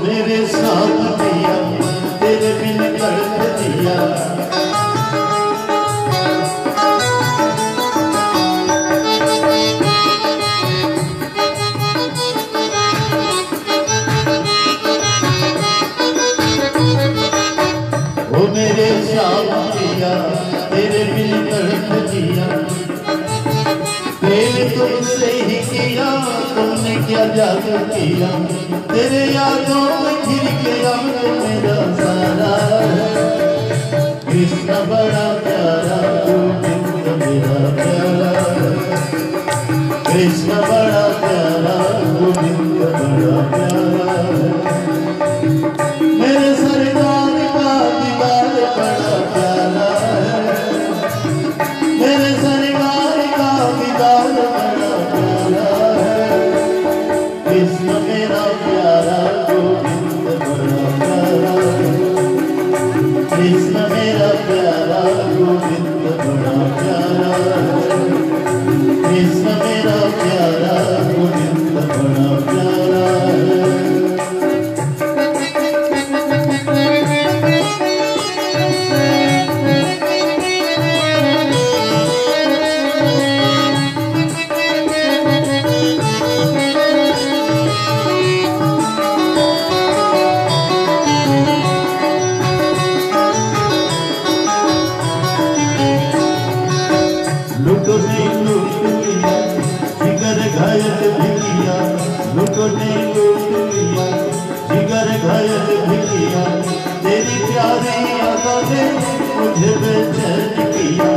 मेरे साथ दिया तेरे बिन तड़प दिया। ओ मेरे साथ दिया तेरे बिन तड़प दिया। प्रेम तुमसे ही किया तुमने क्या जादू किया। तेरे यादों में घिर गया मेरा सारा। कृष्ण बड़ा प्यारा गोविंद मेरा प्यारा। कृष्ण बड़ा प्यारा गोविंद बड़ा प्यारा। मेरे सरकार का दीदार बड़ा प्यारा है। मेरे सरकार का दीदार बड़ा प्यारा है। कृष्ण मेरा प्यारा गोविंद बड़ा प्यारा। कृष्ण मेरा प्यारा गोविंद बड़ा प्यारा। कृष्ण मेरा प्यारा गोविंद बड़ा प्यारा। लुटो ने लूट लिया जिगर घायल भी किया। लुटो ने लूट लिया जिगर घायल भी किया। तेरी प्यारी यादों ने मुझे बेचैन किया।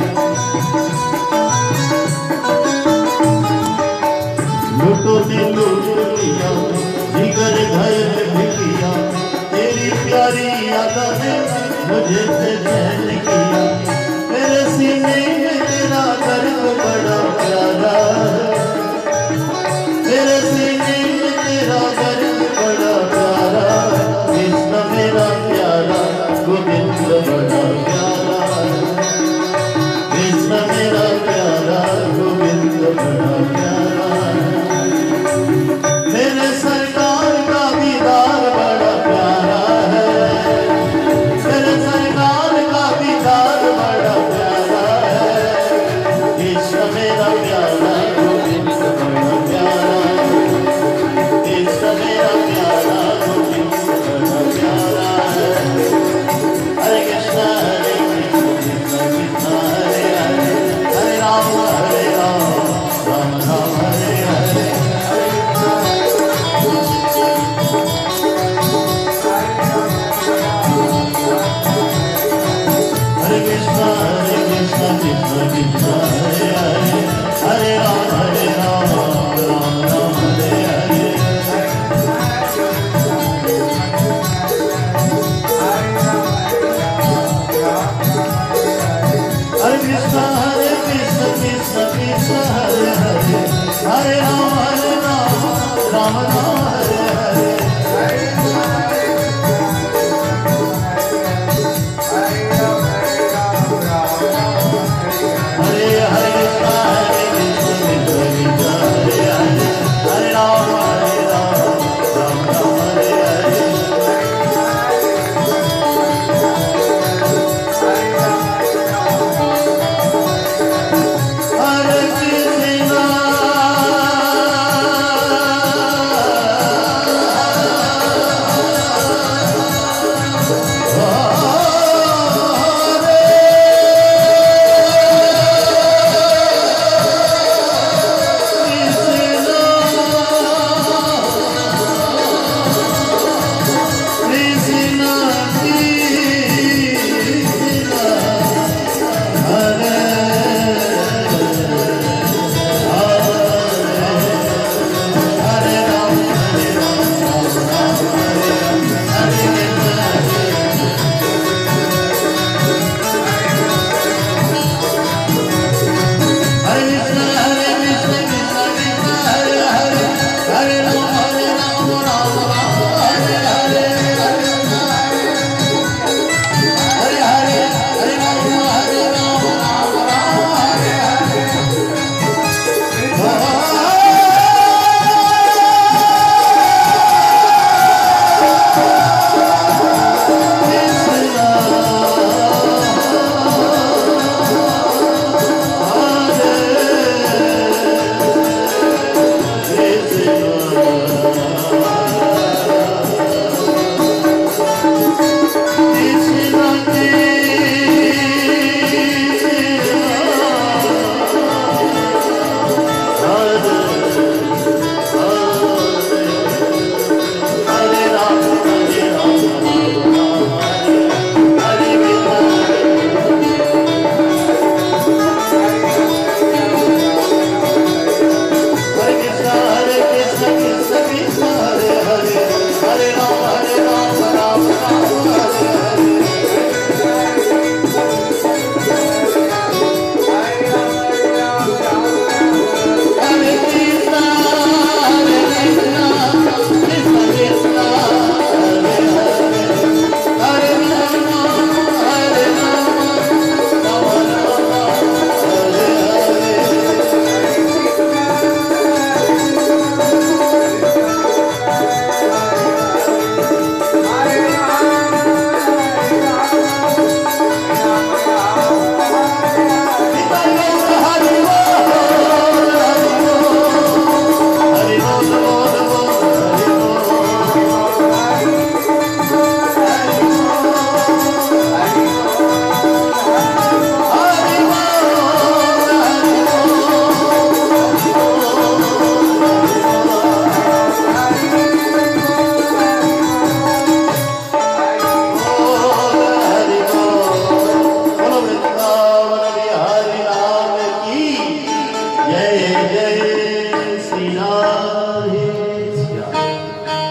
लुटो ने लूट लिया जिगर घायल भी किया। तेरी प्यारी यादों ने मुझे बेचैन किया। मेरे सीने में तेरा दर्द बड़ा प्यारा है। मेरे सीने में तेरा दर्द बड़ा प्यारा है। कृष्ण मेरा प्यारा गोविंद बड़ा प्यारा है। कृष्ण मेरा प्यारा गोविंद बड़ा प्यारा है। मेरे सरकार का दीदार बड़ा प्यारा है। मेरे सरकार का दीदार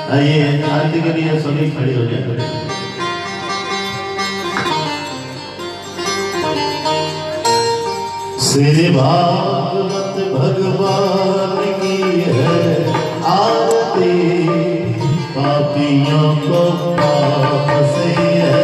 आइए आरती के लिए सभी खड़े हो जाए। श्री भागवत भगवान की है आरती, पापियों को पाप से है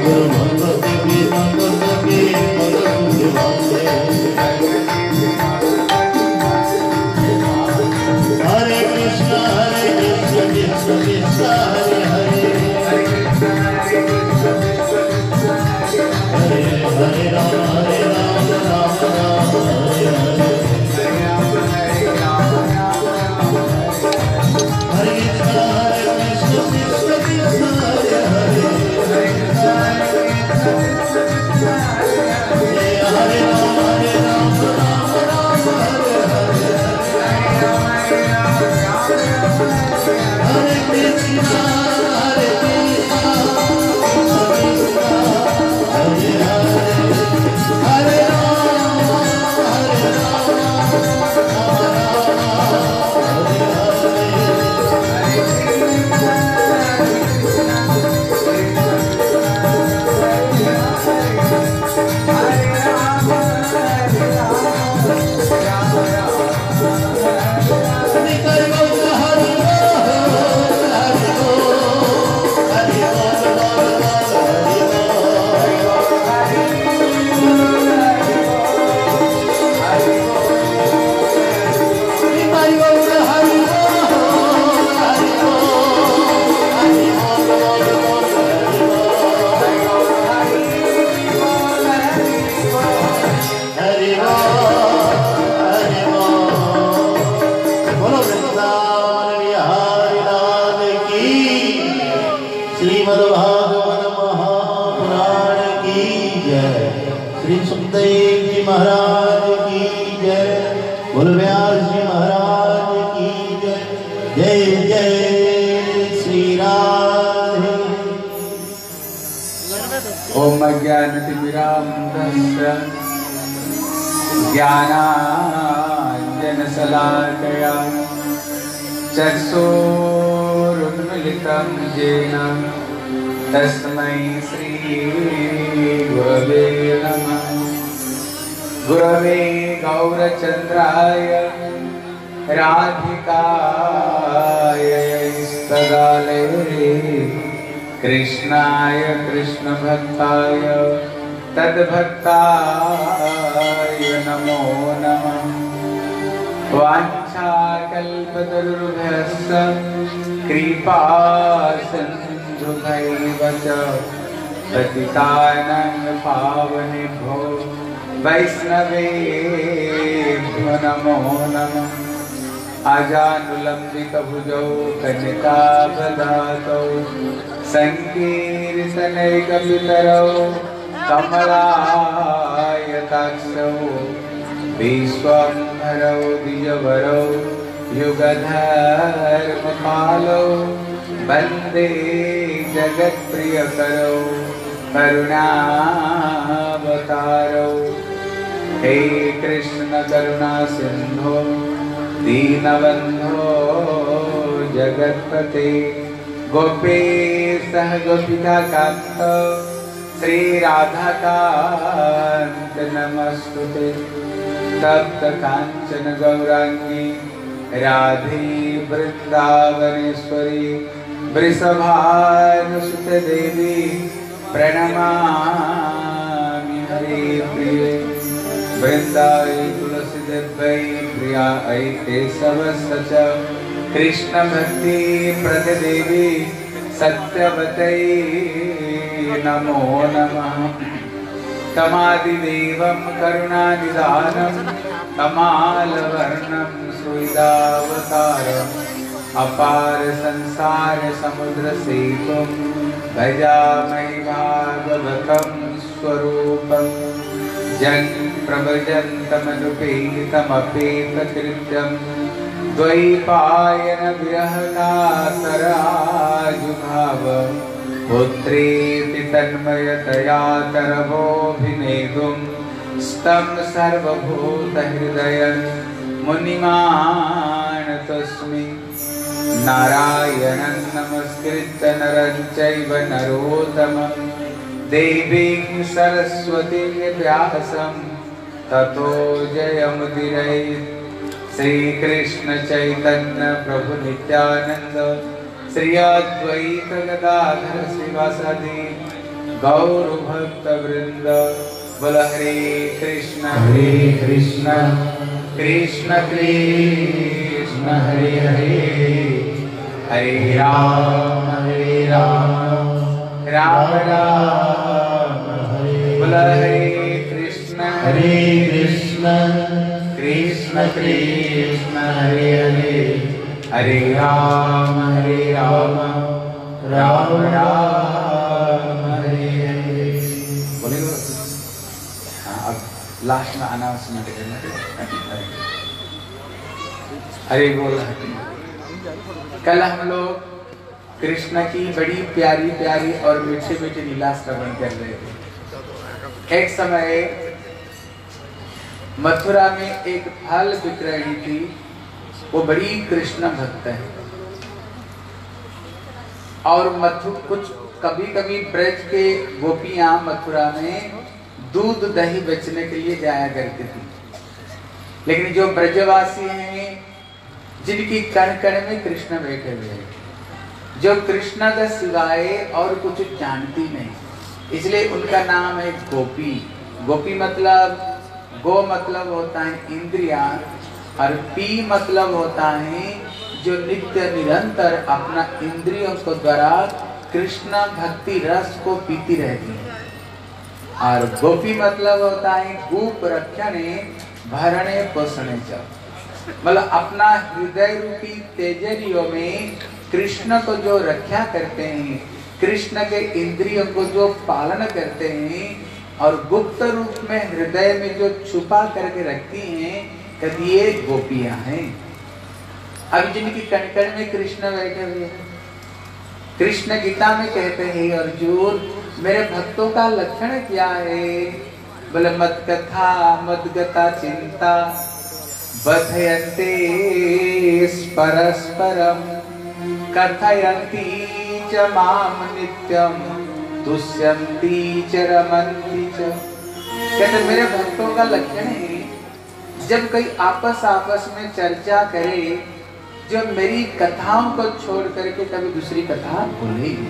गुरु भगवत गीता पुस्तके पद सुझाते हरे कृष्ण कृष्ण कृष्ण हरे हरे हरे हरे राम राम राम हरे हरे हरे कृष्ण कृष्ण कृष्ण हरे हरे हरे राम राम राम हरे हरे हरे कृष्ण हरे हरे महाराज की जय, बोल व्यास जी महाराज की जय। जय जय श्री राधे। ओम अज्ञानतिमिरान्धस्य ज्ञानाञ्जनशलाकया चक्षुरुन्मीलितं येन तस्मै श्रीगुरवे नमः। गुरवे गौरचन्द्राय राधिकाय स्तदालये कृष्णाय कृष्णभक्ताय तद्भक्ताय नमो नमः। वाञ्छाकल्पतरुभ्यश्च कृपासिन्धुभ्यैव च पतितानां पावनेभ्यो वैष्णवेभ्यो नमो नमः। आजानुलम्बितभुजौ कनकावदातौ सङ्कीर्तनैकपितरौ कमलायताक्षौ विश्वम्भरौ द्विजवरौ युगधर्मपालौ वन्दे जगत्प्रियकरौ करुणावतारौ। हे कृष्ण करुणा सिन्धो दीनबन्धो जगत्पते गोपेशः गोपिकान्त श्रीराधाकान्त नमस्तुते। तप्त काञ्चन गौराङ्गी राधे वृन्दावनेश्वरी वृषभानुसुते देवी प्रणमामि हरिप्रिये। वृन्दावै तुलसीदेव्यै प्रियायै केशवस्य च कृष्णभक्ति प्रतिदेवी सत्यवत्यै नमो नमः। तमादिदेवं करुणानिधानं कमालवर्णं सुहृदावतारम् अपार संसार समुद्र सेतुं भजामहि भागवतं स्वरूपम्। जन् प्रभजन्तमनुपेतमपेतकृत्यं द्वैपायन विरहकातराजुभाव पुत्रेति तन्मयतया तरवोऽभिनेतुं स्तं सर्वभूतहृदयं मुनिमानतोऽस्मि। नारायणं नमस्कृत्य नरं चैव नरोत्तमं देवीं सरस्वतीं व्यासं ततो जयमुदीरयेत्। श्रीकृष्ण चैतन्य प्रभु नित्यानंद श्री अद्वैत गदाधर श्रीवासादि गौर भक्त वृंद। बोल हरे कृष्ण कृष्ण कृष्ण हरे हरे, हरे राम राम राम हरे। बोल हरे कृष्ण कृष्ण कृष्ण हरे हरे, हरे राम राम राम हरे हरे। बोलेंगे अब लास्ट में अनाउंसमेंट करना। हरे बोल। कल हम लोग कृष्ण की बड़ी प्यारी प्यारी और मीठे मीठे लीला श्रवण कर रहे थे। एक समय मथुरा में एक फल विक्रयणी थी, वो बड़ी कृष्ण भक्त है। और कुछ कभी कभी ब्रज के गोपियां मथुरा में दूध दही बेचने के लिए जाया करती थी। लेकिन जो ब्रजवासी हैं, जिनकी कण कण में कृष्ण बैठे हुए हैं, जो कृष्ण का सिवाय और कुछ जानती नहीं, इसलिए उनका नाम है गोपी। गोपी मतलब, गो मतलब होता है इंद्रिया, और पी मतलब होता है जो नित्य निरंतर अपना इंद्रियों को द्वारा कृष्ण भक्ति रस को पीती रहती है। और गोपी मतलब होता है गोप रक्षणे भरणे पोषणे च, मतलब अपना हृदय रूपी तेजरियों में कृष्ण को जो रक्षा करते हैं, कृष्ण के इंद्रियों को जो पालन करते हैं, और गुप्त रूप में हृदय में जो छुपा करके रखती हैं, कभी ये गोपियां हैं। अब जिनकी कण में कृष्ण बैठे हुए हैं, कृष्ण गीता में कहते हैं अर्जुन मेरे भक्तों का लक्षण क्या है? बोले मत कथा मदगता चिंता बधयन्ते परस्परम कथयन्ति च माम नित्यम तुष्यन्ति च रमन्ति च। कहते मेरे भक्तों का लक्षण है जब कोई आपस में चर्चा करे, जो मेरी कथाओं को छोड़ करके कभी दूसरी कथा बोलेगी।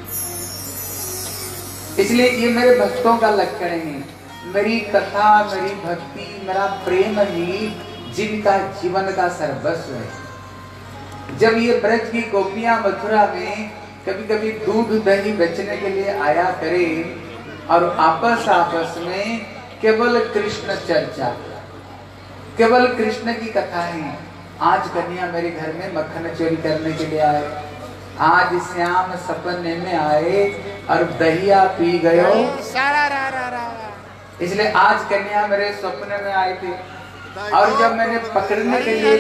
इसलिए ये मेरे भक्तों का लक्षण है। मेरी कथा, मेरी भक्ति, मेरा प्रेम ही जिनका जीवन का सर्वस्व है। जब ये ब्रज की गोपियां मथुरा में कभी कभी दूध दही बेचने के लिए आया करे, और आपस में केवल कृष्ण चर्चा, केवल कृष्ण की कथा है। आज कन्या मेरे घर में मक्खन चोरी करने के लिए आए, आज श्याम सपने में आए और दहिया पी गयो। इसलिए आज कन्या मेरे सपने में आए थे, और जब मैंने पकड़ने के लिए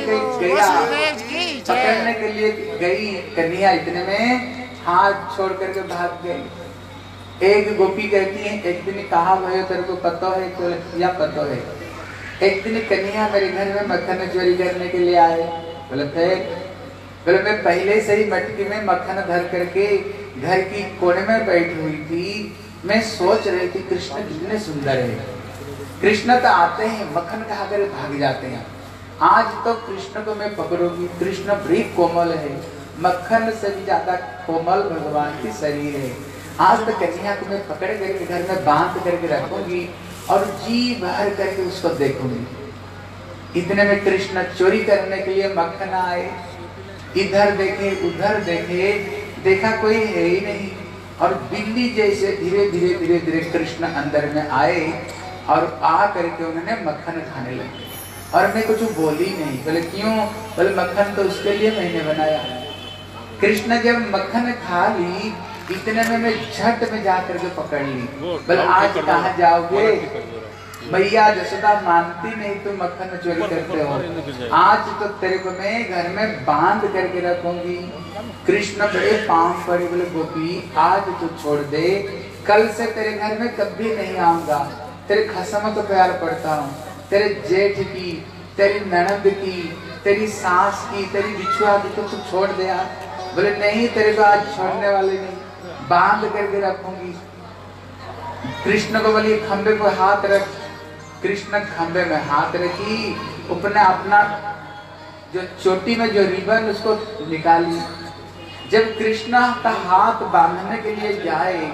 गई कन्या, इतने में हाथ छोड़ करके भाग गई। एक गोपी कहती है एक दिन कहा भयो तेरे को पता है तो या पता है। एक दिन कन्या मेरे घर में मक्खन चोरी करने के लिए आए। बोले मैं पहले से ही मटकी में मक्खन धर करके घर की कोने में बैठी हुई थी। मैं सोच रही थी कृष्ण कितने सुंदर है। कृष्ण तो आते हैं मक्खन खा कर भाग जाते हैं, आज तो कृष्ण को मैं पकड़ूंगी। कृष्ण बड़ी कोमल है, मक्खन से भी ज्यादा कोमल भगवान की शरीर है। आज तो कन्या को मैं पकड़ करके घर में बांध करके रखूंगी और जी भर करके उसको देखूंगी। इतने में कृष्ण चोरी करने के लिए मक्खन आए। इधर देखे उधर देखे, देखा कोई है ही नहीं, और बिल्ली जैसे धीरे धीरे कृष्ण अंदर में आए और आ करके उन्होंने मक्खन खाने लगे। और मैं कुछ बोली नहीं। बोले क्यों? बोले मक्खन तो उसके लिए मैंने बनाया। कृष्ण जब मक्खन खा ली, इतने में मैं झट में जा करके पकड़ ली। बोले आज कहाँ जाओगे? भैया जसोदा मानती नहीं, तुम मक्खन चोरी करते हो। आज तो तेरे को मैं घर में बांध करके रखूंगी। कृष्ण बड़े पांव पड़े। बोले गोपी आज तू छोड़ दे, कल से तेरे घर में कभी नहीं आऊंगा। तेरे खसम तो प्यार पड़ता हूँ, तेरे जेठ की, तेरी ननद की, तेरी सास की, तेरी बिछुआ की, तो तू छोड़ दे यार। बोले नहीं, तेरे को आज छोड़ने वाले नहीं, बांध करके रखूंगी। कृष्ण को बोली खंबे पर हाथ रख। कृष्ण खंबे में हाथ रखी, अपने अपना जो चोटी में जो रिबन उसको निकाली। जब कृष्ण का हाथ बांधने के लिए जाए,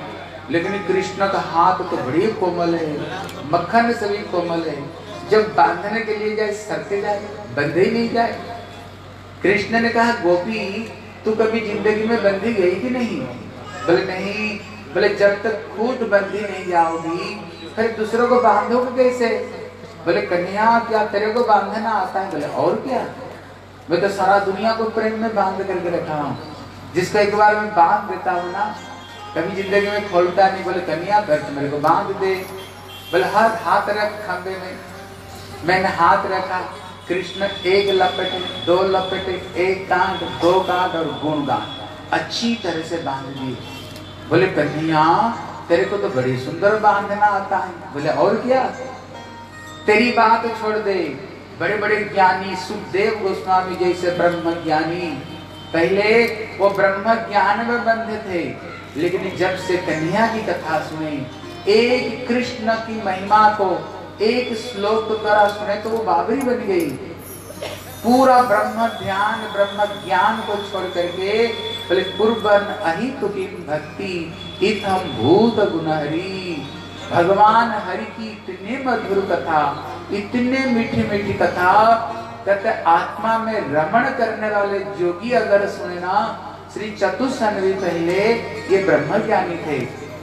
लेकिन कृष्ण का हाथ तो बड़ी कोमल है, मक्खन से भी कोमल है। जब बांधने के लिए जाए सरके जाए, बंधे ही नहीं जाए। कृष्ण ने कहा गोपी तू कभी जिंदगी में बंधी गई कि नहीं? बोले नहीं। बोले जब तक खुद बंधी नहीं जाओगी फिर दूसरों को बांधोगे कैसे? बोले कन्या क्या तेरे को बांधना आता है? बोले और क्या, मैं तो सारा दुनिया को प्रेम में बांध करके रखा हूँ। जिसको एक बार मैं बांध देता हूँ ना कभी जिंदगी में खोलता नहीं। बोले कन्या कर तो मेरे को बांध दे। बोले हाथ रख खंबे में। मैंने हाथ रखा, कृष्ण एक लपेटे, दो लपेटे, एक गांठ, दो गांठ और गुण गांठ अच्छी तरह से बांध दिए। बोले कन्या तेरे को तो बड़ी सुंदर बांधना आता है। बोले और क्या, तेरी बात छोड़ दे। बड़े बड़े ज्ञानी सुखदेव गोस्वामी जैसे ब्रह्म ज्ञानी पहले वो ब्रह्म ज्ञान में बंधे थे, लेकिन जब से कन्या की कथा सुने, एक कृष्ण की महिमा को एक श्लोक द्वारा सुने तो वो बाबरी बन गई। पूरा ब्रह्म ध्यान ब्रह्म ज्ञान को छोड़ करके बोले कुर्बन अहितु की भक्ति इथम भूत गुणहरी। भगवान हरि की इतने मधुर कथा, इतने मीठी मीठी कथा, कहते आत्मा में रमण करने वाले जोगी अगर सुने ना, श्री चतुस्सनवी पहले ये ब्रह्म ज्ञानी थे,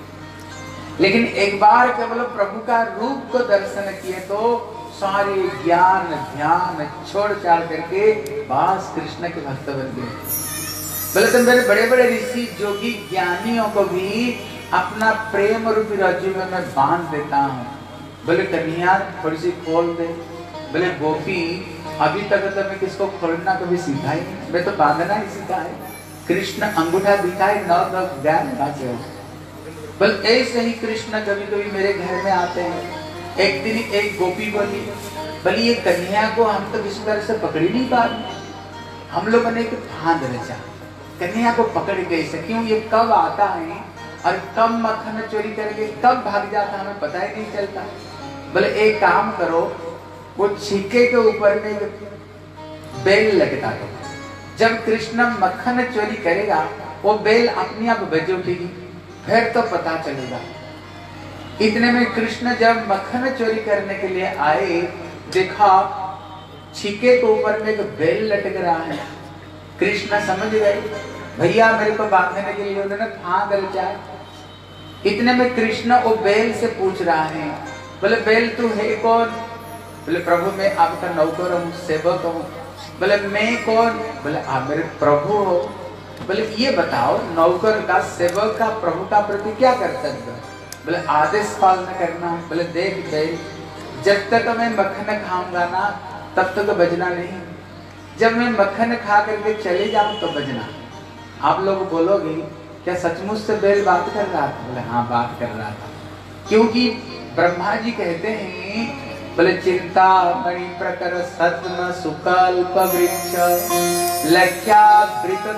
लेकिन एक बार केवल प्रभु का रूप को दर्शन किए तो सारे ज्ञान ध्यान छोड़ छाड़ करके बस कृष्ण के भक्त बन गए। बोले तो मेरे बड़े बड़े ऋषि जोगी ज्ञानियों को भी अपना प्रेम रूपी रज्जु में मैं बांध देता हूँ। बोले कन्या थोड़ी सी खोल दे। बोले गोपी अभी तक तो मैं किसको खोलना कभी सीखा ही नहीं, मैं तो बांधना ही सीखा है। कृष्ण अंगूठा दिखाए नौ दस ज्ञान। बोले ऐसे ही कृष्ण कभी कभी मेरे घर में आते हैं। एक दिन एक गोपी बोली, बोली ये कन्या को हम तो किसी तरह से पकड़ ही नहीं पा रहे। हम लोगों ने एक फांद रचा, कन्या को पकड़ कैसे, क्यों ये कब आता है और कब मक्खन चोरी करके कब भाग जाता हमें पता ही नहीं चलता। बोले एक काम करो, वो छिके के ऊपर में बेल लटका दो, जब कृष्ण मक्खन चोरी करेगा वो बेल अपने आप बज उठेगी, फिर तो पता चलेगा। इतने में कृष्ण जब मक्खन चोरी करने के लिए आए, देखा छिके के ऊपर में एक बेल लटक रहा है। कृष्ण समझ गए भैया मेरे को बांधने के लिए उन्होंने फांद रचा। इतने में कृष्ण वो बेल से पूछ रहा है, बोले बेल तू है कौन? बोले प्रभु मैं आपका नौकर हूँ, सेवक हूँ। बोले मैं कौन? बोले आप मेरे प्रभु हो। बोले ये बताओ नौकर का सेवक का प्रभु का प्रति क्या कर्तव्य? बोले आदेश पालन करना। बोले देख बेल जब तक मैं मक्खन खाऊंगा ना तब तक बजना नहीं, जब मैं मक्खन खा करके चले जाऊं तो बजना। आप लोग बोलोगे क्या सचमुच से बेल बात कर रहा था? बोले हाँ बात कर रहा था, क्योंकि ब्रह्मा जी कहते हैं बोले चिंता मणि प्रकर सद्म सुकल्प वृक्ष लक्ष्यावृत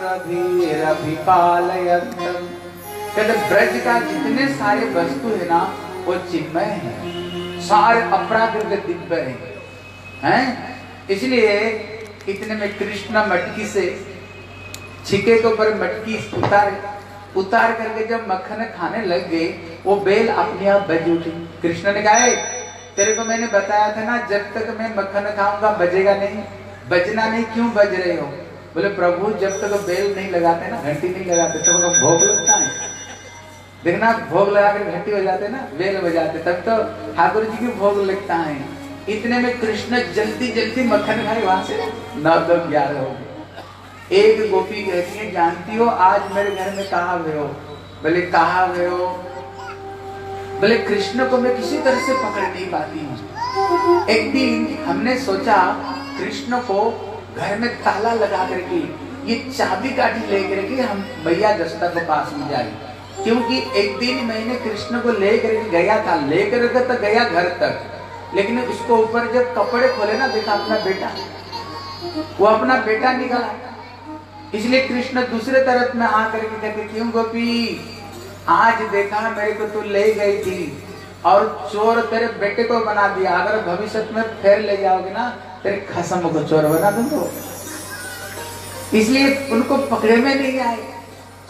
सुरभिरभिपालयन्तम्। कहते ब्रज का जितने सारे वस्तु है ना वो चिन्मय है, सारे अपराकृत दिव्य हैं। इसलिए इतने में कृष्ण मटकी से छिके के ऊपर मटकी उतार करके जब मक्खन खाने लग गए वो बेल अपने आप बज उठी। कृष्ण ने कहा तेरे को मैंने बताया था ना जब तक मैं मक्खन खाऊंगा बजेगा नहीं, बजना नहीं, क्यों बज रहे हो? बोले प्रभु जब तक बेल नहीं लगाते ना, घंटी नहीं लगाते तब तो भोग लगता है। देखना भोग लगा कर घंटी बजाते ना, बेल बजाते तब तो ठाकुर जी की भोग लगता है। इतने में कृष्ण जल्दी जल्दी मक्खन खाए, वहां से 9-11 हो गए। एक गोपी कहती है जानती हो आज मेरे घर में कहाँ हुए हो? बोले कहाँ हुए हो? बोले कृष्ण को मैं किसी तरह से पकड़ नहीं पाती हूँ। एक दिन हमने सोचा कृष्ण को घर में ताला लगा करके ये चाबी काठी लेकर के हम भैया दस्ता के पास में जाए, क्योंकि एक दिन मैंने कृष्ण को लेकर के गया था, लेकर के तो गया घर तक, लेकिन उसको ऊपर जब कपड़े खोले ना देखा अपना बेटा, वो अपना बेटा निकला। इसलिए कृष्ण दूसरे तरफ में आकर के कहते क्यों गोपी आज देखा मेरे को तू ले गई थी और चोर तेरे बेटे को बना दिया, अगर भविष्य में फिर ले जाओगे ना तेरे खसम को चोर बना दूंगा। इसलिए उनको पकड़े में नहीं आए,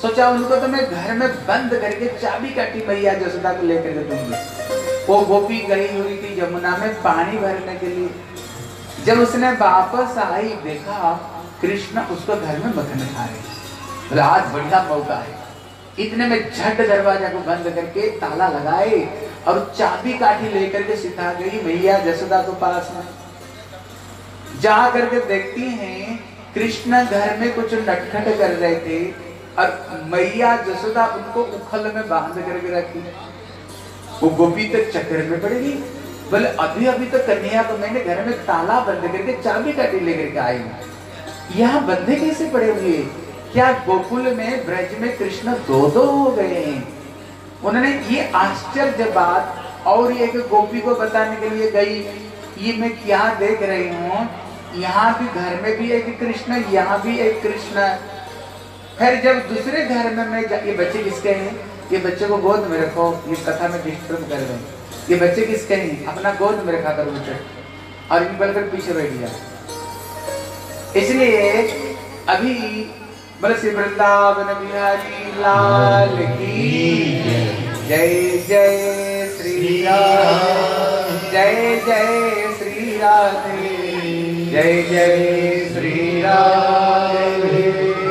सोचा उनको तो मैं घर में बंद करके चाबी काटी मैया जसोदा को लेकर के दूंगी। वो गोपी गई हुई थी यमुना में पानी भरने के लिए। जब उसने वापस आई देखा कृष्ण उसको घर में मक्खन खा रहे। आज बढ़िया मौका है। इतने में झट दरवाजा को बंद करके ताला लगाए और चाबी काठी लेकर के सीधा गई मैया जसोदा को पास में। जा करके देखती हैं कृष्ण घर में कुछ नटखट कर रहे थे और मैया जसोदा उनको उखल में बांध करके रखी। वो गोपी तक चक्कर में पड़ गई। बोले अभी अभी तो कन्हैया को मैंने घर में ताला बंद करके चाबी काटी लेकर के आई हूँ, यहाँ बंधे कैसे पड़े हुए? क्या गोकुल में ब्रज में कृष्ण दो हो गए हैं? उन्होंने ये आश्चर्य बात और एक गोपी को बताने के लिए गई, ये मैं क्या देख रही हूँ, यहाँ भी घर में भी एक कृष्ण, यहाँ भी एक कृष्ण। फिर जब दूसरे घर में मैं ये बच्चे किसके हैं? ये बच्चे को गोद में रखो, ये कथा में डिस्टर्ब कर रहे हैं। ये बच्चे किसके हैं? अपना गोद में रखा करो बच्चे, और इन बलकर पीछे बैठ जाओ। इसलिए अभी बोले श्री वृंदावन बिहारी लाल की जय जय श्री राधे, जय जय श्री राधे, जय जय श्री राधे।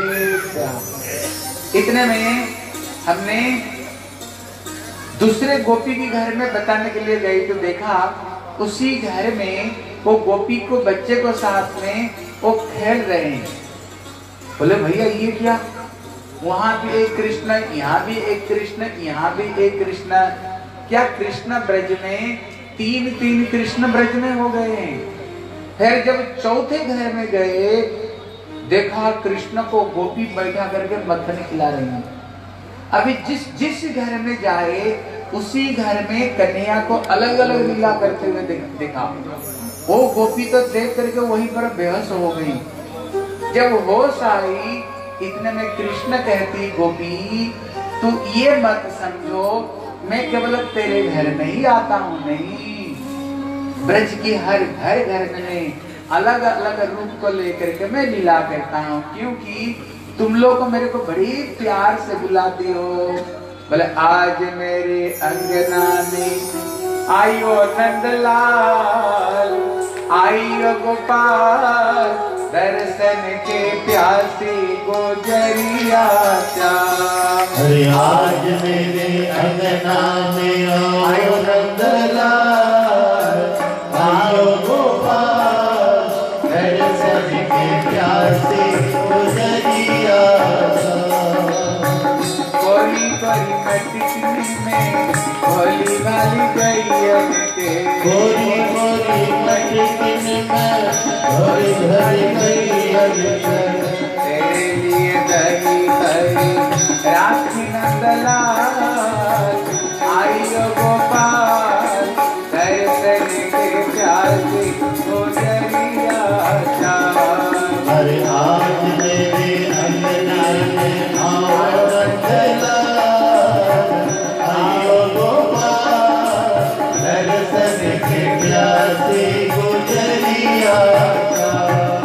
इतने में हमने दूसरे गोपी के घर में बताने के लिए गए तो देखा उसी घर में वो गोपी को बच्चे को साथ में वो खेल रहे हैं। बोले भैया ये क्या? वहां भी एक कृष्ण, यहाँ भी एक कृष्ण, यहाँ भी एक कृष्ण। क्या कृष्ण ब्रज में तीन कृष्ण ब्रज में हो गए हैं। फिर जब चौथे घर में गए देखा कृष्ण को गोपी बैठा करके मक्खन खिला रही हैं। अभी जिस घर में जाए उसी घर में कन्हैया को अलग अलग लीला करते हुए देखा। वो गोपी तो देख करके वहीं पर बेहोश हो गई। जब होश आई इतने में कृष्ण कहती गोपी तू ये मत समझो मैं केवल तेरे घर में ही आता हूँ, नहीं, ब्रज की हर घर में अलग अलग रूप को लेकर के मैं लीला करता हूँ, क्योंकि तुम लोग को मेरे को बड़ी प्यार से बुलाती हो। बोले आज मेरे अंगना में आयो नंदलाल, आयो गोपाल, दर्शन के प्यासी गुजरिया चाह। अरे आज मेरे अंगना में आयो नंदलाल, आयो गोपाल, दर्शन के प्यासी गुजरिया चाह। कोरी कोरी मटकी में भोली भाली गैया के, कोरी कोरी मटकी में भोली भाली गैया के, तेरे लिए दही दही राखी नंदलाल, आइयो गोपाल, दर्शन के प्यासी गुजरिया चाह। अरे आज मेरे अंगना में आओ नंदलाल, आयो गोपाल, दर्शन के प्यासी गुजरिया चाह।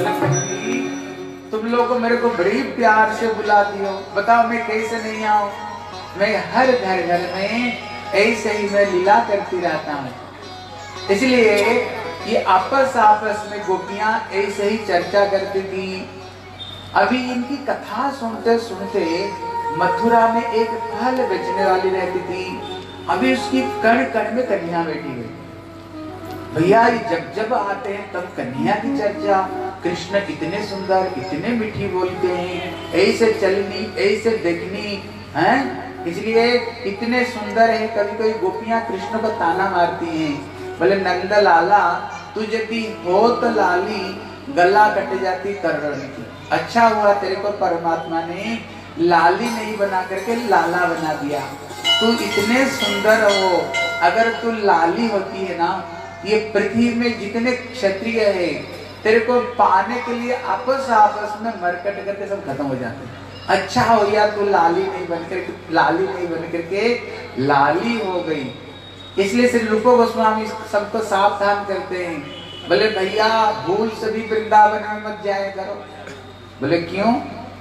तुम लोग को मेरे को बड़ी प्यार से बुलाती हो, बताओ मैं कैसे नहीं आऊं? मैं हर घर में ऐसे ही मैं लीला करती रहता हूँ। इसलिए ये आपस में गोपियां ऐसे ही चर्चा करती थी। अभी इनकी कथा सुनते सुनते मथुरा में एक फल बेचने वाली रहती थी। अभी उसकी कण कण में कन्या बैठी हुई। भैया जब जब आते हैं तब कन्या की चर्चा, कृष्ण इतने सुंदर इतने मीठी बोलते हैं, ऐसे चलनी ऐसे देखनी है, इसलिए इतने सुंदर है। कभी कभी गोपियां कृष्ण को ताना मारती हैं, बोले नंद लाला तू यदि हो तो लाली गला कट जाती कर रही थी। अच्छा हुआ तेरे को परमात्मा ने लाली नहीं बना करके लाला बना दिया। तू इतने सुंदर हो, अगर तू लाली होती है ना, ये पृथ्वी में जितने क्षत्रिय है तेरे को पाने के लिए आपस में मरकट करके सब खत्म हो जाते। अच्छा हो या तू लाली नहीं बन करके लाली हो गई। इसलिए श्री रूप गोस्वामी सबको सावधान करते हैं, बोले भैया भूल से भी वृंदावन में मत जाया करो। बोले क्यों?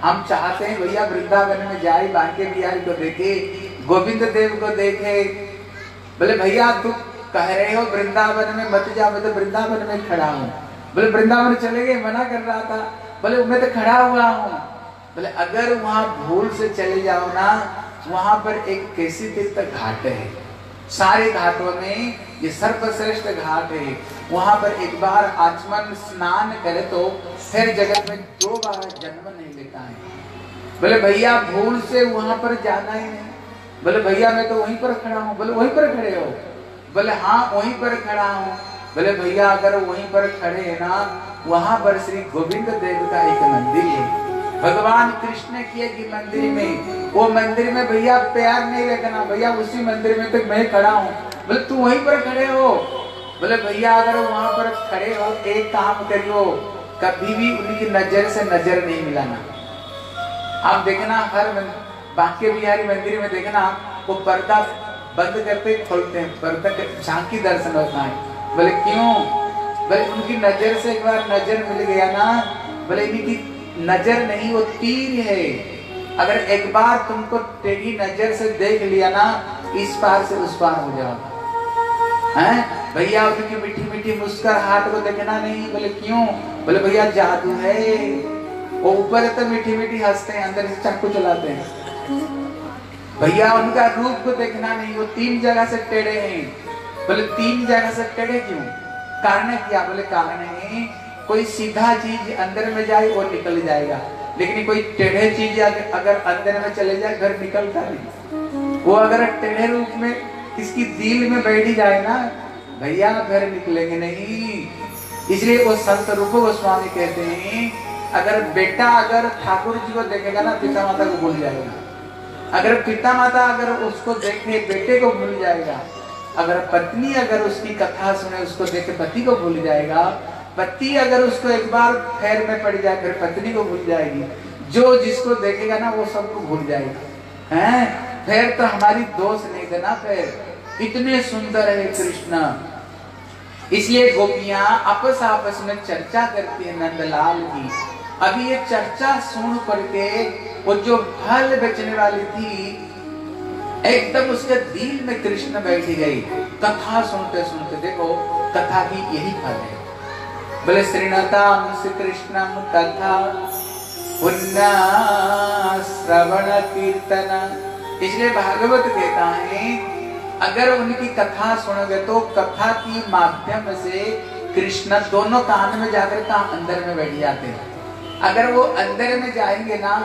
हम चाहते हैं भैया वृंदावन में जाए, बांके बिहारी को देखे, गोविंद देव को देखे। बोले भैया तू कह रहे हो वृंदावन में मत जा, मैं तो वृंदावन में खड़ा हूँ। बोले वृंदावन चले गए, मना कर रहा था। बोले मैं तो खड़ा हुआ हूँ। बोले अगर वहां भूल से चले जाओ ना, वहां पर एक केसी तीर्थ घाट है, सारे घाटों में ये सर्वश्रेष्ठ घाट है। वहां पर एक बार आचमन स्नान करे तो फिर जगत में 2 बार जन्म नहीं लेता है। बोले भैया भूल से वहां पर जाना ही नहीं। बोले भैया मैं तो वहीं पर खड़ा हूँ। बोले वहीं पर खड़े हो? बोले हाँ वहीं पर खड़ा हूँ। बोले भैया अगर वहीं पर खड़े है ना, वहां पर श्री गोविंद देव का एक मंदिर है, भगवान कृष्ण की एक मंदिर में, वो मंदिर में भैया प्यार नहीं रखना, भैया उसी मंदिर में तो मैं खड़ा हूँ। बोले तू वहीं पर खड़े हो? बोले भैया अगर वहां पर खड़े हो, एक काम करियो, कभी भी उनकी नजर से नजर नहीं मिलाना। आप देखना हर बांके बिहारी मंदिर में देखना, वो पर्दा बंद करते खोलते हैं, पर्दा झांकी दर्शन होता है। बोले क्यों? बोले उनकी नजर से एक बार नजर मिल गया ना, बोले इनकी नजर नहीं वो तीर है, अगर एक बार तुमको टेढ़ी नजर से देख लिया ना, इस पार से उस पार हो जाओ। हैं भैया उनकी मीठी मीठी मुस्कुराहट को देखना नहीं। बोले क्यों? बोले भैया जादू है, वो ऊपर तो मीठी मीठी हंसते हैं, अंदर से चाकू चलाते हैं। भैया उनका रूप को देखना नहीं, वो 3 जगह से टेढ़े हैं। बोले 3 जगह से टेढ़े क्यों? कारण क्या? बोले कारण है कोई सीधा चीज अंदर में जाए वो निकल जाएगा, लेकिन कोई टेढ़े चीज अगर अंदर में चले जाए घर निकलता नहीं। वो अगर टेढ़े रूप में किसकी दिल में बैठी जाए ना, भैया घर निकलेंगे नहीं। इसलिए वो संत रूप गोस्वामी कहते हैं, अगर बेटा अगर ठाकुर जी को देखेगा ना, पिता माता को भूल जाएगा। अगर पिता माता अगर उसको देखे बेटे को भूल जाएगा। अगर पत्नी अगर उसकी कथा सुने उसको देखे पति को भूल जाएगा। पति अगर उसको एक बार खैर में पड़ जाए फिर पत्नी को भूल जाएगी। जो जिसको देखेगा ना वो सबको भूल जाएगा। हैं फिर तो हमारी दोष नहीं देना। फिर इतने सुंदर है कृष्ण। इसलिए गोपियां आपस में चर्चा करती है नंदलाल की। अभी ये चर्चा सुन करके वो जो फल बेचने वाली थी एकदम उसके दिल में कृष्ण बैठ गई। कथा सुनते सुनते देखो कथा की यही फल है। बोले श्रीनाथाम श्री कृष्णम कथा पुण्य श्रवण कीर्तन। इसलिए भागवत कहता है अगर उनकी कथा सुनोगे तो कथा की माध्यम से कृष्ण दोनों कान में जाकर का अंदर में बैठ जाते हैं। अगर वो अंदर में जाएंगे ना,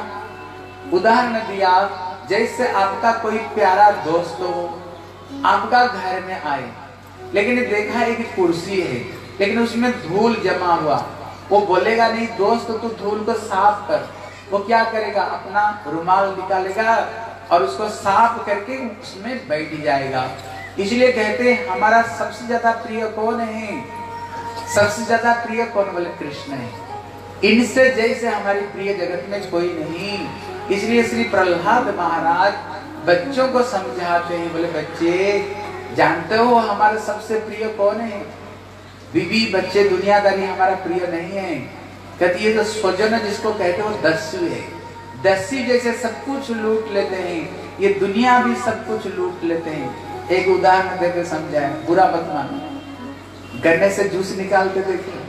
उदाहरण दिया जैसे आपका कोई प्यारा दोस्त हो आपका घर में आए, लेकिन देखा एक कुर्सी है लेकिन उसमें धूल जमा हुआ। वो बोलेगा नहीं दोस्त तू धूल को साफ कर। वो क्या करेगा अपना रुमाल निकालेगा और उसको साफ करके उसमें बैठ जाएगा। इसलिए कहते हैं हमारा सबसे ज्यादा प्रिय कौन है? सबसे ज्यादा प्रिय कौन? बोले कृष्ण है। इनसे जैसे हमारी प्रिय जगत में कोई नहीं। इसलिए श्री प्रहलाद महाराज बच्चों को समझाते हैं। बोले बच्चे जानते हो हमारा सबसे प्रिय कौन है? बीवी बच्चे दुनियादारी हमारा प्रिय नहीं है। कहती है तो स्वजन जिसको कहते हो दस्यु है। दस्यु जैसे सब कुछ लूट लेते हैं, ये दुनिया भी सब कुछ लूट लेते हैं। एक उदाहरण देकर समझाए, बुरा मत मानो। गन्ने से जूस निकालते देखिए,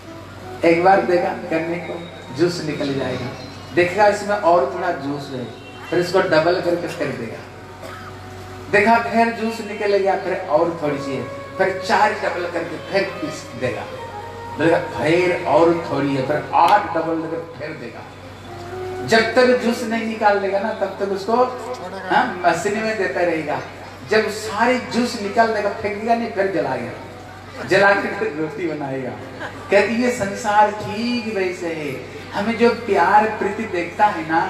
एक बार देखा गन्ने को जूस निकल जाएगा, देखा इसमें और थोड़ा जूस है, फिर इसको डबल करके फेंक देगा। देखा फिर जूस निकल गया, फिर और थोड़ी सी है, फिर 4 डबल करके फिर पीस देगा। देखा फिर और थोड़ी है, फिर 8 डबल करके फिर देगा। जब तक जूस नहीं निकाल लेगा ना तब तक उसको मशीन में देता रहेगा। जब सारी जूस निकाल देगा फेंक देगा नहीं, फिर जलाएगा, जला के रोटी बनाएगा। कहती है संसार ठीक वैसे है। हमें जो प्यार प्रीति देखता है ना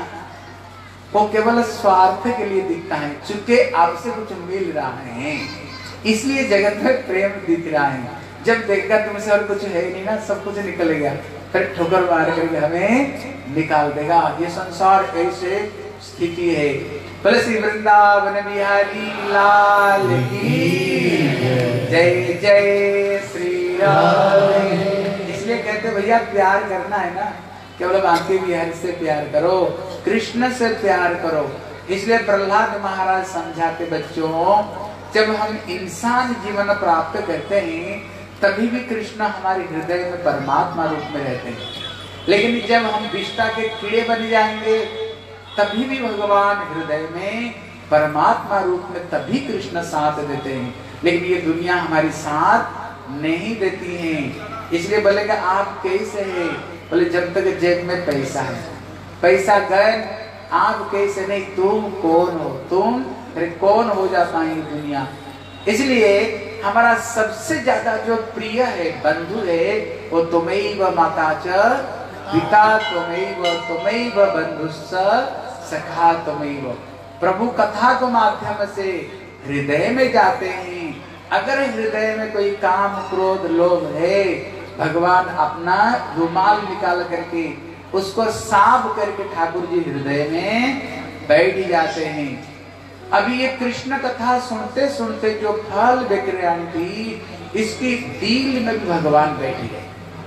वो केवल स्वार्थ के लिए दिखता है, चूंकि आपसे कुछ मिल रहा है इसलिए जगत में प्रेम दिख रहा है। जब देखा तुमसे और कुछ है नहीं ना, सब कुछ निकल गया, फिर ठोकर मार करके हमें निकाल देगा। ये संसार ऐसे स्थिति है। बोले श्री वृंदावन बिहारी लाल की जय जय श्री राम। इसलिए कहते भैया प्यार करना है ना, केवल बांके बिहारी से प्यार करो, कृष्ण से प्यार करो। इसलिए प्रहलाद महाराज समझाते बच्चों, जब हम इंसान जीवन प्राप्त करते हैं तभी भी कृष्ण हमारे हृदय में परमात्मा रूप में रहते हैं, लेकिन जब हम विष्टा के कीड़े बन जाएंगे तभी भी भगवान हृदय में परमात्मा रूप में तभी कृष्ण साथ देते हैं, लेकिन ये दुनिया हमारी साथ नहीं देती है। इसलिए बोले कि आप कैसे हैं? बोले जब तक जेब में पैसा है, पैसा गए आप कैसे नहीं, तुम कौन हो? तुम अरे कौन हो जाता है ये दुनिया। इसलिए हमारा सबसे ज्यादा जो प्रिय है बंधु है वो तुमैव माता च पिता तुमैव बंधुश्च सखा तुमैव। प्रभु कथा के माध्यम से हृदय में जाते हैं। अगर हृदय में कोई काम क्रोध लोभ है, भगवान अपना रुमाल निकाल करके उसको साफ करके ठाकुर जी हृदय में बैठ जाते हैं। अभी ये कृष्ण कथा सुनते सुनते जो फल विक्रियाएं थी, इसकी दिल में भी भगवान बैठ गए।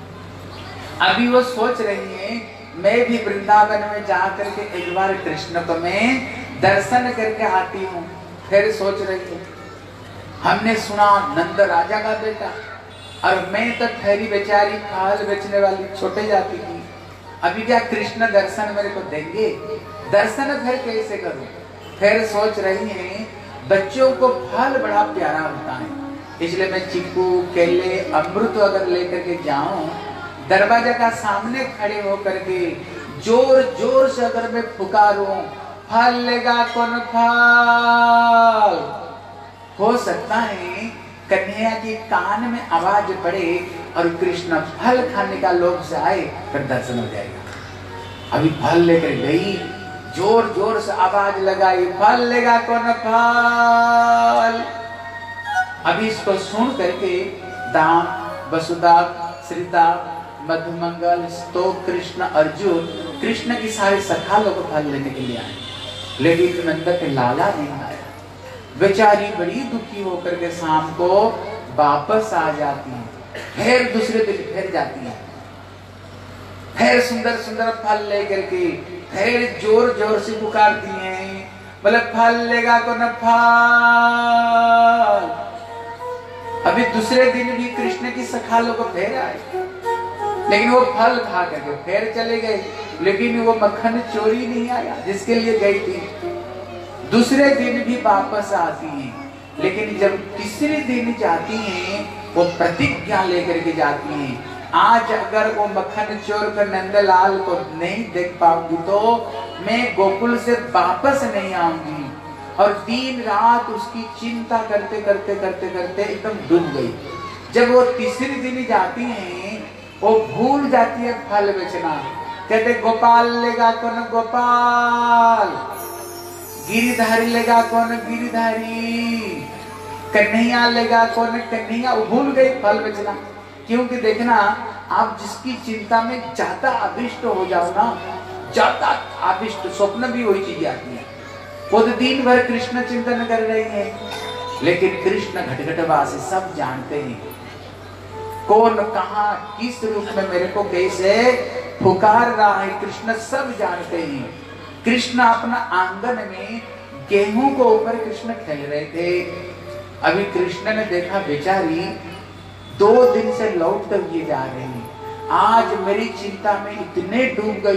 अभी वो सोच रही है मैं भी वृंदावन में जा करके एक बार कृष्ण को मैं दर्शन करके आती हूँ। फिर सोच रही हूँ हमने सुना नंद राजा का बेटा, और मैं तो ठहरी बेचारी फल बेचने वाली छोटे जाती थी। अभी क्या कृष्ण दर्शन मेरे को देंगे? दर्शन फिर कैसे करूं? फिर सोच रही है बच्चों को फल बड़ा प्यारा होता है, इसलिए मैं चीकू केले अमृत अगर लेकर के जाऊं, दरवाजा का सामने खड़े होकर के जोर जोर से अगर मैं पुकारूं फल लेगा कौन फल, हो सकता है कन्हैया जी कान में आवाज पड़े और कृष्ण फल खाने का लोभ से आए, फिर दर्शन हो जाएगा। अभी फल लेकर गई, जोर जोर से आवाज लगाई फल लेगा कौन फल। अभी इसको सुन करके दाम वसुदा श्रीदा मधुमंगल स्तोक कृष्ण अर्जुन कृष्ण की सारे सखा लोग फल लेने के लिए आए, लेकिन नंद के लाला नहीं आया। बेचारी बड़ी दुखी होकर के शाम को वापस आ जाती है, फिर दूसरे दिन फिर जाती है, फिर सुंदर सुंदर फल लेकर के फिर जोर जोर से पुकारती हैं बोले फल लेगा कौन फल। अभी दूसरे दिन भी कृष्ण की सखा लोग फिर आए, लेकिन वो फल खा करके फिर चले गए, लेकिन वो मक्खन चोरी नहीं आया जिसके लिए गई थी। दूसरे दिन भी वापस आती हैं, लेकिन जब तीसरे दिन जाती हैं वो प्रतिज्ञा लेकर के जाती हैं, आज अगर वो मक्खन चोर कर नंदलाल को नहीं देख पाऊंगी तो मैं गोकुल से वापस नहीं आऊंगी। और दिन रात उसकी चिंता करते करते करते करते एकदम डूब गई। जब वो तीसरे दिन जाती हैं वो भूल जाती है फल बेचना, कहते गोपाल लेगा कौन गोपाल, गिरिधारी लेगा कौन गिरिधारी, कन्हैया लेगा कौन कन्हैया। वो भूल गई फल बेचना, क्योंकि देखना आप जिसकी चिंता में ज्यादा अभिष्ट हो जाओ ना, ज्यादा अभिष्ट स्वप्न भी वही चीज आती है। वो तो दिन भर कृष्ण चिंतन कर रही है, लेकिन कृष्ण घटघटवासी सब जानते हैं कौन कहां किस रूप में मेरे को कैसे पुकार रहा है, कृष्ण सब जानते हैं। कृष्ण अपना आंगन में गेहूं को ऊपर कृष्ण खेल रहे थे। अभी कृष्ण ने देखा बेचारी 2 दिन से लौट कर ये जा रही है, आज मेरी चिंता में इतने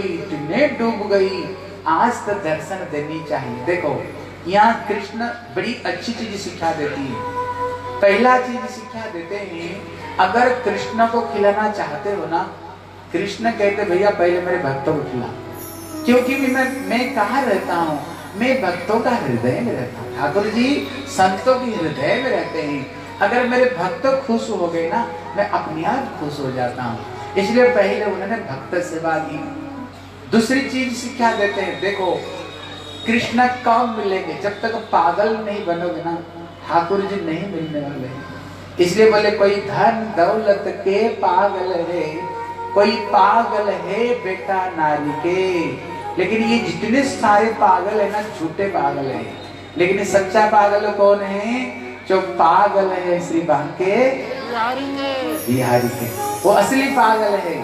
डूब गई, आज तो दर्शन देनी चाहिए। देखो यहाँ कृष्ण बड़ी अच्छी चीज सिखा देती है। पहला चीज सिखा देते हैं, अगर कृष्ण को खिलाना चाहते हो ना, कृष्ण कहते भैया पहले मेरे भक्तों को खिला, क्योंकि मैं कहाँ रहता हूँ, मैं भक्तों का हृदय में रहता हूँ। ठाकुर जी संतों के हृदय में रहते हैं, अगर मेरे भक्त खुश हो गए ना, मैं अपने आप खुश हो जाता हूँ। इसलिए पहले उन्होंने भक्त सेवा की। दूसरी चीज सिखा देते हैं, देखो कृष्ण कब मिलेंगे, जब तक पागल नहीं बनोगे ना ठाकुर जी नहीं मिलने वाले हैं। इसलिए बोले कोई धन दौलत के पागल है, कोई पागल है बेटा नारी के, लेकिन ये जितने सारे पागल है ना झूठे पागल है, लेकिन सच्चा पागल कौन है? जो पागल है श्री बांके बिहारी के, वो असली पागल है।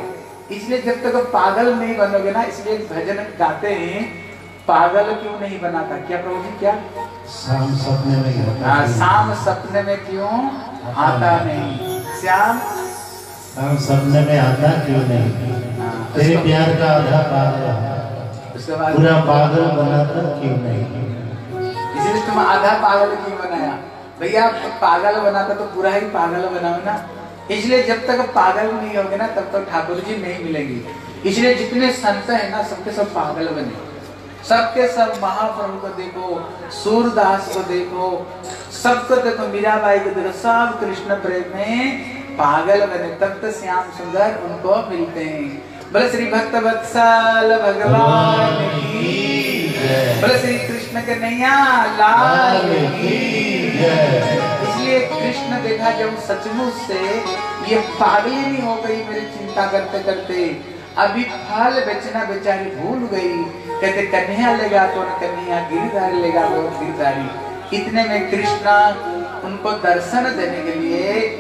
इसलिए जब तक पागल नहीं बनोगे ना, इसलिए भजन गाते हैं, पागल क्यों नहीं बनाता। क्या प्रभु जी, क्या शाम सपने में आता, शाम सपने में क्यों आता नहीं, श्याम शाम सपने में आता क्यों नहीं, तेरे प्यार का आधा पागल, उसके बाद पूरा पागल बनाता क्यों नहीं। इसलिए तुम आधा पागल क्यों बनाया भैया, पागल बनाता तो पूरा ही पागल बनाओ ना। इसलिए जब तक पागल नहीं होगे ना, तब तक ठाकुर जी नहीं मिलेंगे। इसलिए जितने संत है ना, सबके सब पागल बने, सबके सब महाप्रभु को देखो, सूरदास को देखो, सबको देखो, मीराबाई को देखो, सब कृष्ण प्रेम में पागल बने, तब तो श्याम सुंदर उनको मिलते हैं। बोले श्री भक्त वत्सल भगवान की जय, बोले श्री कृष्ण कन्हैया लाल की जय। इसलिए कृष्ण देखा जब सचमुच से ये पागली नहीं हो गई मेरी चिंता करते करते, अभी फल बेचना बेचारी भूल गई, कहते कन्हैया लेगा तो न कन्हैया, गिरधारी लेगा तो गिरधारी। इतने में कृष्ण उनको दर्शन देने के लिए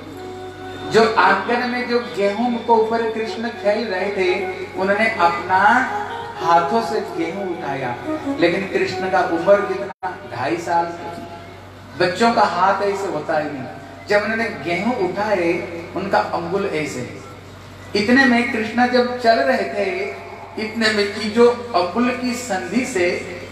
जो आंगन में जो गेहूं को ऊपर कृष्ण खेल रहे थे, उन्होंने अपना हाथों से गेहूं उठाया, लेकिन कृष्ण का उम्र कितना, 2.5 साल। बच्चों का हाथ ऐसे होता ही नहीं। जब उन्होंने गेहूं उठाए, उनका अंगुल ऐसे। इतने में कृष्ण जब चल रहे थे, इतने में की जो अंगुल की संधि से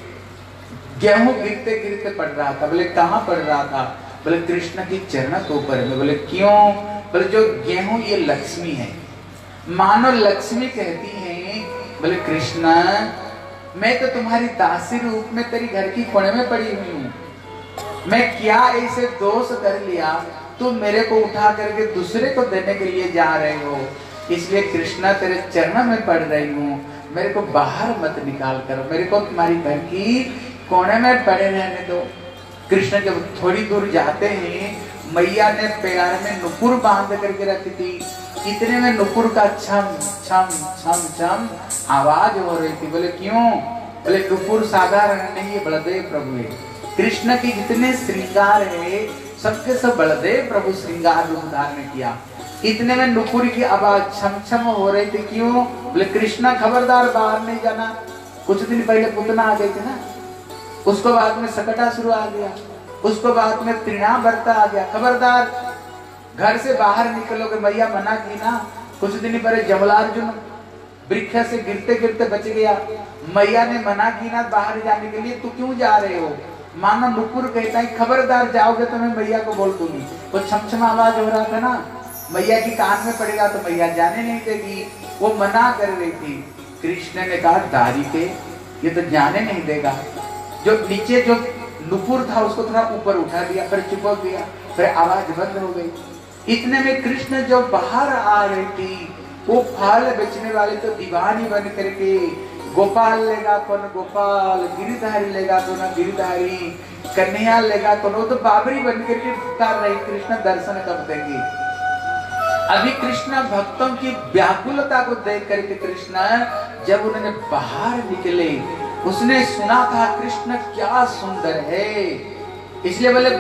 गेहूं गिरते गिरते पड़ रहा था। बोले कहाँ पड़ रहा था, बोले कृष्ण की चरण के ऊपर में। बोले क्यों, बोले जो गेहूं ये लक्ष्मी है, मानो लक्ष्मी कहती है, बोले कृष्ण मैं तो तुम्हारी दासी रूप में तेरी घर की कोने में पड़ी हुई हूँ, मैं क्या ऐसे दोष कर लिया, तुम मेरे को उठा करके दूसरे को देने के लिए जा रहे हो, इसलिए कृष्णा तेरे चरणों में पड़ रही हूँ, मेरे को बाहर मत निकाल कर, मेरे को तुम्हारी घर की कोने में पड़े रहने दो। कृष्ण जब थोड़ी दूर जाते हैं, मैया ने पैर में नुपुर बांध करके रखी थी, इतने में नुपुर का छम छम छम छम आवाज हो रही थी। बोले क्यों, बोले नुपुर साधारण नहीं, ये बलदेव प्रभु है। कृष्ण के जितने श्रृंगार है, सबके सब बलदेव प्रभु श्रृंगार रूप धारण किया। इतने में नुपुर की आवाज छम छम हो रही थी। क्यों, बोले कृष्णा खबरदार बाहर नहीं जाना। कुछ दिन पहले पुतना आ गए थे ना, उसको बाद में सकटा शुरू आ गया, उसको बाद में त्रिना बरता आ गया, खबरदार घर से बाहर निकलोगे, मैया मना की ना। कुछ दिन पहले जमलार्जुन वृक्ष से गिरते गिरते बच गया, मैया ने मना की ना बाहर जाने के लिए, तू क्यों जा रहे हो। मानो नुपुर कहता है खबरदार जाओगे तो मैं मैया को बोल दूंगी। वो छमछम आवाज हो रहा था ना, मैया की कान में पड़ेगा तो मैया जाने नहीं देगी, वो मना कर रही थी। कृष्ण ने कहा दारी के ये तो जाने नहीं देगा। जो नीचे जो नुपुर था उसको थोड़ा ऊपर उठा दिया, फिर चिपक गया, फिर आवाज बंद हो गई। इतने में कृष्ण जो बाहर आ रही थी, वो फल बेचने वाले तो दीवानी बन करके, गोपाल लेगा कौन गोपाल, गिरधारी लेगा कौन गिरधारी, कन्हैया लेगा कौन, वो तो बाबरी बन करके पुकार रही, कृष्ण दर्शन कब देंगे। अभी कृष्ण भक्तों की व्याकुलता को देख करके कृष्ण जब उन्होंने बाहर निकले, उसने सुना था कृष्ण क्या सुंदर है, इसलिए बोले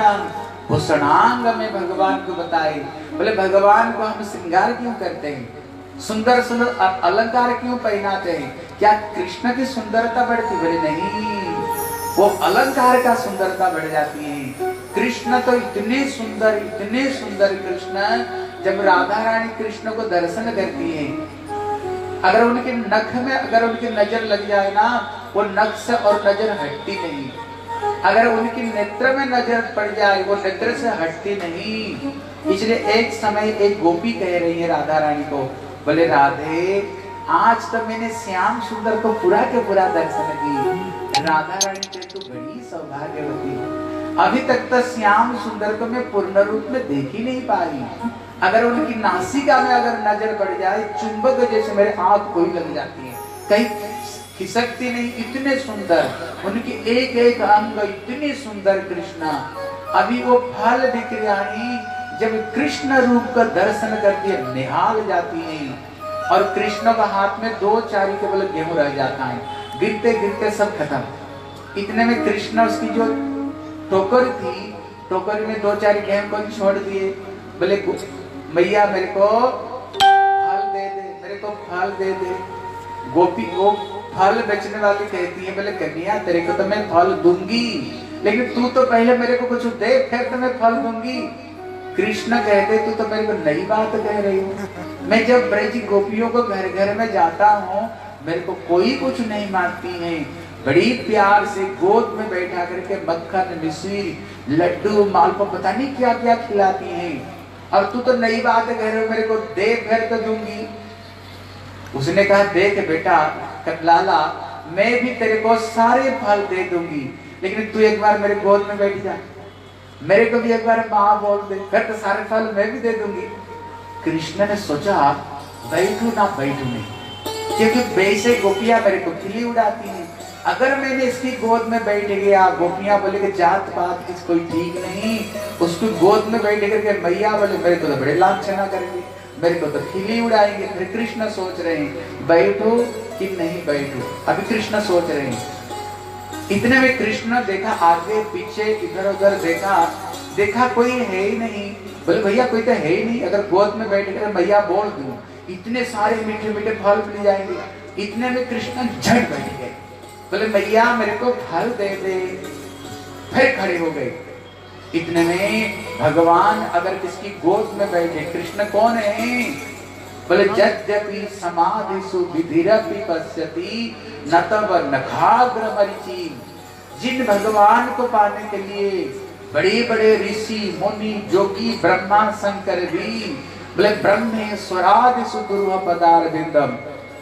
भूषणांग में भगवान को बताए। बोले भगवान को हम श्रृंगार क्यों करते हैं, सुंदर सुंदर अलंकार क्यों पहनाते हैं, क्या कृष्ण की सुंदरता बढ़ती। बोले नहीं, वो अलंकार का सुंदरता बढ़ जाती है। कृष्ण तो इतने सुंदर कृष्ण, जब राधा रानी कृष्ण को दर्शन करती है, अगर उनके नख में अगर उनकी नजर लग जाए ना, वो नख से और नजर हटती नहीं। अगर उनकी नेत्र में नजर पड़ जाए, वो नेत्र से हटती नहीं। इसलिए एक समय एक गोपी कह रही है राधा रानी को, बोले राधे आज तो मैंने श्याम सुंदर को पूरा के पूरा दर्शन की। राधा रानी कहे तू बड़ी सौभाग्यवती है, अभी तक तो श्याम सुंदर को मैं पूर्ण रूप में देख ही नहीं पाई। अगर उनकी नासिका में अगर नजर पड़ जाए, चुंबक जैसे मेरे आंख कोई लग जाती है, कहीं खिसकती नहीं, इतने सुंदर उनकी एक एक अंग, इतने सुंदर कृष्ण। अभी वो फल विक्रियाणी जब कृष्ण रूप का दर्शन करती है, निहाल जाती है, और कृष्ण का हाथ में 2 चारी केवल गेहूं रह जाता है, गिरते गिरते सब खत्म। इतने में कृष्ण उसकी जो टोकरी थी, टोकरी में 2 चारी गेहूं को छोड़ दिए। बोले मैया मेरे को फल दे दे, फल दे दे। गोपी को फल बेचने वाली कहती है, बोले कन्या तेरे को तो मैं फल दूंगी, लेकिन तू तो पहले मेरे को कुछ दे, फिर तो मैं फल दूंगी। कृष्ण कहते तू तो मेरे को नई बात कह रही हो। मैं जब ब्रज गोपियों को घर घर में जाता हूँ, मेरे को कोई कुछ नहीं मांगती है, बड़ी प्यार से गोद में बैठा करके मक्खन, मिश्री, लड्डू, मालपुआ पता नहीं क्या क्या खिलाती हैं, और तू तो नई बात कह रहे हो, मेरे को दे फिर तो दूंगी। उसने कहा देख बेटा लाला, मैं भी तेरे को सारे फल दे दूंगी, लेकिन तू एक बार मेरे गोद में बैठ जा, मेरे को भी एक बार माँ बोल दे, फिर तो सारे फल मैं भी दे दूंगी। कृष्ण ने सोचा बैठू ना बैठू नहीं, क्योंकि वैसे गोपियां मेरे को खिली उड़ाती हैं, अगर मैंने इसकी गोद में बैठ गया, गोपियां बोले कि जात पात किस कोई ठीक नहीं, उसकी गोद में बैठ करके मैया बोले मेरे को तो बड़े लांछना करेंगे, मेरे को तो खिली उड़ाएंगे। फिर कृष्ण सोच रहे हैं बैठो कि नहीं बैठो, अभी कृष्ण सोच रहे हैं। इतने में कृष्ण देखा आगे पीछे इधर उधर देखा कोई है ही नहीं, बोले भैया कोई तो है ही नहीं, अगर गोद में बैठ कर मैया बोल दूं इतने सारे मीठे मीठे फल मिल जाएंगे। इतने में कृष्ण झट बैठ गए, बोले मैया मेरे को फल दे दे, फिर खड़े हो गए। इतने में भगवान अगर किसकी गोद में बैठे, कृष्ण कौन है, बोले यद्यपि समाधिषु विधिरपि पश्यति न तव नखाग्र मरीचि। जिन भगवान को पाने के लिए बड़े बड़े ऋषि मुनि जोगी ब्रह्मा शंकर भी, बोले ब्रह्मेश्वरादिषु दुर्लभ पदारविंदम,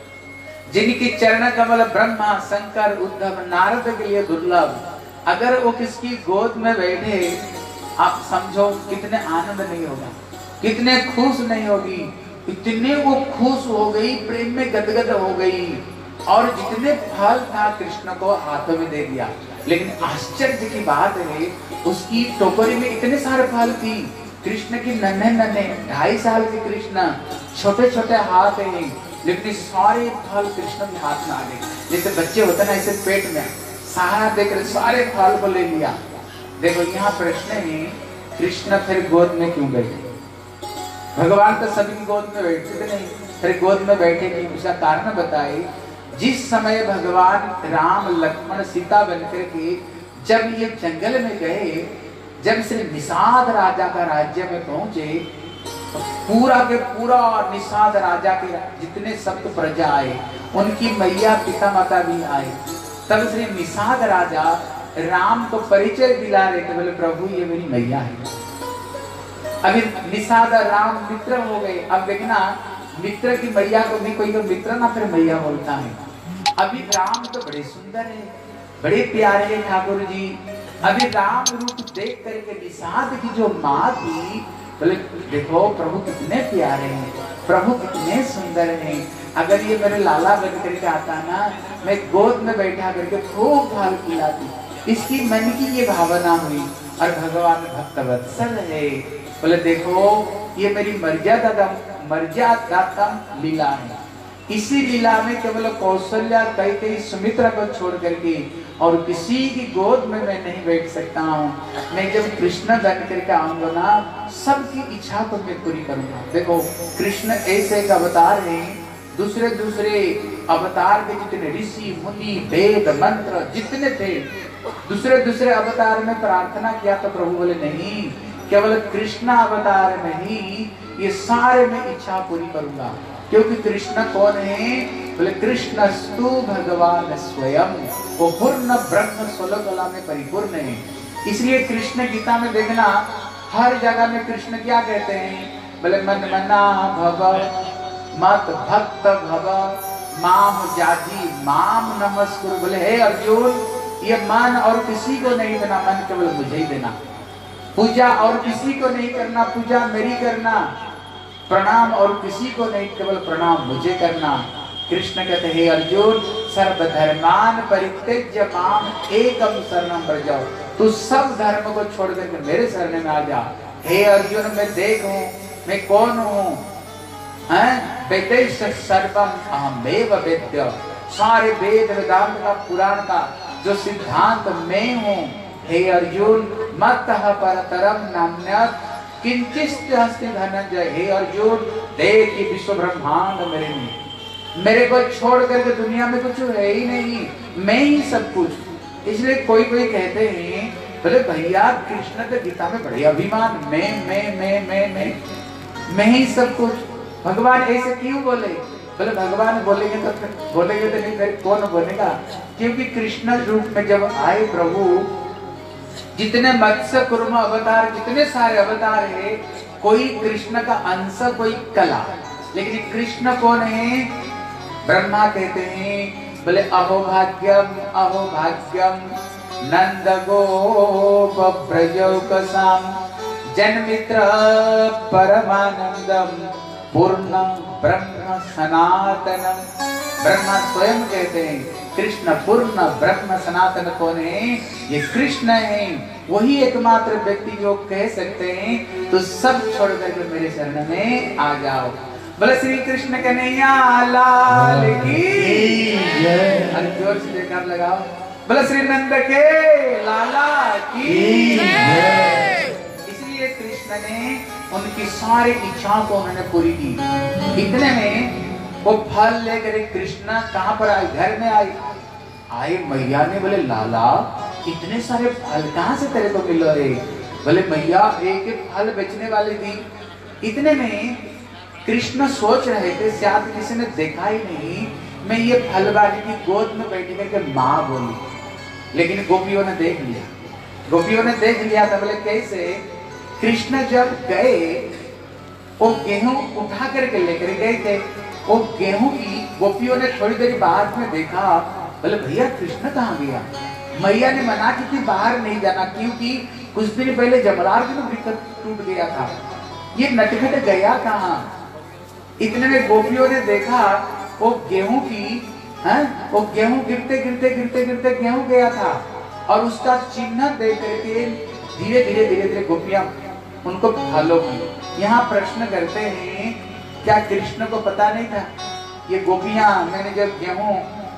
जिनकी चरण कमल ब्रह्मा शंकर उद्धव नारद के लिए दुर्लभ, अगर वो किसकी गोद में बैठे आप समझो कितने आनंद नहीं होगा, कितने खुश नहीं होगी। इतने वो खुश हो गई, प्रेम में गदगद हो गई, और जितने फल था कृष्ण को हाथों में दे दिया। लेकिन आश्चर्य की बात है उसकी टोकरी में इतने सारे फल थी, कृष्ण की नन्हे नन्हे 2.5 साल के कृष्ण, छोटे छोटे हाथ हैं, लेकिन सारे फल कृष्ण के हाथ में आ गए। जैसे बच्चे होते ना ऐसे पेट में सहारा देकर सारे फल को ले लिया। देखो यहाँ प्रश्न है कृष्ण फिर गोद में क्यों गए? भगवान तो सभी की गोद में बैठते थे नहीं, फिर गोद में बैठे नहीं, उसका कारण बताए। जिस समय भगवान राम लक्ष्मण सीता बनकर के जब ये जंगल में गए, जब श्री निषाद राजा का राज्य में पहुंचे, पूरा के पूरा निषाद राजा के जितने सप्त प्रजा आए, उनकी मैया पिता माता भी आए। तब श्री निषाद राजा राम को परिचय दिला रहे थे, बोले प्रभु ये मेरी मैया है। अभी निषाद राम मित्र हो गए। अब देखना मित्र की मैया को भी कोई मित्र ना फिर मैया बोलता है। अभी राम तो बड़े सुंदर है, बड़े प्यारे हैं ठाकुर जी। अभी राम रूप देख करके निषाद की जो माँ थी, बोले देखो प्रभु कितने प्यारे हैं, प्रभु कितने सुंदर हैं, अगर ये मेरे लाला बन करके आता ना, मैं गोद में बैठा करके खूब फल खिलाती। इसकी मन की ये भावना हुई, और भगवान भक्तवत्सल है, बोले देखो ये मेरी मर्यादात्म लीला है। इसी लीला में केवल कौशल्या कई सुमित्रा को छोड़ करके और किसी की गोद में मैं नहीं बैठ सकता हूँ। मैं जब कृष्ण बन करके आऊंगा ना, सबकी इच्छा को मैं पूरी करूंगा। देखो कृष्ण ऐसे एक अवतार है, दूसरे दूसरे अवतार के जितने ऋषि मुनि वेद मंत्र जितने थे, दूसरे दूसरे अवतार में प्रार्थना किया तो प्रभु बोले नहीं, केवल कृष्ण अवतार में ही ये सारे मैं इच्छा पूरी करूंगा। क्योंकि कृष्ण कौन है? बोले कृष्णस्तु भगवान स्वयं, वो पूर्ण ब्रह्म 16 कला में परिपूर्ण है। इसलिए कृष्ण गीता में देखना हर जगह में कृष्ण क्या कहते हैं? बोले मन मना भव मत भक्त भव माम जाजी माम नमस्कुरु। बोले हे अर्जुन, ये मन और किसी को नहीं देना, मन केवल मुझे ही देना। पूजा और किसी को नहीं करना, पूजा मेरी करना। प्रणाम और किसी को नहीं, केवल प्रणाम मुझे करना। कृष्ण कहते हे अर्जुन, सर्वधर्मान परित्यज्य माम एकम शरणं व्रज। तू सब धर्म को छोड़ करके मेरे शरण में आ जा। हे अर्जुन, मैं देख हूँ, मैं कौन हूँ? वेदैश्च सर्वम अहमेव वेद्य। सारे वेद वेदांत का, पुराण का जो सिद्धांत मैं हूँ। हे अर्जुन, मत्तः परतरम नान्यत् किंचित् अस्ति धनंजय। हे अर्जुन, देख ये विश्व ब्रह्मांड मेरे में, मेरे को छोड़ करके दुनिया में कुछ है ही नहीं, मैं ही सब कुछ। इसलिए कोई कोई कहते हैं बोले भैया कृष्ण के गीता में बड़े अभिमान, मैं ही सब कुछ। भगवान ऐसे क्यों बोले? बोले भगवान बोलेंगे तो नहीं, फिर कौन बोलेगा? क्योंकि कृष्ण रूप में जब आए प्रभु, जितने मत्स्य कुर्म अवतार, जितने सारे अवतार है, कोई कृष्ण का अंश, कोई कला, लेकिन कृष्ण कौन है? ब्रह्मा कहते हैं बोले अहो भाग्यम नंद गोप प्रजोकसाम जन्मित्र परमानंदम पूर्ण ब्रह्म सनातनम। ब्रह्मा स्वयं कहते हैं कृष्ण पूर्ण ब्रह्म सनातन कौन है? ये कृष्ण है। वही एकमात्र व्यक्ति जो कह सकते हैं तो सब छोड़ करके मेरे शरण में आ जाओ। बोले श्री कृष्ण कन्हैया लाल की जय। अरे जोर से जयकार लगाओ। बोले श्री नंद के लाला की जय। इसलिए कृष्ण ने उनकी सारी इच्छाओं को उन्होंने पूरी की। इतने में वो फल लेकर कृष्ण कहाँ पर आए? घर में आए मैया ने बोले लाला इतने सारे फल कहाँ से तेरे को मिल रहे? बोले मैया एक एक फल बेचने वाली थी। इतने में कृष्ण सोच रहे थे शायद किसी ने देखा ही नहीं, मैं ये फल वाली की गोद में बैठ करके माँ बोली, लेकिन गोपियों ने देख लिया था। बोले कैसे? कृष्ण जब गए वो गेहूं उठा करके लेकर गए थे, वो गेहूं की गोपियों ने थोड़ी देर बाद में देखा। बोले भैया कृष्ण कहाँ गया? मैया ने मना की थी बाहर नहीं जाना, क्योंकि कुछ दिन पहले जमरार्जुन में वृक्ष टूट गया था, ये नटखट गया कहाँ? इतने में गोपियों ने देखा वो गेहूं की वो गेहूं गिरते गेहूं गया था, और उसका चिन्ह देख करके धीरे धीरे गोपियां उनको फॉलो की। यहाँ प्रश्न करते हैं क्या कृष्ण को पता नहीं था? ये गोपियां मैंने जब गेहूं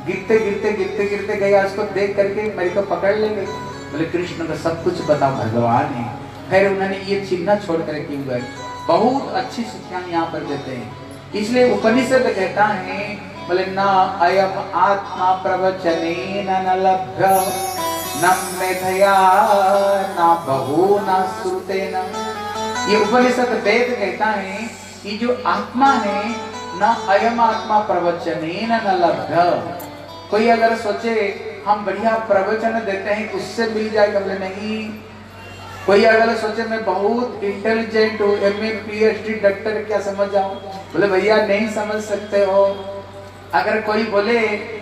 गिरते गया उसको देख करके मेरे को पकड़ लेंगे? बोले कृष्ण को सब कुछ पता, भगवान है। फिर उन्होंने ये चिन्ह छोड़ कर क्यों गए? बहुत अच्छी शिक्षा यहाँ पर देते हैं। इसलिए उपनिषद कहता है बोले न अयम आत्मा प्रवचनेन न लभ्य न मेधया न बहु न श्रुतेन। ये उपनिषद वेद कहता है कि जो आत्मा है न अयम आत्मा प्रवचनेन न लभ्य। कोई अगर सोचे हम बढ़िया प्रवचन देते हैं उससे मिल जाएगा, बोले नहीं। कोई अगर सोचे मैं बहुत इंटेलिजेंट हूँ, एमए पीएचडी डॉक्टर, क्या समझ जाऊं? बोले भैया नहीं समझ सकते हो। अगर कोई बोले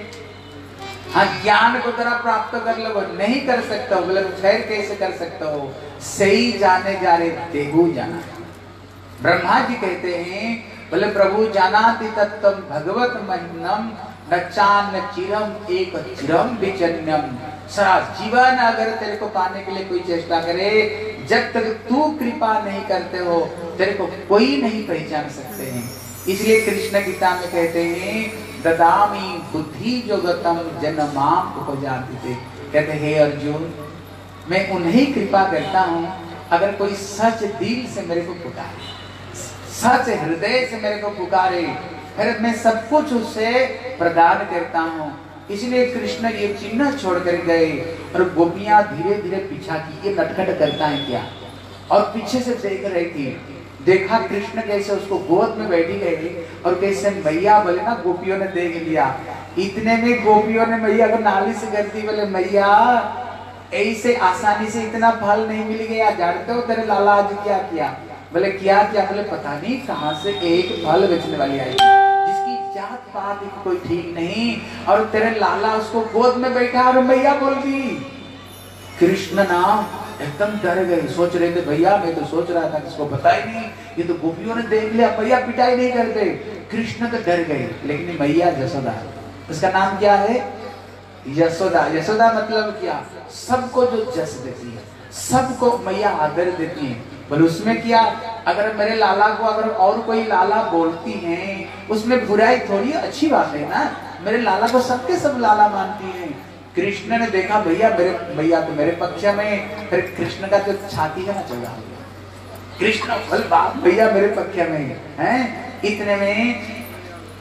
हाँ ज्ञान को तरह प्राप्त कर लो, नहीं कर सकते हो, बोले खैर कैसे कर सकते हो? सही जाने जा रहे देहु जाना। ब्रह्मा जी कहते हैं बोले प्रभु जानाति तत्तम भगवत महिमनम न चान चिरम एक चिरम विचन्यम। सारा जीवन अगर तेरे को पाने के लिए कोई चेष्टा करे, जब तक तू कृपा नहीं करते हो तेरे को कोई नहीं पहचान सकते हैं। इसलिए कृष्ण गीता में कहते हैं ददामी बुद्धि जोगतम जन्माम उपजाति थे। कहते हैं हे अर्जुन मैं उन्हें कृपा करता हूँ अगर कोई सच दिल से मेरे को पुकारे, सच हृदय से मेरे को पुकारे, फिर मैं सब कुछ उससे प्रदान करता हूँ। इसलिए कृष्ण ये चिन्ह छोड़ कर गए और गोपियां धीरे धीरे पीछा की, ये नटखट करता है क्या? और पीछे से देख रही थी। देखा कृष्ण कैसे उसको गोद में बैठी गई और कैसे मैया बोले ना गोपियों ने देख लिया। इतने में गोपियों ने मैया को नाली से कर दी। बोले मैया ऐसे आसानी से इतना फल नहीं मिल गया, जानते हो तेरे लाला आज क्या किया? बोले क्या? बोले पता नहीं कहाँ से एक फल बेचने वाली आई जिसकी जात पात कोई ठीक नहीं, और तेरे लाला उसको गोद में बैठा और मैया बोल दी। कृष्ण नाम एकदम डर गए, सोच रहे थे भैया मैं तो सोच रहा था किसको पता ही नहीं, ये तो गोपियों ने देख लिया, भैया पिटाई नहीं करते। कृष्ण तो डर गए, लेकिन मैया यशोदा, उसका नाम क्या है? यशोदा। यशोदा मतलब क्या? सबको जो जस देती है, सबको मैया आदर देती है। बोले उसमें क्या? अगर मेरे लाला को अगर और कोई लाला बोलती हैं उसमें बुराई थोड़ी, अच्छी बात है ना। मेरे लाला को सबके सब लाला मानती हैं। कृष्ण ने देखा भैया मेरे भैया तो मेरे पक्ष में, फिर कृष्ण का जो छाती है ना चला गया। कृष्ण बोल बाप भैया मेरे पक्ष में हैं। इतने में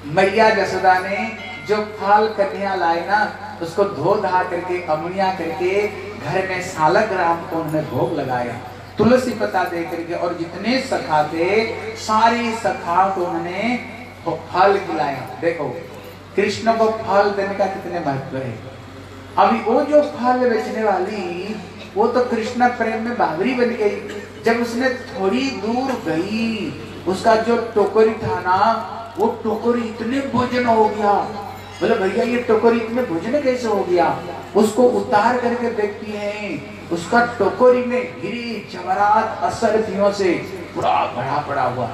मैया जसोदा ने जो फल कन्या लाए ना, उसको धो धा करके अमनिया करके घर में सालग्राम को उन्होंने भोग लगाया, तुलसी पत्ता दे करके, और जितने सखा थे सारे सखा को उन्होंने फल खिलाया। देखो कृष्ण को फल देने का कितने महत्व है। अभी वो जो फल बेचने वाली, वो तो कृष्ण प्रेम में बावरी बन गई। जब उसने थोड़ी दूर गई, उसका जो टोकरी था ना, वो टोकरी इतने भोजन हो गया। बोले भैया ये टोकरी इतने भोजन कैसे हो गया? उसको उतार करके देखती हैं, उसका टोकरी में गिरी जवाहरात असरफियों से पूरा भरा पड़ा हुआ।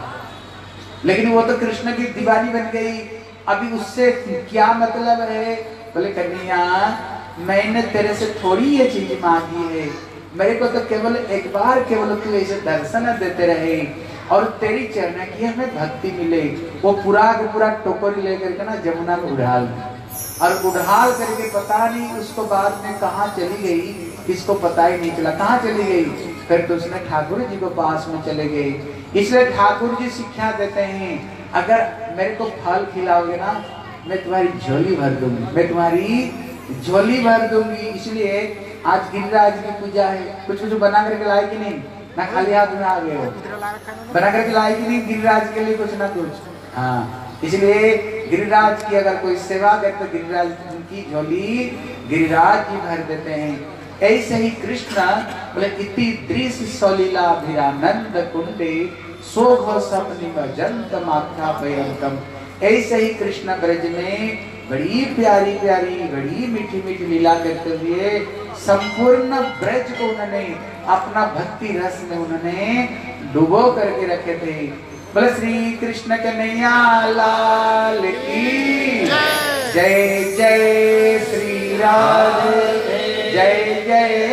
लेकिन वो तो कृष्ण की दीवानी बन गई। अभी उससे क्या मतलब है? बोले कन्हैया मैंने तेरे से थोड़ी ये चीज मांगी है, मेरे को तो केवल एक बार केवल तू ऐसे दर्शन देते रहे और तेरी चरण की हमें भक्ति मिले। वो पूरा का पूरा टोकरी लेकर के ना जमुना में उड़ाल दी, और उड़ाल करके पता नहीं उसको बाद में कहाँ चली गई, किसको पता ही नहीं चला कहाँ चली गई। फिर तो उसने ठाकुर जी को पास में चले गए। इसलिए ठाकुर जी शिक्षा देते हैं, अगर मेरे को फल खिलाओगे ना, मैं तुम्हारी झोली भर दूंगी, मैं तुम्हारी झोली भर दूंगी। इसलिए आज गिरिराज की पूजा है, कुछ कुछ बना करके लाए कि नहीं? ना खाली हाथ में आ गए हो, बना करके लाए कि नहीं गिरिराज के लिए कुछ ना कुछ? हाँ, इसलिए गिरिराज की अगर कोई सेवा करे तो गिरिराज की झोली गिरिराज जी भर देते हैं। ऐसे ही कृष्ण बोले इति दृश्य सलीलाभिरानंद कुंडे सोघ सपनिम जंत माथा पयंतम। ऐसे ही कृष्ण ब्रज में बड़ी प्यारी प्यारी बड़ी मीठी मीठी लीला करते हुए संपूर्ण ब्रज को उन्होंने अपना भक्ति रस में उन्होंने डुबो करके रखे थे। बोले श्री कृष्ण कन्हैया लाल की जय। जय श्री राधे, जय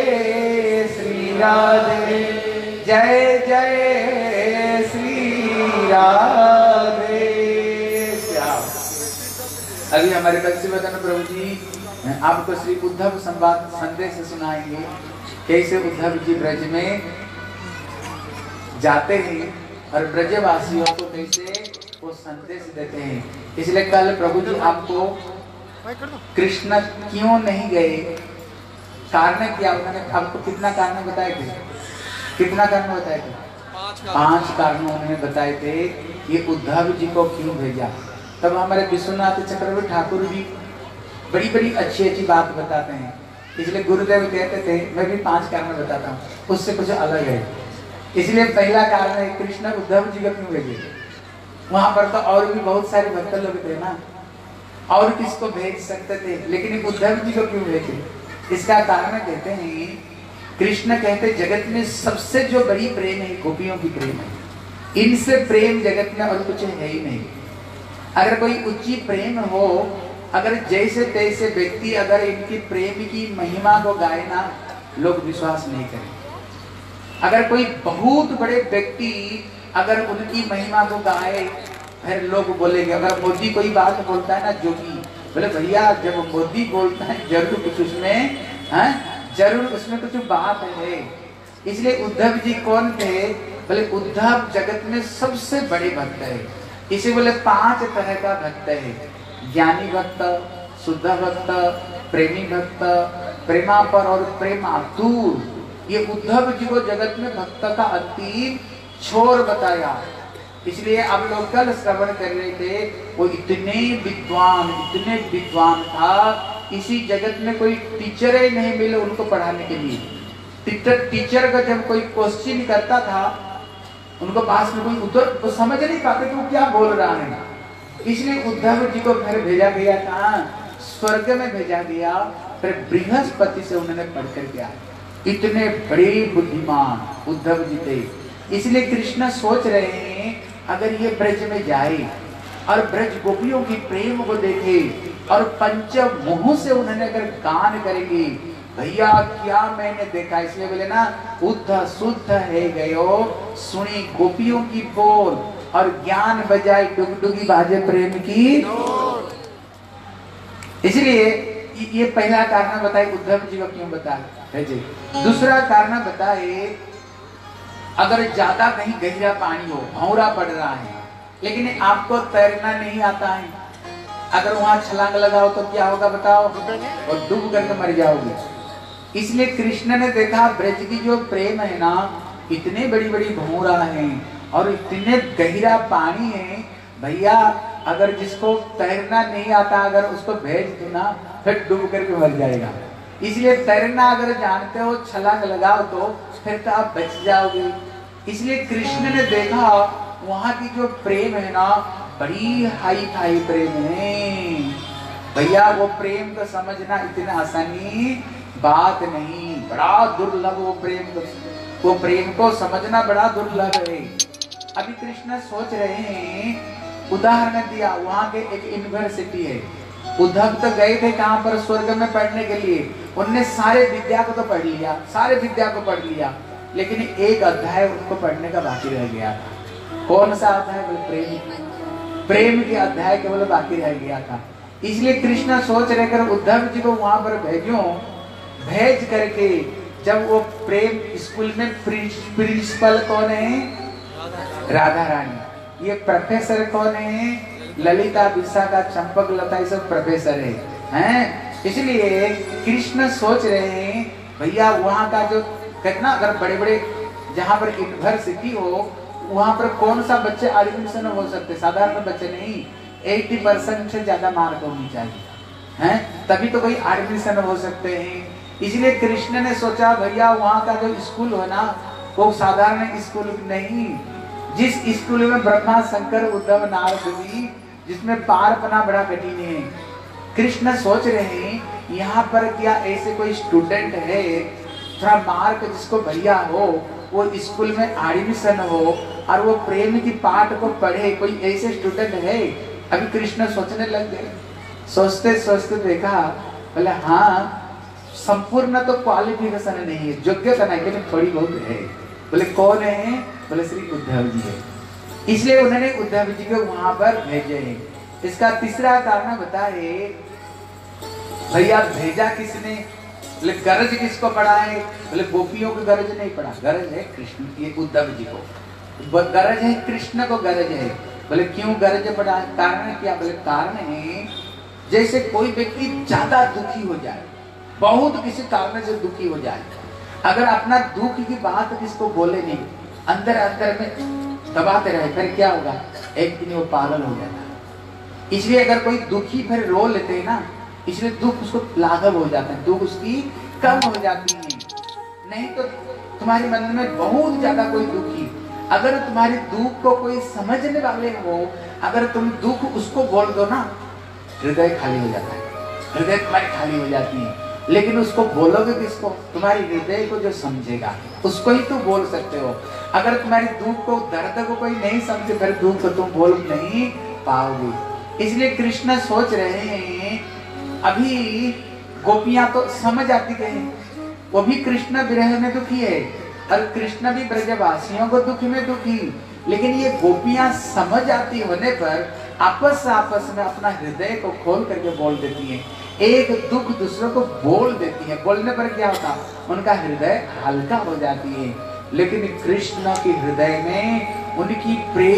जय श्री राधे, जय जय श्री राधे। अभी हमारे बक्सीवदन प्रभु जी आपको श्री उद्धव संवाद संदेश सुनाएंगे, कैसे उद्धव जी ब्रज में जाते हैं और ब्रजवासियों को कैसे वो संदेश देते हैं। इसलिए कल प्रभु जी आपको कृष्ण क्यों नहीं गए, कारण क्या, उन्होंने आपको कितना कारण बताए थे? कितना कारण बताए थे? 5 कारण उन्होंने बताए थे ये उद्धव जी को क्यों भेजा। तब हमारे विश्वनाथ चक्रवर्ती ठाकुर भी बड़ी बड़ी अच्छी अच्छी बात बताते हैं। इसलिए गुरुदेव कहते थे मैं भी 5 कारण बताता हूँ, उससे कुछ अलग है। इसलिए पहला कारण है कृष्ण उद्धव जी को क्यों भेजे। वहां पर तो और भी बहुत सारे भक्त लोग थे ना, और किसको भेज सकते थे, लेकिन उद्धव जी को क्यों भेजे? इसका कारण कहते हैं कृष्ण कहते जगत में सबसे जो बड़ी प्रेम है गोपियों की प्रेम है, इनसे प्रेम जगत में और कुछ है ही नहीं। अगर कोई उच्ची प्रेम हो, अगर जैसे तैसे व्यक्ति अगर इनकी प्रेम की महिमा को गाए ना, लोग विश्वास नहीं करें। अगर कोई बहुत बड़े व्यक्ति अगर उनकी महिमा को गाए, फिर लोग बोलेंगे। अगर मोदी कोई बात बोलता है ना, जोगी बोले भैया जब मोदी बोलता है जरूर कुछ उसमें जरूर उसमें कुछ बात है। इसलिए उद्धव जी कौन थे? बोले उद्धव जगत में सबसे बड़े भक्त है। इसे बोले 5 तरह का भक्त है, ज्ञानी भक्त, शुद्ध भक्त, प्रेमी भक्त, प्रेमापर और प्रेमातुर। ये उद्धव जी को जगत में भक्त का अंतिम छोर बताया। इसलिए आप लोग कल श्रवण कर रहे थे, वो इतने विद्वान था, इसी जगत में कोई टीचर ही नहीं मिले उनको पढ़ाने के लिए। टीचर का जब कोई क्वेश्चन करता था, उनको पास में कोई उत्तर तो समझ नहीं पाते कि वो क्या बोल रहा है। इसलिए उद्धव जी को फिर भेजा गया था, स्वर्ग में भेजा गया, फिर बृहस्पति से उन्होंने पढ़कर के आए। इतने बड़े बुद्धिमान उद्धव जी थे। इसलिए कृष्ण सोच रहे हैं अगर ये ब्रज में जाए और ब्रज गोपियों की प्रेम को देखे और पंच मुंह से उन्होंने अगर गान करेंगे, भैया क्या मैंने देखा। इसलिए बोले ना उद्ध शुद्ध है गयो सुनी गोपियों की बोल और ज्ञान बजाए डुगडुगी बाजे प्रेम की। इसलिए ये पहला कारण बताए उद्धव जी को क्यों बताए। दूसरा कारण बताए अगर ज्यादा कहीं गहरा पानी हो, भंवरा पड़ रहा है, लेकिन आपको तैरना नहीं आता है, अगर वहां छलांग लगाओ तो क्या होगा बताओ, और डूब करके मर जाओगे। इसलिए कृष्ण ने देखा ब्रज की जो प्रेम है ना, इतने बड़ी बड़ी भौरा है और इतने गहरा पानी है, भैया अगर जिसको तैरना नहीं आता अगर उसको भेज दो ना, फिर डूब करके मर जाएगा। इसलिए तैरना अगर जानते हो, छलांग लगाओ तो फिर तो आप बच जाओगे। इसलिए कृष्ण ने देखा वहां की जो प्रेम है ना, बड़ी हाई फाई प्रेम है भैया। वो प्रेम को समझना इतना आसानी बात नहीं, बड़ा दुर्लभ वो प्रेम को समझना बड़ा दुर्लभ है। अभी कृष्ण सोच रहे हैं, उदाहरण दिया वहां के एक यूनिवर्सिटी है, उद्धव तो गए थे कहां पर, स्वर्ग में पढ़ने के लिए। उनने सारे विद्या को तो पढ़ लिया, सारे विद्या को पढ़ लिया, लेकिन एक अध्याय उनको पढ़ने का बाकी रह गया था। कौन सा अध्याय? बोले प्रेम के अध्याय केवल बाकी रह गया था। इसलिए कृष्ण सोच रहे कर उद्धव जी को वहां पर भेज करके, जब वो प्रेम स्कूल में प्रिंसिपल कौन है? राधा रानी। ये प्रोफेसर कौन है? ललिता, विशाखा, चंपक, लता, ये सब प्रोफेसर हैं। इसलिए कृष्ण सोच रहे हैं भैया वहां का जो कितना, अगर बड़े बड़े जहां पर यूनिवर्सिटी हो वहां पर कौन सा बच्चे एडमिशन हो सकते, साधारण बच्चे नहीं, 80% से ज्यादा मार्क होनी चाहिए हैं, तभी तो कोई एडमिशन हो सकते हैं। इसलिए कृष्ण ने सोचा भैया वहां का जो स्कूल हो ना, वो साधारण स्कूल नहीं, जिस स्कूल में ब्रह्मा, शंकर, उद्धव, नारद, जिसमें पार पना बड़ा कठिन है। कृष्ण सोच रहे हैं यहाँ पर क्या ऐसे कोई स्टूडेंट है, थोड़ा मार्क जिसको बढ़िया हो, वो स्कूल में एडमिशन हो और वो प्रेम की पाठ को पढ़े, कोई ऐसे स्टूडेंट है? अभी कृष्ण सोचने लग गए। सोचते सोचते देखा, बोले हाँ, संपूर्ण तो क्वालिफिकेशन नहीं है, योग्यता नहीं, लेकिन थोड़ी बहुत है। बोले कौन है? बोले श्री उद्धव जी है। इसलिए उन्होंने उद्धव जी को वहां पर भेजे हैं। इसका तीसरा कारण बताए भैया, भेजा किसने? बोले गरज किसको पड़ा है? बोले गोपियों को गरज नहीं पड़ा, गरज है कृष्ण, ये उद्धव जी को गरज है, कृष्ण को गरज है। बोले क्यों गरज पड़ा? कारण क्या? बोले कारण है जैसे कोई व्यक्ति ज्यादा दुखी हो जाए, बहुत किसी कारण से दुखी हो जाए, अगर अपना दुख की बात किसको बोले नहीं, अंदर अंदर में दबाते रहे, फिर क्या होगा? एक दिन वो पागल हो जाता है। इसलिए अगर कोई दुखी फिर रो लेते हैं ना, इसलिए दुख उसको लाघव हो जाता है, दुख उसकी कम हो जाती है। नहीं तो तुम्हारे मन में बहुत ज्यादा कोई दुखी, अगर तुम्हारे दुख को कोई समझने वाले हो, अगर तुम दुख उसको बोल दो ना, हृदय खाली हो जाता है, हृदय तुम्हारी खाली हो जाती है। लेकिन उसको बोलोगे किसको? तुम्हारी हृदय को जो समझेगा उसको ही तुम बोल सकते हो। अगर तुम्हारी दुख को, दर्द को कोई नहीं समझे, फिर दुख को तुम बोल नहीं पाओगे। इसलिए कृष्ण सोच रहे हैं, अभी गोपियां तो समझ आती गई, वो भी कृष्ण विरह में दुखी है और कृष्ण भी ब्रजवासियों को दुख में दुखी, लेकिन ये गोपियां समझ आती होने पर आपस में अपना हृदय को खोल करके बोल देती हैं, एक दुख दूसरों को बोल देती है। बोलने पर क्या होता? उनका हृदय हल्का हो जाती है। लेकिन कृष्ण के हृदय में उनकी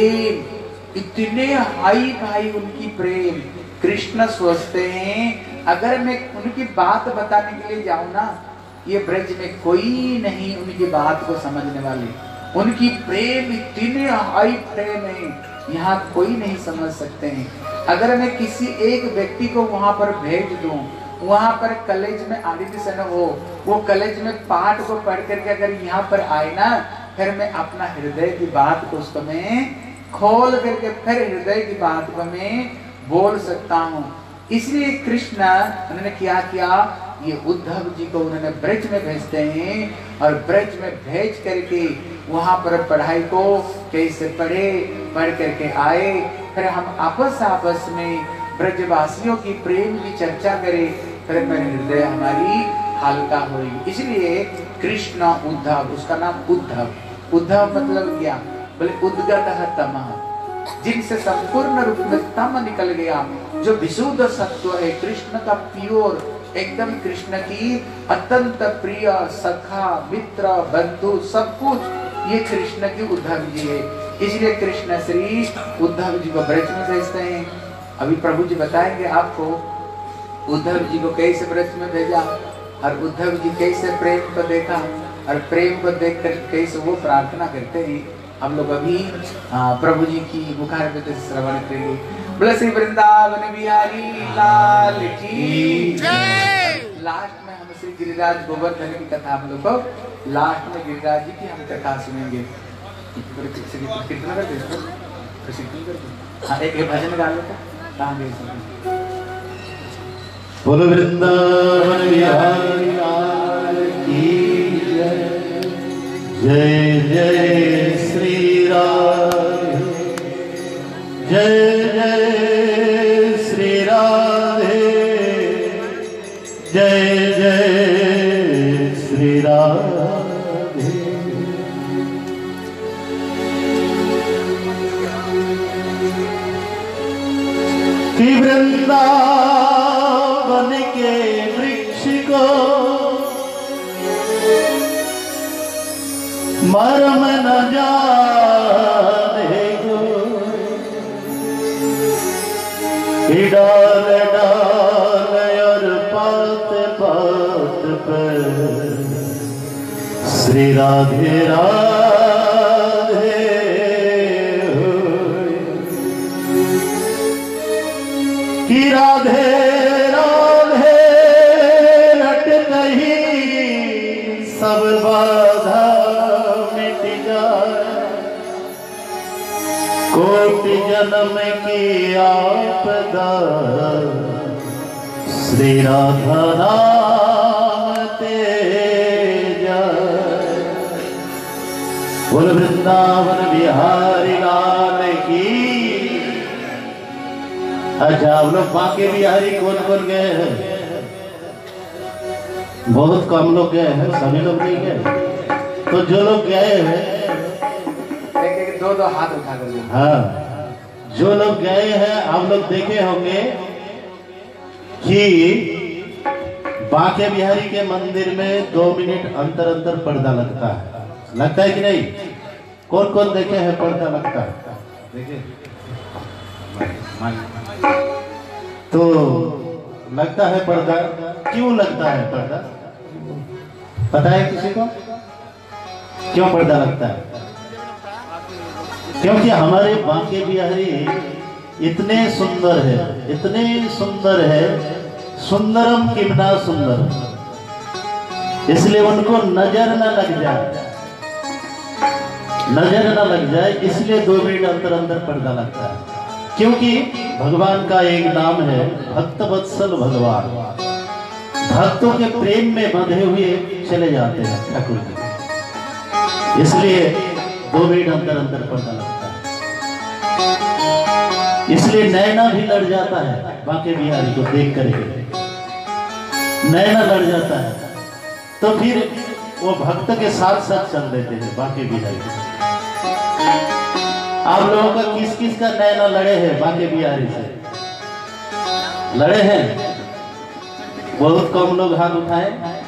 प्रेम इतने हाई फाई, उनकी प्रेम, कृष्ण सोचते हैं अगर मैं उनकी बात बताने के लिए जाऊं ना, ये ब्रज में कोई नहीं उनकी बात को समझने वाले, उनकी प्रेम इतने हाई प्रेम है, यहाँ कोई नहीं समझ सकते हैं। अगर मैं किसी एक व्यक्ति को वहां पर भेज दूं, वहां पर कॉलेज में एडमिशन हो, वो कॉलेज में पाठ को पढ़ करके अगर यहाँ पर आए ना, फिर मैं अपना हृदय की बात को उसको मैं खोल करके फिर हृदय की बात को मैं बोल सकता हूँ। इसलिए कृष्ण उन्होंने क्या किया, ये उद्धव जी को उन्होंने ब्रज में भेजते हैं और ब्रज में भेज करके वहां पर पढ़ाई को कैसे पढ़ करके आए, फिर हम आपस में ब्रजवासियों की प्रेम की चर्चा करें, फिर मेरे हृदय हमारी हल्का होगी। इसलिए कृष्ण उद्धव, उसका नाम उद्धव। उद्धव मतलब क्या? बोले उद्गतः तमः, जिनसे संपूर्ण रूप में तम निकल गया, जो विशुद्ध सत्व है, कृष्ण का प्योर एकदम, कृष्ण की अत्यंत प्रिय सखा, मित्र, बंधु, सब कुछ ये कृष्ण की उद्धव जी है। इसलिए कृष्ण श्री उद्धव जी को ब्रज में भेजते हैं अभी प्रभु जी बताएंगे आपको उद्धव जी को कैसे व्रत में भेजा और उद्धव जी कैसे प्रेम को देखा और प्रेम को देखकर कैसे वो प्रार्थना करते हैं। हम लोग अभी प्रभु जी की मुखार पे श्रवण करेंगे। बोले श्री वृंदावन बिहारी लाल की जय। लास्ट में हम श्री गिरिराज गोवर्धन की कथा हम लोग को लास्ट में गिरिराज जी की हम कथा सुनेंगे। कितना कर दे हाँ एक भजन गा लो कहाँ गए। बोलो वृंदावन बिहारी लाल की जय। जय जय श्री राधे जय जय श्री राधे जय जय श्री राधे। कि वृंदावन के वृक्ष को मरम न जाने को, डाल डाल और पात पात पर श्री राधे राधे कि राधे राधे रट कहीं सब बाधा मिट जाए। कोटि जन्म की आपदा श्री राधा नाम ते जाए। बोल वृंदावन बिहारी लाल की। अच्छा आप लोग बांके बिहारी कौन कौन गए हैं? बहुत कम लोग गए हैं, सभी लोग नहीं गए। तो जो लोग गए हैं दो दो हाथ उठा कर। हाँ, जो लोग गए हैं आप लोग देखे होंगे कि बांके बिहारी के मंदिर में 2 मिनट अंतर अंतर पर्दा लगता है कि नहीं? कौन कौन देखे हैं पर्दा लगता है? देखिए तो लगता है पर्दा। क्यों लगता है पर्दा? पता है किसी को क्यों पर्दा लगता है? क्योंकि हमारे बांके बिहारी इतने सुंदर है, सुंदरम कितना सुंदर, इसलिए उनको नजर न लग जाए, इसलिए 2 मिनट अंतर अंतर पर्दा लगता है। क्योंकि भगवान का एक नाम है भक्त वत्सल भगवान। भक्तों के प्रेम में बंधे हुए चले जाते हैं ठाकुर जी, इसलिए 2 मिनट अंतर अंतर पर्दा लगता है। इसलिए नैना भी लड़ जाता है बांके बिहारी को देख करके, नैना लड़ जाता है। तो फिर वो भक्त के साथ साथ चल देते हैं बांके बिहारी। आप लोगों का किस किस का नैना लड़े हैं बांके बिहारी से? लड़े हैं? बहुत कम लोग हाथ उठाए।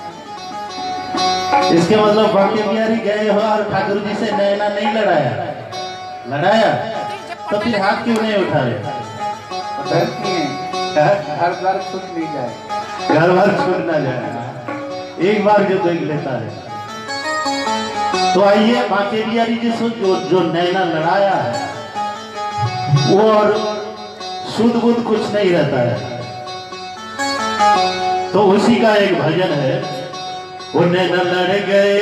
इसके मतलब बांके बिहारी गए हो और ठाकुर जी से नैना नहीं लड़ाया तो फिर हाथ क्यों नहीं उठा रहे? हर बार छूट नहीं जाए, हर बार छूट ना जाए, एक बार जो देख लेता है। तो आइए बांके बिहारी जी से जो नैना लड़ाया है वो और शुद्ध बुद्ध कुछ नहीं रहता है। तो उसी का एक भजन है। वो नैना लड़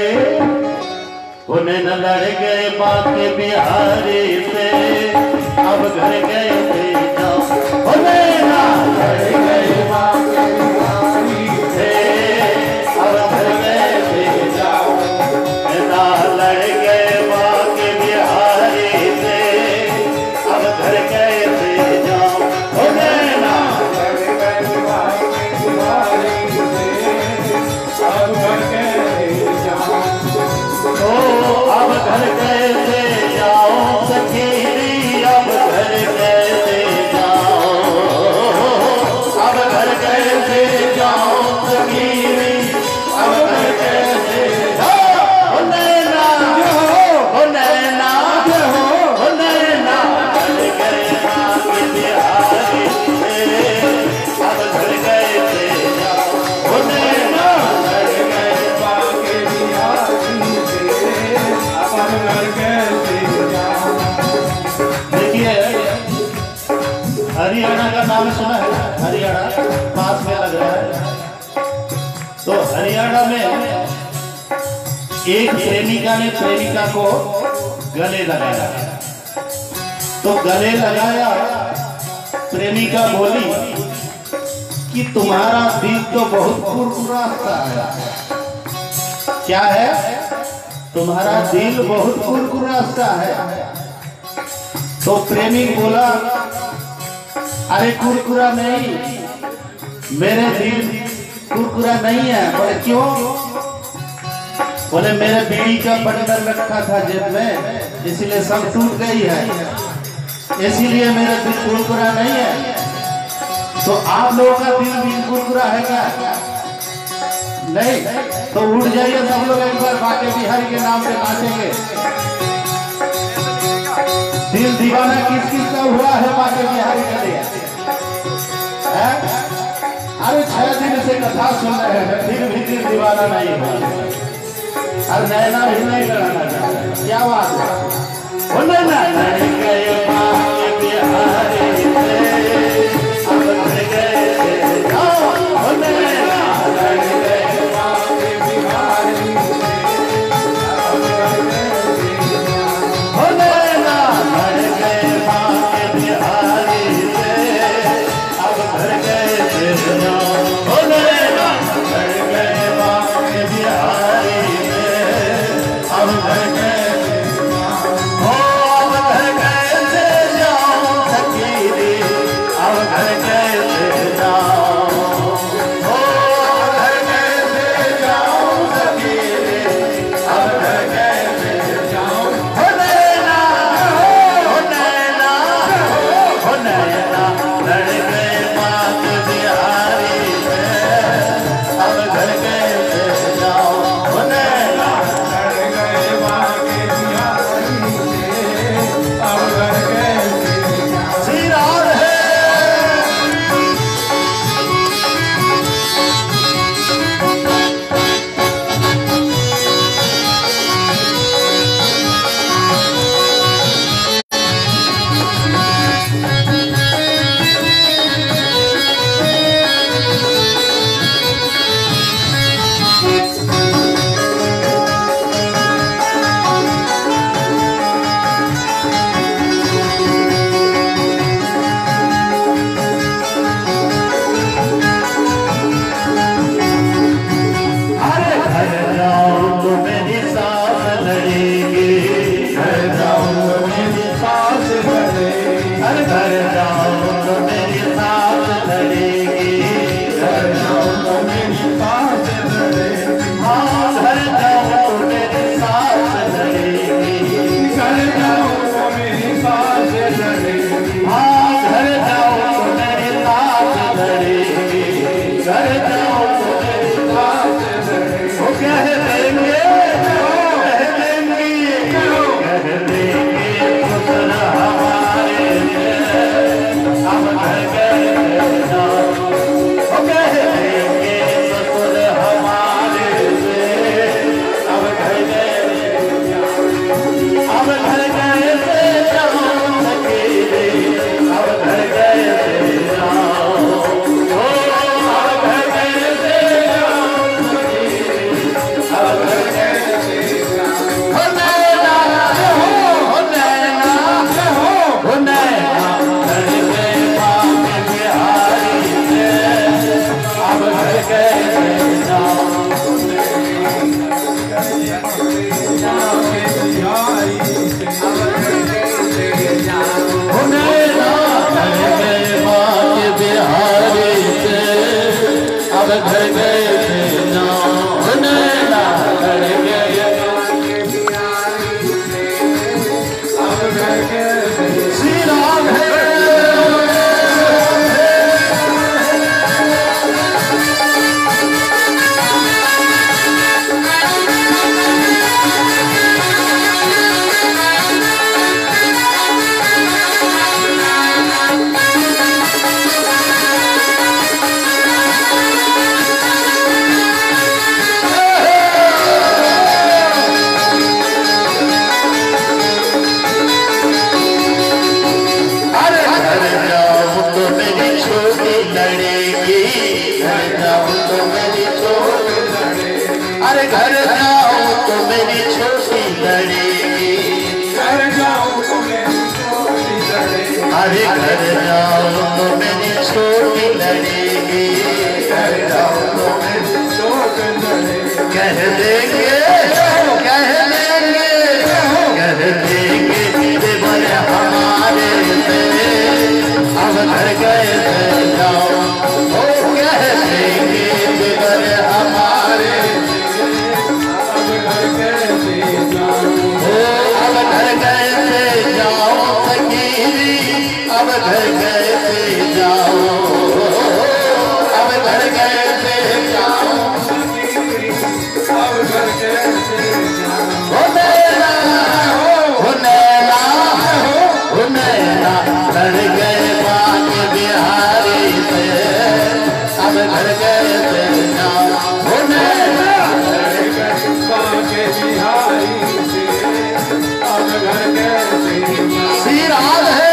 गए बांके बिहारी से, अब घर गए थे जाओ। वो नैना लड़ गए बांके बिहारी से, अब घर गए थे जाओ। नैना लड़ गए बांके बिहारी से, अब घर गए थे जाओ। वो नैना लड़ गए बांके बिहारी से, अब घर गए थे जाओ। अब घर गए थे जाओ सखी, अब घर गए थे हरियाणा का नाम सुना है? हरियाणा पास में लग रहा है। तो हरियाणा में एक प्रेमिका ने प्रेमिका को गले लगाया। तो गले लगाया, प्रेमिका बोली कि तुम्हारा दिल तो बहुत कुरकुरा सा है। क्या है? तुम्हारा दिल बहुत कुरकुरा सा है। तो प्रेमिक बोला, अरे कुरकुरा नहीं, मेरे दिल कुरकुरा नहीं है। बोले क्यों? बोले मेरे बीड़ी का बंडल रखा था जेब में, इसलिए सब टूट गई है, इसीलिए मेरा दिल कुरकुरा नहीं है। तो आप लोगों का दिल भी कुरकुरा है क्या? नहीं। तो उठ जाइए सब लोग एक बार बाके बिहारी के नाम पे नाचेंगे। दिल दीवाना किस किस का हुआ है बाके बिहारी के लिए? अरे 6 दिन से कथा सुन रहे हैं, फिर भी दिल दीवाना नहीं हुआ। और नैना भी नहीं कराना चाहता। क्या बात है? वो नैना गए बाके बिहारी से, अब घर गए ओ नैना गए बाके बिहारी से, ओ नैना गए बाके बिहारी से, अब घर गए ओ नैना गए बाके बिहारी से, अब घर अरे घर जाओ तो मेरी छोटी लड़ेगी, घर जाओ तो मेरी छोटी लड़ेगी, कह देंगे देवर हमारे से अब घर गए थे जाओ, ओ कह देंगे देवर हमारे अब घर गए थे जाओ, ओ अब घर गए थे जाओ सखी, अब घर गए थे जाओ, अब घर गए थे जाओ, अब घर गए थे जाओ, लड़ गए बाग बिहारी से अब घर गए थे जाओ, लड़ गए बाग बिहारी से अब घर गए थे जाओ। श्री राधे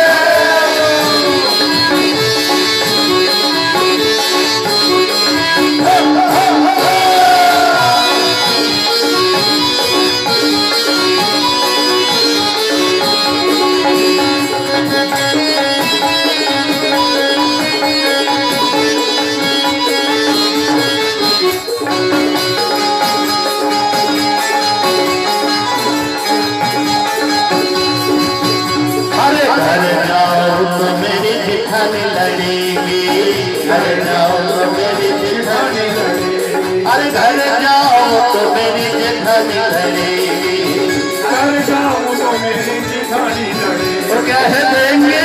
लड़ेगी, घर जाओ तो मेरी जेठानी लड़ेगी, अरे घर जाओ तो मेरी जेठानी लड़ेगी, घर जाओ तो मेरी जेठानी लड़ेगी, तो कह देंगे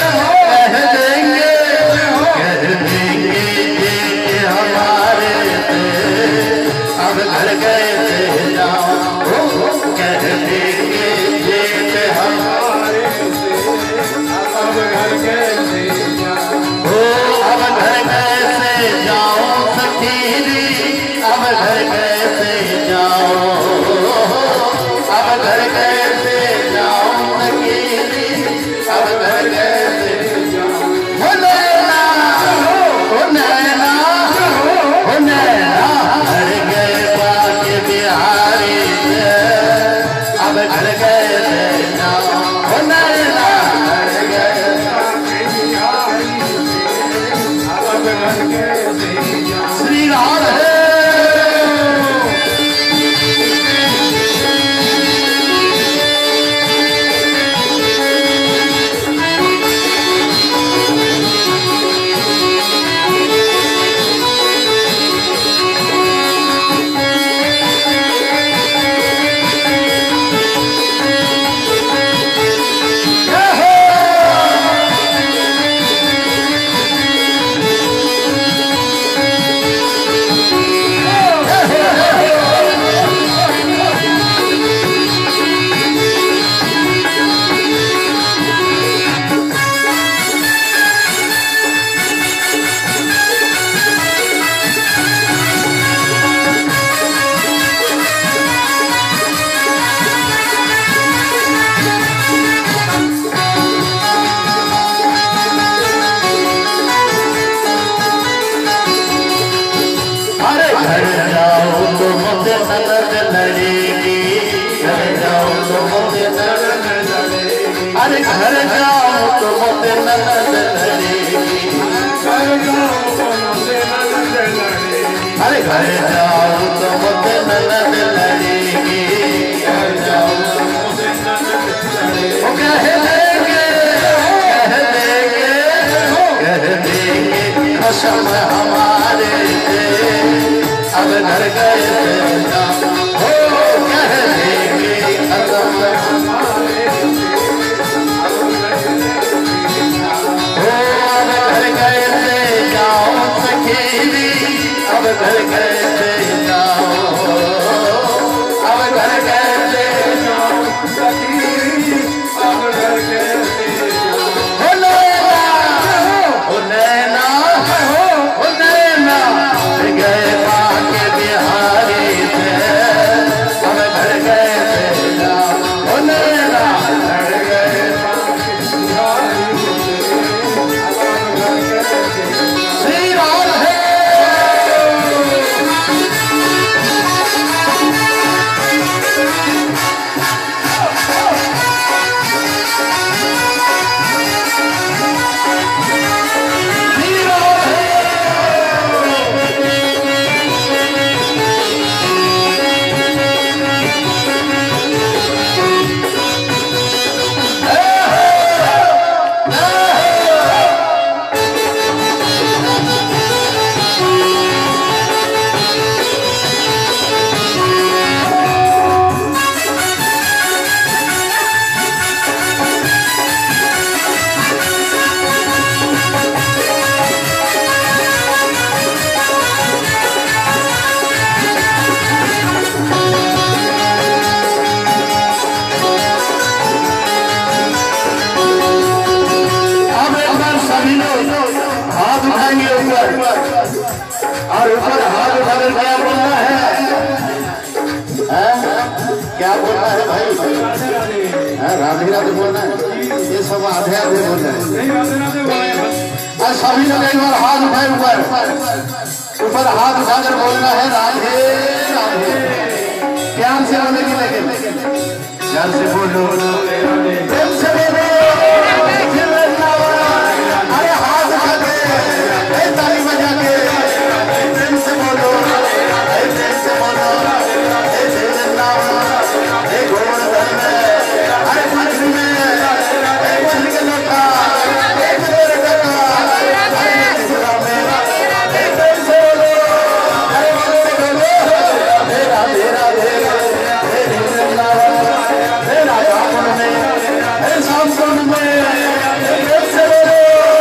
जेठ हमारे से अब घर गए थे जाओ, कह देंगे जेठ हमारे से अब घर गए थे अब घर कैसे जाओ सखी, अब घर कैसे जाओ, अब घर कैसे जाओ सखी, अब घर कैसे जाओ, हो नैना हो नैना हो नैना, घर गए बाग बिहारी से अब घर कैसे जाओ, हो नैना घर गए श्री राधे अरे घर जाओ तो मुझे ननद लड़ेगी, अरे घर जाओ तो मुझे ननद लड़ेगी, घर जाओ तो मुझे ननद लड़ेगी, कह देंगे कसम हमारे से अब घर गए थे जाओ, कह देंगे कसम हमारे अब घर कैसे जाओ, और ऊपर हाथ उठाकर क्या बोलना है? क्या बोलना है भाई? राधे राधे बोलना है। ये सब आधे आधे बोल रहे हैं। सभी लोग एक बार हाथ उठाए ऊपर हाथ उठाकर बोलना है राधे राधे। प्यार से बोलेगी, लेकिन प्यार से बोलो, प्रेम से बोलो। अरे हाथ उठा के, ताली बजा के प्रेम से बोलो, प्रेम से बोलो। गोवर्धन में, अरे मछली में, मछली के लोटा, एक देर टका, प्रेम से बोलो, अरे बोलो, राधे राधे, राधा में, शाम कुंड में, प्रेम से बोलो,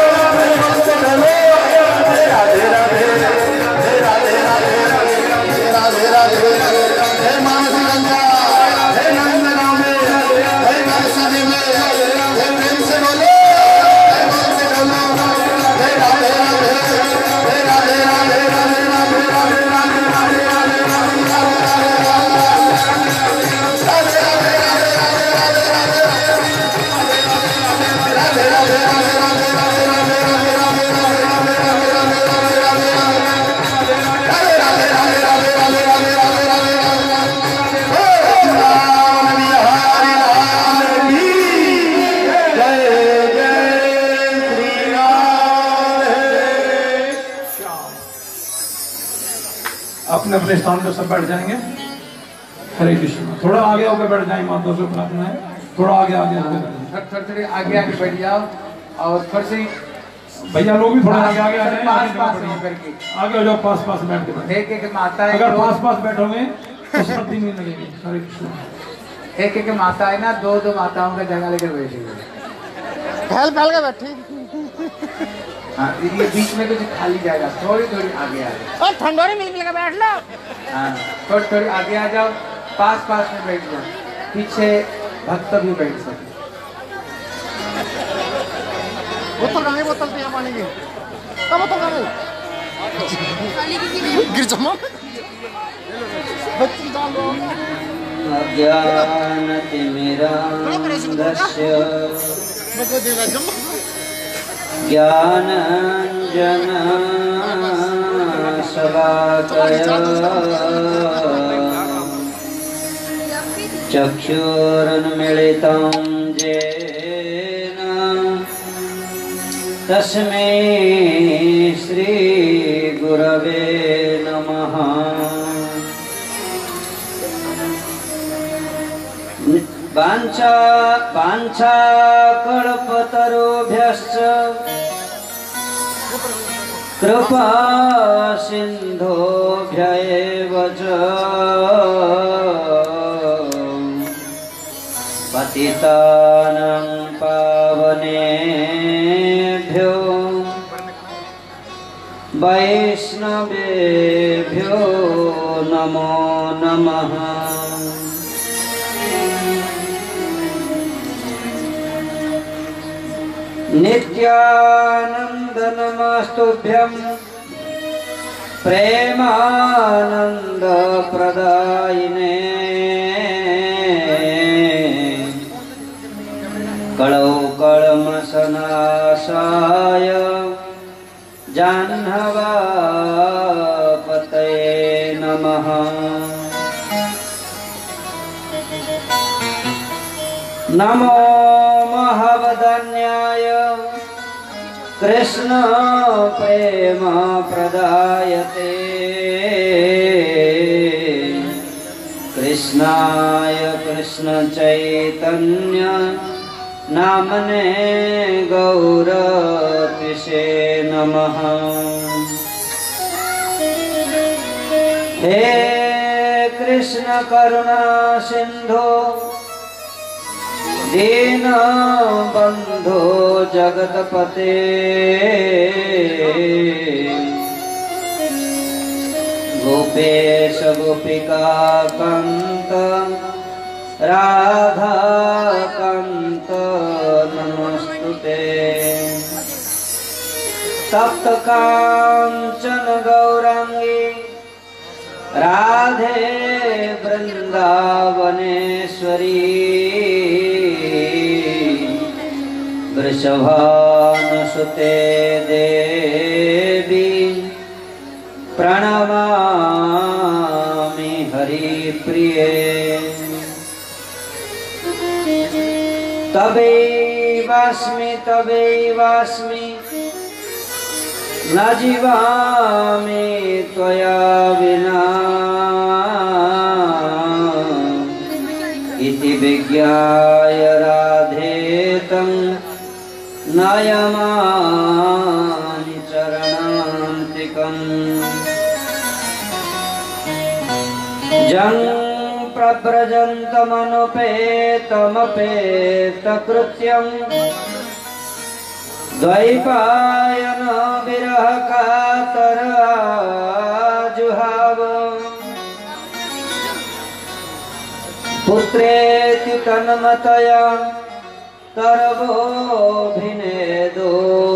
राधे राधे, राधे राधे, राधे राधे, हे मानस गंगा, हे नंद गाँव में, हे नरसरी में, हे प्रेम से बोलो, हे बोलते बोलो, हे राधे राधे, हे राधे राधे, राधे राधे, राधे राधे, राधे राधे, राधे अपने अपने स्थान पर सब बैठ जाएंगे। हरे कृष्ण। थोड़ा आगे होकर बैठ जाएंगे, माता से प्रार्थना है, थोड़ा आगे आगे थोड़े आगे आगे बैठ जाओ और थोड़े से भैया लोग भी थोड़ा आगे आगे आ जाएं, पास करके आगे हो जाओ, पास पास बैठ के बैठो। एक एक माता है, अगर पास पास बैठोगे तो सर्दी नहीं लगेगी। हरे कृष्ण। एक एक माता है ना, दो दो माताओं का जगह लेकर बैठी हुई, फैल फैल के बैठी। हाँ, ये बीच में कुछ खाली जाएगा, थोड़ी थोड़ी आगे आ जाओ। और ठंडोरी मिल मिल के बैठ लो। हाँ, थोड़ी थोड़ी आगे आ जाओ, पास पास में बैठ जाओ, पीछे भक्त भी बैठ सके। बोतल कहाँ है? बोतल तो यहाँ पानी की। कब बोतल कहाँ है? गिर जमा। बच्ची डाल दो। अज्ञानतिमिरान्धस्य ज्ञानाञ्जनशलाकया चक्षुरुन्मीलितं येन तस्मै श्रीगुरवे नमः। वाञ्छाकल्पतरुभ्यश्च कृपा सिन्धुभ्य एव च पतितानां पावनेभ्यो वैष्णवेभ्यो नमो नमः। नित्यानंद नमस्तुभ्यं प्रेमानंद प्रदायिने कलौ कलमशनाशाय जाह्नवापतये नमः। नमो महावदन्याय कृष्ण प्रेम प्रदायते कृष्णाय कृष्ण चैतन्य नामने गौरतिसे नमः। हे कृष्ण करुणा सिंधु दीनबन्धो जगतपते गोपेश गोपिका कान्त राधाकान्त नमस्तुते। तप्त कांचन गौरांगी राधे वृंदावनेश्वरी वृषभानुसुते देवी प्रणमामि हरिप्रिये तवैवास्मि न जीवामि त्वया विना इति विज्ञाय राधे तं नयमानि चरणान्तिकम् जं प्रव्रजन्तमनुपेतमपेतकृत्यम् द्वैपायन विरह कातर जुहाव पुत्रेति तन्मतया तरवोऽभिनेदो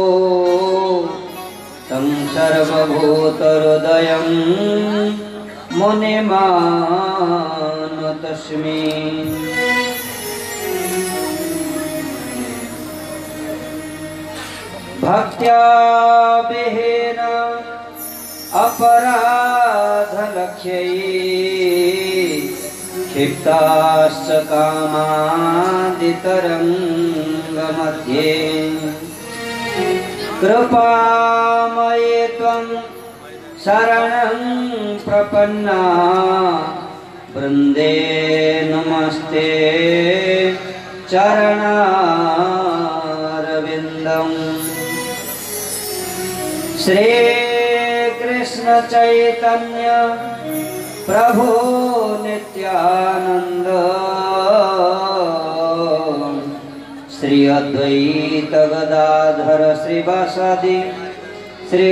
तं सर्वभूतहृदयं मुनिमानतस्मि भक्त्या विहीन अपराधलक्ष्यै क्षिप्ताश्च कामादितरङ्गमध्ये कृपामये त्वं शरणं प्रपन्ना वृन्दे नमस्ते चरणारविन्दम् श्री कृष्ण चैतन्य प्रभु नित्यानंद श्री अद्वैत गदाधर श्रीवासादि श्री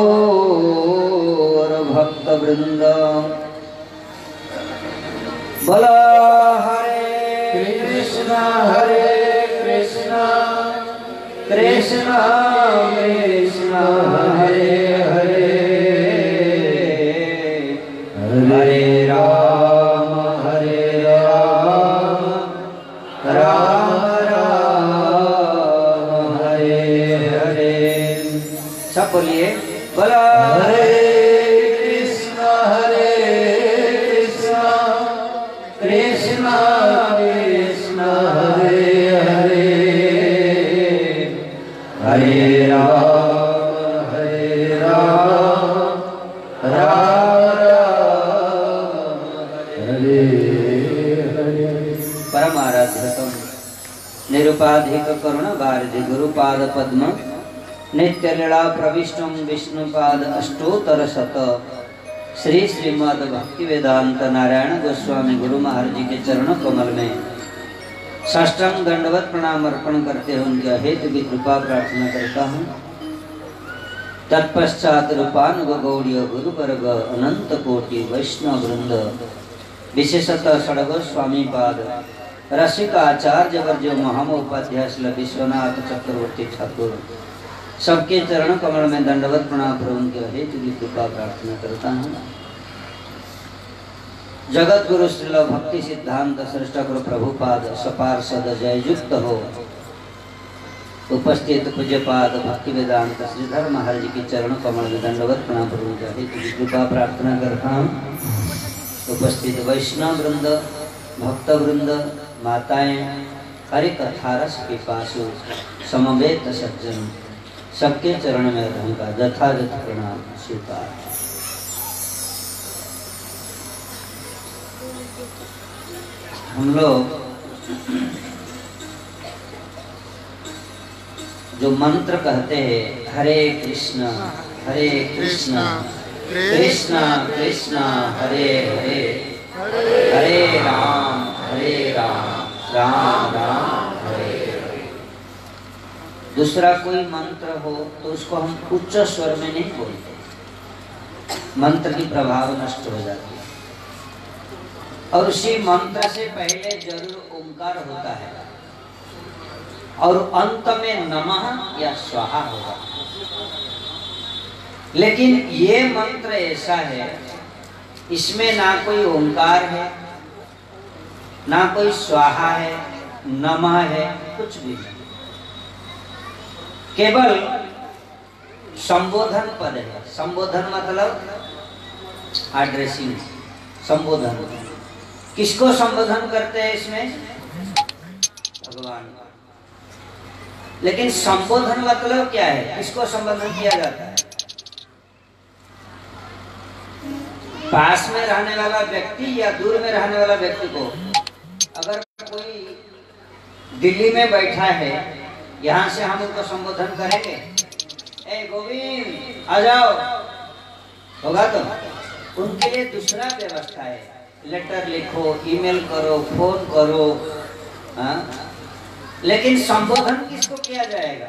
गौर भक्त वृंद बोला हरे कृष्ण कृष्ण कृष्ण हरे हरे हरे राम राम राम हरे हरे। सब बोलिए बोला हरे कृष्ण कृष्ण कृष्ण हरे हरे हरे राम राम हरे हरे। परम आराध्यतम निरुपाधिक करुण वारिधि गुरुपाद पद्म नित्य लीला प्रविष्टम विष्णुपाद अष्टोत्तर शत श्री श्रीमद् भक्ति वेदांत नारायण गोस्वामी गुरु महाराज जी के चरण कमल में साष्टांग दंडवत प्रणाम अर्पण करते हुए उनके हेतु की कृपा प्रार्थना करता हूँ। तत्पश्चात रूपानुग गौड़ीय गुरु वर्ग अनंत कोटि वैष्णव वृंद विशेषतः षड्गोस्वामी पाद रसिकाचार्य वर्ज महामोपाध्याय श्री विश्वनाथ चक्रवर्ती ठाकुर सबके चरण कमल में दंडवत प्रणाम कर उनके हेतु की कृपा प्रार्थना करता हूँ। जगत गुरु श्रील भक्ति सिद्धांत श्रेष्ठ गुरु प्रभुपाद सपार्षद जय युक्त हो उपस्थित पूज्यपाद भक्ति वेदांत श्रीधर महाराज की चरण कमल में दंडवत प्रणाम कर उनके हेतु की कृपा प्रार्थना करता हूँ। उपस्थित वैष्णव वृंद भक्त वृंद माताएं हरि कथा रस के पासु समवेत सज्जन सबके चरण में रहूंगा यथायथ प्रणाम स्वीकार। हम लोग जो मंत्र कहते हैं हरे कृष्ण कृष्ण कृष्ण हरे हरे हरे राम राम राम हरे हरे। दूसरा कोई मंत्र हो तो उसको हम उच्च स्वर में नहीं बोलते, मंत्र की प्रभाव नष्ट हो जाती है। और उसी मंत्र से पहले जरूर ओंकार होता है और अंत में नमः या स्वाहा होगा। लेकिन ये मंत्र ऐसा है, इसमें ना कोई ओंकार है, ना कोई स्वाहा है, नमः है, कुछ भी नहीं। केवल संबोधन पद है। संबोधन मतलब एड्रेसिंग, संबोधन। किसको संबोधन करते हैं इसमें? भगवान। लेकिन संबोधन मतलब क्या है? किसको संबोधन किया जाता है? पास में रहने वाला व्यक्ति या दूर में रहने वाला व्यक्ति को। अगर कोई दिल्ली में बैठा है, यहाँ से हम उनको संबोधन करेंगे, ए गोविंद आ जाओ, होगा तो? उनके लिए दूसरा व्यवस्था है, लेटर लिखो, ईमेल करो, फोन करो। लेकिन संबोधन किसको किया जाएगा?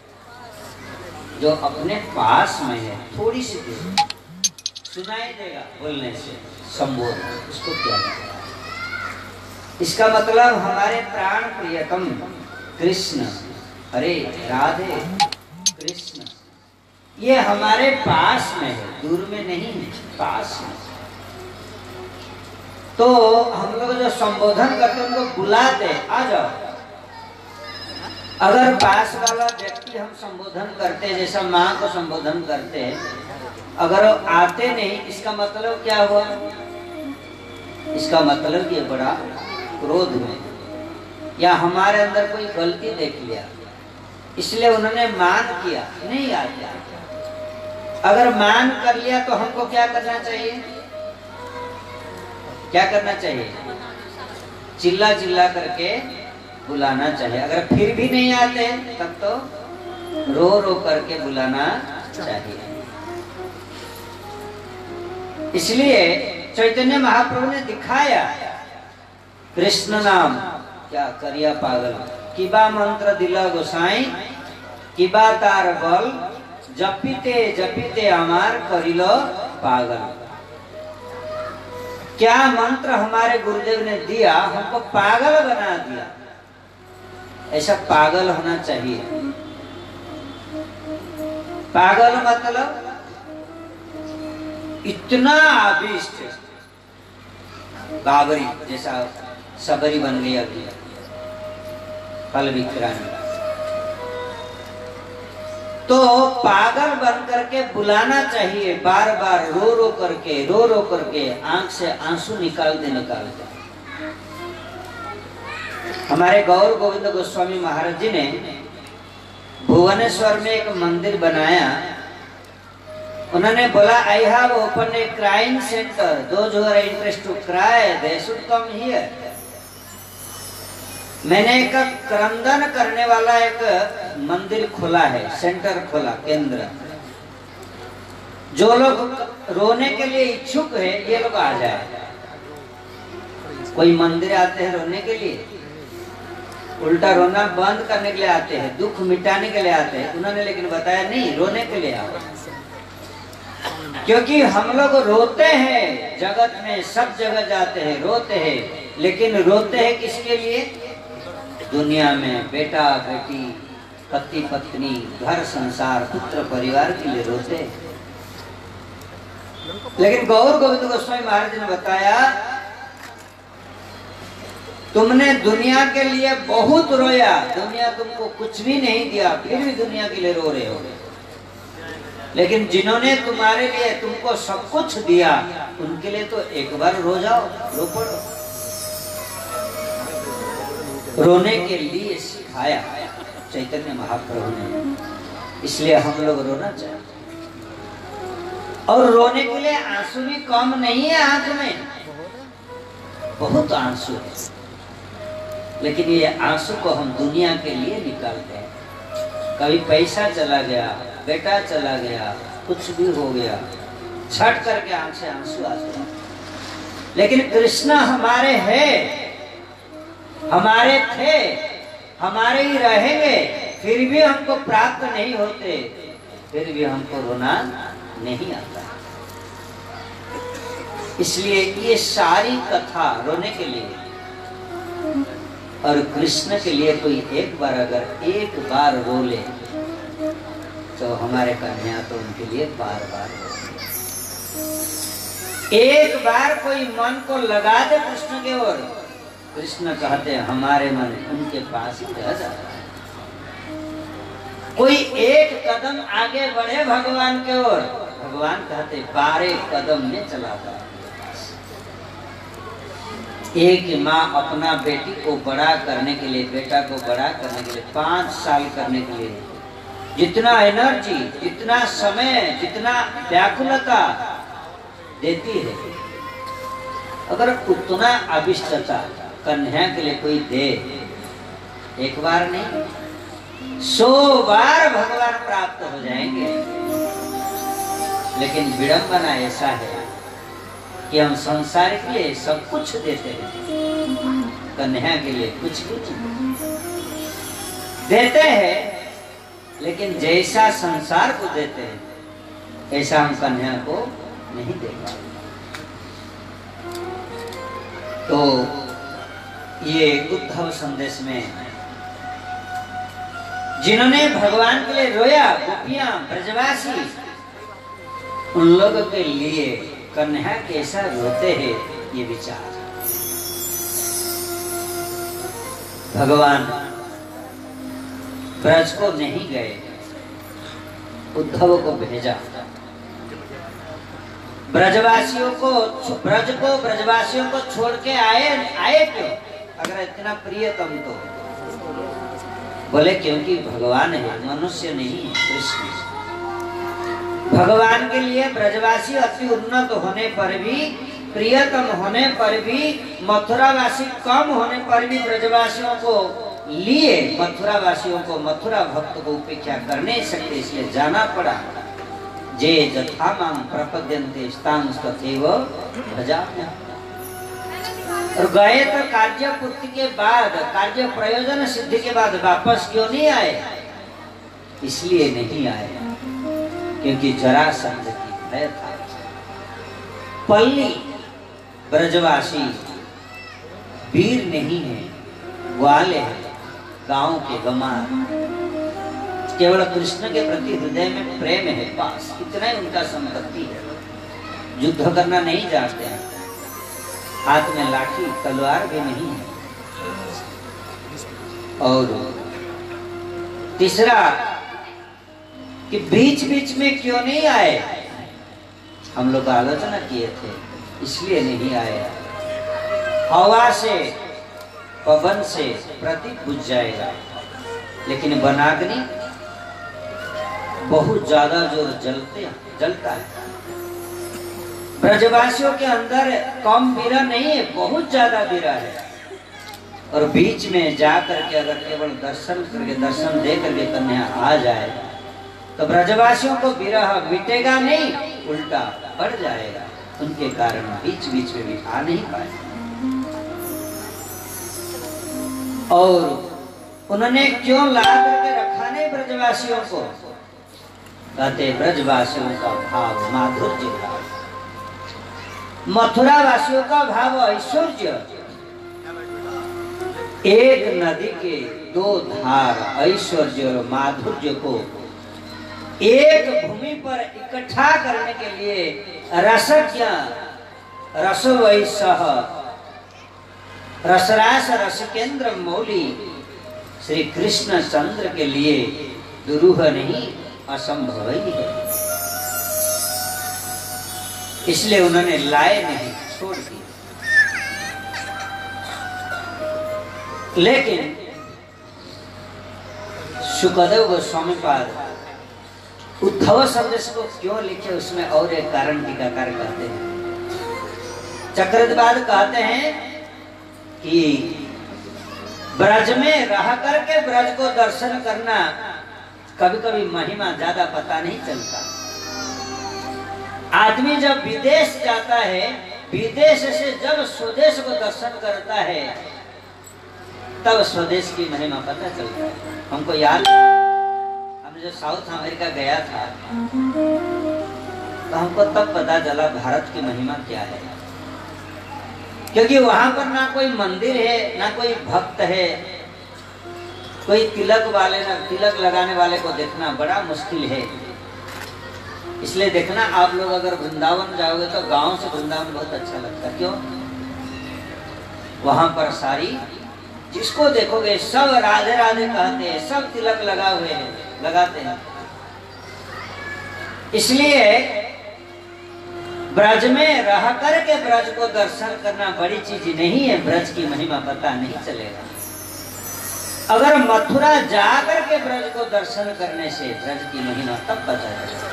जो अपने पास में है, थोड़ी सी दूर, सुनाई देगा बोलने से, संबोधन उसको किया जाएगा। इसका मतलब हमारे प्राण प्रियतम कृष्ण, हरे राधे कृष्ण, ये हमारे पास में है, दूर में नहीं है, पास में। तो हम लोग जो संबोधन करते हैं उनको बुलाते, आ जाओ। अगर पास वाला व्यक्ति हम संबोधन करते हैं, जैसा माँ को संबोधन करते हैं, अगर आते नहीं, इसका मतलब क्या हुआ? इसका मतलब ये बड़ा क्रोध में, या हमारे अंदर कोई गलती देख लिया, इसलिए उन्होंने मान किया, नहीं आते। अगर मान कर लिया तो हमको क्या करना चाहिए? क्या करना चाहिए? चिल्ला चिल्ला करके बुलाना चाहिए। अगर फिर भी नहीं आते तब तो रो रो करके बुलाना चाहिए। इसलिए चैतन्य महाप्रभु ने दिखाया, कृष्ण नाम क्या करिया पागल, किबा मंत्र दिला गोसाई, किबा तार बल, जपीते जपीते अमार करिलो पागल। क्या मंत्र हमारे गुरुदेव ने दिया, हमको पागल बना दिया। ऐसा पागल होना चाहिए। पागल मतलब इतना आविष्ट, बाबरी जैसा सबरी बन गया, फल विक्रांत। तो पागल बन करके बुलाना चाहिए, बार बार रो रो करके आंख से आंसू निकालते। हमारे गौर गोविंद गोस्वामी महाराज जी ने भुवनेश्वर में एक मंदिर बनाया। उन्होंने बोला, I have open a crime centre, those who are interest to cry they should come here. मैंने एक क्रंदन करने वाला एक मंदिर खोला है, सेंटर खोला, केंद्र। जो लोग रोने के लिए इच्छुक है, ये लोग आ जाए। कोई मंदिर आते हैं रोने के लिए, उल्टा रोना बंद करने के लिए आते हैं, दुख मिटाने के लिए आते हैं। उन्होंने लेकिन बताया नहीं, रोने के लिए आओ। क्योंकि हम लोग रोते हैं, जगत में सब जगह जाते हैं, रोते हैं, लेकिन रोते हैं किसके लिए? दुनिया में बेटा बेटी, पति पत्नी, घर संसार, पुत्र परिवार के लिए रोते हैं। लेकिन गौर गोविंद गोस्वामी महाराज ने बताया, तुमने दुनिया के लिए बहुत रोया, दुनिया तुमको कुछ भी नहीं दिया, फिर भी दुनिया के लिए रो रहे हो। लेकिन जिन्होंने तुम्हारे लिए तुमको सब कुछ दिया, उनके लिए तो एक बार रो जाओ, रो पड़ो। रोने के लिए सिखाया चैतन्य महाप्रभु ने, इसलिए हम लोग रोना चाहिए। और रोने के लिए आंसू भी कम नहीं है, आंख में बहुत आंसू है। लेकिन ये आंसू को हम दुनिया के लिए निकालते हैं। कभी पैसा चला गया, बेटा चला गया, कुछ भी हो गया, छट करके आंख से आंसू आते हैं। लेकिन कृष्ण हमारे हैं, हमारे थे, हमारे ही रहेंगे, फिर भी हमको प्राप्त नहीं होते, फिर भी हमको रोना नहीं आता। इसलिए ये सारी कथा रोने के लिए, और कृष्ण के लिए कोई एक बार अगर एक बार रो ले तो हमारे कन्या तो उनके लिए बार बार एक बार कोई मन को लगा दे कृष्ण के ओर, कृष्ण कहते हैं हमारे मन उनके पास ही रह जाता है। कोई एक कदम आगे बढ़े भगवान के ओर, भगवान कहते 12 कदम में चलाता है। एक माँ अपना बेटी को बड़ा करने के लिए, बेटा को बड़ा करने के लिए 5 साल करने के लिए जितना एनर्जी, जितना समय, जितना व्याकुलता देती है, अगर उतना अभिष्टता कन्या के लिए कोई दे, एक बार नहीं 100 बार भगवान प्राप्त हो जाएंगे। लेकिन विडंबना ऐसा है कि हम संसार के लिए सब कुछ देते हैं, कन्या के लिए कुछ कुछ देते हैं, लेकिन जैसा संसार को देते हैं ऐसा हम कन्या को नहीं दे पाते। तो ये उद्धव संदेश में जिन्होंने भगवान के लिए रोया, गोपियां, ब्रजवासी, उन लोगों के लिए कन्या कैसा रोते हैं ये विचार। भगवान ब्रज को नहीं गए, उद्धव को भेजा। ब्रजवासियों को, ब्रजवासियों को छोड़ के आए क्यों? अगर इतना प्रियतम तो बोले क्योंकि भगवान है, मनुष्य नहीं है, कृष्ण। भगवान के लिए ब्रजवासी अति उन्नत होने पर भी, प्रियतम होने पर भी, मथुरावासी कम होने पर भी ब्रजवासियों को लिए, मथुरावासियों को, मथुरा भक्त को उपेक्षा कर नहीं सकते, इसलिए जाना पड़ा। जे जथा मां प्रपद्यन्ते स्तांस्तथैव भजाम्यहम्। और गए तो कार्य पूर्ति के बाद, कार्य प्रयोजन सिद्धि के बाद वापस क्यों नहीं आए? इसलिए नहीं आए क्योंकि जरासंध की भय था। पल्ली ब्रजवासी वीर नहीं है, ग्वाले हैं, गांव के गमार, केवल कृष्ण के प्रति हृदय में प्रेम है, बस इतना ही उनका संपत्ति है। युद्ध करना नहीं जानते हैं, हाथ में लाठी तलवार भी नहीं है। और तीसरा कि बीच बीच में क्यों नहीं आए, हम लोग आलोचना किए थे, इसलिए नहीं आए। हवा से, पवन से प्रतीक बुझ जाएगा, लेकिन वनाग्नि बहुत ज्यादा जोर जलता है। ब्रजवासियों के अंदर कम वीरा नहीं है, बहुत ज्यादा वीरा है। और बीच में जाकर के अगर केवल दर्शन करके, दर्शन दे करके कन्या आ जाए तो ब्रजवासियों को विरह मिटेगा नहीं, उल्टा बढ़ जाएगा। उनके कारण बीच बीच में भी आ नहीं पाए। और उन्होंने क्यों ला करके रखा नहीं ब्रजवासियों को? कहते ब्रजवासियों का भाव माधुर्य था, मथुरा वासियों का भाव ऐश्वर्य। एक नदी के 2 धार ऐश्वर्य और माधुर्य को एक भूमि पर इकट्ठा करने के लिए रसज्ञ रसवैसह रसरास रसकेंद्र मौली श्री कृष्ण चंद्र के लिए दुरूह नहीं, असंभव ही है। इसलिए उन्होंने लाए नहीं, छोड़ दी। लेकिन शुकदेव गोस्वामी पाद उद्धव संदेश को क्यों लिखे, उसमें और एक कारण टीकाकार कहते हैं। चक्रधवाद कहते हैं कि ब्रज में रह करके ब्रज को दर्शन करना कभी कभी महिमा ज्यादा पता नहीं चलता। आदमी जब विदेश जाता है, विदेश से जब स्वदेश को दर्शन करता है, तब स्वदेश की महिमा पता चलता है। हमको याद, हमने जो साउथ अमेरिका गया था तो हमको तब पता चला भारत की महिमा क्या है। क्योंकि वहां पर ना कोई मंदिर है, ना कोई भक्त है, कोई तिलक लगाने वाले को देखना बड़ा मुश्किल है। इसलिए देखना, आप लोग अगर वृंदावन जाओगे तो गांव से वृंदावन बहुत अच्छा लगता है। क्यों? वहां पर सारी जिसको देखोगे सब राधे राधे कहते हैं, सब तिलक लगाते हैं। इसलिए ब्रज में रह करके ब्रज को दर्शन करना बड़ी चीज नहीं है। ब्रज की महिमा पता नहीं चलेगा। अगर मथुरा जा करके ब्रज को दर्शन करने से ब्रज की महिमा तब पता चलेगा।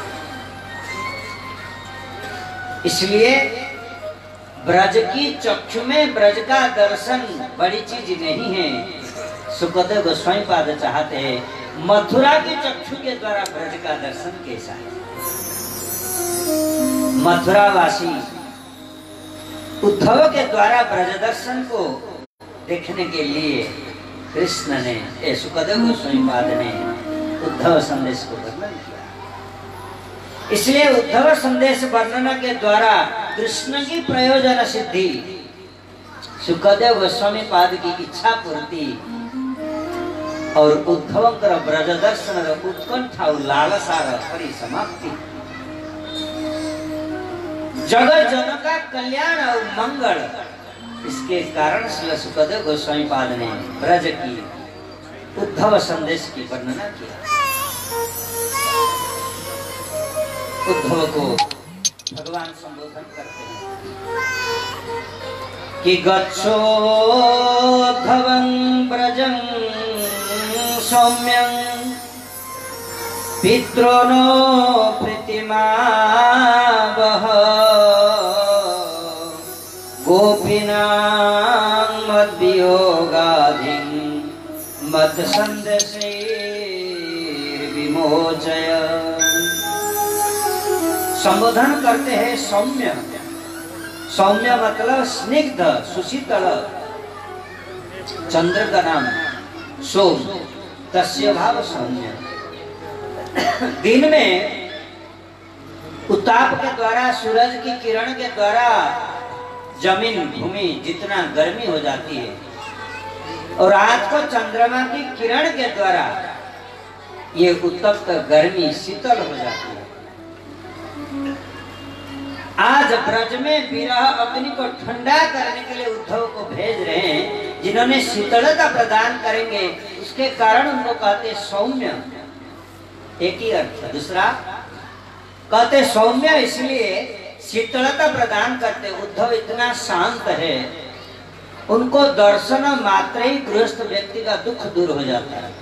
इसलिए ब्रज की चक्षु में ब्रज का दर्शन बड़ी चीज नहीं है। सुखदेव गोस्वामी पाद चाहते हैं मथुरा की चक्षु के द्वारा ब्रज का दर्शन कैसा है। मथुरावासी उद्धव के द्वारा ब्रज दर्शन को देखने के लिए कृष्ण ने, सुखदेव गोस्वामी पाद ने उद्धव संदेश को वर्णन किया। इसलिए उद्धव संदेश वर्णन के द्वारा कृष्ण की प्रयोजन सिद्धि, सुखदेव गोस्वामी पाद की इच्छा पूर्ति और उद्धव ब्रज दर्शन उत्कंठा लालसार परिसमाप्ति, जगत जन का कल्याण और मंगल। इसके कारण श्री सुखदेव गोस्वामी पाद ने ब्रज की उद्धव संदेश की वर्णना किया। उद्धव को भगवान संबोधन करते हैं कि गच्छोद्धवं ब्रजं सौम्यं पितॄनो प्रीतिमावह गोपीनां मद्वियोगाधिं मत्संदेशैर्विमोचय। संबोधन करते हैं सौम्य। सौम्य मतलब स्निग्ध, सुशीतल। चंद्र का नाम सोम, तस्य भाव सौम्य। दिन में उताप के द्वारा, सूरज की किरण के द्वारा जमीन भूमि जितना गर्मी हो जाती है, और रात को चंद्रमा की किरण के द्वारा ये उत्तप्त गर्मी शीतल हो जाती है। आज ब्रज में विरह अग्नि को ठंडा करने के लिए उद्धव को भेज रहे हैं, जिन्होंने शीतलता प्रदान करेंगे। उसके कारण उनको कहते सौम्य, एक ही अर्थ। दूसरा कहते सौम्य इसलिए शीतलता प्रदान करते। उद्धव इतना शांत है, उनको दर्शन मात्र ही गृहस्थ व्यक्ति का दुख दूर हो जाता है।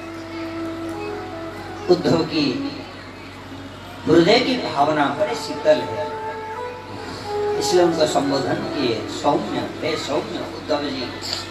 उद्धव की हृदय की भावना बड़ी शीतल है, इसलिए उनका संबोधन किए सौम्य। हे सौम्य उद्धव जी,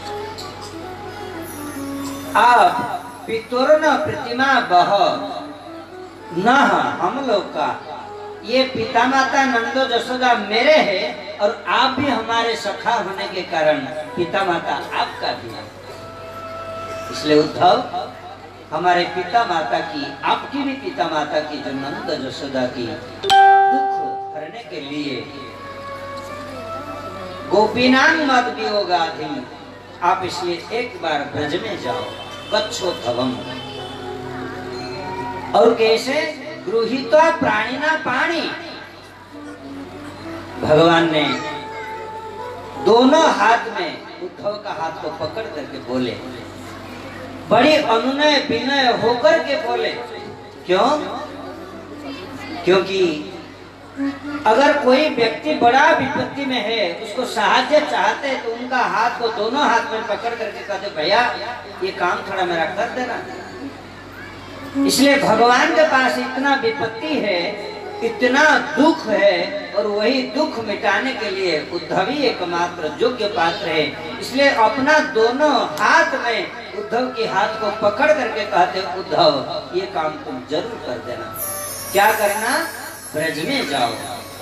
आप पितृन प्रतिमा बह न, हम लोग का ये पिता माता नंदो जसोदा मेरे हैं, और आप भी हमारे सखा होने के कारण पिता माता आपका भी है। इसलिए उद्धव हमारे पिता माता की, आपकी भी पिता माता की, जो नंद जसोदा की दुख हरने के लिए गोपीनां मद वियोगाधिं, आप इसलिए एक बार ब्रज में जाओ। गच्छोद्धवम्, और कैसे? गृहीत्वा प्राणिना पाणि, भगवान ने दोनों हाथ में उद्धव का हाथ को पकड़ करके बोले, बड़ी अनुनय विनय होकर के बोले। क्यों? क्योंकि अगर कोई व्यक्ति बड़ा विपत्ति में है, उसको सहायता चाहते हैं, तो उनका हाथ को दोनों हाथ में पकड़ करके कहते भैया ये काम थोड़ा मेरा कर देना। इसलिए भगवान के पास इतना विपत्ति है, इतना दुख है, और वही दुख मिटाने के लिए उद्धव ही एकमात्र योग्य पात्र है। इसलिए अपना दोनों हाथ में उद्धव के हाथ को पकड़ करके कहते उद्धव ये काम तुम जरूर कर देना। क्या करना? ब्रज में जाओ।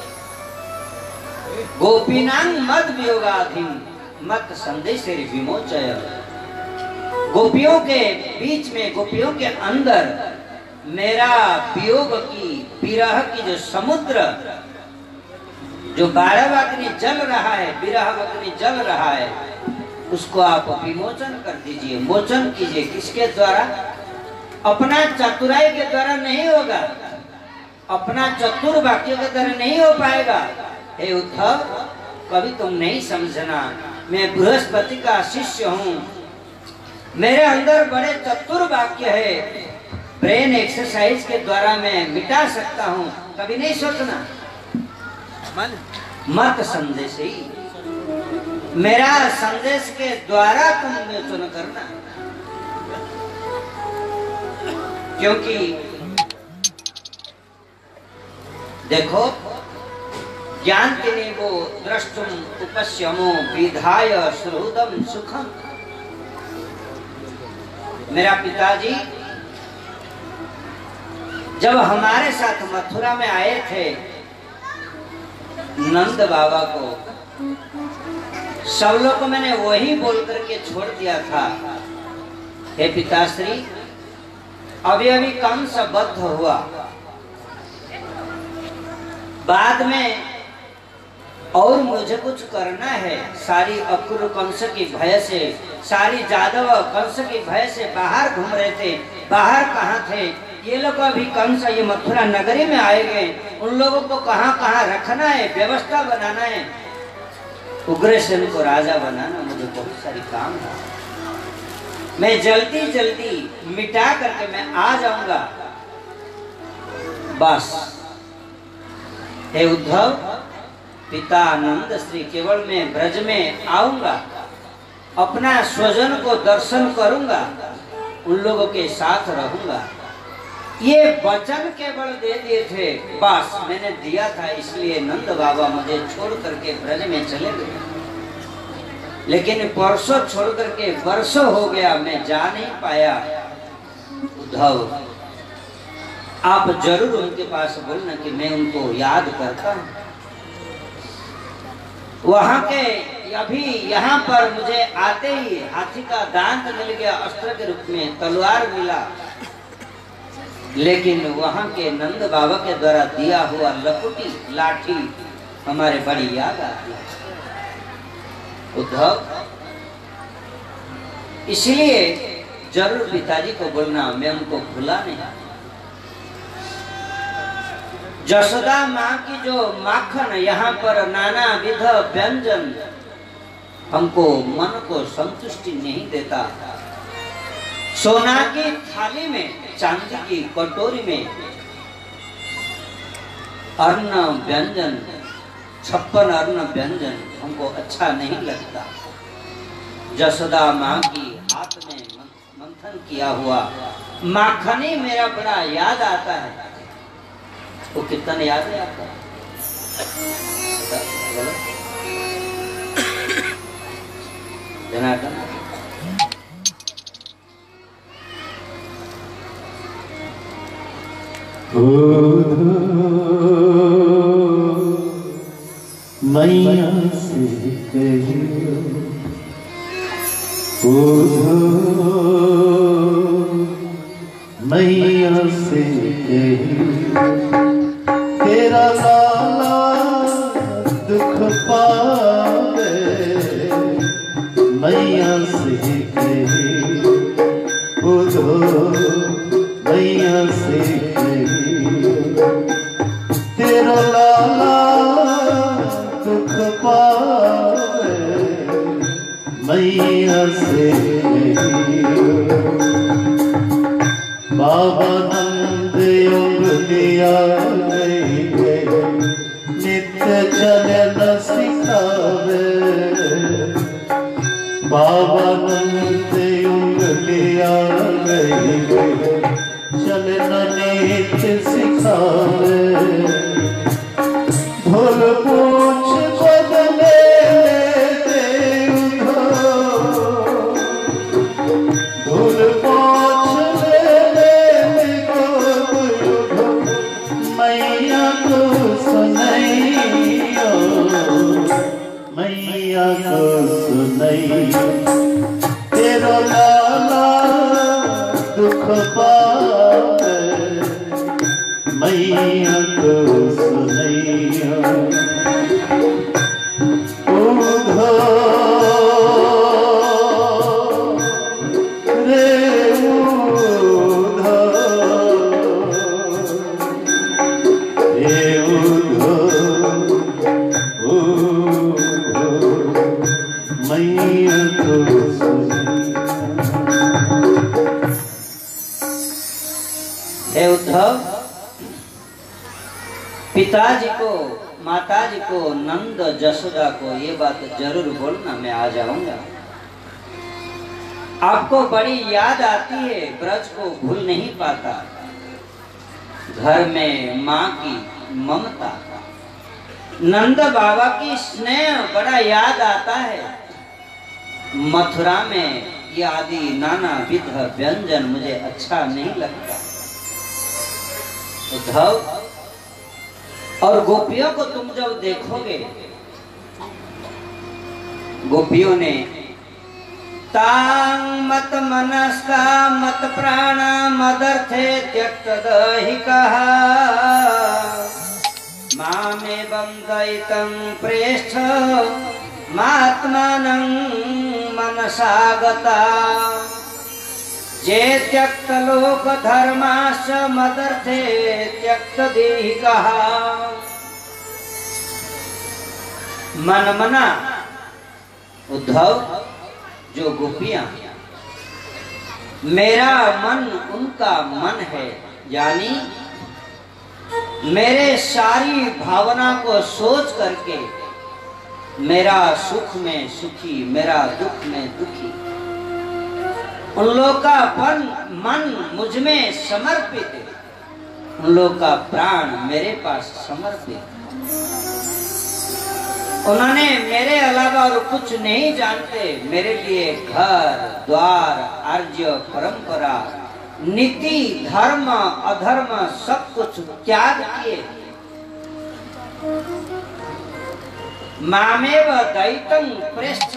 गोपीनां मद वियोगाधिं मत संदेशेर विमोचय, गोपियों के बीच में, गोपियों के अंदर मेरा वियोग की, विरह की जो समुद्र, जो बारह अग्नि जल रहा है, विरह अग्नि जल रहा है, उसको आप विमोचन कर दीजिए, मोचन कीजिए। किसके द्वारा? अपना चतुराई के द्वारा नहीं होगा, अपना चतुर वाक्य के द्वारा नहीं हो पाएगा। हे उद्धव, कभी तुम नहीं समझना, मैं बृहस्पति का शिष्य हूँ, मेरे अंदर बड़े चतुर वाक्य है, ब्रेन एक्सरसाइज के द्वारा मैं मिटा सकता हूँ। कभी नहीं सोचना, मत संदेश ही, मेरा संदेश के द्वारा तुम विमोचन करना। क्योंकि देखो, ज्ञानतिने वो द्रष्टुम उपश्यमो विधाय श्रुदम सुखम। मेरा पिताजी जब हमारे साथ मथुरा में आए थे, नंद बाबा को, सब लोग को मैंने वही बोल करके छोड़ दिया था, हे पिताश्री, अभी अभी कंस बद्ध हुआ, बाद में और मुझे कुछ करना है। सारी अक्रूर कंस की भय से, सारी जादव कंस की भय से बाहर घूम रहे थे। बाहर कहाँ थे ये लोग? अभी कंस ये मथुरा नगरी में आए गए, उन लोगों को कहाँ कहाँ रखना है, व्यवस्था बनाना है, उग्रसेन को राजा बनाना, मुझे बहुत सारी काम है। मैं जल्दी जल्दी मिटा करके मैं आ जाऊंगा, बस। हे उद्धव, पिता नंद श्री केवल मैं ब्रज में आऊंगा, अपना स्वजन को दर्शन करूंगा, उन लोगों के साथ रहूंगा। ये वचन केवल दे दिए थे, बस मैंने दिया था, इसलिए नंद बाबा मुझे छोड़ करके ब्रज में चले गए। लेकिन परसों छोड़ करके वर्षों हो गया, मैं जा नहीं पाया। उद्धव, आप जरूर उनके पास बोलना कि मैं उनको याद करता हूँ। वहां के अभी यहाँ पर मुझे आते ही हाथी का दांत मिल गया, अस्त्र के रूप में तलवार मिला, लेकिन वहां के नंद बाबा के द्वारा दिया हुआ लकुटी लाठी हमारे बड़ी याद आती है। उद्धव, इसलिए जरूर पिताजी को बोलना, मैं उनको भूला नहीं। जसोदा माँ की जो माखन, यहाँ पर नाना विध व्यंजन हमको मन को संतुष्टि नहीं देता। सोना की थाली में, चांदी की कटोरी में अन्न व्यंजन, 56 अन्न व्यंजन हमको अच्छा नहीं लगता। जसोदा माँ की हाथ में मंथन किया हुआ माखनी मेरा बड़ा याद आता है। वो कितना याद है आपका? जनार्दन, मैया से कहियो, मैया से कहियो, तेरा लाला दुख पावे। मैया से कहियो, मैया से कहियो, तेरा लाला दुख पावे। मैया से कहियो, बाबा नंद योग दिया नहीं गए, नित्य चले न सिखावे। बाबा नंद योग दिया नहीं गए, चले न नित्य सिखावे। भूल पूछ बदले मैया को सुनैयो, तेरा लाला दुख पावे। मैया को सुनैयो, हे उद्धव, पिताजी को, माताजी को, नंद जसोदा को ये बात जरूर बोलना, मैं आ जाऊंगा। आपको बड़ी याद आती है, ब्रज को भूल नहीं पाता, घर में माँ की ममता, नंद बाबा की स्नेह बड़ा याद आता है। मथुरा में ये आदि नाना विध व्यंजन मुझे अच्छा नहीं लगता। उद्धव, और गोपियों को तुम जब देखोगे, गोपियों ने तांग मत मनस्का मत प्राणा मदर्थे त्यक्त दहि कहा, मामेवं दयितं प्रेष्ठ मात्मानं मनसा गता, जे त्यक्त लोक धर्माश्च मदर्थे त्यक्त देहि कहा। मन मना उद्धव, जो गोपियां, मेरा मन उनका मन है, यानी मेरे सारी भावना को सोच करके मेरा सुख में सुखी, मेरा दुख में दुखी, उन लोग का मन मुझ में समर्पित है, उन लोग का प्राण मेरे पास समर्पित। उन्होंने मेरे अलावा और कुछ नहीं जानते, मेरे लिए घर द्वार आर्य परंपरा नीति धर्म अधर्म सब कुछ त्याग किए। मामेव दैतं प्रेष्ठ,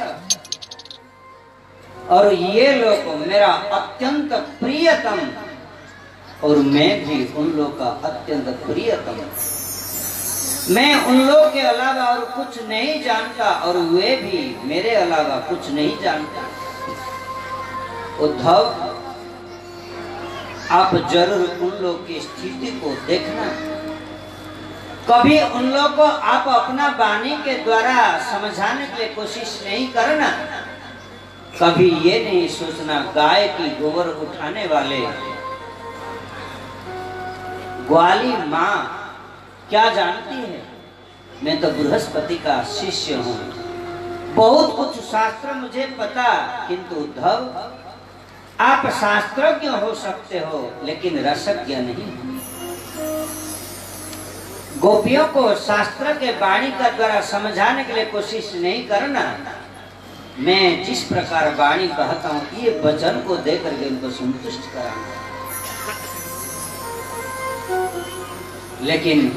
और ये लोग मेरा अत्यंत प्रियतम, और मैं भी उन लोग का अत्यंत प्रियतम। मैं उन लोग के अलावा और कुछ नहीं जानता, और वे भी मेरे अलावा कुछ नहीं जानता। उद्धव, आप जरूर उन लोग की स्थिति को देखना, कभी उन लोग को आप अपना वाणी के द्वारा समझाने के लिए कोशिश नहीं करना। कभी ये नहीं सोचना गाय की गोबर उठाने वाले ग्वाली माँ क्या जानती है, मैं तो बृहस्पति का शिष्य हूँ, बहुत कुछ शास्त्र मुझे पता, किंतु उद्धव आप शास्त्रज्ञ हो सकते हो लेकिन रसज्ञ नहीं। गोपियों को शास्त्र के वाणी का द्वारा समझाने के लिए कोशिश नहीं करना। मैं जिस प्रकार वाणी कहता हूँ, ये वचन को देकर के उनको संतुष्ट कराना। लेकिन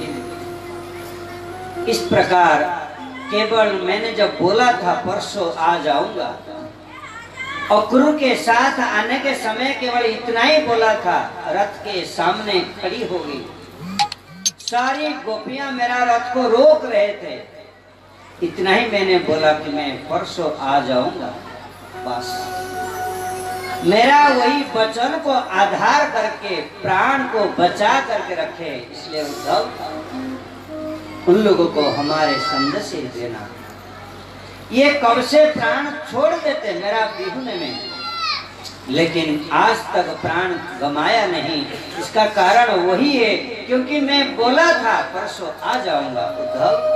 इस प्रकार केवल मैंने जब बोला था परसों आ जाऊंगा, और गुरु के साथ आने के समय केवल इतना ही बोला था, रथ के सामने खड़ी हो गई। सारी गोपियां मेरा रथ को रोक रहे थे, इतना ही मैंने बोला कि मैं परसों आ जाऊंगा। बस मेरा वही वचन को आधार करके प्राण को बचा करके रखे। इसलिए उद्धव, उन लोगों को हमारे संदेश देना। ये कब से प्राण छोड़ देते मेरा बिहुने में, लेकिन आज तक प्राण गमाया नहीं। इसका कारण वही है क्योंकि मैं बोला था परसों आ जाऊंगा उद्धव।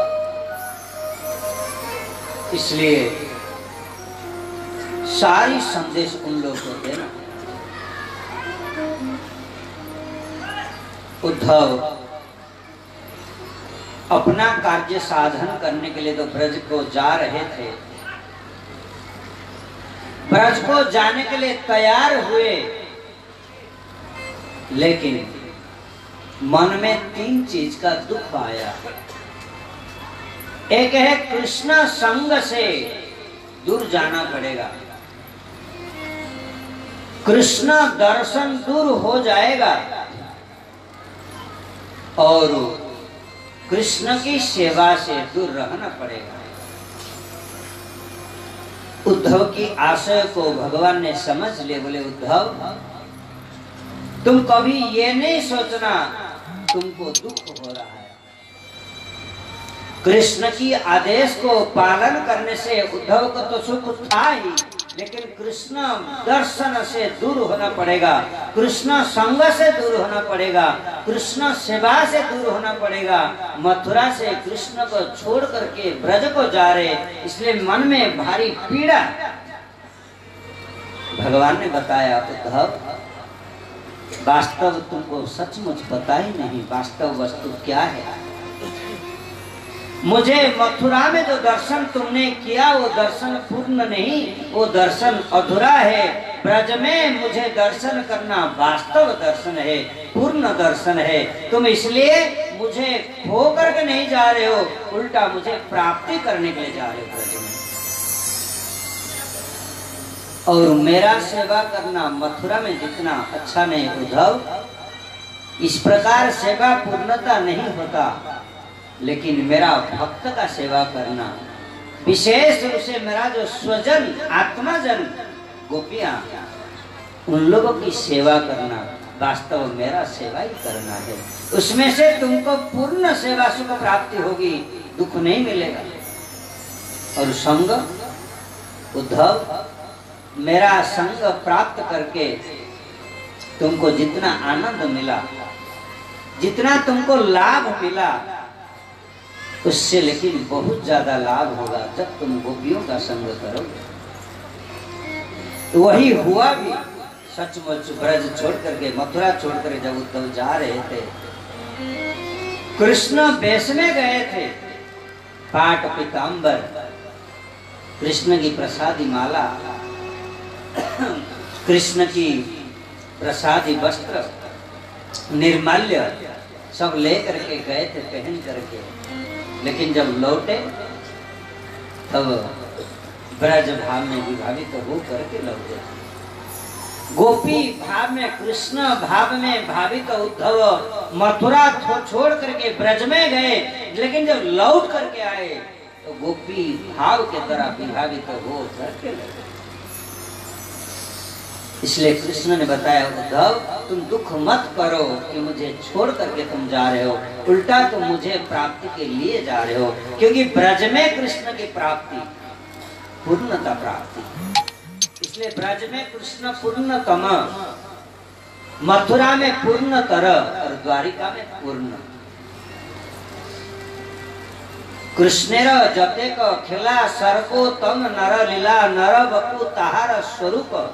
इसलिए सारी संदेश उन लोगों को देना। उद्धव अपना कार्य साधन करने के लिए तो ब्रज को जा रहे थे, ब्रज को जाने के लिए तैयार हुए, लेकिन मन में तीन चीज का दुख आया। एक है कृष्ण संग से दूर जाना पड़ेगा, कृष्ण दर्शन दूर हो जाएगा, और कृष्ण की सेवा से दूर रहना पड़ेगा। उद्धव की आशय को भगवान ने समझ लिया। बोले उद्धव, तुम कभी ये नहीं सोचना तुमको दुख हो रहा है। कृष्ण की आदेश को पालन करने से उद्धव को तो सुख था ही, लेकिन कृष्ण दर्शन से दूर होना पड़ेगा, कृष्ण संग से दूर होना पड़ेगा, कृष्ण सेवा से दूर होना पड़ेगा। मथुरा से कृष्ण को छोड़ करके ब्रज को जा रहे, इसलिए मन में भारी पीड़ा। भगवान ने बताया, उद्धव वास्तव तुमको सचमुच पता ही नहीं वास्तव वस्तु क्या है। मुझे मथुरा में जो दर्शन तुमने किया वो दर्शन पूर्ण नहीं, वो दर्शन अधूरा है। ब्रज में मुझे दर्शन करना वास्तव दर्शन है, पूर्ण दर्शन है। तुम इसलिए मुझे खो करके नहीं जा रहे हो, उल्टा मुझे प्राप्ति करने के लिए जा रहे हो ब्रज में। और मेरा सेवा करना मथुरा में जितना अच्छा नहीं उद्धव, इस प्रकार सेवा पूर्णता नहीं होता। लेकिन मेरा भक्त का सेवा करना, विशेष रूप से मेरा जो स्वजन आत्माजन गोपियां, उन लोगों की सेवा करना वास्तव मेरा सेवा ही करना है। उसमें से तुमको पूर्ण सेवा सुख प्राप्ति होगी, दुख नहीं मिलेगा। और संग उद्धव, मेरा संग प्राप्त करके तुमको जितना आनंद मिला, जितना तुमको लाभ मिला, उससे लेकिन बहुत ज्यादा लाभ होगा जब तुम गोपियों का संग करोगे। तो वही हुआ भी। सचमुच ब्रज छोड़ करके, मथुरा छोड़ करके जब उद्धव जा रहे थे, कृष्ण वेश में गए थे, पाट पीताम्बर, कृष्ण की प्रसादी माला, कृष्ण की प्रसादी वस्त्र, निर्माल्य सब लेकर के गए थे पहन करके। लेकिन जब लौटे तब ब्रज भाव में विभावित हो करके लौटे। गोपी भाव में, कृष्ण भाव में भावित उद्धव मथुरा छोड़ करके ब्रज में गए, लेकिन जब लौट करके आए तो गोपी भाव के द्वारा विभावित हो करके लौटे। इसलिए कृष्ण ने बताया, उद्धव तुम दुख मत करो कि मुझे छोड़ करके तुम जा रहे हो, उल्टा तुम मुझे प्राप्ति के लिए जा रहे हो। क्योंकि ब्रज में कृष्ण की प्राप्ति पूर्णता प्राप्ति, इसलिए ब्रज में कृष्ण पूर्णतम, मथुरा में पूर्णतर और द्वारिका में पूर्ण। कृष्णेर जतेक खेला सर्को तम नर लीला, नर बपु ताहार स्वरूप।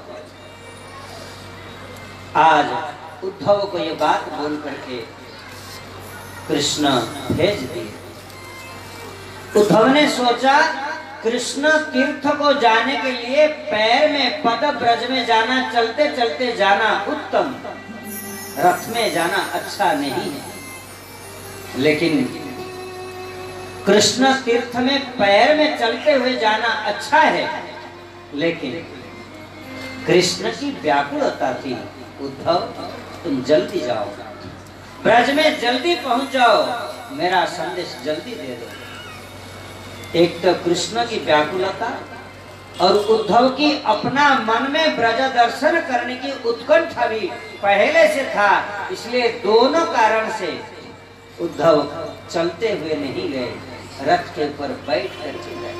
आज उद्धव को ये बात बोल करके कृष्ण भेज दिए। उद्धव ने सोचा कृष्ण तीर्थ को जाने के लिए पैर में पद ब्रज में जाना, चलते चलते जाना उत्तम, रथ में जाना अच्छा नहीं है। लेकिन कृष्ण तीर्थ में पैर में चलते हुए जाना अच्छा है, लेकिन कृष्ण की व्याकुलता थी। उद्धव तुम जल्दी जाओ, ब्रज में जल्दी पहुंच जाओ, मेरा संदेश जल्दी दे दो। एक तो कृष्ण की व्याकुलता और उद्धव की अपना मन में ब्रज दर्शन करने की उत्कंठा भी पहले से था, इसलिए दोनों कारण से उद्धव चलते हुए नहीं गए, रथ के ऊपर बैठ करके गए।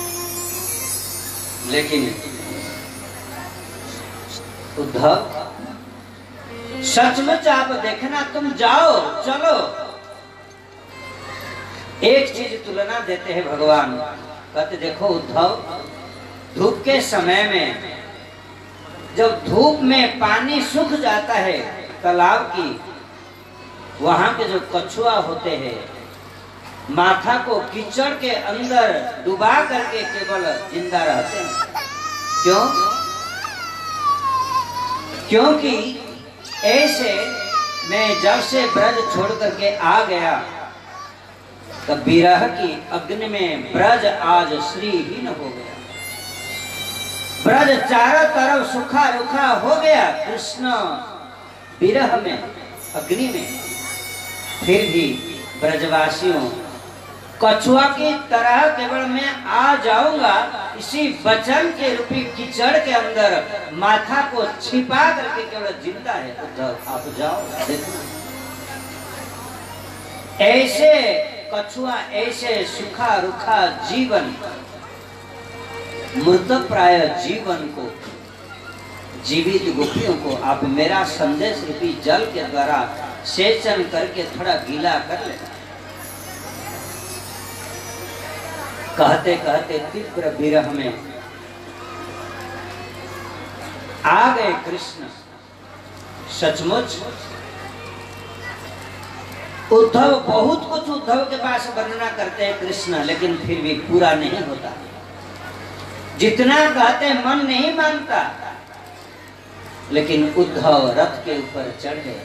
लेकिन उद्धव सचमुच आप देखना, तुम जाओ, चलो। एक चीज तुलना देते हैं भगवान, कहते देखो उद्धव, धूप के समय में जब धूप में पानी सूख जाता है तालाब की, वहां के जो कछुआ होते हैं माथा को कीचड़ के अंदर डुबा करके केवल जिंदा रहते हैं। क्यों? क्योंकि ऐसे मैं जब से ब्रज छोड़ करके आ गया तब विरह की अग्नि में ब्रज आज श्रीहीन हो गया, ब्रज चारों तरफ सूखा रुखा हो गया। कृष्ण विरह में, अग्नि में, फिर भी ब्रजवासियों कछुआ की तरह केवल मैं आ जाऊंगा, इसी वचन के रूपी कीचड़ के अंदर माथा को छिपा करके केवल जिंदा है। उद्धव आप जाओ, देखो ऐसे कछुआ, ऐसे सूखा रुखा जीवन मृत प्राय जीवन को, जीवित गोपियों को आप मेरा संदेश रूपी जल के द्वारा सेचन करके थोड़ा गीला कर ले। कहते कहते तीव्र विरह में आ गए कृष्ण। सचमुच उद्धव, बहुत कुछ उद्धव के पास वर्णना करते हैं कृष्ण, लेकिन फिर भी पूरा नहीं होता। जितना कहते मन नहीं मानता। लेकिन उद्धव रथ के ऊपर चढ़ गए।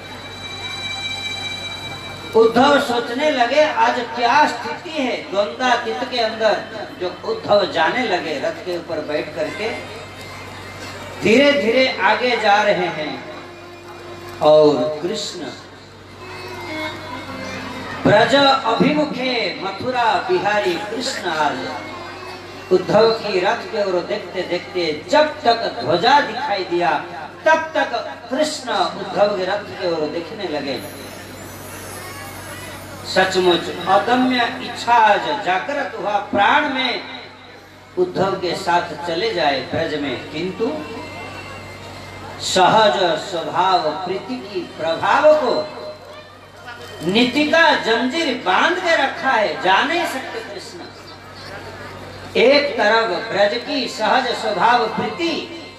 उद्धव सोचने लगे आज क्या स्थिति है द्वंद्वातीत के अंदर। जो उद्धव जाने लगे रथ के ऊपर बैठ करके धीरे धीरे आगे जा रहे हैं और कृष्ण ब्रज अभिमुखे मथुरा बिहारी कृष्ण आज उद्धव की रथ के ओर देखते देखते जब तक ध्वजा दिखाई दिया तब तक कृष्ण उद्धव के रथ के ओर देखने लगे। सचमुच अदम्य इच्छा जागृत हुआ प्राण में उद्धव के साथ चले जाए ब्रज में, किंतु सहज स्वभाव प्रीति की प्रभाव को नीति का जंजीर बांध के रखा है, जा नहीं सकते कृष्ण। एक तरफ ब्रज की सहज स्वभाव प्रीति,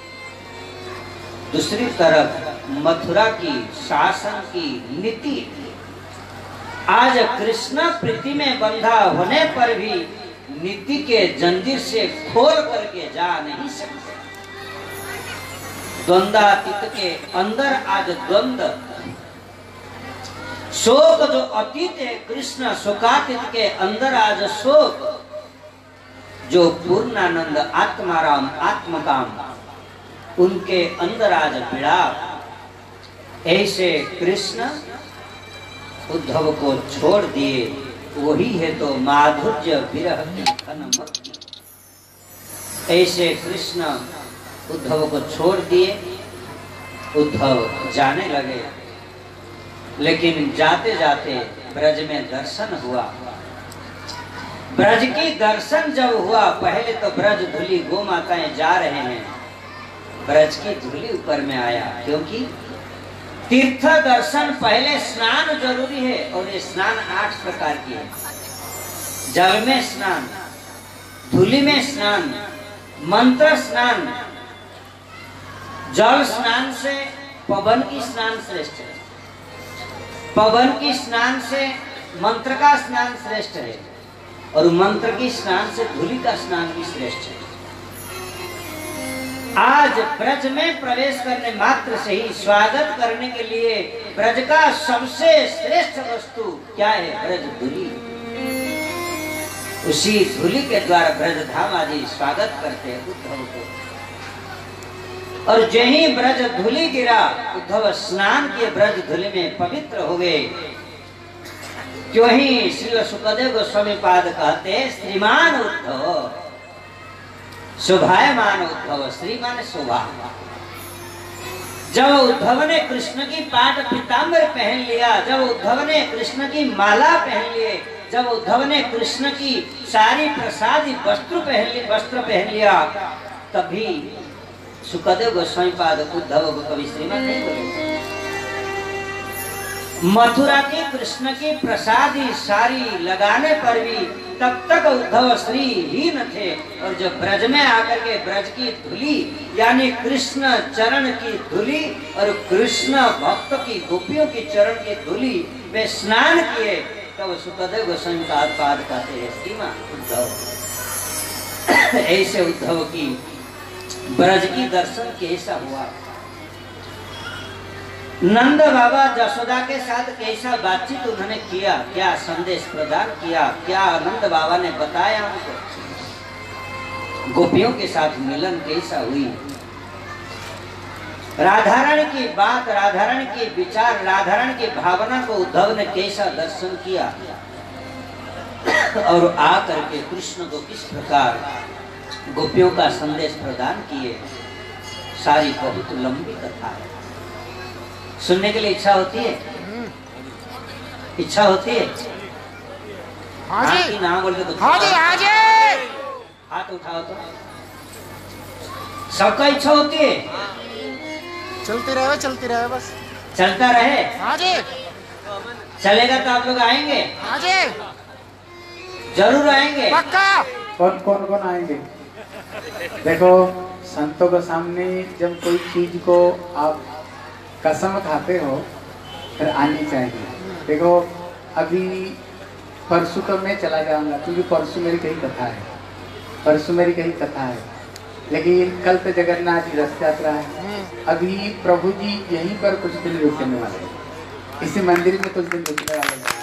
दूसरी तरफ मथुरा की शासन की नीति। आज कृष्ण प्रीति में बंधा होने पर भी नीति के जंजीर से खोल करके जा नहीं सकते। द्वंद्वातीत के अंदर आज द्वंद्व, शोक जो अतीत है कृष्ण शोकातीत के अंदर आज शोक, जो पूर्णानंद आत्माराम आत्मकाम उनके अंदर आज विलाप। ऐसे कृष्ण उद्धव को छोड़ दिए, वही है तो माधुर्य विरह की घनमति। ऐसे कृष्ण उद्धव को छोड़ दिए, उद्धव जाने लगे। लेकिन जाते जाते ब्रज में दर्शन हुआ। ब्रज की दर्शन जब हुआ, पहले तो ब्रज धुली गो माताएं जा रहे हैं, ब्रज की धुली ऊपर में आया, क्योंकि तीर्थ दर्शन पहले स्नान जरूरी है। और ये स्नान 8 प्रकार की है। जल में स्नान, धूलि में स्नान, मंत्र स्नान। जल स्नान से पवन की स्नान श्रेष्ठ है, पवन की स्नान से मंत्र का स्नान श्रेष्ठ है, और मंत्र की स्नान से धूलि का स्नान भी श्रेष्ठ है। आज ब्रज में प्रवेश करने मात्र से ही स्वागत करने के लिए ब्रज का सबसे श्रेष्ठ वस्तु क्या है? ब्रज धूलि। उसी धूलि के द्वारा ब्रज धाम आदि स्वागत करते हैं उद्धव को। और जहीं ब्रज धूलि गिरा, उद्धव स्नान किए ब्रज धूलि में पवित्र हो गए। क्यों ही श्री सुखदेव गोस्वामी पाद कहते हैं, श्रीमान उद्धव शोभायमान उद्धव, श्रीमान शोभा। जब उद्धव ने कृष्ण की पाट पीताम्बर पहन लिया, जब उद्धव ने कृष्ण की माला पहन लिए, जब उद्धव ने कृष्ण की सारी प्रसादी वस्त्र पहन लिया, तभी सुखदेव गोस्वामी पाद उद्धव को कभी श्रीमान नहीं बोले। मथुरा की कृष्ण की प्रसादी सारी लगाने पर भी तब तक उद्धव श्री ही न थे। और जब ब्रज में आकर के ब्रज की धूलि यानी कृष्ण चरण की धूलि और कृष्ण भक्त की गोपियों की चरण की धूलि में स्नान किए, तब सुखदेव गोस्वामी का पाद कहते हैं, श्रीमान उद्धव। ऐसे उद्धव की ब्रज की दर्शन कैसा हुआ। नंद बाबा जसोदा के साथ कैसा बातचीत उन्होंने किया, क्या संदेश प्रदान किया, क्या नंद बाबा ने बताया उनको, गोपियों के साथ मिलन कैसा हुई, राधारानी की बात, राधारानी के विचार, राधारानी की भावना को उद्धव ने कैसा दर्शन किया, और आकर के कृष्ण को किस प्रकार गोपियों का संदेश प्रदान किए। सारी बहुत लंबी कथा है, सुनने के लिए इच्छा होती है, इच्छा होती है। हाँ जी, नाम बोल के तो हाथ उठाओ तो सबका इच्छा होती है चलती रहे बस। चलता रहे। हाँ जी, चलेगा तो आप लोग आएंगे? हाँ जी, जरूर आएंगे। पक्का। कौन कौन कौन आएंगे? देखो, संतों के सामने जब कोई चीज को आप कसम खाते हो फिर आनी चाहिए। देखो, अभी परसों तो मैं चला जाऊंगा क्योंकि परसों मेरी कहीं कथा है, परसों मेरी कहीं कथा है, लेकिन कल तो जगन्नाथ जी रथ यात्रा है। अभी प्रभु जी यहीं पर कुछ दिन रुकने वाले हैं, इसी मंदिर में कुछ दिन रुकने वाले हैं।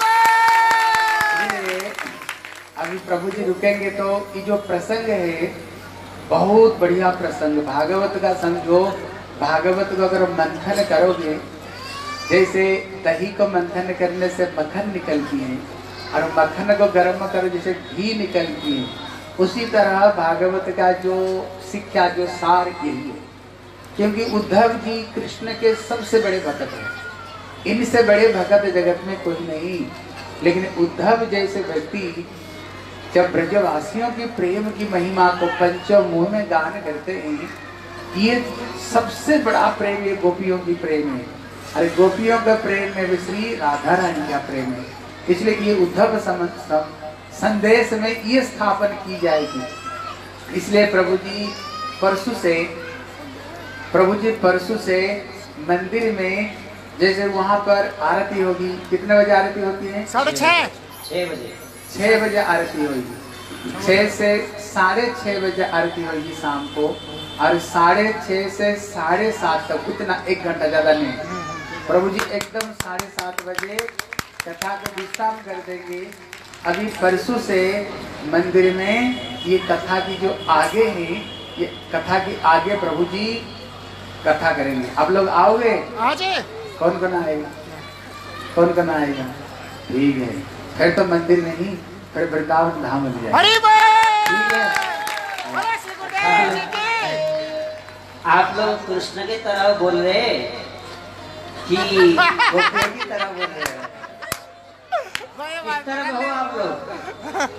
अभी प्रभु जी रुकेंगे तो ये जो प्रसंग है बहुत बढ़िया प्रसंग, भागवत का समझो। भागवत को अगर मंथन करोगे, जैसे दही को मंथन करने से मक्खन निकलती है और मक्खन को गर्म करो जैसे घी निकलती है, उसी तरह भागवत का जो शिक्षा, जो सार यही है। क्योंकि उद्धव जी कृष्ण के सबसे बड़े भक्त हैं, इनसे बड़े भक्त जगत में कोई नहीं। लेकिन उद्धव जैसे व्यक्ति जब ब्रजवासियों की प्रेम की महिमा को पंचमुख में गान करते हैं, ये सबसे बड़ा प्रेम ये गोपियों की प्रेम है। अरे गोपियों का प्रेम में भी श्री राधा रानी का प्रेम है, इसलिए ये उद्धव संदेश में ये स्थापन की जाएगी। इसलिए प्रभु जी परसों से मंदिर में जैसे वहाँ पर आरती होगी। कितने बजे आरती होती है? 6:30 बजे। 6 बजे आरती होगी। 6 से 6:30 बजे आरती होगी शाम को, और 6:30 से 7:30 तक, उतना 1 घंटा ज्यादा नहीं। प्रभु जी एकदम 7:30 बजे कथा को विश्राम कर देंगे। अभी परसों से मंदिर में ये कथा की जो आगे है, ये कथा की आगे प्रभु जी कथा करेंगे। आप लोग आओगे? हाँ जी। कौन कौन आएगा? कौन कौन आएगा? ठीक है, फिर तो मंदिर नहीं, फिर वृंदावन धाम में जाएगा। ठीक है। आप लोग कृष्ण की तरह बोल रहे कि गोपियों की तरह बोल रहे हो? किस तरह हो आप लोग?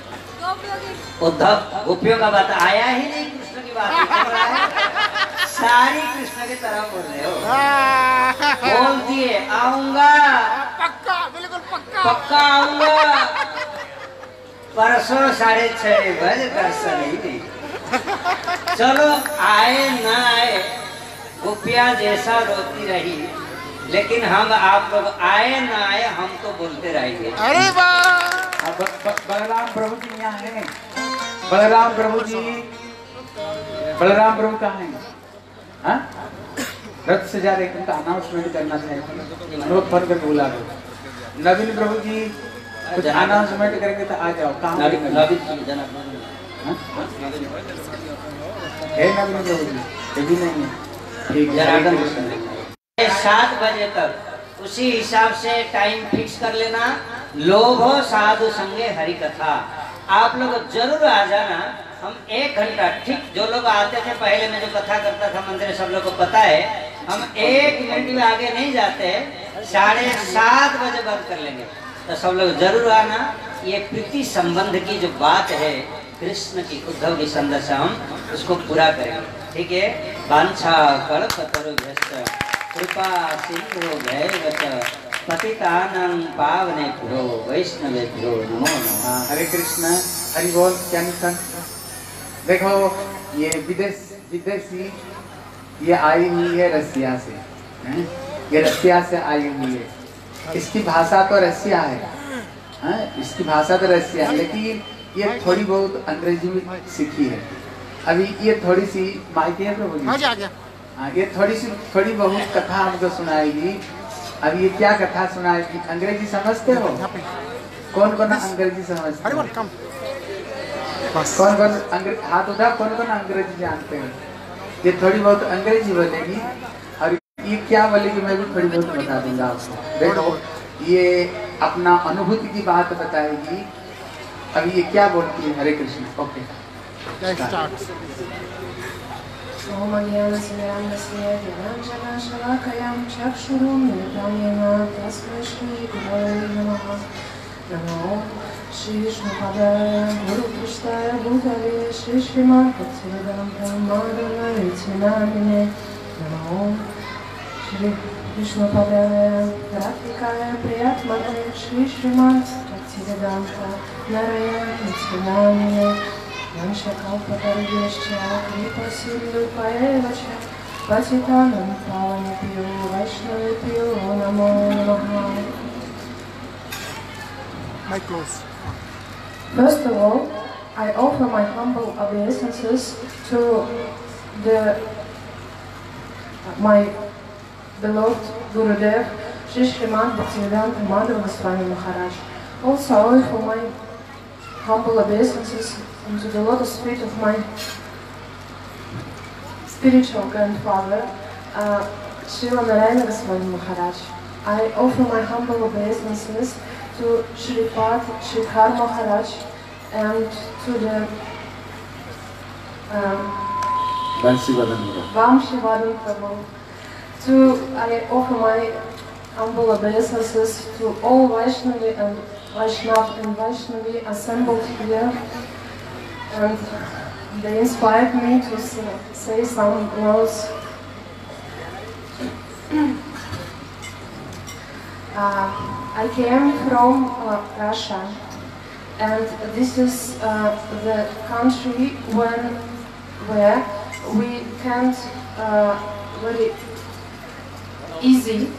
उद्धव गोपियों का बात आया ही नहीं, कृष्ण की बात कर रहा है, सारी कृष्ण की तरह बोल रहे हो। बोल दिए आऊंगा, पक्का, बिल्कुल पक्का, पक्का आऊंगा। परसों 6:30 बजे दर्शन ही नहीं। चलो आए ना आए, गोपियां जैसा रोती रही, लेकिन हम आप लोग आए ना आए हम तो बोलते रहेंगे। अरे वाह! बलराम प्रभु जी यहाँ है। बलराम प्रभु जी, बलराम प्रभु कहाँ हैं? हाँ? रथ से जा रहे, उनका अनाउंसमेंट करना चाहिए, लोग फोन करके बुला दो। नवीन प्रभु जी कुछ अनाउंसमेंट करेंगे तो आ जाओ। कहाँ है नवीन प्रभु जी? कभी नहीं है। ठीक है, 7 बजे तक उसी हिसाब से टाइम फिक्स कर लेना। लोभ साधु संगे हरि कथा, आप लोग जरूर आ जाना। हम 1 घंटा, ठीक जो लोग आते थे पहले में जो कथा करता था मंदिर, सब लोग को पता है, हम 1 मिनट में आगे नहीं जाते, 7:30 बजे बंद कर लेंगे। तो सब लोग जरूर आना। ये प्रीति संबंध की जो बात है कृष्ण की, उद्धव की संदेश, हम उसको पूरा करेंगे। ठीक है। वांछा कल्पतरुभ्यश्च कृपा सिंधु भैरवच पतितानां पावनेभ्यो वैष्णवेभ्यो नमो नमः। हरे कृष्ण, हरि बोल। क्या निकल? देखो, ये विदेशी ये आई हुई है रसिया से, ये रसिया से आई हुई है। इसकी भाषा तो रसिया है, इसकी भाषा तो रसिया है, लेकिन ये थोड़ी बहुत अंग्रेजी में सीखी है। अभी ये थोड़ी सी माइक है प्रभु जी। हाँ जी, आ गया। हाँ, ये थोड़ी बहुत कथा हमको सुनाएगी। अब ये क्या कथा सुनाएगी? अंग्रेजी समझते हो? कौन कौन अंग्रेजी समझते हो? कौन कौन हाथ उठा, कौन कौन अंग्रेजी जानते हैं? ये थोड़ी बहुत अंग्रेजी बोलेगी और ये क्या बोलेगी मैं भी थोड़ी बहुत बता दूंगा आपको। देखो, ये अपना अनुभूति की बात बताएगी। अभी ये क्या बोलती है? हरे कृष्ण। ओके, चक्षुरुन्मिलितं येन तस्मै श्रीगुरवे नमः। नमो Shri Vishnupadaya Guru Krishnaya Bhutale Shri Srimad Bhaktivedanta Pramadana Vitinamine Namo Shri Vishnupadaya Ratikaya Priyatmane Shri Srimad Bhaktivedanta Narayana Vitinamine Namshakalpatarvyascha Kripa Sindhupayevacha Patitanam Pavanipyo Vaishnavipyo Namo Namaha. Mic close. First of all, I offer my humble obeisances to my beloved Gurudev, Shri Srimad Bhaktivedanta Madhava Maharaj. Also, I offer my humble obeisances to the lotus feet of my spiritual grandfather, Srila Narayana Maharaj. I offer my humble obeisances to Sridhar Maharaj and to the Vamshivadan Prabhu. I offer my humble obeisances to all Vaishnavi and Vaishnavi assembled here, and they inspired me to say some words. I came from Russia, and this is the country where we can't very easy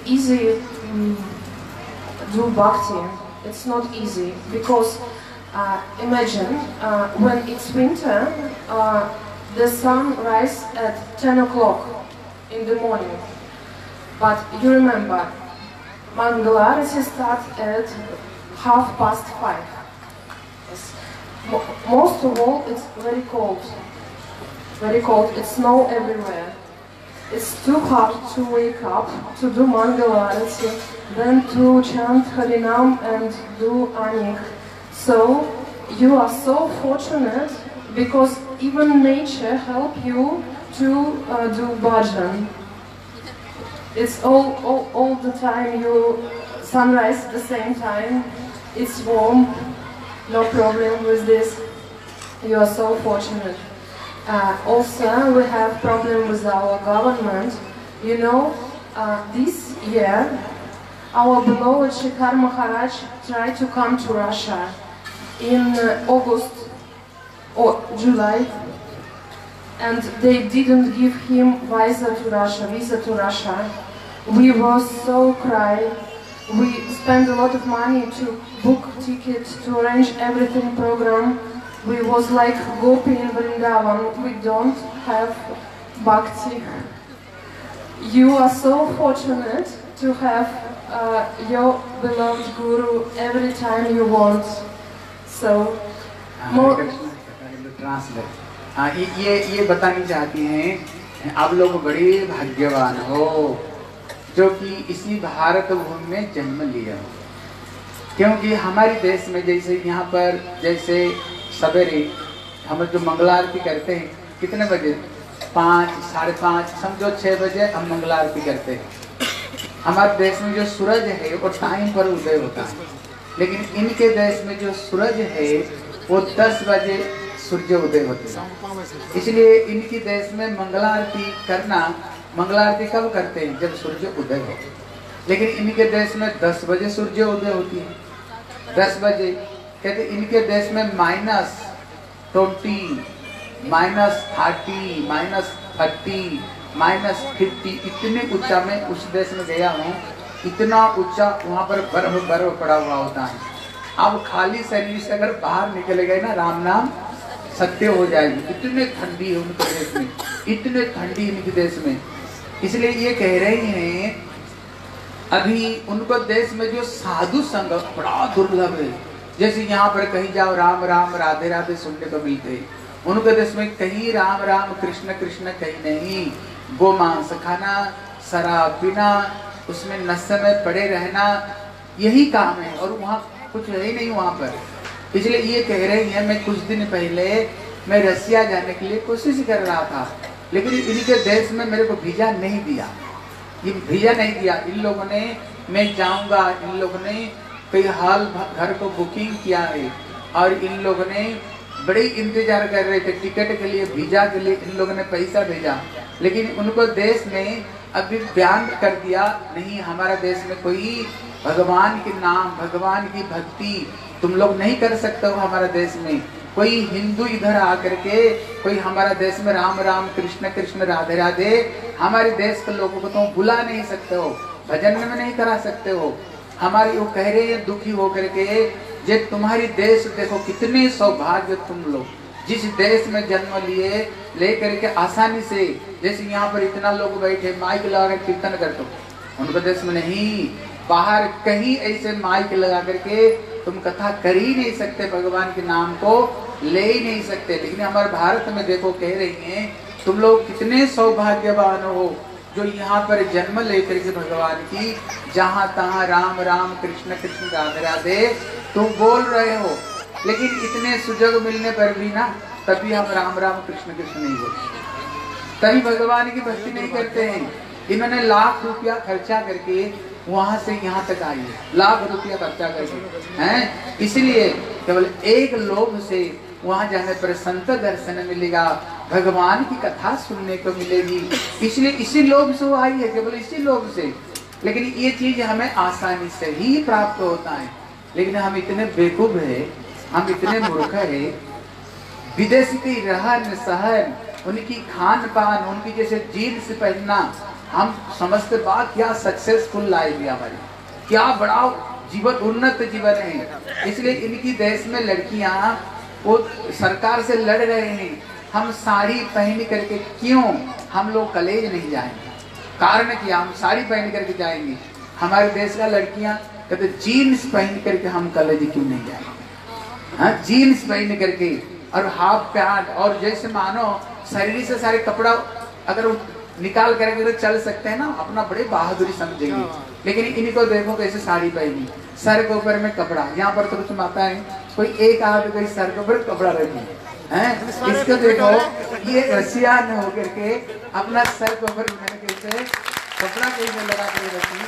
do bhakti. It's not easy because imagine when it's winter, the sun rises at 10 o'clock in the morning, but you remember Mangalarati starts at 5:30. Yes. Most of all, it's very cold. Very cold. It's snow everywhere. It's too hard to wake up, to do Mangalarati, then to chant Harinam and do Anik. So you are so fortunate because even nature helps you to do bhajan. It's all the time, sunrise at the same time, it's warm, no problem with this. You are so fortunate. Also, we have problem with our government. You know, this year, our beloved Sridhar Maharaj tried to come to Russia in August or July, and they didn't give him visa to Russia. We were so crying. We spent a lot of money to book tickets, to arrange everything program. We was like Gopi in Vrindavan. We don't have bhakti. You are so fortunate to have your beloved Guru every time you want. So, ये बतानी चाहती हैं, आप लोग बड़े भाग्यवान हो जो कि इसी भारत भूमि में जन्म लिया हो, क्योंकि हमारे देश में जैसे यहाँ पर जैसे सवेरे हम जो मंगला आरती करते हैं कितने बजे, 5, 5:30, समझो 6 बजे हम मंगला आरती करते हैं। हमारे देश में जो सूरज है वो टाइम पर उदय होता है, लेकिन इनके देश में जो सूरज है वो 10 बजे सूर्य उदय होते हैं। इसलिए इनकी देश में मंगला आरती करना, मंगला आरती कब करते हैं, जब सूर्य उदय हो, लेकिन इनके देश में 10 बजे सूर्य उदय होती है। 10 बजे कहते इनके देश में -20, -30, -50 इतने ऊंचा में उस देश में गया हूँ, इतना ऊंचा वहाँ पर बर्फ पड़ा हुआ होता है। अब खाली शरीर से अगर बाहर निकले गए ना, राम नाम सत्य हो जाएगी। इतने ठंडी है उनके देश में, इतने ठंडी इनके देश में। इसलिए ये कह रहे हैं अभी उनको देश में जो साधु संग बड़ा दुर्लभ है। जैसे यहाँ पर कहीं जाओ राम राम राधे राधे सुनने को मिलते हैं, उनके देश में कहीं राम राम कृष्ण कृष्ण कहीं नहीं। गोमांस खाना, शराब पीना, उसमें नशे में पड़े रहना, यही काम है, और वहाँ कुछ है ही नहीं वहाँ पर। इसलिए ये कह रहे हैं, मैं कुछ दिन पहले मैं रसिया जाने के लिए कोशिश कर रहा था, लेकिन इनके देश में मेरे को वीजा नहीं दिया। ये वीजा नहीं दिया इन लोगों ने, मैं जाऊंगा, इन लोगों ने कोई हॉल घर को बुकिंग किया है और इन लोगों ने बड़े इंतजार कर रहे थे टिकट के लिए, वीजा के लिए, इन लोगों ने पैसा भेजा, लेकिन उनको देश में अभी बयान कर दिया नहीं, हमारा देश में कोई भगवान के नाम, भगवान की भक्ति तुम लोग नहीं कर सकते हो। हमारा देश में कोई हिंदू इधर आकर के कोई हमारा देश में राम राम कृष्ण कृष्ण राधे राधे हमारे देश के लोगों को तुम बुला नहीं सकते हो, भजन में नहीं करा सकते हो। हमारी वो कह रहे हैं दुखी होकर के, जे तुम्हारी देश देखो कितने सौभाग्य तुम लोग, जिस देश में जन्म लिए लेकर के आसानी से, जैसे यहाँ पर इतना लोग बैठे माइक लगा कर कीर्तन करते हो, उनके देश में नहीं, बाहर कहीं ऐसे माइक लगा करके तुम कथा कर ही नहीं सकते, भगवान के नाम को ले ही नहीं सकते। लेकिन हमारे भारत में देखो कह रही हैं तुम लोग कितने सौभाग्यवान हो जो यहाँ पर जन्म लेकर के भगवान की जहाँ तहाँ राम राम कृष्ण कृष्ण राधे राधे तुम बोल रहे हो। लेकिन इतने सुजग मिलने पर भी ना तभी हम राम राम कृष्ण कृष्ण नहीं बोलते, तभी भगवान की भक्ति नहीं करते हैं। इन्होंने लाख रुपया खर्चा करके वहां से यहाँ तक आई है, लाख रुपया खर्चा करके हैं, इसलिए केवल एक लोभ से वहां जाने पर संत दर्शन मिलेगा, भगवान की कथा सुनने को मिलेगी, इसलिए इसी लोभ से वो आई है, केवल इसी लोभ से। लेकिन ये चीज हमें आसानी से ही प्राप्त होता है, लेकिन हम इतने बेवकूफ है, हम इतने मूर्ख है, विदेश की रहन सहन, उनकी खान पान, उनकी जैसे जीन्स पहनना, हम समझते बात क्या सक्सेसफुल लाइफ है हमारी, क्या बड़ा जीवन, उन्नत जीवन है। इसलिए इनकी देश में लड़कियां वो सरकार से लड़ रहे हैं, हम साड़ी पहन करके क्यों हम लोग कॉलेज नहीं जाएंगे, कारण क्या हम साड़ी पहन करके जाएंगे। हमारे देश का लड़कियां कहते जीन्स पहन करके हम कॉलेज क्यों नहीं जाएंगे, हाँ जीन्स पहन करके और हाफ पैंट, और जैसे मानो शरीर से सारे कपड़ा अगर निकाल करके चल सकते हैं ना, अपना बड़े बहादुरी समझेंगे। लेकिन इनको देखो कैसे साड़ी पहनी, सर के ऊपर में कपड़ा, यहाँ पर तो कुछ माता है कोई एक आध कोई सर के ऊपर कपड़ा रखी है, इसको देखो ये रसिया न होकर के अपना सर के ऊपर कैसे कपड़ा कैसे लगा कर रखी।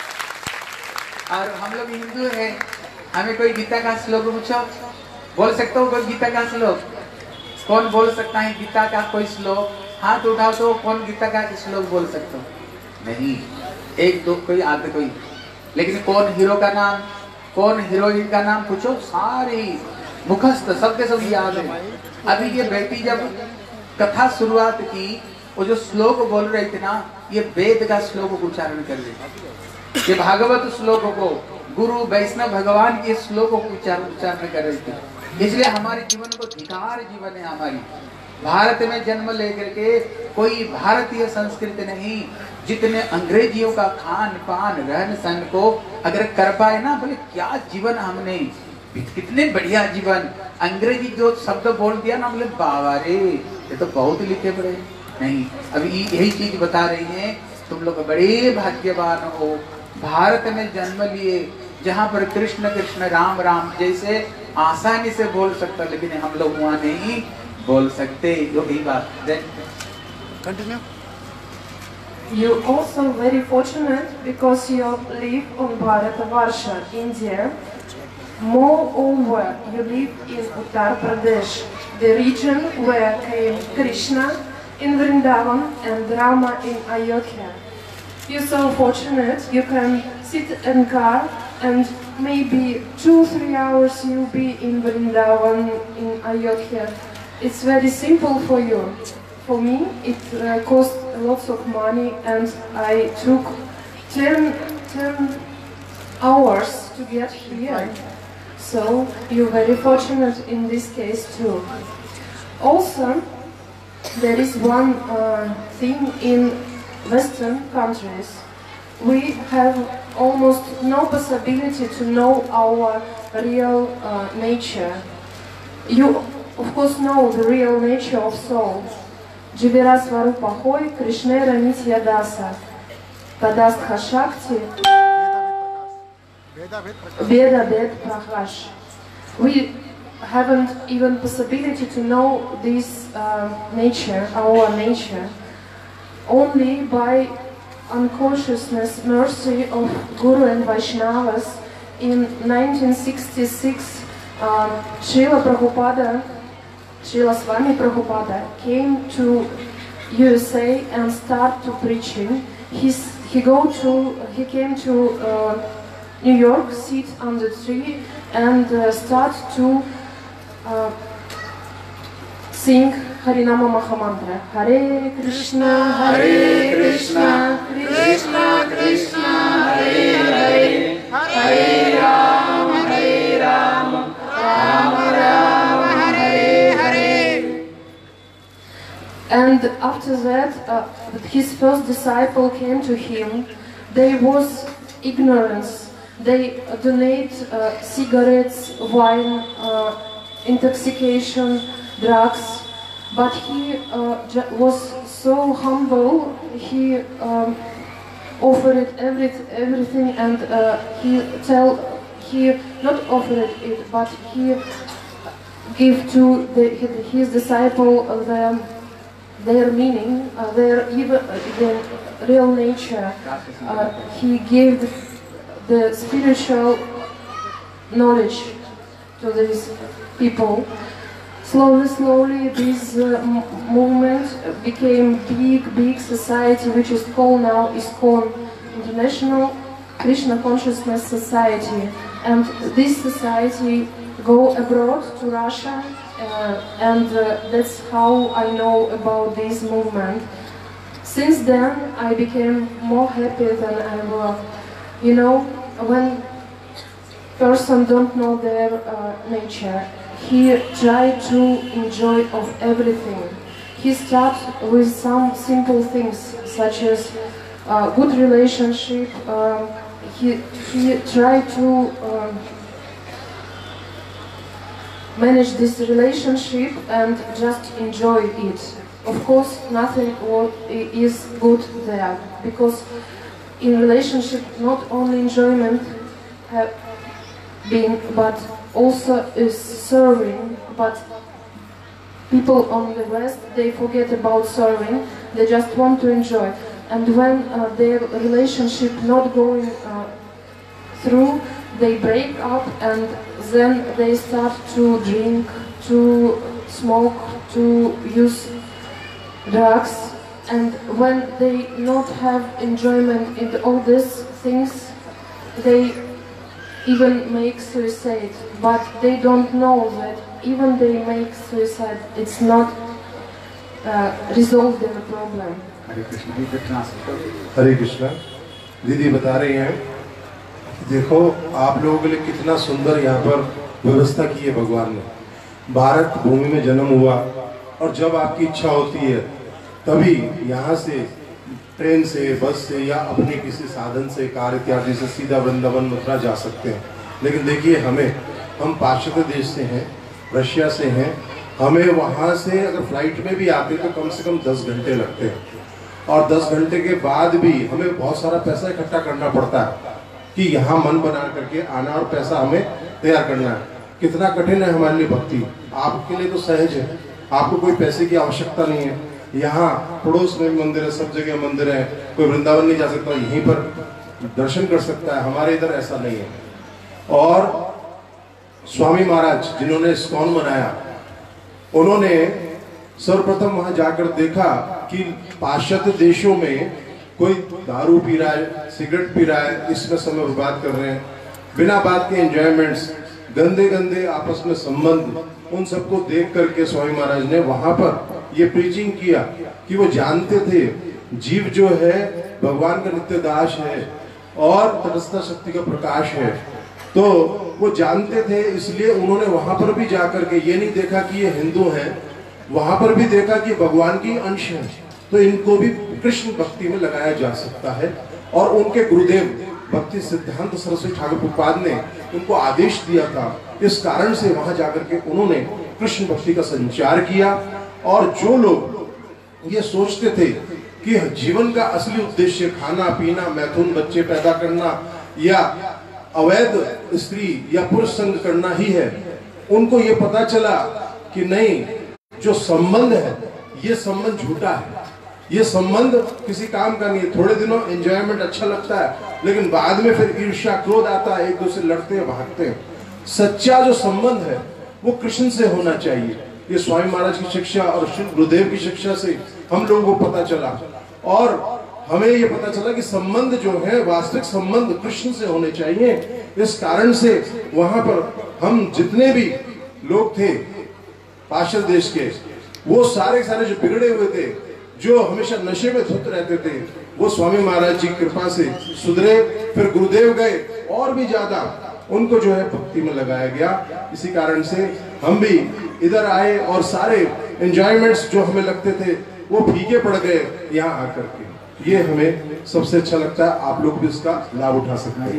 और हम लोग हिंदू है, हमें कोई गीता का श्लोक पूछो, बोल सकते हो कोई गीता का श्लोक, कौन बोल सकता है गीता का कोई श्लोक, हाथ उठाओ तो कौन गीता का श्लोक बोल सकते हो, नहीं, एक दो कोई आधे कोई। लेकिन कौन हीरो का नाम, कौन हीरोइन का नाम पूछो, सारी मुखस्त सबके सब याद है। अभी ये बेटी जब कथा शुरुआत की, वो जो श्लोक बोल रही थी ना, ये वेद का श्लोक उच्चारण कर रही थी, ये भागवत श्लोक को, गुरु वैष्णव भगवान के श्लोक को उच्चारण कर रही थी। इसलिए हमारे जीवन को धिकार जीवन है हमारी, भारत में जन्म लेकर के कोई भारतीय संस्कृति नहीं, जितने अंग्रेजियों का खान पान रहन सहन को अगर कर पाए ना, बोले क्या जीवन हमने, कितने बढ़िया जीवन, अंग्रेजी जो शब्द बोल दिया ना, बोले बाबा रे ये तो बहुत लिखे पड़े। नहीं, अभी यही चीज बता रही है, तुम लोग बड़े भाग्यवान हो, भारत में जन्म लिए जहाँ पर कृष्ण कृष्ण राम राम जैसे आसानी से बोल सकता, लेकिन हम लोग वहाँ नहीं बोल सकते, यही बात। Continue. You also very fortunate because you live on Bharatavarsha, India. Moreover, you live in Uttar Pradesh, the region where came Krishna in Vrindavan and Rama in Ayodhya. You're so fortunate, you can sit in car and maybe 2-3 hours you'll be in Vrindavan, in Ayodhya. It's very simple for you. For me, it cost lots of money and I took 10 hours to get here. So, you're very fortunate in this case too. Also, there is one thing in Western countries. We have almost no possibility to know our real nature. You of course know the real nature of soul. Jivira Svarupa Hoy, Krishnera Nitya Dasa, Tadastha Shakti, Veda Ved Prakash. We haven't even possibility to know this nature, our nature, only by unconsciousness, mercy of Guru and Vaishnavas. in 1966, Srila Swami Prabhupada came to USA and started to preaching. He came to New York, sit on the tree, and start to sing Harinama Mahamantra. Hare Krishna, Krishna Krishna, Hare Hare, Hare Rama, Rama Rama, Hare Hare. And after that, his first disciple came to him. There was ignorance. They donate cigarettes, wine, intoxication, drugs. But he was so humble. He offered everything, and he not offered it, but he gave to his disciple their meaning, their real nature. He gave the spiritual knowledge to these people. Slowly, this movement became big society, which is called now ISKCON, International Krishna Consciousness Society. And this society go abroad to Russia, and that's how I know about this movement. Since then, I became more happy than ever. You know, when person don't know their nature, he tried to enjoy of everything. He starts with some simple things, such as good relationship. He tried to manage this relationship and just enjoy it. Of course, nothing is good there, because in relationship not only enjoyment have been, but also is serving. But people on the West, they forget about serving. They just want to enjoy. And when their relationship not going through, they break up, and then they start to drink, to smoke, to use drugs. And when they not have enjoyment in all these things, they even make suicide. But they don't know that even they make suicide, it's not resolve their problem. हरे कृष्णा। दीदी बता रही हैं, देखो आप लोगों के लिए कितना सुंदर यहाँ पर व्यवस्था की है भगवान ने। भारत भूमि में जन्म हुआ, और जब आपकी इच्छा होती है तभी यहाँ से ट्रेन से, बस से या अपने किसी साधन से, कार इत्यादि से सीधा वृंदावन मथुरा जा सकते हैं। लेकिन देखिए हम पाश्चात्य देश से हैं, रशिया से हैं, हमें वहाँ से अगर फ्लाइट में भी आते तो कम से कम 10 घंटे लगते हैं, और 10 घंटे के बाद भी हमें बहुत सारा पैसा इकट्ठा करना पड़ता है कि यहाँ मन बना करके आना और पैसा हमें तैयार करना है। कितना कठिन है हमारे लिए भक्ति। आपके लिए तो सहज है, आपको कोई पैसे की आवश्यकता नहीं है। यहाँ पड़ोस में भी मंदिर है, सब जगह मंदिर है, कोई वृंदावन नहीं जा सकता, यहीं पर दर्शन कर सकता है। हमारे इधर ऐसा नहीं है। और स्वामी महाराज जिन्होंने इस्कॉन बनाया, उन्होंने सर्वप्रथम वहां जाकर देखा कि पाश्चात्य देशों में कोई दारू पी रहा है, सिगरेट पी रहा है, इसमें समय बर्बाद कर रहे हैं, बिना बात के एंजॉयमेंट्स, गंदे गंदे आपस में संबंध, उन सबको देख करके स्वामी महाराज ने वहां पर ये प्रीचिंग किया कि वो जानते थे जीव जो है भगवान का नित्य दास है और तटस्थ शक्ति का प्रकाश है। तो वो जानते थे, इसलिए उन्होंने वहां पर भी जाकर के ये नहीं देखा कि ये हिंदू हैं, वहां पर भी देखा कि भगवान की अंश है, तो इनको भी कृष्ण भक्ति में लगाया जा सकता है। और उनके गुरुदेव भक्ति सिद्धांत सरस्वती ठाकुर प्रभुपाद ने उनको आदेश दिया था, इस कारण से वहां जाकर के उन्होंने कृष्ण भक्ति का संचार किया। और जो लोग ये सोचते थे कि जीवन का असली उद्देश्य खाना पीना, मैथुन, बच्चे पैदा करना या अवैध स्त्री या पुरुष संग करना ही है, उनको ये पता चला कि नहीं, जो संबंध है ये संबंध झूठा है, ये संबंध किसी काम का नहीं है। थोड़े दिनों एंजॉयमेंट अच्छा लगता है, लेकिन बाद में फिर ईर्ष्या क्रोध आता है, एक दूसरे लड़ते हैं भागते हैं। सच्चा जो संबंध है वो कृष्ण से होना चाहिए। ये स्वामी महाराज की शिक्षा और श्री गुरुदेव की शिक्षा से हम लोगों को पता चला, और हमें ये पता चला कि संबंध जो है वास्तविक संबंध कृष्ण से होने चाहिए। इस कारण से वहां पर हम जितने भी लोग थे पार्षद देश के, वो सारे जो बिगड़े हुए थे, जो हमेशा नशे में धुत रहते थे, वो स्वामी महाराज जी की कृपा से सुधरे। फिर गुरुदेव गए और भी ज्यादा उनको जो है भक्ति में लगाया गया। इसी कारण से हम भी इधर आए और सारे एंजॉयमेंट्स जो हमें लगते थे वो फीके पड़ गए यहाँ आकर के। ये हमें सबसे अच्छा लगता है। आप लोग भी इसका लाभ उठा सकते हैं।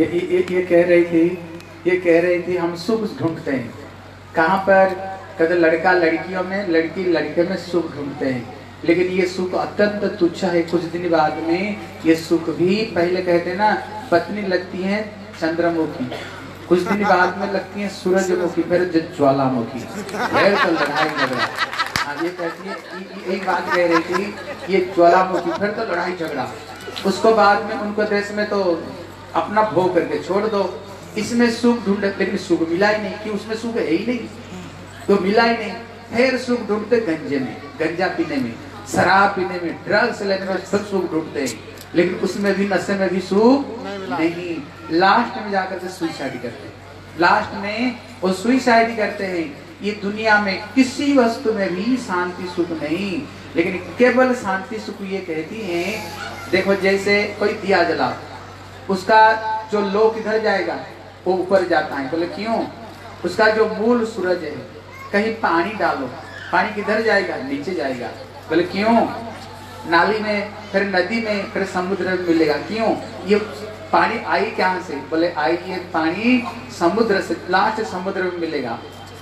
ये कह रही थी हम सुख ढूंढते हैं कहाँ पर? कहते लड़का लड़कियों में, लड़की लड़के में सुख ढूंढते हैं, लेकिन ये सुख अत्यंत तुच्छ है। कुछ दिन बाद में ये सुख भी, पहले कहते ना पत्नी लगती है चंद्रमुखी, कुछ दिन बाद में लगती है सूरजमुखी, फिर ज्वालामुखी, फिर तो लड़ाई झगड़ा। ये कहती है, एक बात कह रही थी, ये ज्वालामुखी, फिर तो लड़ाई झगड़ा। उसको बाद में उनको देश में तो अपना भोग करके छोड़ दो। इसमें सुख ढूंढे, लेकिन सुख मिला ही नहीं, कि उसमें सुख है ही नहीं, तो मिला ही नहीं। फिर सुख ढूंढते गंजे में, गंजा पीने में, शराब पीने में, ड्रग्स लेने में, सब सुख ढूंढते हैं, लेकिन उसमें भी, नशे में भी सुख नहीं। लास्ट में जाकर के सुसाइड करते हैं, लास्ट में वो सुसाइड करते हैं। ये दुनिया में किसी वस्तु में भी शांति सुख नहीं, लेकिन केवल शांति सुख ये कहती है। देखो जैसे कोई दिया जला, उसका जो लो किधर जाएगा? वो ऊपर जाता है। बोले क्यों? उसका जो मूल सूरज है, कहीं पानी डालो, पानी किधर जाएगा? नीचे जाएगा। बोले क्यों? नाली में, फिर नदी में, फिर समुद्र में मिलेगा। क्यों? ये पानी आई कहाँ से? बोले आई ये पानी समुद्र से, लास्ट समुद्र में मिलेगा।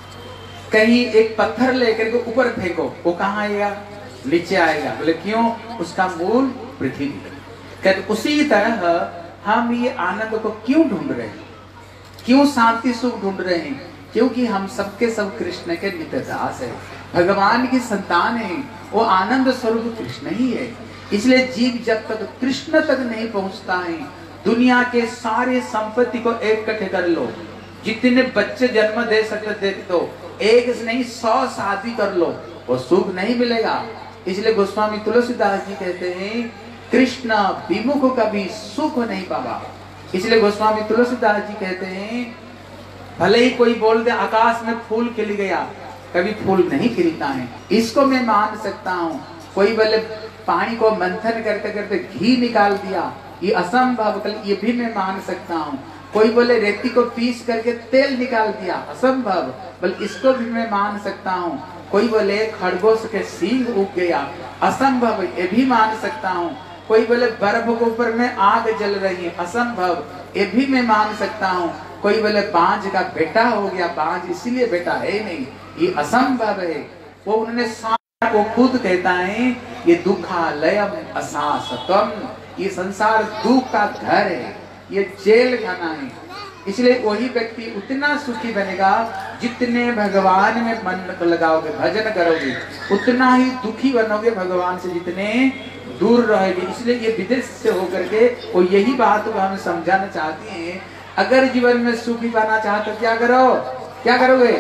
कहीं एक पत्थर लेकर के ऊपर फेंको, वो कहाँ आएगा? नीचे आएगा। बोले क्यों? उसका मूल पृथ्वी। कहते उसी तरह हम ये आनंद को क्यों ढूंढ रहे हैं? क्यों शांति सुख ढूंढ रहे हैं? क्योंकि हम सबके सब कृष्ण के नित्य दास है, भगवान की संतान है, वो आनंद स्वरूप कृष्ण ही है। इसलिए जीव जब तक कृष्ण तक नहीं पहुंचता है, दुनिया के सारे संपत्ति को इकट्ठे कर लो, जितने बच्चे जन्म दे सकते दे दो, एक से नहीं 100 शादी कर लो, वो सुख नहीं मिलेगा। इसलिए गोस्वामी तुलसीदास जी कहते हैं कृष्ण विमुख कभी सुख नहीं पावा। इसलिए गोस्वामी तुलसीदास जी कहते हैं भले ही कोई बोल दे आकाश में फूल खिल गया, कभी फूल नहीं खिलता है, इसको मैं मान सकता हूँ। कोई बोले पानी को मंथन करते करते घी निकाल दिया, ये असंभव, ये भी मैं मान सकता हूँ। कोई बोले रेती को पीस करके तेल निकाल दिया, असंभव, बल्कि इसको भी मैं मान सकता हूँ। कोई बोले खरगोश के सींग उग गया, असंभव, ये भी मान सकता हूँ। कोई बोले बर्फ के ऊपर में आग जल रही है, असंभव, ये भी मैं मान सकता हूँ। कोई बोले बांझ का बेटा हो गया, बांझ इसीलिए बेटा है नहीं, ये असंभव है। वो उन्होंने वो खुद कहता है ये दुखालयम अशाश्वतम, ये संसार दुख का घर है, ये जेल खाना है। इसलिए वही व्यक्ति उतना सुखी बनेगा जितने भगवान में मन लगाओगे, भजन करोगे, उतना ही दुखी बनोगे भगवान से जितने दूर रहोगे। इसलिए ये विदेश से होकर के वो यही बात को हमें समझाना चाहती हैं। अगर जीवन में सुखी बनना चाहते तो क्या करो? क्या करोगे?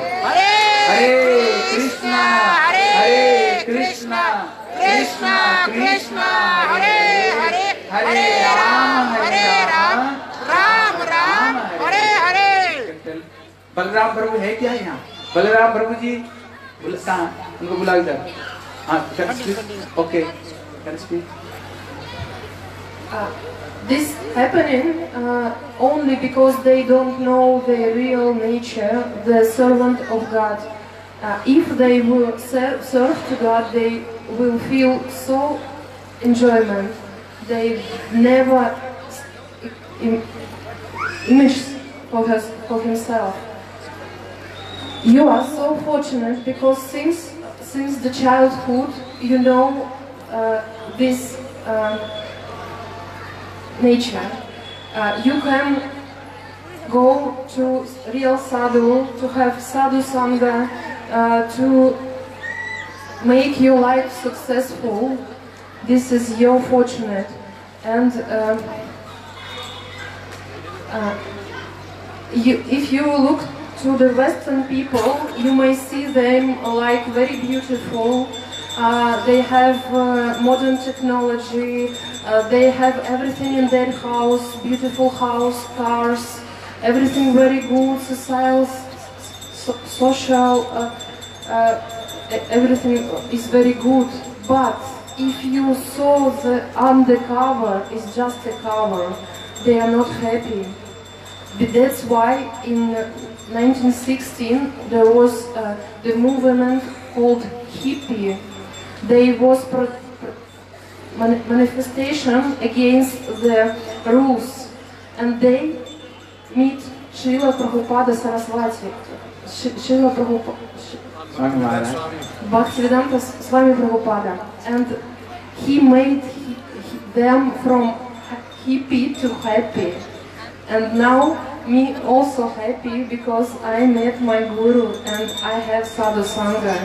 हरे कृष्णा हरे कृष्णा कृष्णा कृष्णा हरे हरे, हरे राम राम राम हरे हरे। बलराम प्रभु है क्या यहाँ? बलराम प्रभु जी कहाँ? उनको बुला इधर। हाँ, okay, this happening only because they don't know their real nature, the servant of God. If they will serve to God, they will feel so enjoyment. They never image for himself. You are so fortunate because since the childhood you know this nature. You can go to real sadhu, to have sadhu sangha, to make your life successful. this is your fortunate. And if you look to the Western people, you may see them like very beautiful. They have modern technology. They have everything in their house, beautiful house, cars, everything very good, social, everything is very good. But if you saw the undercover, it's just a cover. They are not happy. That's why in 1916 there was the movement called hippie. There was manifestation against the rules, and they meet Srila Prabhupada Saraswati, Srila Prabhupada, Bhaktivedanta Swami Prabhupada, and he made them from hippie to happy. And now me also happy because I met my guru and I have sadhu sangha.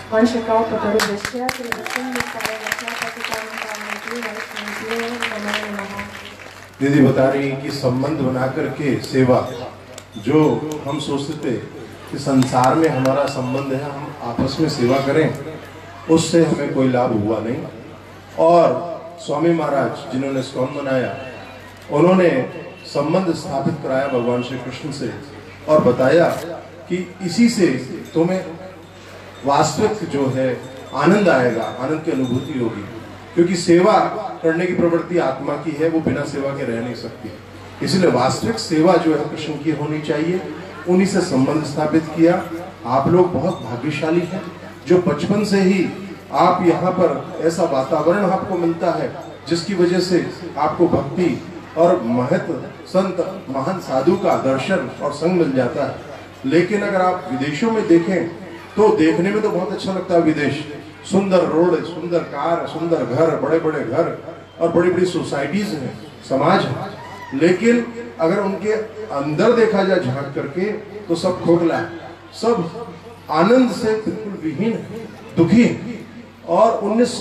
दीदी बता रही हैं कि संबंध बना करके सेवा, जो हम सोचते थे कि संसार में हमारा संबंध है, हम आपस में सेवा करें, उससे हमें कोई लाभ हुआ नहीं। और स्वामी महाराज जिन्होंने इस्कॉन बनाया, उन्होंने संबंध स्थापित कराया भगवान श्री कृष्ण से और बताया कि इसी से तुम्हें वास्तविक जो है आनंद आएगा, आनंद की अनुभूति होगी, क्योंकि सेवा करने की प्रवृत्ति आत्मा की है, वो बिना सेवा के रह नहीं सकती। इसलिए वास्तविक सेवा जो है कृष्ण की होनी चाहिए। उन्हीं से संबंध स्थापित किया। आप लोग बहुत भाग्यशाली हैं जो बचपन से ही आप यहाँ पर ऐसा वातावरण आपको मिलता है जिसकी वजह से आपको भक्ति और महत्व संत महान साधु का दर्शन और संग मिल जाता है। लेकिन अगर आप विदेशों में देखें तो देखने में तो बहुत अच्छा लगता है विदेश, सुंदर रोड, सुंदर कार, सुंदर घर, बड़े बड़े घर और बड़ी बड़ी सोसाइटीज हैं, समाज है। लेकिन अगर उनके अंदर देखा जाए झांक करके तो सब खोखला है, सब आनंद से बिल्कुल विहीन है, दुखी है। और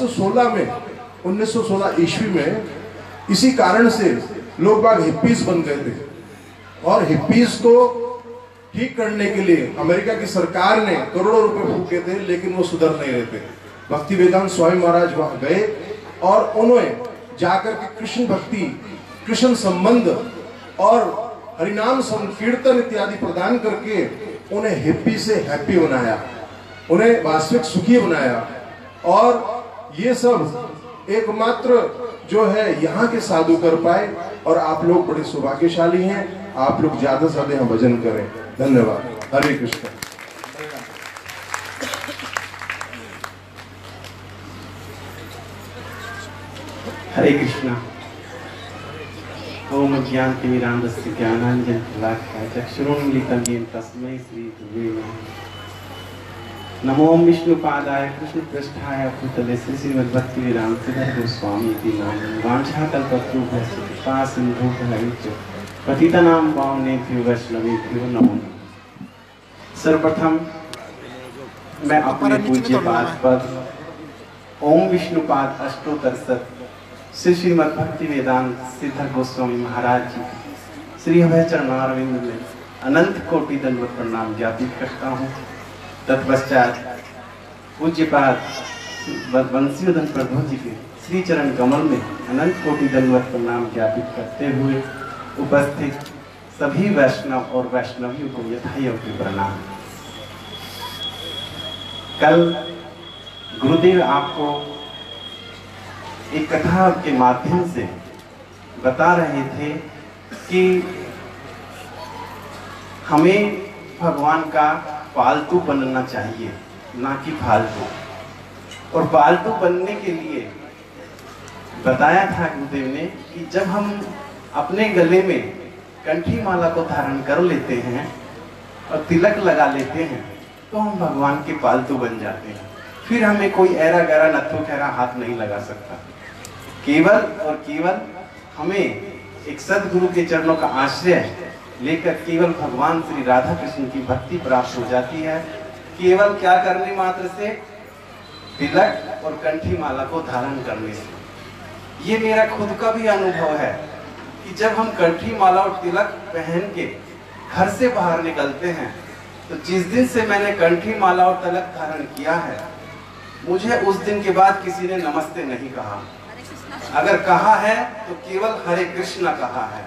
1916 ईस्वी में इसी कारण से लोग बाग हिप्पीज बन गए थे और हिप्पीज को ठीक करने के लिए अमेरिका की सरकार ने करोड़ों रुपए फूके थे, लेकिन वो सुधर नहीं रहे थे। भक्तिवेदांत स्वामी महाराज वहां गए और उन्होंने जाकर के कृष्ण भक्ति, कृष्ण संबंध और हरिनाम संकीर्तन इत्यादि प्रदान करके उन्हें हिप्पी से हैप्पी बनाया, उन्हें वास्तविक सुखी बनाया। और ये सब एकमात्र जो है यहाँ के साधु कर पाए और आप लोग बड़े सौभाग्यशाली हैं। आप लोग ज्यादा से ज्यादा यहाँ भजन करें। धन्यवाद। हरे कृष्ण। हरे कृष्णा। ओम ज्ञानतिमिरान्धस्य ज्ञानाञ्जनशलाकया चक्षुरुन्मीलितं येन तस्मै श्रीगुरुवे नमः। नमो विष्णुपादाय कृष्णपृष्ठाय भूतले श्रीमद्भक्तिवेदान्त श्रीधर गोस्वामी इति नाम वाञ्छाकल्पतरुभ्यश्च कृपा सिन्धुभ्यश्च पतितानां पावनेभ्यो वैष्णवेभ्यो नमो नमः। सर्वप्रथम मैं अपने पूज्य पाद पद ओम विष्णुपाद अष्टोत्तर सत श्रीमद् भक्ति वेदांत श्रीधर गोस्वामी महाराज जी श्री अभय चरणारविंद में अनंत कोटि दंडवत प्रणाम ज्ञापित करता हूँ। तत्पश्चात पूज्यपाद वंशीधर प्रभु जी के श्री चरण कमल में अनंत कोटि दंडवत प्रणाम ज्ञापित करते हुए उपस्थित सभी वैष्णव और वैष्णवियों को यथायोग्य प्रणाम। कल गुरुदेव आपको एक कथा के माध्यम से बता रहे थे कि हमें भगवान का पालतू बनना चाहिए, ना कि फालतू। और पालतू बनने के लिए बताया था गुरुदेव ने कि जब हम अपने गले में कंठी माला को धारण कर लेते हैं और तिलक लगा लेते हैं तो हम भगवान के पालतू बन जाते हैं। फिर हमें कोई ऐरा गैरा नथु खैरा हाथ नहीं लगा सकता। केवल और केवल हमें एक सदगुरु के चरणों का आश्रय लेकर केवल भगवान श्री राधा कृष्ण की भक्ति प्राप्त हो जाती है। केवल क्या करने मात्र से, तिलक और कंठी माला को धारण करने से। ये मेरा खुद का भी अनुभव है कि जब हम कंठी माला और तिलक पहन के घर से बाहर निकलते हैं, तो जिस दिन से मैंने कंठी माला और तिलक धारण किया है, मुझे उस दिन के बाद किसी ने नमस्ते नहीं कहा। अगर कहा है तो केवल हरे कृष्णा कहा है।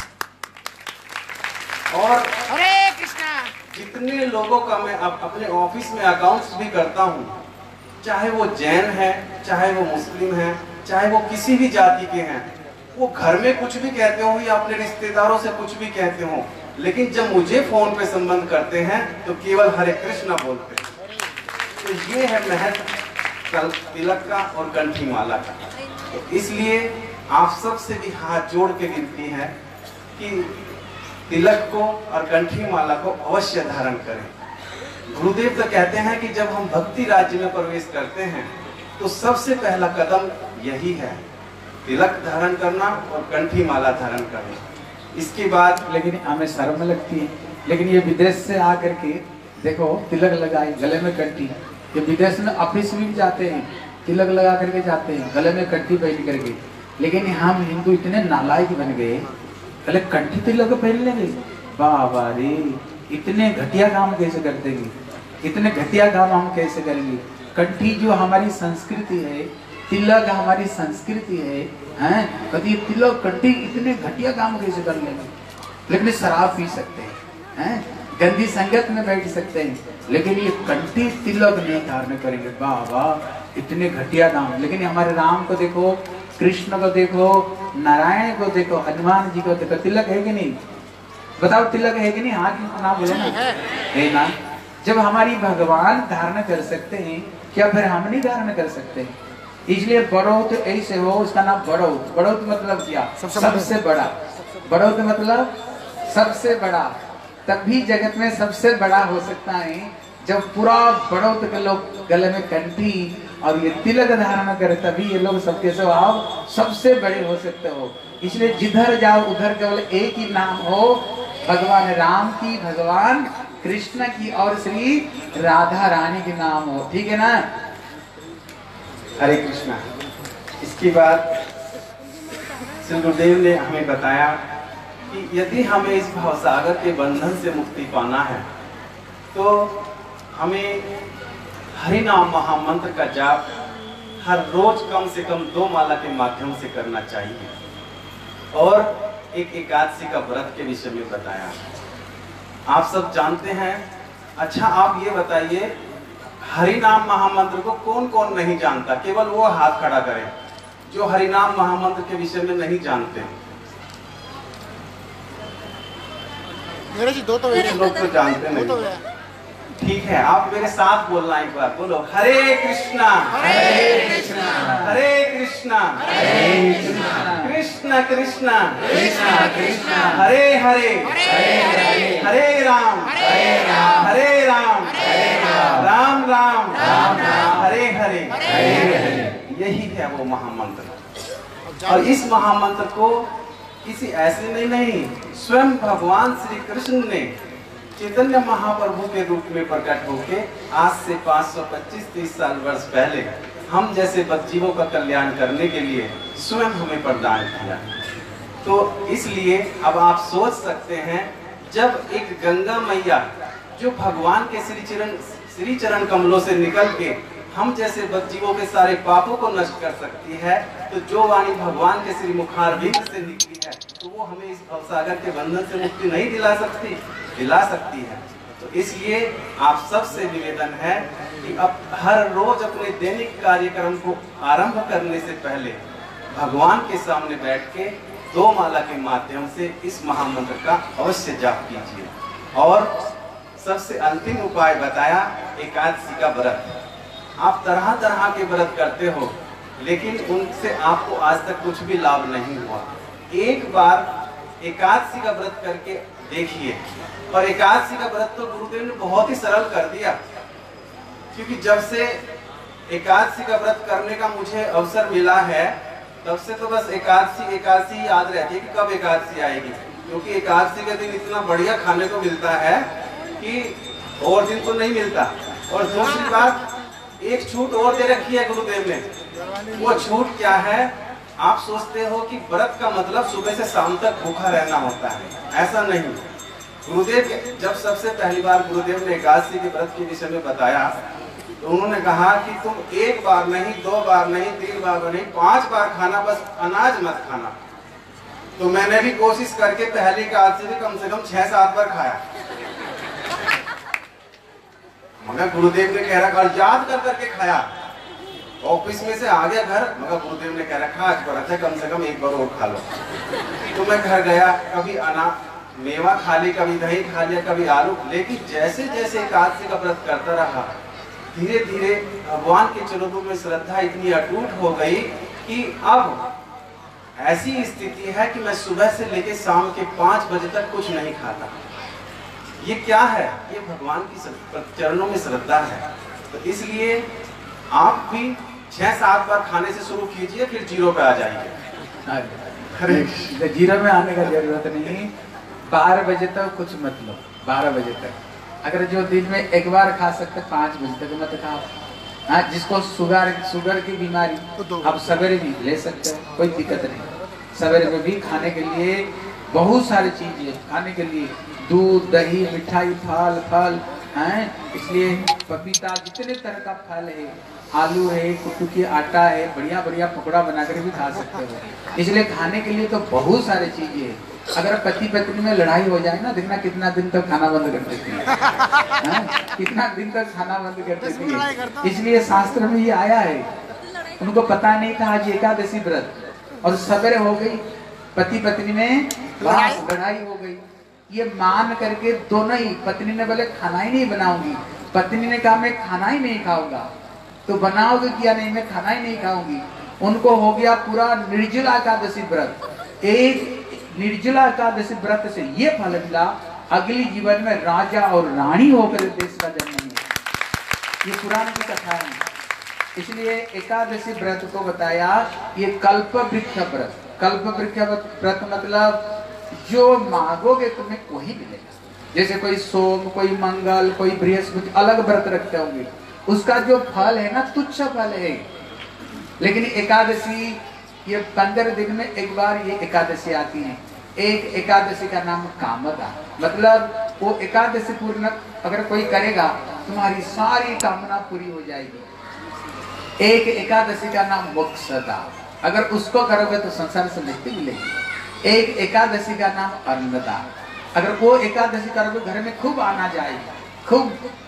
और हरे कृष्णा। जितने लोगों का मैं अपने ऑफिस में अकाउंट्स भी करता हूँ, चाहे वो जैन है, चाहे वो मुस्लिम है, चाहे वो किसी भी जाति के हैं, वो घर में कुछ भी कहते हो या अपने रिश्तेदारों से कुछ भी कहते हो, लेकिन जब मुझे फोन पे संबंध करते हैं तो केवल हरे कृष्णा बोलते हैं। तो ये है महत्व तिलक का और कंठी माला का। तो इसलिए आप सबसे भी हाथ जोड़ के विनती है कि तिलक को और कंठी माला को अवश्य धारण करें। गुरुदेव तो कहते हैं कि जब हम भक्ति राज्य में प्रवेश करते हैं तो सबसे पहला कदम यही है, तिलक धारण करना और कंठी माला धारण करना। इसके बाद लेकिन हमें शर्म लगती है, लेकिन ये विदेश से आकर के देखो तिलक लगाए, गले में कंठी, ये विदेश में ऑफिस भी जाते हैं, तिलक लगा करके जाते हैं, गले में कंठी पहन करके। लेकिन हम हिंदू इतने नालायक बन गए, पहले कंठी तिलक पहन लेंगे, बाबा रे इतने घटिया काम कैसे कर देंगे, इतने घटिया काम हम कैसे करेंगे। कंठी जो हमारी संस्कृति है, तिलक हमारी संस्कृति है, कभी तिलक कंठी इतने घटिया काम कैसे कर लेंगे। लेकिन शराब पी सकते हैं, गंदी संगत में बैठ सकते हैं, लेकिन ये कंठी तिलक नहीं धारण करेंगे, बाबा इतने घटिया काम। लेकिन हमारे राम को देखो, कृष्ण को देखो, नारायण को देखो, हनुमान जी को देखो, तिलक है कि नहीं? बताओ तिलक है कि नहीं? हाँ कि ना बोलो ना, है ना। जब हमारी भगवान धारण कर सकते हैं, क्या फिर हम नहीं धारण कर सकते? इसलिए बड़ौत ऐसे हो, उसका नाम बड़ौत। बड़ौत मतलब क्या? सबसे बड़ा। बड़ौत मतलब सबसे बड़ा। तभी जगत में सबसे बड़ा हो सकता है जब पूरा बड़ौत के लोग गले में कंठी और ये तिलक धारण करे, तभी ये लोग सबके सब आप सबसे बड़े हो सकते हो। इसलिए जिधर जाओ उधर केवल एक ही नाम हो, भगवान राम की, भगवान कृष्ण की और श्री राधा रानी के नाम हो, ठीक है ना? हरे कृष्णा। इसके बाद श्री गुरुदेव ने हमें बताया कि यदि हमें इस भवसागर के बंधन से मुक्ति पाना है तो हमें हरि नाम महामंत्र का जाप हर रोज कम से कम 2 माला के माध्यम से करना चाहिए। और एक एकादशी का व्रत के विषय में बताया। आप सब जानते हैं। अच्छा आप ये बताइए, हरि नाम महामंत्र को कौन कौन नहीं जानता? केवल वो हाथ खड़ा करें जो हरि नाम महामंत्र के विषय में नहीं जानते। मेरे जी दो तो लोग तो जानते नहीं। ठीक है, आप मेरे साथ बोलना एक बार, बोलो हरे कृष्णा हरे कृष्णा हरे कृष्णा कृष्ण कृष्ण हरे हरे हरे राम हरे राम राम राम हरे हरे। यही है वो महामंत्र। और इस महामंत्र को किसी ऐसे नहीं, स्वयं भगवान श्री कृष्ण ने चैतन्य महाप्रभु के रूप में प्रकट होके आज से 525-30 साल वर्ष पहले हम जैसे बच्चों का कल्याण करने के लिए स्वयं हमें प्रदान किया। तो इसलिए अब आप सोच सकते हैं, जब एक गंगा मैया जो भगवान के श्री चरण कमलों से निकल के हम जैसे बच्चों के सारे पापों को नष्ट कर सकती है, तो जो वाणी भगवान के श्री मुखारविंद से निकली है तो वो हमें इस भवसागर के बंधन से मुक्ति नहीं दिला सकती? दिला सकती है। तो इसलिए आप सबसे निवेदन है कि अब हर रोज अपने दैनिक कार्यक्रम को आरंभ करने से पहले भगवान के सामने बैठ के 2 माला के माध्यम से इस महामंत्र का अवश्य जाप कीजिए। और सबसे अंतिम उपाय बताया, एकादशी का व्रत। आप तरह तरह के व्रत करते हो, लेकिन उनसे आपको आज तक कुछ भी लाभ नहीं हुआ। एक बार एकादशी का व्रत करके देखिए। और एकादशी का व्रत तो गुरुदेव ने बहुत ही सरल कर दिया, क्योंकि जब से एकादशी का व्रत करने का मुझे अवसर मिला है, तब से तो बस एकादशी याद रहती है कि कब एकादशी आएगी। क्योंकि एकादशी के दिन इतना बढ़िया खाने को मिलता है कि और दिन तो नहीं मिलता। और दूसरी बात, एक छूट और दे रखी है गुरुदेव ने। वो छूट क्या है आप सोचते हो कि व्रत का मतलब सुबह से शाम तक भूखा रहना होता है, ऐसा नहीं। गुरुदेव जब सबसे पहली बार गुरुदेव ने एकादशी के व्रत के विषय में बताया तो उन्होंने कहा कि तुम 1 बार नहीं, 2 बार नहीं, 3 बार नहीं, 5 बार खाना, बस अनाज मत खाना। तो मैंने भी कोशिश करके पहली एकादशी में कम से कम 6-7 बार खाया, मगर गुरुदेव ने कह रखा याद कर करके खाया। ऑफिस में से आ गया घर, मगर गुरुदेव ने कह रखा आज व्रत है, कम से कम 1 बार और खा लो। तो मैं घर गया, कभी मेवा खा ली, कभी दही खा लिया, कभी आलू। लेकिन जैसे जैसे एकादशी का व्रत करता रहा, धीरे धीरे भगवान के चरणों में श्रद्धा इतनी अटूट हो गई कि अब ऐसी स्थिति है कि मैं सुबह से लेकर शाम के 5 बजे तक कुछ नहीं खाता। ये क्या है? ये भगवान की चरणों में श्रद्धा है। तो इसलिए आप भी 6-7 बार खाने से शुरू कीजिए, फिर 0 पे आ जाएंगे। 0 में आने का जरूरत नहीं। 12 बजे तक कुछ मत लो, 12 बजे तक। अगर जो दिन में 1 बार खा सकते 5 बजे तक मत खाओ। हाँ, जिसको शुगर की बीमारी आप सवेरे भी ले सकते हो, कोई दिक्कत नहीं। सवेरे में भी खाने के लिए बहुत सारी चीजें खाने के लिए, दूध, दही, मिठाई, फल हैं। इसलिए पपीता, जितने तरह का फल है, आलू है, कुट्टू की आटा है, बढ़िया बढ़िया पकौड़ा बनाकर भी खा सकते हो। इसलिए खाने के लिए तो बहुत सारी चीजें है। अगर पति पत्नी में लड़ाई हो जाए ना, देखना कितना दिन तक खाना बंद कर देती है, कितना दिन तक खाना बंद कर देती है। इसलिए शास्त्र में ये आया है, उनको पता नहीं था आज एकादशी व्रत, और सवेरे हो गई, पति पत्नी में लड़ाई हो गई। ये मान करके दोनों ही, पत्नी ने बोले खाना ही नहीं बनाऊंगी, पत्नी ने कहा मैं खाना ही नहीं खाऊंगा। तो बनाओगे क्या? नहीं, मैं खाना ही नहीं खाऊंगी। उनको हो गया पूरा निर्जला एकादशी व्रत। एक निर्जला एकादशी व्रत से ये फल मिला, अगली जीवन में राजा और रानी होकर देश का जन्म हुआ। ये पुराण की कथा है। इसलिए एकादशी व्रत को बताया ये कल्प वृक्ष व्रत। कल्प वृक्ष व्रत मतलब जो मांगोगे तुम्हें वही मिलेगा। जैसे कोई सोम, कोई मंगल, कोई बृहस्पति अलग व्रत रखते होंगे, उसका जो फल है ना तुच्छ फल है। लेकिन एकादशी ये 15 दिन में 1 बार ये एकादशी आती है। एक एकादशी का नाम कामदा, मतलब वो एकादशी पूर्ण अगर कोई करेगा तुम्हारी सारी कामना पूरी हो जाएगी। एक एकादशी का नाम मोक्षदा, अगर उसको करोगे तो संसार से मुक्ति मिलेगी। एक एकादशी का नाम अन्नदा, अगर वो एकादशी करोगे घर में खूब आना जाएगी,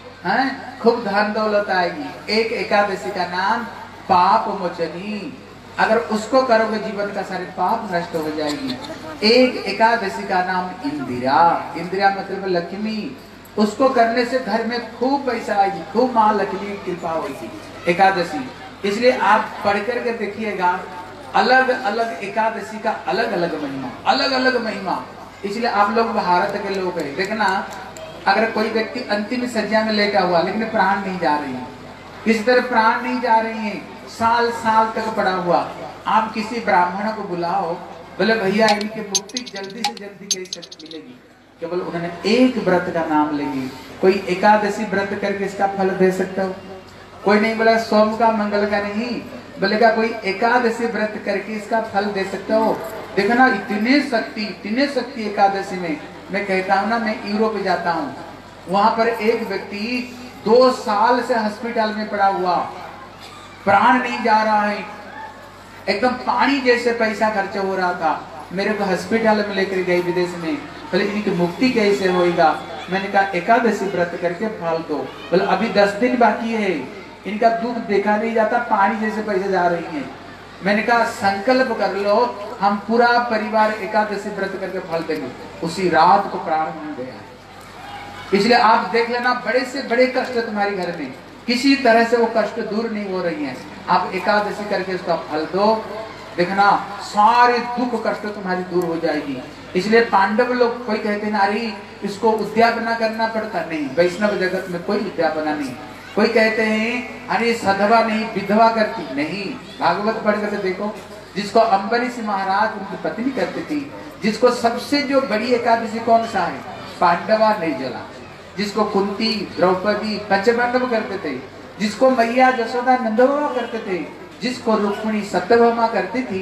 खूब धन दौलत आएगी। एक एकादशी का नाम पाप मोचनी, अगर उसको करोगे जीवन का सारे पाप नष्ट हो जाएगी। एक एकादशी का नाम इंदिरा, इंदिरा मतलब लक्ष्मी, उसको करने से घर में खूब पैसा आएगी, खूब माँ लक्ष्मी की कृपा होगी। एकादशी, इसलिए आप पढ़ करके देखिएगा, अलग अलग एकादशी का अलग अलग महिमा, अलग अलग महिमा। इसलिए आप लोग भारत के लोग हैं, देखना अगर कोई व्यक्ति अंतिम सज्जा में लेटा हुआ लेकिन प्राण नहीं जा रही है, किसी तरह प्राण नहीं जा रही है, साल साल तक पड़ा हुआ, आप किसी ब्राह्मण को बुलाओ, बोले भैया इनकी मुक्ति जल्दी से जल्दी कैसे मिलेगी? केवल उन्होंने एक व्रत का नाम लेंगे। कोई एकादशी व्रत करके इसका फल दे सकता हो? कोई नहीं बोला सोम का मंगल का नहीं, बोलेगा कोई एकादशी व्रत करके इसका फल दे सकता हो। देखना इतने शक्ति एकादशी में। मैं कहता हूँ ना, मैं यूरोप जाता हूँ, वहां पर एक व्यक्ति 2 साल से हॉस्पिटल में पड़ा हुआ, प्राण नहीं जा रहा है, एकदम पानी जैसे पैसा खर्च हो रहा था। मेरे को हॉस्पिटल में लेकर गए विदेश में, बोले इनकी मुक्ति कैसे होएगा? मैंने कहा एकादशी व्रत करके फल दो। बोले अभी 10 दिन बाकी है, इनका दुख देखा नहीं जाता, पानी जैसे पैसे जा रही हैं। मैंने कहा संकल्प कर लो, हम पूरा परिवार एकादशी व्रत करके फल देंगे। उसी रात को प्राण हो गया। इसलिए आप देख लेना, बड़े से बड़े कष्ट तुम्हारे घर में किसी तरह से वो कष्ट दूर नहीं हो रही हैं। आप एकादशी करके उसका फल दो, देखना सारे दुख कष्ट तुम्हारी दूर हो जाएगी। इसलिए पांडव लोग, कोई कहते हैं अरे इसको उद्यापना करना पड़ता, नहीं, वैष्णव जगत में कोई उद्यापना नहीं। कोई कहते हैं अरे सधवा नहीं विधवा करती, नहीं, भागवत पढ़ कर देखो, जिसको अम्बरीश महाराज उनकी पत्नी करती थी, जिसको सबसे जो बड़ी एकादशी कौन सा है? पांडवा निर्जला, जिसको कुंती, द्रौपदी, पंचपांडव करते थे, जिसको मैया जसोदा नंदबाबा करते थे, जिसको रुक्मिणी सत्यभामा करती थी,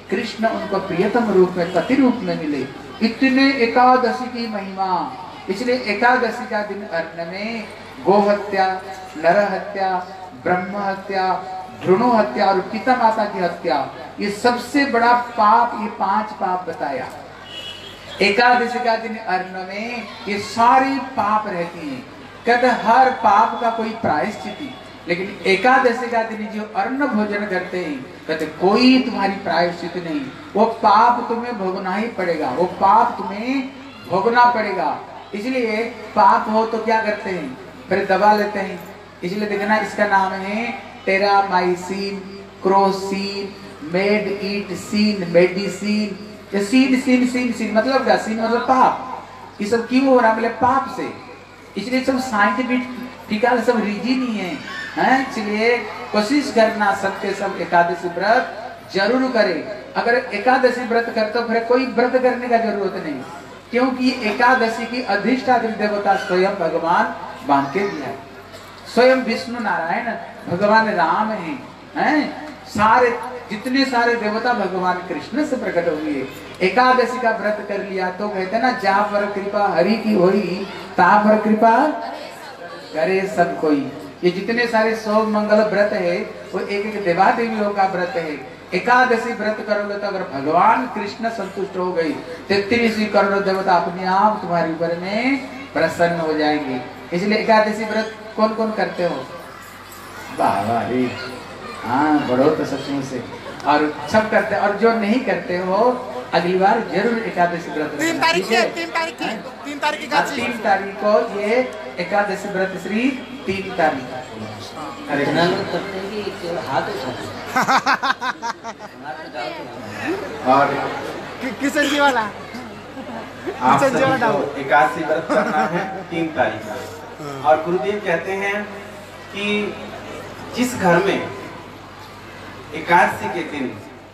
कृष्ण उनको प्रियतम रूप में पति रूप में मिले। इतने एकादशी की महिमा, इसलिए एकादशी का दिन अन्न में गो हत्या, नर हत्या, ब्रह्म हत्या, भ्रूण हत्या और पिता माता की हत्या, ये सबसे बड़ा पाप, ये 5 पाप बताया। एकादशी का दिन अन्न में ये सारी पाप रहती हैं। कहते हर पाप का कोई प्रायश्चित, लेकिन एकादशी का दिन जो अन्न भोजन करते हैं, कहते कोई तुम्हारी प्रायश्चित नहीं, वो पाप तुम्हें भोगना ही पड़ेगा, वो पाप तुम्हें भोगना पड़ेगा। इसलिए पाप हो तो क्या करते हैं, फिर दबा लेते हैं। इसलिए देखना, इसका नाम है Terramycin, Crocin, med it seen, medicine. ये सीन सीन सीन सीन मतलब क्या? सीन मतलब पाप। ये सब क्यों हो रहा है? मतलब पाप से। इसलिए सब साइंटिफिक सब रीजन ही है। इसलिए कोशिश करना सबके सब एकादशी व्रत जरूर करें। अगर एकादशी व्रत करते हो फिर कोई व्रत करने का जरूरत नहीं, क्योंकि एकादशी की अधिष्ठात्री देवता स्वयं भगवान बांके भी है। स्वयं विष्णु नारायण भगवान राम हैं। सारे जितने सारे देवता भगवान कृष्ण से प्रकट हुए। एकादशी का व्रत कर लिया तो कहते हैं ना, जा पर कृपा हरि की होई, ता पर कृपा करे सब कोई। ये जितने सारे सौ मंगल व्रत है वो एक एक देवा देवियों का व्रत है। एकादशी व्रत करोगे तो अगर भगवान कृष्ण संतुष्ट हो गई, 33 करोड़ देवता अपने आप तुम्हारे ऊपर में प्रसन्न हो जाएंगे। इसलिए एकादशी व्रत कौन कौन करते हो? वाह वाह रे, हाँ बड़ोत सचमुच से, और सब करते हैं। और जो नहीं करते हो अगली बार जरूर एकादशी व्रत 3 तारीख की 3 तारीख को ये एकादशी व्रत श्री 3 तारीख। इतना लोग करते हैं कि केवल हाथ उठाते और किशन जी वाला आप सभी को एकादशी व्रत करना है 3 तारीख को। और गुरुदेव कहते हैं कि जिस घर में एकादशी के दिन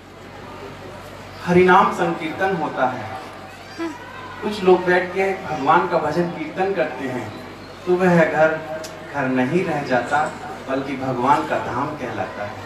हरिनाम संकीर्तन होता है, कुछ लोग बैठ के भगवान का भजन कीर्तन करते हैं, तो वह घर घर नहीं रह जाता बल्कि भगवान का धाम कहलाता है।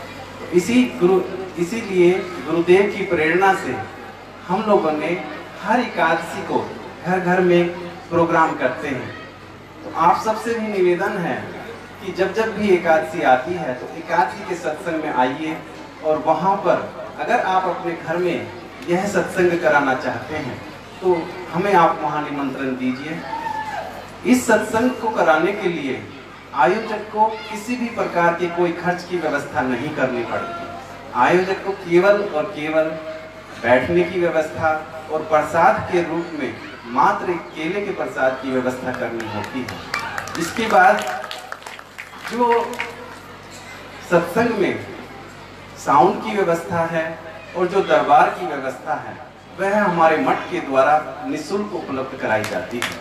इसीलिए गुरुदेव की प्रेरणा से हम लोगों ने हर एकादशी को घर घर में प्रोग्राम करते हैं। तो आप सबसे भी निवेदन है कि जब जब भी एकादशी आती है तो एकादशी के सत्संग में आइए, और वहाँ पर अगर आप अपने घर में यह सत्संग कराना चाहते हैं तो हमें आप वहाँ निमंत्रण दीजिए। इस सत्संग को कराने के लिए आयोजक को किसी भी प्रकार के कोई खर्च की व्यवस्था नहीं करनी पड़ती। आयोजक को केवल और केवल बैठने की व्यवस्था और प्रसाद के रूप में मात्र केले के प्रसाद की व्यवस्था करनी होती है। इसके बाद जो सत्संग में साउंड की व्यवस्था है और जो दरबार की व्यवस्था है वह हमारे मठ के द्वारा निःशुल्क उपलब्ध कराई जाती है।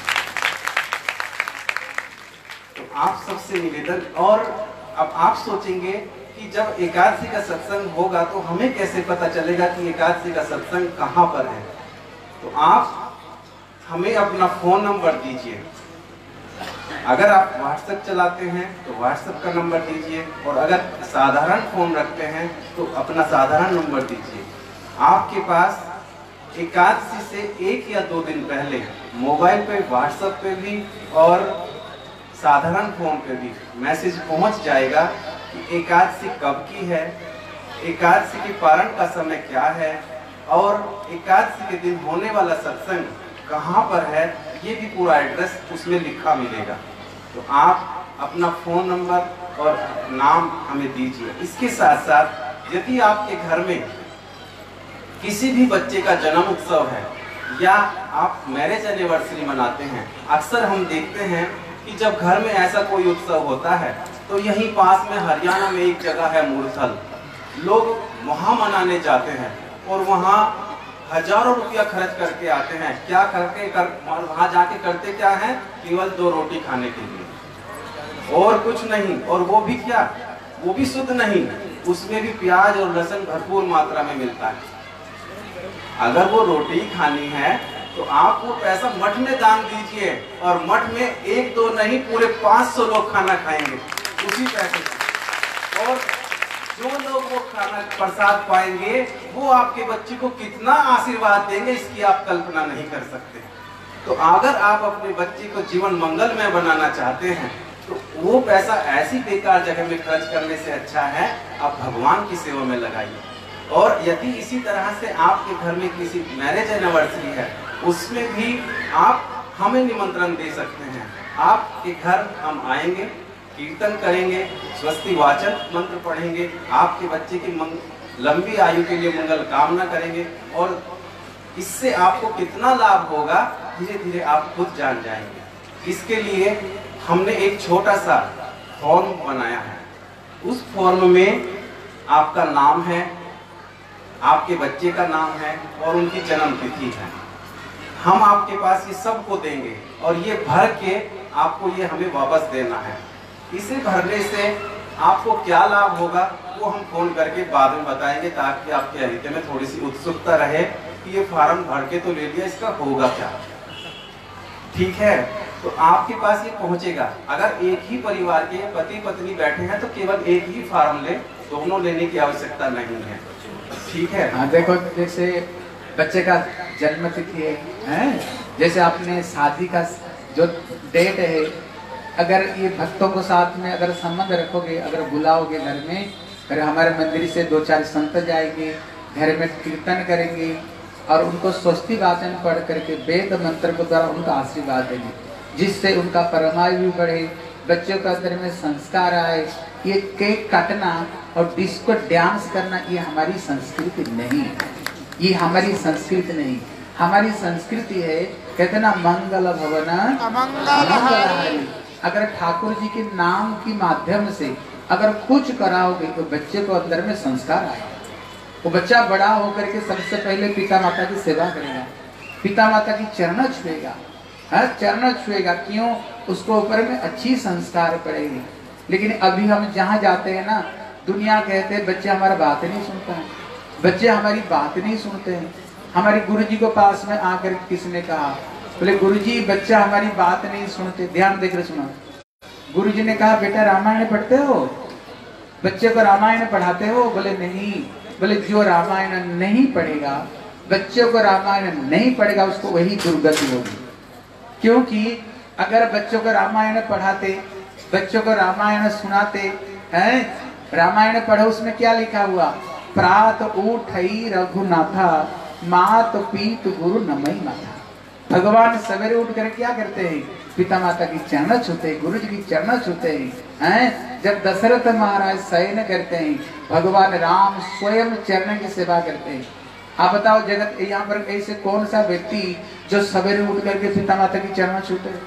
तो आप सबसे निवेदन, और अब आप सोचेंगे कि जब एकादशी का सत्संग होगा तो हमें कैसे पता चलेगा कि एकादशी का सत्संग कहाँ पर है? तो आप हमें अपना फोन नंबर दीजिए। अगर आप व्हाट्सएप चलाते हैं तो व्हाट्सएप का नंबर दीजिए, और अगर साधारण फोन रखते हैं तो अपना साधारण नंबर दीजिए। आपके पास एकादशी से 1 या 2 दिन पहले मोबाइल पे, व्हाट्सएप पे भी और साधारण फोन पे भी मैसेज पहुंच जाएगा कि एकादशी कब की है, एकादशी के पारण का समय क्या है, और एकादशी के दिन होने वाला सत्संग कहाँ पर है, ये भी पूरा एड्रेस उसमें लिखा मिलेगा। तो आप अपना फ़ोन नंबर और नाम हमें दीजिए। इसके साथ साथ यदि आपके घर में किसी भी बच्चे का जन्म उत्सव है या आप मैरिज एनिवर्सरी मनाते हैं, अक्सर हम देखते हैं कि जब घर में ऐसा कोई उत्सव होता है तो यहीं पास में हरियाणा में एक जगह है मूर्थल, लोग वहाँ मनाने जाते हैं और वहाँ हजारों रुपया खर्च करके आते हैं। क्या वहाँ जाके करते क्या है? केवल 2 रोटी खाने के लिए और कुछ नहीं। और वो भी क्या, वो भी शुद्ध नहीं, उसमें भी प्याज और लहसुन भरपूर मात्रा में मिलता है। अगर वो रोटी खानी है तो आप वो पैसा मठ में दान दीजिए, और मठ में 1-2 नहीं पूरे 500 लोग खाना खाएंगे उसी पैसे से। और जो लोग वो खाना प्रसाद पाएंगे वो आपके बच्चे को कितना आशीर्वाद देंगे इसकी आप कल्पना नहीं कर सकते। तो अगर आप अपने बच्चे को जीवन मंगलमय बनाना चाहते हैं तो वो पैसा ऐसी बेकार जगह में खर्च करने से अच्छा है आप भगवान की सेवा में लगाइए। और यदि इसी तरह से आपके घर में किसी मैरिज एनिवर्सरी है उसमें भी आप हमें निमंत्रण दे सकते हैं। आपके घर हम आएंगे, कीर्तन करेंगे, स्वस्ति वाचक मंत्र पढ़ेंगे, आपके बच्चे की लंबी आयु के लिए मंगल कामना करेंगे और इससे आपको कितना लाभ होगा धीरे धीरे आप खुद जान जाएंगे। इसके लिए हमने एक छोटा सा फॉर्म बनाया है। उस फॉर्म में आपका नाम है, आपके बच्चे का नाम है और उनकी जन्म तिथि है। हम आपके पास ये सब को देंगे और ये भर के आपको ये हमें वापस देना है। इसे भरने से आपको क्या लाभ होगा वो हम फोन करके बाद में बताएंगे ताकि आपके हृदय में थोड़ी सी उत्सुकता रहे कि ये फार्म भर के तो ले लिया, इसका होगा क्या। ठीक है, तो आपके पास ये पहुंचेगा। अगर एक ही परिवार के पति पत्नी बैठे हैं तो केवल एक ही फार्म ले, दोनों लेने की आवश्यकता नहीं है। ठीक है। हाँ देखो, जैसे बच्चे का जन्म तिथि है, जैसे आपने शादी का जो डेट है, अगर ये भक्तों को साथ में अगर संबंध रखोगे, अगर बुलाओगे घर में, अगर हमारे मंदिर से 2-4 संत जाएंगे, घर में कीर्तन करेंगे और उनको स्वस्ति वाचन पढ़ करके वेद मंत्र को द्वारा उनका आशीर्वाद देंगे, जिससे उनका परमायु भी बढ़े, बच्चों के अंदर में संस्कार आए। ये केक काटना और डिस्को डांस करना ये हमारी संस्कृति नहीं है, ये हमारी संस्कृति नहीं। हमारी संस्कृति है, कहते ना मंगल भवन मंगल। अगर ठाकुर जी के नाम के माध्यम से अगर कुछ कराओगे तो बच्चे को अंदर में संस्कार आएगा। वो बच्चा बड़ा होकर के सबसे पहले पिता माता की सेवा करेगा, पिता माता की चरण छुएगा, चरण छुएगा। क्यों? उसको ऊपर में अच्छी संस्कार पड़ेगी। लेकिन अभी हम जहाँ जाते हैं ना, दुनिया कहते हैं बच्चे हमारा बात नहीं सुनता है, बच्चे हमारी बात नहीं सुनते हैं। हमारे गुरुजी को पास में आकर किसने कहा, बोले गुरुजी बच्चा हमारी बात नहीं सुनते। ध्यान देकर सुनो, गुरुजी ने कहा बेटा रामायण पढ़ते हो, बच्चे को रामायण पढ़ाते हो? बोले नहीं। बोले जो रामायण नहीं पढ़ेगा, बच्चों को रामायण नहीं पढ़ेगा, उसको वही दुर्गति होगी। क्योंकि अगर बच्चों को रामायण पढ़ाते, बच्चों को रामायण सुनाते हैं, रामायण पढ़ो, उसमें क्या लिखा हुआ, प्रात उठई रघुनाथा मात पीत गुरु नमई माथा। भगवान सवेरे उठ कर क्या करते हैं, पिता माता की चरण छूते हैं, गुरु जी की चरण छूते हैं। जब दशरथ महाराज शयन करते हैं, भगवान राम स्वयं चरण की सेवा करते हैं। आप बताओ जगत यहाँ पर ऐसे कौन सा व्यक्ति जो सवेरे उठ करके पिता माता की चरण छूते हैं?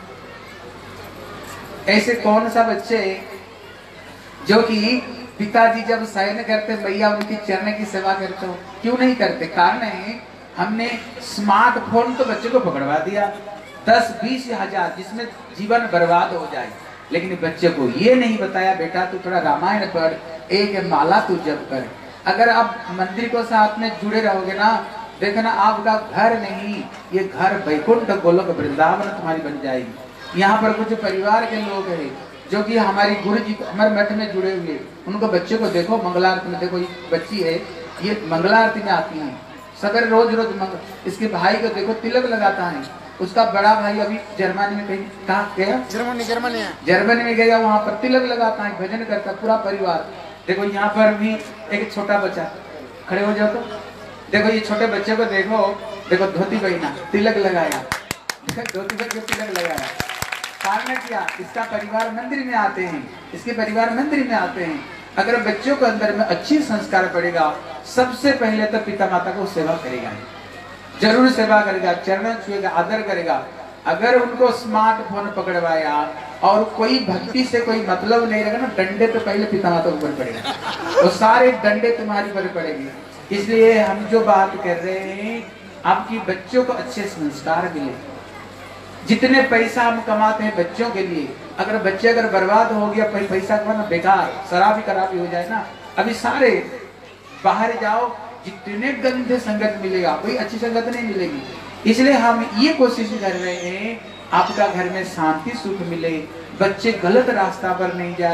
ऐसे कौन सा बच्चे जो कि पिताजी जब शयन करते मैया उनकी चरण की सेवा करते हो? क्यों नहीं करते? कारण है हमने स्मार्टफोन तो बच्चे को पकड़वा दिया 10-20 हजार, जिसमें जीवन बर्बाद हो जाए। लेकिन बच्चे को ये नहीं बताया बेटा तू थोड़ा रामायण पढ़, एक माला तू जप कर। अगर आप मंदिर को साथ में जुड़े रहोगे ना, देखना आपका घर नहीं, ये घर वैकुंठ गोलोक वृंदावन तुम्हारी बन जाएगी। यहाँ पर कुछ परिवार के लोग हैं जो कि हमारी गुरु जी हमारे मठ में जुड़े हुए, उनको बच्चे को देखो मंगलारती में, देखो ये बच्ची है, ये मंगलारती में आती है सवेरे रोज इसके भाई को देखो तिलक लगाता है। उसका बड़ा भाई अभी जर्मनी में कहीं कहाँ गया, जर्मनी में गया, वहाँ पर तिलक लगाता है, भजन करता पूरा परिवार। देखो यहाँ पर भी एक छोटा बच्चा, खड़े हो जाओ तो देखो ये छोटे बच्चे को देखो, देखो धोती पहना, तिलक लगाया, धोती पहन के तिलक लगाया। कारण क्या, इसका परिवार मंदिर में आते हैं, इसके परिवार मंदिर में आते हैं। अगर बच्चों के अंदर में अच्छी संस्कार पड़ेगा, सबसे पहले तो पिता माता को सेवा करेगा, जरूर सेवा करेगा, चरण छुएगा, आदर करेगा। अगर उनको स्मार्टफोन पकड़वाया और कोई भक्ति से कोई मतलब नहीं रहेगा ना, डंडे तो पहले पिता माता ऊपर पड़ेगा, वो सारे डंडे तुम्हारी पर पड़ेंगे। इसलिए हम जो बात कर रहे हैं, आपकी बच्चों को अच्छे संस्कार मिले। जितने पैसा हम कमाते हैं बच्चों के लिए, अगर बच्चे अगर बर्बाद हो गया, पैसा कमाना बेकार, शराबी खराबी हो जाए ना। अभी सारे बाहर जाओ, जितने गंदे संगत मिलेगा, कोई अच्छी संगत नहीं मिलेगी। इसलिए हम ये कोशिश कर रहे हैं आपका घर में शांति सुख मिले, बच्चे गलत रास्ता पर नहीं जाए,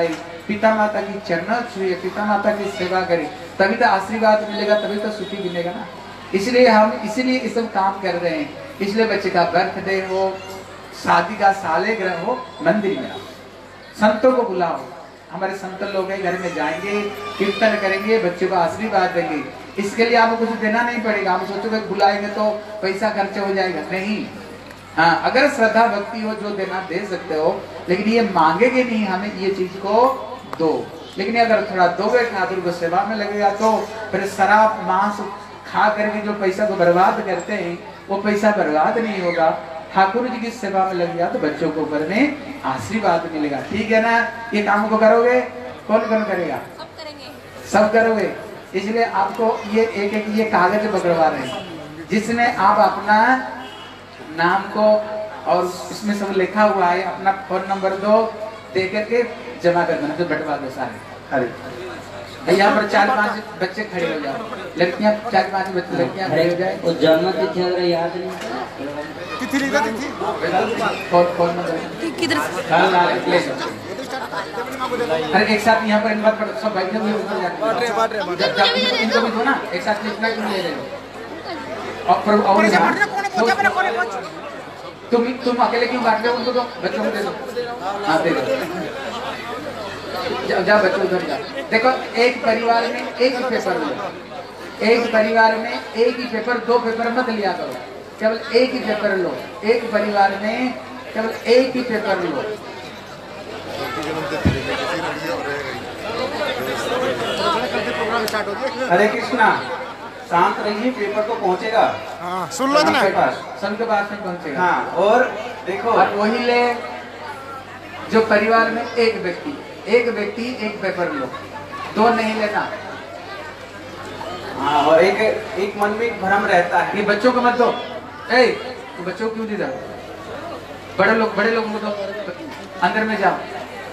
पिता माता की चरणों छुए, पिता माता की सेवा करे, तभी तो आशीर्वाद मिलेगा, तभी तो सुखी मिलेगा ना। इसलिए हम इसीलिए ये सब काम कर रहे हैं। इसलिए बच्चे का बर्थडे हो, शादी का सालगिरह हो, मंदिर में आओ, संतों को बुलाओ। हमारे संत लोग हैं, घर में जाएंगे, कीर्तन करेंगे, बच्चे को आशीर्वाद देंगे। इसके लिए आपको कुछ देना नहीं पड़ेगा। आप सोचोगे बुलाएंगे तो पैसा खर्च हो जाएगा, नहीं। हाँ, अगर श्रद्धा भक्ति हो जो देना दे सकते हो, लेकिन ये मांगेंगे नहीं हमें ये चीज को दो। लेकिन अगर थोड़ा दोगे, ठाकुर को सेवा में लगेगा, तो फिर शराब मांस खा करके जो पैसा को बर्बाद करते हैं वो पैसा बर्बाद नहीं होगा। ठाकुर जी की सेवा में लग गया तो बच्चों को ऊपर में आशीर्वाद मिलेगा। ठीक है ना? ये काम को करोगे, कौन कौन करेगा? सब करेंगे, सब करोगे। इसलिए आपको ये एक एक ये कागज पकड़वा रहे हैं, जिसमें आप अपना नाम को और इसमें सब लिखा हुआ है, अपना फोन नंबर दो, दे करके जमा कर देना, तो बंटवा दो सारे। अरे यहाँ पर 4-5 बच्चे खड़े हो जाओ, लड़कियाँ 4-5 बच्चे लड़कियाँ खड़े हो जाए। वो जन्म तिथि अगर याद नहीं तिथि लिखा तिथि फोन नंबर किधर अरे एक साथ यहाँ पर मत पढ़ो, सब बैठे हुए ऊपर जाके इनको भी दो ना, एक साथ लिखना क्यों ले रहे हो? और तुम अकेले क्यों बांट रहे हो? उनको दो, बच्चों को दे दो। हाँ दे दो, जाओ बच्चों उधर जाओ। देखो एक परिवार में एक ही पेपर लो, एक परिवार में एक ही पेपर, 2 पेपर मत लिया करो, केवल एक ही पेपर लो। एक परिवार में केवल एक ही पेपर लो। हरे कृष्णा, शांत रहिए, पेपर तो पहुंचेगा। हाँ, सुन लो ना, सबके पास में पहुंचेगा। हाँ, और देखो और वही ले जो परिवार में एक व्यक्ति एक पेपर लो, 2 नहीं लेना। हाँ, और एक मन में एक भ्रम रहता है। ये बच्चों को मत दो, तो बच्चों को क्यों दे दो? बड़े लोग को दो, अंदर में जाओ।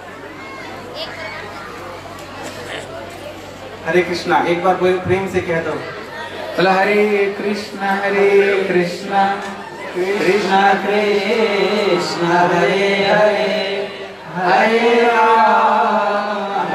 हरे कृष्णा एक बार कोई प्रेम से कह दो। बोला हरे कृष्णा कृष्णा कृष्णा हरे हरे हरे राम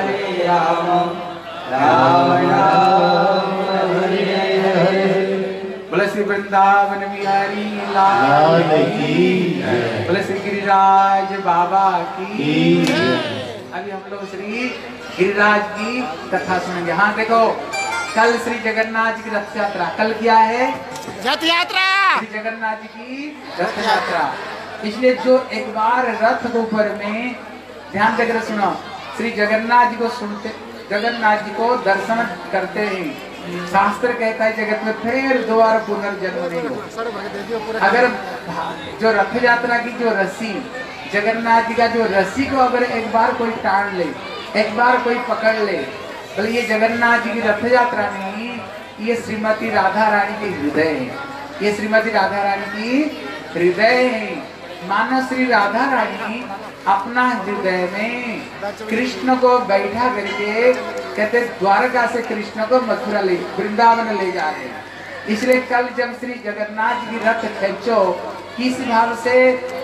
राम राम हरे हरे। बोले श्री वृंदावन बिहारी लाल की, बोले श्री गिरिराज बाबा की। अभी हम लोग श्री गिरिराज की कथा सुनेंगे। हाँ देखो, कल श्री जगन्नाथ जी की रथ यात्रा, कल क्या है? रथ यात्रा, श्री जगन्नाथ जी की रथ यात्रा। इसलिए जो एक बार रथ के ऊपर में ध्यान देकर सुनो, श्री जगन्नाथ जी को सुनते, जगन्नाथ जी को दर्शन करते हैं, शास्त्र कहता है जगत में फिर दोबारा पुनर्जन्म नहीं हो। अगर जो रथ यात्रा की जो रस्सी, जगन्नाथ जी का जो रस्सी को अगर एक बार कोई टान ले, एक बार कोई पकड़ ले, तो ये जगन्नाथ जी की रथ यात्रा नहीं, ये श्रीमती राधा रानी के हृदय है। ये श्रीमती राधा रानी की हृदय है। मानो श्री राधा रानी अपना हृदय में कृष्ण को बैठा करके कहते द्वारका से कृष्ण को मथुरा ले, वृंदावन ले जा रहे हैं। इसलिए कल जब श्री जगन्नाथ जी की रथ खींचो, किस भाव से?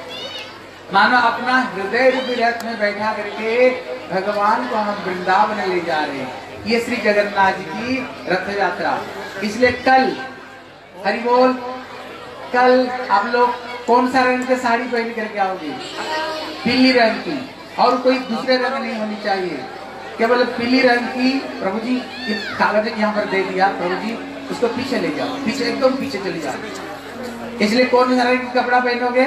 मानो अपना हृदय रूपी रथ में बैठा करके भगवान को हम वृंदावन ले जा रहे हैं। ये श्री जगन्नाथ जी की रथ यात्रा। इसलिए कल हरि बोल, कल आप लोग कौन सा रंग की साड़ी पहन करके आओगे? पीली रंग की, और कोई दूसरे रंग नहीं होनी चाहिए, केवल पीली रंग की। प्रभु जी कागज यहाँ पर दे दिया, प्रभु जी उसको पीछे ले जाओ, पीछे एकदम पीछे चले जाओ। इसलिए कौन सा रंग की कपड़ा पहनोगे?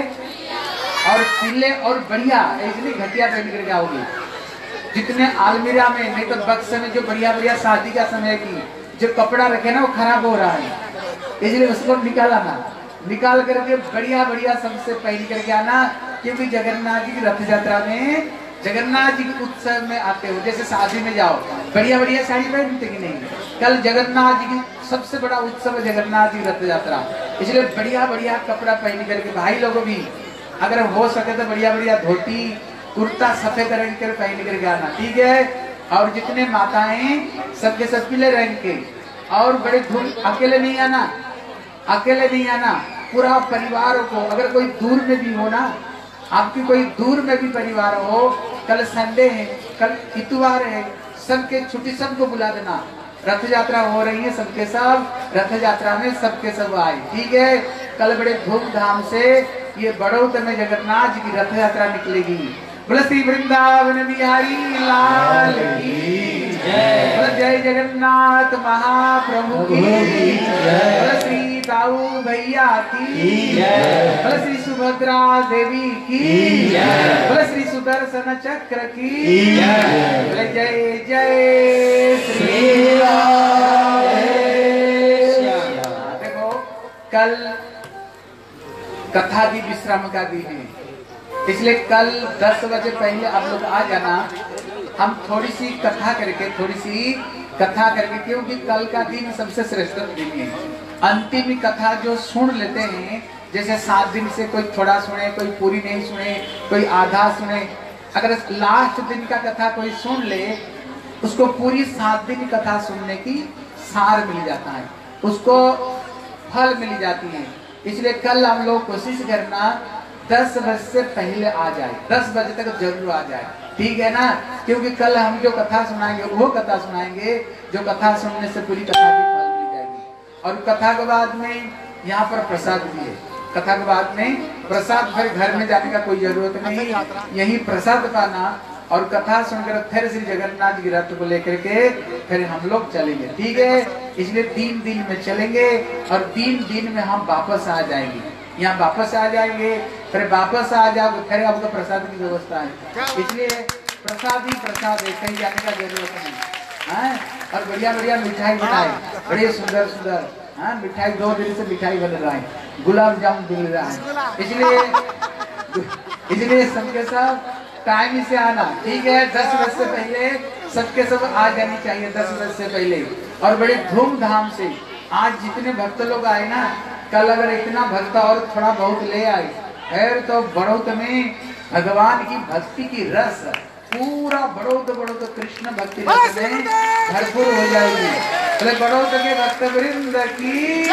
और पीले और बढ़िया, इसलिए घटिया पहन करके आओगे। जितने आलमीरा में, नहीं तो बक्स में जो बढ़िया बढ़िया शादी का समय की जो कपड़ा रखे ना वो खराब हो रहा है, इसलिए उसको निकाल करके बढ़िया बढ़िया सबसे पहन करके आना। क्योंकि जगन्नाथ जी की रथ यात्रा में, जगन्नाथ जी के उत्सव में आते हो, जैसे शादी में जाओ बढ़िया बढ़िया साड़ी पहनते कि नहीं? कल जगन्नाथ जी की सबसे बड़ा उत्सव है जगन्नाथ जी रथ यात्रा। इसलिए बढ़िया बढ़िया कपड़ा पहन करके भाई लोगों भी अगर हो सके तो बढ़िया बढ़िया धोती कुर्ता सफेद रंग के पहन करके आना, ठीक है? और जितने माताएं सबके सब पीले रंग के, और बड़े धूम, अकेले नहीं आना, अकेले नहीं आना, पूरा परिवार को। अगर कोई दूर में भी हो ना आपकी कोई दूर में भी परिवार हो, कल संडे है, कल इतवार है, सबके छुट्टी, सबको बुला देना। रथ यात्रा हो रही है, सबके सब रथ यात्रा में सबके सब आए, ठीक है। कल बड़े धूमधाम से ये बड़ौत में जगन्नाथ जी की रथ यात्रा निकलेगी। बोले श्री वृंदावन बिहारी लाल की जय, बोले जय जगन्नाथ महाप्रभु की जय, बोले श्री दाऊ भैया की जय, बोले श्री सुभद्रा देवी की जय, बोले श्री सुदर्शन चक्र की जय, बोले जय जय श्री राम। देखो कल कथा भी विश्राम का दिन है, इसलिए कल 10 बजे पहले आप लोग आ जाना। हम थोड़ी सी कथा करके क्योंकि कल का दिन सबसे श्रेष्ठ दिन है। अंतिम कथा जो सुन लेते हैं, जैसे 7 दिन से कोई थोड़ा सुने, कोई पूरी नहीं सुने, कोई आधा सुने, अगर लास्ट दिन का कथा कोई सुन ले, उसको पूरी 7 दिन कथा सुनने की सार मिल जाता है, उसको फल मिल जाती है। इसलिए कल हम लोग कोशिश करना 10 बजे से पहले आ जाए, 10 बजे तक जरूर आ जाए, ठीक है ना। क्योंकि कल हम जो कथा सुनाएंगे वो कथा सुनाएंगे जो कथा सुनने से पूरी कथा की फल मिल जाएगी। और कथा के बाद में यहाँ पर प्रसाद भी है, कथा के बाद में प्रसाद, फिर घर में जाने का कोई जरूरत नहीं, यही प्रसाद पाना और कथा सुनकर फिर श्री जगन्नाथ जी रथ को लेकर के फिर हम लोग चलेंगे, ठीक है। इसलिए 3 दिन में चलेंगे और 3 दिन में हम वापस आ जाएंगे, यहाँ वापस आ जाएंगे, फिर वापस आ जाओगे, फिर आपको प्रसाद की व्यवस्था है, इसलिए प्रसाद ही प्रसाद है, कहीं जाने का जरूरत नहीं है। और बढ़िया बढ़िया मिठाई बनाए, बड़े सुंदर सुंदर, हाँ मिठाई 2 दिन से मिठाई बन रहा है, गुलाब जामुन मिल रहा है, इसलिए सबके सब टाइम से आना, ठीक है। 10 बजे से पहले सबके सब आ जानी चाहिए, 10 बजे से पहले। और बड़े धूमधाम से आज जितने भक्त लोग आए ना, कल अगर इतना भक्त और थोड़ा बहुत ले आए, फिर तो बड़ौत में भगवान की भक्ति की रस पूरा बड़ौत कृष्ण भक्ति रस में भरपूर हो जाएगी। तो बड़ौत के भक्त वृंद की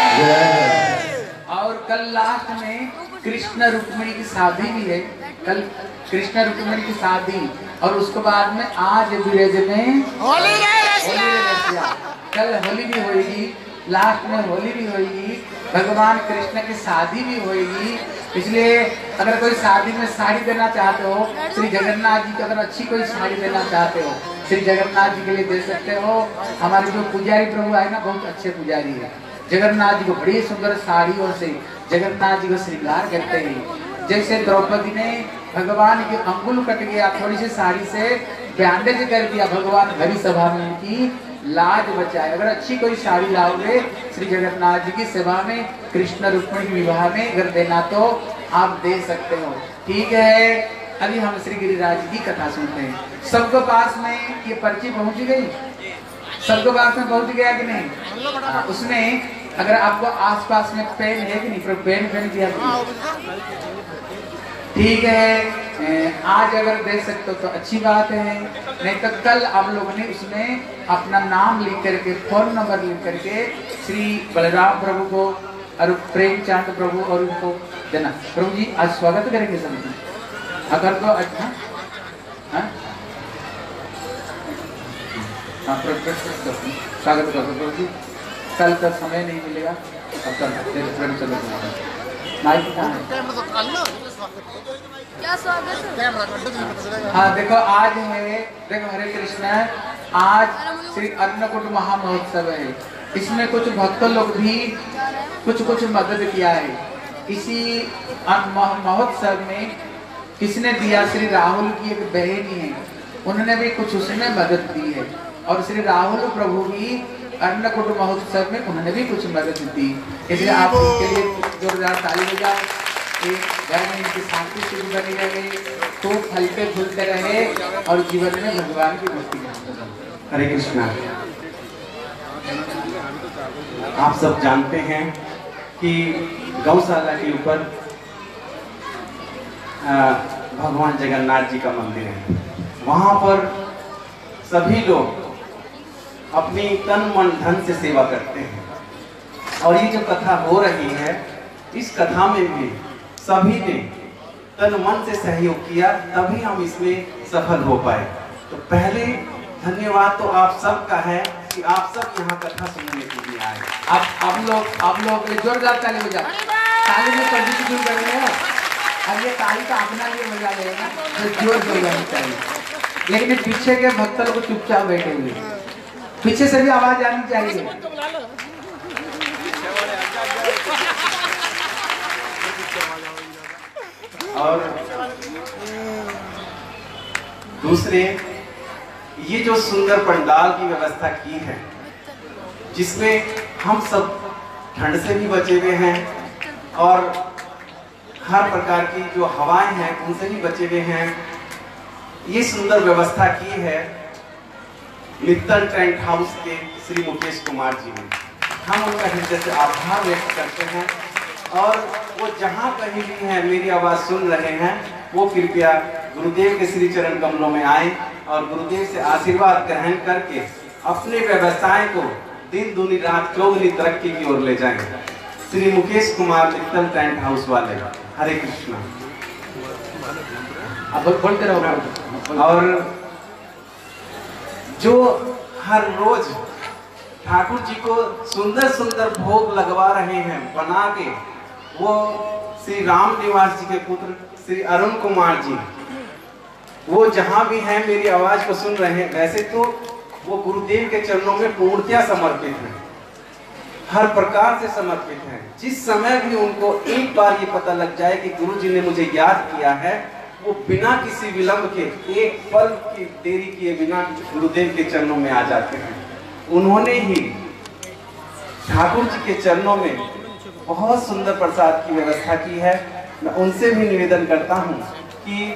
और कल लास्ट में कृष्ण रुक्मिणी की शादी भी है, कल कृष्ण रुक्मिणी की शादी, और उसके बाद में आज ब्रिज में होली रसिया, कल होली भी होगी, लास्ट में होली भी होगी, भगवान कृष्ण की शादी भी होगी। इसलिए अगर कोई शादी में साड़ी देना चाहते हो, श्री जगन्नाथ जी को अगर अच्छी कोई साड़ी देना चाहते हो, श्री जगन्नाथ जी के लिए दे सकते हो। हमारे जो पुजारी प्रभु आए ना, बहुत अच्छे पुजारी है, जगन्नाथ जी को बड़ी सुंदर साड़ियों से जगन्नाथ जी को श्रृंगार करते हैं। जैसे द्रौपदी ने भगवान के अंगुल कट गया, थोड़ी सी साड़ी से बैंडेज कर दिया, भगवान भरी सभा में उनकी लाज बचाए। अगर अच्छी कोई साड़ी लाओगे श्री जगन्नाथ जी की सेवा में, कृष्ण रुक्मिणी विवाह में अगर देना तो आप दे सकते हो, ठीक है। अभी हम श्री गिरिराज की कथा सुनते हैं। सबको पास में ये पर्ची पहुंच गई, सबको पास में पहुंच गया कि नहीं? उसमें अगर आपको आसपास में पेन है कि नहीं, पेन किया, ठीक है। आज अगर दे सकते हो तो अच्छी बात है, नहीं तो कल आप लोगों ने उसमें अपना नाम लिख करके, फोन नंबर लिख करके श्री बलराम प्रभु को और प्रेमचंद प्रभु और उनको देना। प्रभु जी आज स्वागत करेंगे सभी, अगर तो अच्छा स्वागत कर दो प्रभु जी। कल का समय नहीं मिलेगा, अब कल चलो माइक कहाँ है? क्या स्वागत है? हाँ देखो आज है, देखो हरे कृष्ण, आज श्री अन्नकूट महामहोत्सव है। इसमें कुछ भक्त लोग भी कुछ मदद किया है। इसी महोत्सव में किसने दिया? श्री राहुल की एक बहन है, उन्होंने भी कुछ उसमें मदद दी है। और श्री राहुल प्रभु भी अन्नकूट महोत्सव में उन्होंने भी कुछ मदद दी, इसलिए आप उनके लिए जोरदार ताली बजाओ। घर में इनकी शांति सुख बनी रहे, तो फलते फूलते रहे और जीवन में भगवान की भक्ति करते रहे। हरे कृष्णा। आप सब जानते हैं कि गौशाला के ऊपर भगवान जगन्नाथ जी का मंदिर है। वहाँ पर सभी लोग अपनी तन मन धन से सेवा करते हैं। और ये जो कथा हो रही है, इस कथा में भी सभी ने तन मन से सहयोग किया, तभी हम इसमें सफल हो पाए। तो पहले धन्यवाद तो आप सबका है कि आप सब यहाँ कथा सुनने के लिए आए। आप लोग जोरदार ताली बजा, ताली में कंट्रीब्यूट कर रहे हैं। अब ये ताली का अपना लिए बजा लेगा तो जोर से बजानी चाहिए, लेकिन पीछे के भक्त लोग चुपचाप बैठे हुए, पीछे से भी आवाज आनी चाहिए। और दूसरे, ये जो सुंदर पंडाल की व्यवस्था की है, जिसमें हम सब ठंड से भी बचे हुए हैं और हर प्रकार की जो हवाएं हैं उनसे भी बचे हुए हैं, ये सुंदर व्यवस्था की है मित्तल टेंट हाउस के श्री मुकेश कुमार जी ने। हम उनका हृदय से आभार व्यक्त करते हैं। और वो जहाँ कहीं भी हैं, मेरी आवाज़ सुन रहे हैं, वो कृपया गुरुदेव के श्री चरण कमलों में आए और गुरुदेव से आशीर्वाद ग्रहण करके अपने व्यवसाय को दिन दूनी रात चौगुनी तरक्की की ओर ले जाएं। श्री मुकेश कुमार मित्तल टेंट हाउस वाले, हरे कृष्णा। अब बोलते रहो। और जो हर रोज ठाकुर जी को सुंदर सुंदर भोग लगवा रहे हैं बना के, वो श्री राम निवास जी के पुत्र श्री अरुण कुमार जी, वो जहां भी हैं मेरी आवाज को सुन रहे हैं। वैसे तो वो गुरुदेव के चरणों में पूर्णतया समर्पित हैं, हर प्रकार से समर्पित हैं। जिस समय भी उनको एक बार ये पता लग जाए कि गुरु जी ने मुझे याद किया है, वो बिना किसी विलंब के, एक पल की देरी किए बिना गुरुदेव के चरणों में आ जाते हैं। उन्होंने ही ठाकुर जी के चरणों में बहुत सुंदर प्रसाद की व्यवस्था की है। मैं उनसे भी निवेदन करता हूँ कि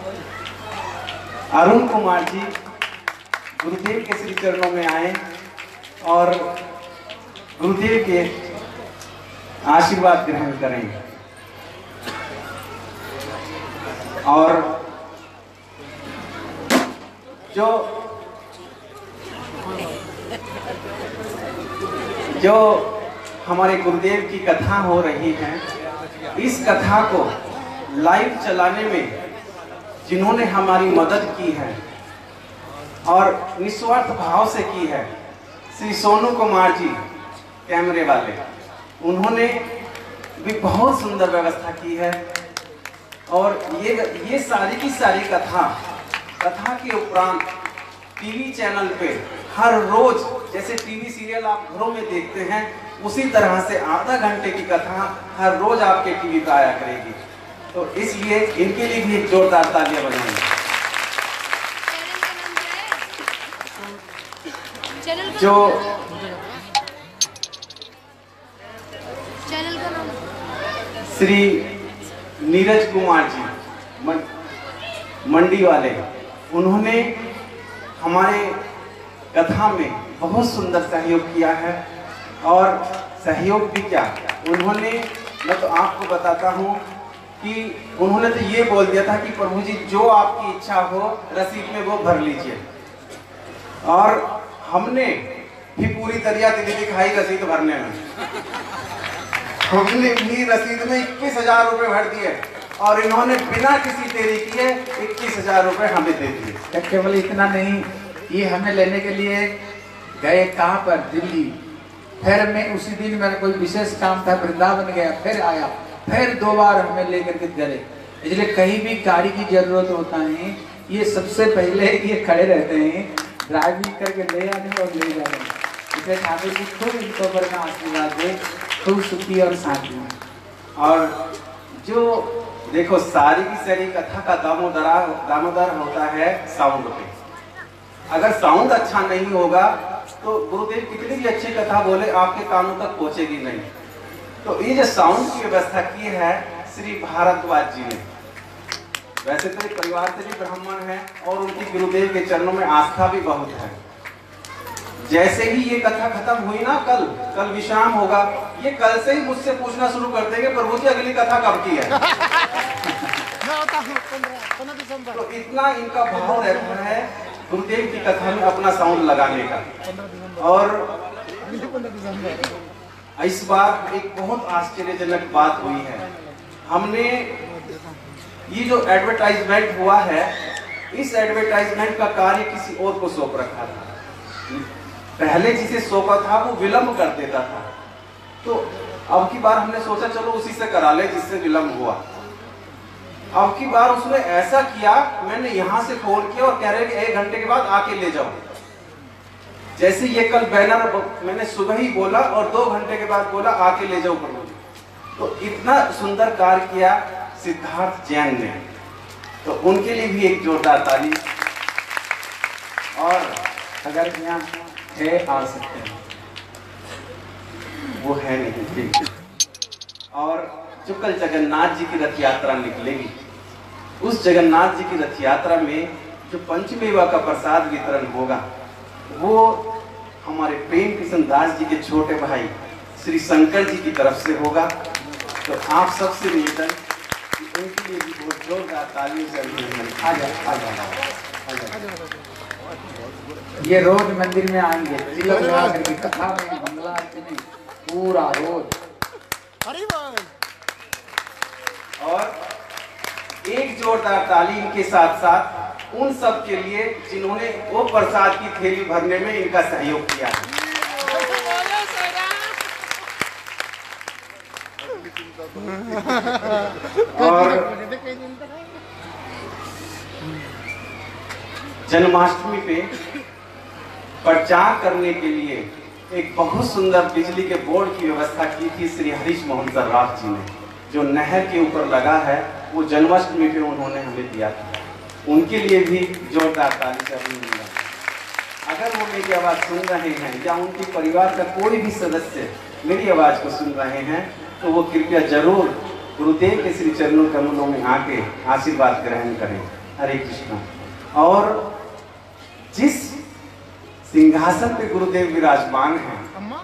अरुण कुमार जी गुरुदेव के श्री चरणों में आए और गुरुदेव के आशीर्वाद ग्रहण करें। और जो हमारे गुरुदेव की कथा हो रही है, इस कथा को लाइव चलाने में जिन्होंने हमारी मदद की है और निस्वार्थ भाव से की है, श्री सोनू कुमार जी कैमरे वाले, उन्होंने भी बहुत सुंदर व्यवस्था की है। और ये सारी की सारी कथा के उपरांत टीवी चैनल पे हर रोज, जैसे टीवी सीरियल आप घरों में देखते हैं, उसी तरह से आधा घंटे की कथा हर रोज आपके टीवी पे आया करेगी। तो इसलिए इनके लिए भी एक जोरदार तालियां बजाएंगे। जो चैनल का नाम श्री नीरज कुमार जी मंडी वाले, उन्होंने हमारे कथा में बहुत सुंदर सहयोग किया है। और सहयोग भी क्या, उन्होंने, मैं तो आपको बताता हूँ कि उन्होंने तो ये बोल दिया था कि प्रभु जी जो आपकी इच्छा हो रसीद में वो भर लीजिए। और हमने भी पूरी दरिया दिली दिखाई रसीद भरने में। हमने भी रसीद में 21,000 रुपए भर दिए और इन्होंने बिना किसी देरी किए 21,000 रुपए हमें दे दिए। केवल इतना नहीं, ये हमें लेने के लिए गए कहाँ पर, दिल्ली। फिर मैं उसी दिन मेरा कोई विशेष काम था, वृंदावन गया, फिर आया, फिर 2 बार हमें लेकर के गए। इसलिए कहीं भी गाड़ी की जरूरत होता है, ये सबसे पहले ये खड़े रहते हैं, ड्राइविंग करके ले आने और ले जाने। इसलिए ठाकुर जी खूब इनको पर का आशीर्वाद दे, खूब सुखी और शांति। और जो देखो सारी की सारी कथा का दामोदर होता है साउंड पे। अगर साउंड अच्छा नहीं होगा तो गुरुदेव कितनी भी अच्छी कथा बोले आपके कानों तक पहुंचेगी नहीं। तो ये जो साउंड की व्यवस्था की है श्री भारद्वाज जी ने, वैसे तो एक परिवार से भी ब्राह्मण है और उनकी गुरुदेव के चरणों में आस्था भी बहुत है। जैसे ही ये कथा खत्म हुई ना, कल विश्राम होगा, ये कल से ही मुझसे पूछना शुरू कर देंगे प्रभु जी अगली कथा कब की है। तो इतना इनका भाव रहता है गुरुदेव की कथा में अपना साउंड लगाने का। और इस बार एक बहुत आश्चर्यजनक बात हुई है। हमने ये जो एडवर्टाइजमेंट हुआ है, इस एडवर्टाइजमेंट का कार्य किसी और को सौंप रखा था। पहले जिसे सौंपा था वो विलंब कर देता था, तो अब की बार हमने सोचा चलो उसी से करा ले जिससे विलंब हुआ। अब की बार उसने ऐसा किया, मैंने यहाँ से फोन किया और कह रहे कि 1 घंटे के बाद आके ले जाओ। जैसे ये कल बैनर मैंने सुबह ही बोला और 2 घंटे के बाद बोला आके ले जाओ प्रभु जी। तो इतना सुंदर कार्य किया सिद्धार्थ जैन ने, तो उनके लिए भी एक जोरदार ताली। और अगर यहाँ है आ सकते हैं, वो है नहीं ठीक। और जो कल जगन्नाथ जी की रथ यात्रा निकलेगी, उस जगन्नाथ जी की रथ यात्रा में जो पंचमेवा का प्रसाद वितरण होगा वो हमारे प्रेम कृष्ण दास जी के छोटे भाई श्री शंकर जी की तरफ से होगा। तो आप सबसे निवेदन कि उनके लिए भी बहुत जोरदार तालियों से आ ये रोज मंदिर में आएंगे, तिलक लगा करके कथा में मंगला आरती में पूरा रोज। और एक जोरदार ताली इनके साथ साथ उन सब के लिए जिन्होंने वो प्रसाद की थैली भरने में इनका सहयोग किया है। और जन्माष्टमी पे प्रचार करने के लिए एक बहुत सुंदर बिजली के बोर्ड की व्यवस्था की थी श्री हरीश मोहन सर्राफ जी ने, जो नहर के ऊपर लगा है, वो जन्माष्टमी पे उन्होंने हमें दिया था। उनके लिए भी जोरदार ताली से अभिनंदन। अगर वो मेरी आवाज़ सुन रहे हैं या उनके परिवार का कोई भी सदस्य मेरी आवाज़ को सुन रहे हैं, तो वो कृपया जरूर गुरुदेव के श्री चरणों कमलों में आके आशीर्वाद ग्रहण करें। हरे कृष्णा। और जिस सिंहासन पे गुरुदेव विराजमान हैं,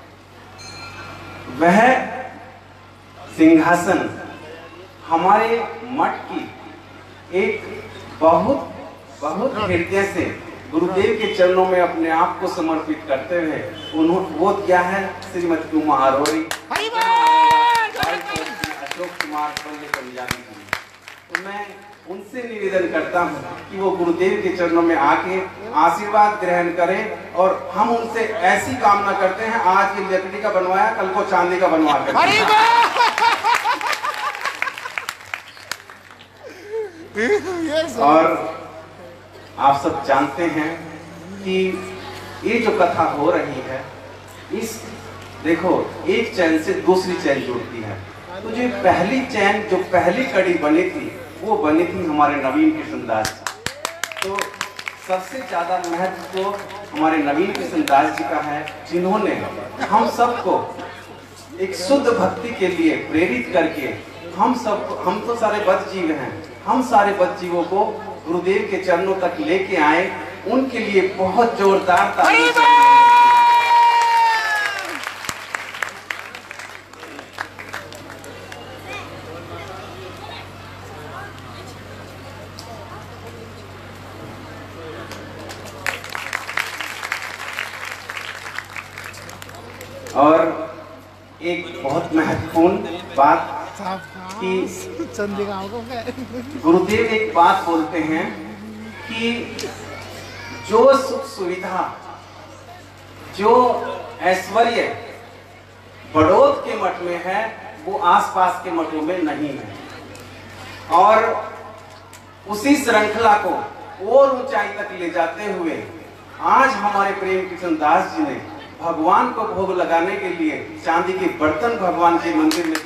वह सिंहासन हमारे मठ की एक बहुत हृदय से गुरुदेव के चरणों में अपने आप को समर्पित करते हुए उन्होंने वो किया है श्रीमती उमा अरोरी, अशोक कुमार पंजाबी जी। तो मैं उनसे निवेदन करता हूँ कि वो गुरुदेव के चरणों में आके आशीर्वाद ग्रहण करें। और हम उनसे ऐसी कामना करते हैं, आज ये लकड़ी का बनवाया, कल को चांदी का बनवा कर। और आप सब जानते हैं कि ये जो कथा हो रही है, इस देखो एक चैन से दूसरी चैन जुड़ती है। तो जो पहली चैन, जो पहली कड़ी बनी थी, वो बनी थी हमारे नवीन कृष्ण दास जी। तो सबसे ज्यादा महत्व तो हमारे नवीन कृष्ण दास जी का है, जिन्होंने हम सबको एक शुद्ध भक्ति के लिए प्रेरित करके हम तो सारे बद्ध जीव हैं, हम सारे बद्ध जीवों को गुरुदेव के चरणों तक लेके आए। उनके लिए बहुत जोरदार ताली। और एक बहुत महत्वपूर्ण बात कि गुरुदेव एक बात बोलते हैं कि जो सुख सुविधा, जो ऐश्वर्य बड़ौत के मठ में है, वो आसपास के मठों में नहीं है। और उसी श्रृंखला को और ऊंचाई तक ले जाते हुए आज हमारे प्रेम कृष्ण दास जी ने भगवान को भोग लगाने के लिए चांदी के बर्तन भगवान के मंदिर में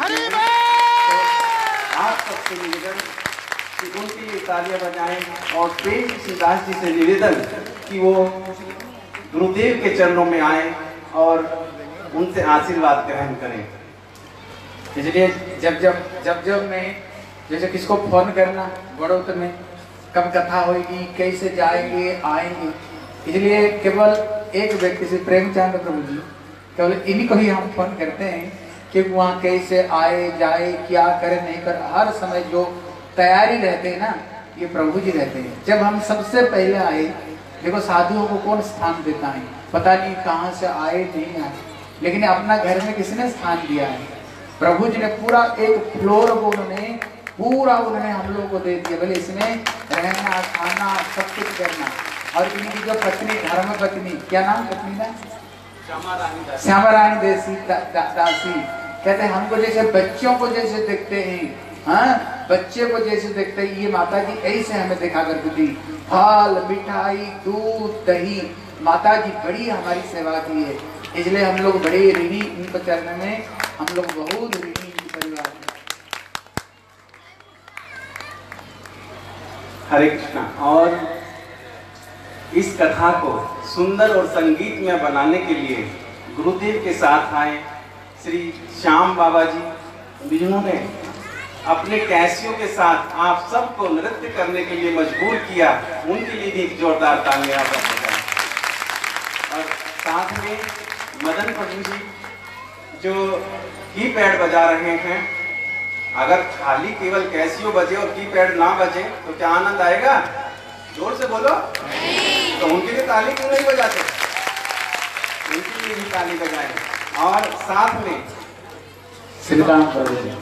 आप सबसे निवेदन कि उनके लिए तालियां बजाएं। और प्रेम कृष्ण दास जी से निवेदन कि वो गुरुदेव के चरणों में आए और उनसे आशीर्वाद ग्रहण करें। इसलिए जब मैं जैसे किसको फोन करना, बड़ौत में कब कथा होगी, कैसे जाएंगे आएंगे, इसलिए केवल एक व्यक्ति से प्रेमचंद प्रभु जी, केवल इन्हीं को ही हम फोन करते हैं कि वहाँ कैसे आए जाए, क्या करे नहीं कर, हर समय जो तैयारी रहते हैं ना, ये प्रभु जी रहते हैं। जब हम सबसे पहले आए, देखो साधुओं को कौन स्थान देता है, पता नहीं कहाँ से आए नहीं आए, लेकिन अपना घर में किसने स्थान दिया है? प्रभु जी ने पूरा एक फ्लोर को उन्होंने पूरा उन्होंने हम लोगों को दे दिया, बोले इसमें रहना खाना सब कुछ करना। और इनकी जो पत्नी धर्म पत्नी, क्या नाम पत्नी का? श्यामा रानी दासी। कहते हमको जैसे बच्चों को जैसे देखते हैं, हाँ बच्चे को जैसे देखते हैं, ये माता जी ऐसे हमें देखा करती थी। फल मिठाई दूध दही, माता जी बड़ी हमारी सेवा की है, इसलिए हम लोग बड़े ऋणी इनको चरण में, हम लोग बहुत ऋणी इनकी परिवार में। हरे कृष्णा। और इस कथा को सुंदर और संगीत में बनाने के लिए गुरुदेव के साथ आए श्री श्याम बाबा जी, जिन्होंने अपने कैसियों के साथ आप सबको नृत्य करने के लिए मजबूर किया, उनके लिए भी एक जोरदार तालियां बजाएं। और साथ में मदन प्रभु जी जो कीपैड बजा रहे हैं, अगर खाली केवल कैसियो बजे और कीपैड ना बजे तो क्या आनंद आएगा? जोर से बोलो। तो उनके लिए ताली क्यों नहीं बजाते? उनके लिए भी ताली बजाएं। और साथ में श्रीराम प्रभु जी,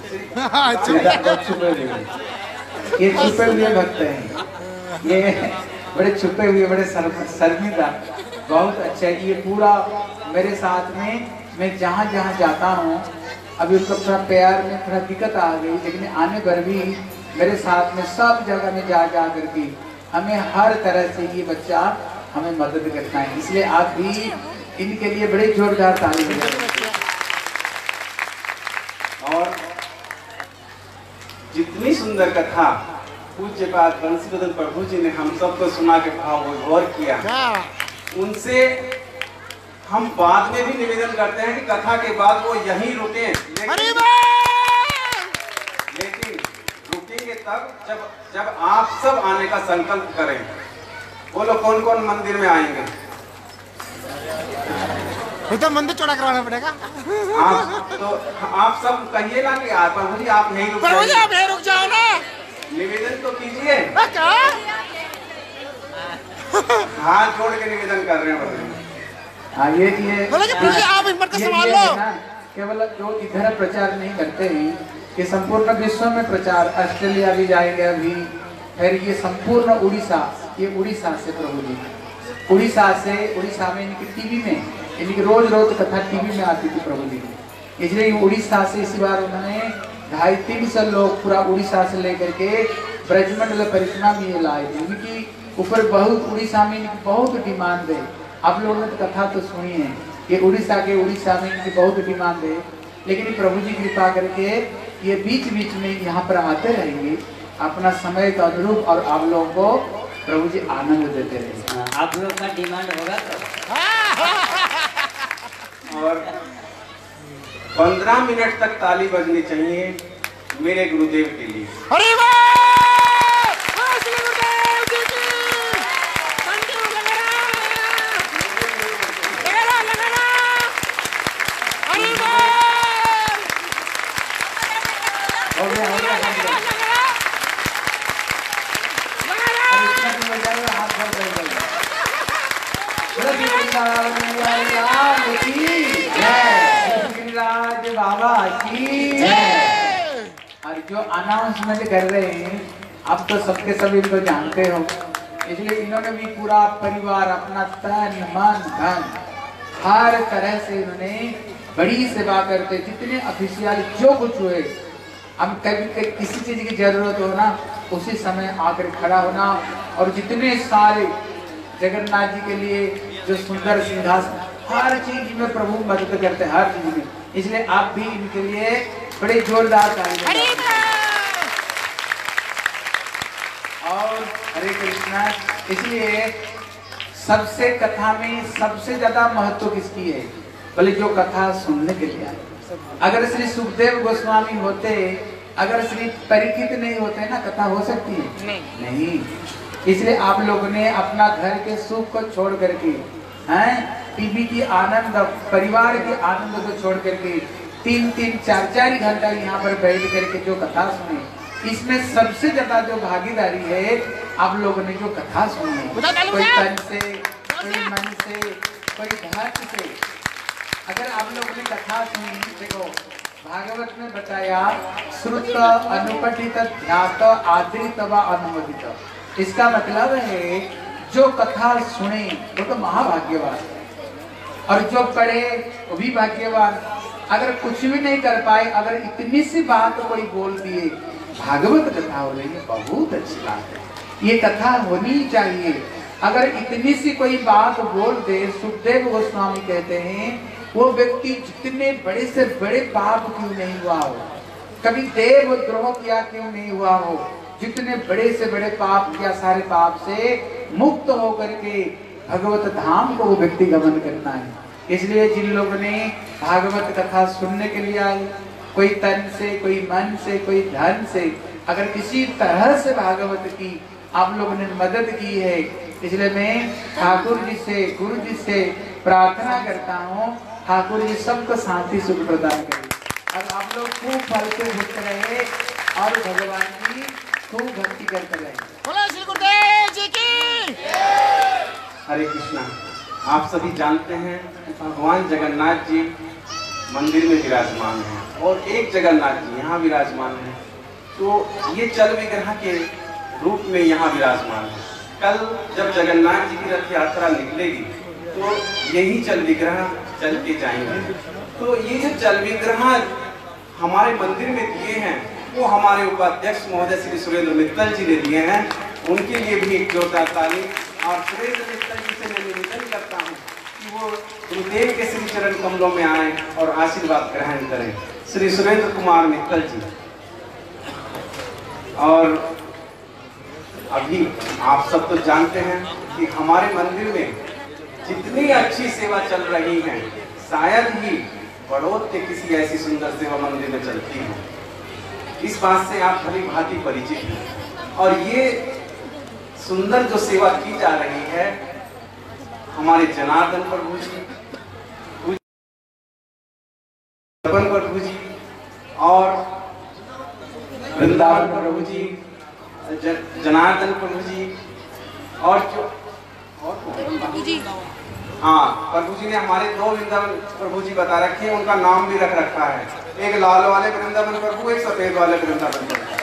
ये छुपे हुए भक्त हैं, ये बड़े छुपे हुए, बड़े शर्मिंदा, बहुत अच्छा है। ये पूरा मेरे साथ में, मैं जहाँ जहाँ जाता हूँ, अभी उसको थोड़ा प्यार में थोड़ा दिक्कत आ गई, लेकिन आने पर भी मेरे साथ में सब जगह में जा करके हमें हर तरह से ये बच्चा हमें मदद करता है। इसलिए आप भी इनके लिए बड़े जोरदार ताली बजाएं। और जितनी सुंदर कथा पूज्यपाद बंसीधर प्रभु जी ने हम सबको सुना के भाव विभोर किया, उनसे हम बाद में भी निवेदन करते हैं कि कथा के बाद वो यहीं रुके, लेकिन रुकेंगे तब जब आप सब आने का संकल्प करें। बोलो कौन कौन मंदिर में आएंगे? तो मंदिर चौड़ा करवाना पड़ेगा। आप सब कहिए ना कि प्रभु जी आप नहीं रुक प्रभु जी आप यहीं रुक जाओ ना, निवेदन तो कीजिए। हाथ जोड़ के निवेदन कर रहे हैं। हाँ ये आप हिम्मत का संभाल लो। केवल जो इधर प्रचार नहीं करते हैं, ये संपूर्ण विश्व में प्रचार, ऑस्ट्रेलिया भी जाएंगे अभी, फिर ये संपूर्ण उड़ीसा, ये उड़ीसा से प्रभु जी, उड़ीसा में इनकी टीवी में, इनकी रोज कथा टीवी में आती थी प्रभु जी। इसलिए उड़ीसा से इस बार उन्होंने 250-300 लोग पूरा उड़ीसा से लेकर के ब्रजमंडल परिक्रमा में लाए थे। इनकी ऊपर बहुत उड़ीसा में इनकी बहुत डिमांड है। आप लोगों ने तो कथा तो सुनी है कि उड़ीसा में इनकी बहुत डिमांड है, लेकिन प्रभु जी कृपा करके ये बीच बीच में यहाँ पर आते रहेंगे अपना समय के अनुरूप, और आप लोगों को प्रभु जी आनंद देते रहेंगे। आप लोग का डिमांड होगा तो। और 15 मिनट तक ताली बजनी चाहिए मेरे गुरुदेव के लिए। अरे बाबा की। और जो अनाउंसमेंट कर रहे हैं, अब तो सबके सब इनको जानते हो, इसलिए इन्होंने भी पूरा परिवार अपना तन मन धन हर तरह से इन्होंने बड़ी सेवा करते। जितने ऑफिशियल जो कुछ हुए, हम कभी किसी चीज की जरूरत हो ना, उसी समय आकर खड़ा होना, और जितने सारे जगन्नाथ जी के लिए जो सुंदर सिंहासन, हर चीज में प्रभु मदद करते हैं, हर चीज में। इसलिए आप भी इनके लिए बड़े जोरदार ताली। और हरे कृष्णा। इसलिए सबसे कथा में सबसे ज्यादा महत्व किसकी है? बोले जो कथा सुनने के लिए आए। अगर श्री सुखदेव गोस्वामी होते, अगर श्री परीक्षित नहीं होते ना, कथा हो सकती है? नहीं। इसलिए आप लोगों ने अपना घर के सुख को छोड़ करके, हैं टीवी की आनंद, परिवार के आनंद को छोड़ करके 3-3, 4-4 घंटा यहाँ पर बैठ करके जो कथा सुने, इसमें सबसे ज्यादा जो भागीदारी है आप लोगों ने जो कथा सुनी, कोई तन से, कोई मन से, कोई धन से। अगर आप लोगों ने कथा सुनी, देखो भागवत में बताया श्रुत अनुपठित ध्यात आदृत व अनुमोदित। इसका मतलब है जो कथा सुने वो तो महाभाग्यवान, और जो पढ़े वो भी भाग्यवान। अगर कुछ भी नहीं कर पाए, अगर इतनी सी बात कोई बोल दिए, भागवत कथा हो रही है, बहुत अच्छी बात है, ये कथा होनी चाहिए। अगर इतनी सी कोई बात बोल दे, सुखदेव गोस्वामी कहते हैं वो व्यक्ति जितने बड़े से बड़े पाप क्यों नहीं हुआ हो, कभी देव द्रोह किया क्यों नहीं हुआ हो, जितने बड़े से बड़े पाप किया, सारे पाप से मुक्त होकर के भगवत धाम को वो व्यक्ति गमन करता है। इसलिए जिन लोगों ने भागवत कथा सुनने के लिए आए, कोई तन से, कोई मन से, कोई धन से, अगर किसी तरह से भागवत की आप लोगों ने मदद की है, इसलिए मैं ठाकुर जी से, गुरु जी से प्रार्थना करता हूँ, ठाकुर जी सबको शांति सुख प्रदान करें और आप लोग खूब फल से भुगत रहे और भगवान की खूब भक्ति करते रहे। बोलो श्री गुरुदेव जी की। हरे कृष्णा। आप सभी जानते हैं कि भगवान जगन्नाथ जी मंदिर में विराजमान हैं और एक जगन्नाथ जी यहाँ विराजमान हैं, तो ये चल विग्रह के रूप में यहाँ विराजमान है। कल जब जगन्नाथ जी की रथ यात्रा निकलेगी तो यही चल विग्रह चल के जाएंगे। तो ये जो चल विग्रह हमारे मंदिर में दिए हैं वो हमारे उपाध्यक्ष महोदय श्री सुरेंद्र मित्तल जी ने दिए हैं, उनके लिए भी एक जोरदार ताली। और सुरेंद्र मित्तल जी से मैं निवेदन करता हूँ कि वो गुरुदेव के श्री चरण कमलों में आए और आशीर्वाद ग्रहण करें। श्री सुरेंद्र कुमार मित्तल जी। और अभी आप सब तो जानते हैं कि हमारे मंदिर में जितनी अच्छी सेवा चल रही है, शायद ही बड़ौत के किसी ऐसी सुंदर सेवा मंदिर में चलती हो। इस बात से आप भली भांति परिचित हैं। और ये सुंदर जो सेवा की जा रही है, हमारे जनार्दन प्रभु जी, प्रभु जी और वृंदावन प्रभु जी, जनार्दन प्रभु जी और जो हाँ, प्रभु जी ने हमारे दो वृंदावन प्रभु जी बता रखे हैं, उनका नाम भी रख रखा है, एक लाल वाले वृंदावन प्रभु, एक सफेद वाले वृंदावन प्रभु,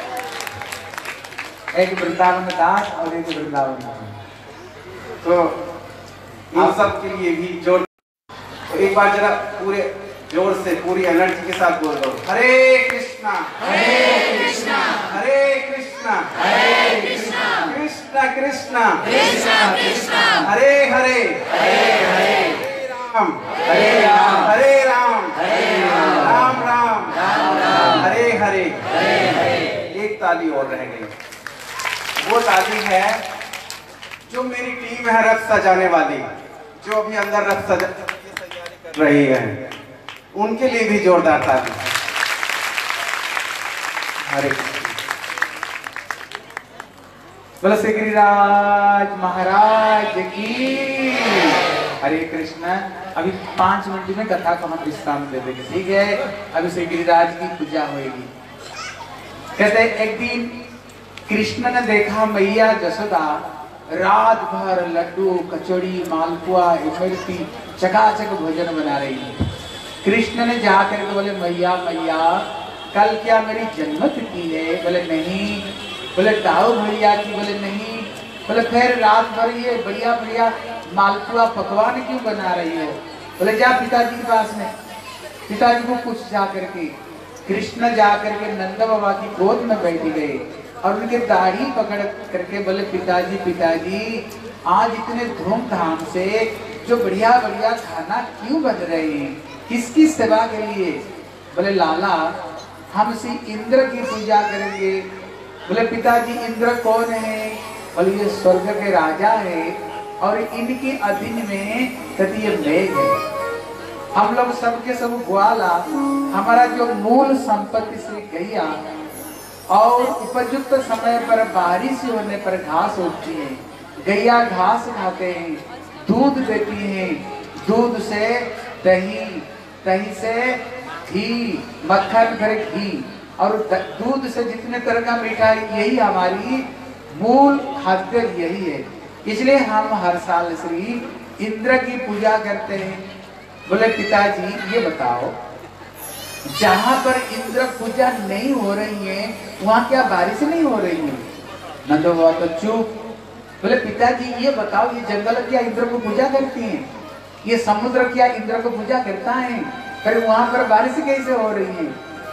एक वृंदावन दास और एक वृंदावन। तो इन सब के लिए भी जोर, तो एक बार जरा पूरे जोर से पूरी एनर्जी के साथ बोल दो, हरे कृष्णा हरे कृष्णा हरे कृष्णा हरे कृष्णा कृष्णा कृष्णा कृष्णा कृष्णा हरे हरे हरे हरे राम हरे राम हरे राम हरे राम राम राम राम हरे हरे हरे हरे। एक ताली और रह गई, वो ताली है जो मेरी टीम है रथ सजाने वाली, जो अभी अंदर रथ सजा रही है, उनके लिए भी जोरदार ताली। हरे बोलो श्री गिरिराज महाराज की। हरे कृष्ण। अभी 5 मिनट में कथा को हम विश्राम दे देंगे, ठीक है? अभी श्री गिरिराज की पूजा होगी। कहते एक दिन कृष्ण ने देखा मैया जसोदा रात भर लड्डू कचौड़ी मालपुआ इमरती चकाचक भोजन बना रही है। कृष्ण ने जाकर के बोले मैया मैया कल क्या मेरी जन्मतिथि है? बोले नहीं। बोले ताऊ भैया की? बोले नहीं। बोले फिर रात भर ये बढ़िया बढ़िया मालपुआ पकवान क्यों बना रही हो? बोले जा पिताजी के पास में, पिताजी को पूछ जा करके। कृष्ण जा करके नंद बाबा की गोद में बैठ गए और उनके दाढ़ी पकड़ करके बोले पिताजी पिताजी आज इतने धूमधाम से जो बढ़िया बढ़िया खाना क्यों बन रहे हैं, किसकी सेवा के लिए? बोले लाला हम श्री इंद्र की पूजा करेंगे। बोले पिताजी इंद्र कौन है? बोले ये स्वर्ग के राजा है और इनके अधीन में कहती ये मेघ है। हम लोग सबके सब ग्वाला, हमारा जो मूल संपत्ति से गैया और उपयुक्त समय पर बारिश होने पर घास उगती है, गैया घास खाते हैं, दूध देती हैं, दूध से दही, दही से घी, मक्खन फिर घी और दूध से जितने तरह का मिठाई, यही हमारी मूल खाद्य यही है। इसलिए हम हर साल श्री इंद्र की पूजा करते हैं। बोले पिताजी ये बताओ जहां पर इंद्र पूजा नहीं हो रही है वहां क्या बारिश नहीं हो रही है? नंद बाबा तो चुप। बोले पिताजी ये बताओ, ये जंगल क्या इंद्र को पूजा करती हैं? ये समुद्र क्या इंद्र को पूजा करता है? फिर वहां पर बारिश कैसे हो रही है?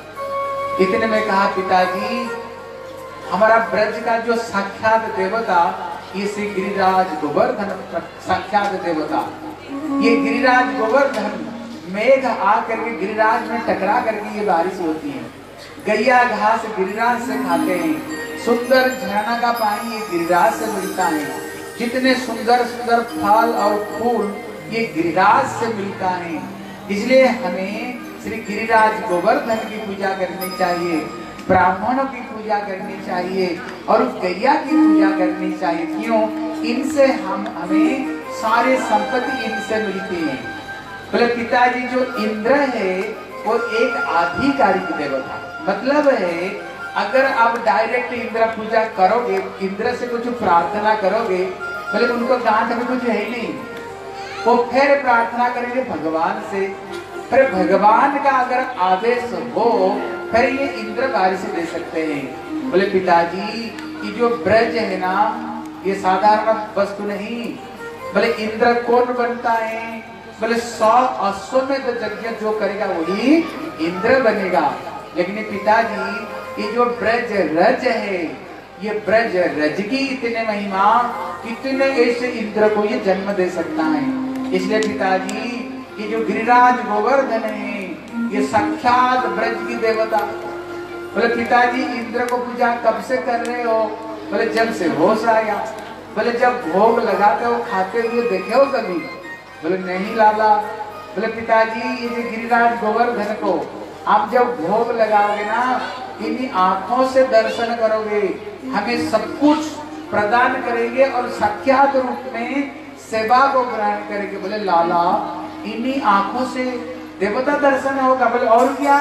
इतने में कहा पिताजी हमारा ब्रज का जो साक्षात देवता ये श्री गिरिराज गोवर्धन साक्षात देवता, ये गिरिराज गोवर्धन मेघ आकर के गिरिराज में टकरा करके ये बारिश होती है। गैया घास गिरिराज से खाते हैं, सुंदर झरना का पानी ये गिरिराज से मिलता है, जितने सुंदर सुंदर फल और फूल ये गिरिराज से मिलता है। इसलिए हमें श्री गिरिराज गोवर्धन की पूजा करनी चाहिए, ब्राह्मणों की पूजा करनी चाहिए और उस गैया की पूजा करनी चाहिए। क्यों? इनसे हमें सारे संपत्ति इनसे मिलती है। बोले पिताजी जो इंद्र है वो एक आधिकारिक देवता, मतलब है अगर आप डायरेक्ट इंद्र पूजा करोगे, इंद्र से कुछ प्रार्थना करोगे, बोले उनको गांठ में कुछ है नहीं, वो फिर प्रार्थना करेंगे भगवान से, फिर भगवान का अगर आदेश हो फिर ये इंद्र बारिश दे सकते हैं। बोले पिताजी ये जो ब्रज है ना ये साधारण वस्तु नहीं। बोले इंद्र कौन बनता है? बोले 100 अश्वमेध यज्ञ जो करेगा वही इंद्र बनेगा। लेकिन पिताजी ये जो ब्रज रज है, ये ब्रज रज की इतने महिमा, कितने ऐसे इंद्र को ये जन्म दे सकता है। इसलिए पिताजी ये जो गिरिराज गोवर्धन है ये साक्षात ब्रज की देवता। बोले पिताजी इंद्र को पूजा कब से कर रहे हो? बोले जब से होश आया। बोले जब भोग लगाते हो खाते हुए देखे हो कभी? बोले नहीं लाला। बोले पिताजी ये जो गिरिराज गोवर्धन को आप जब भोग लगाओगे ना इन्हीं आंखों से दर्शन करोगे, हमें सब कुछ प्रदान करेंगे और साक्षात रूप में सेवा को ग्रहण करेंगे। बोले लाला इन्हीं आंखों से देवता दर्शन होगा। बोले और क्या?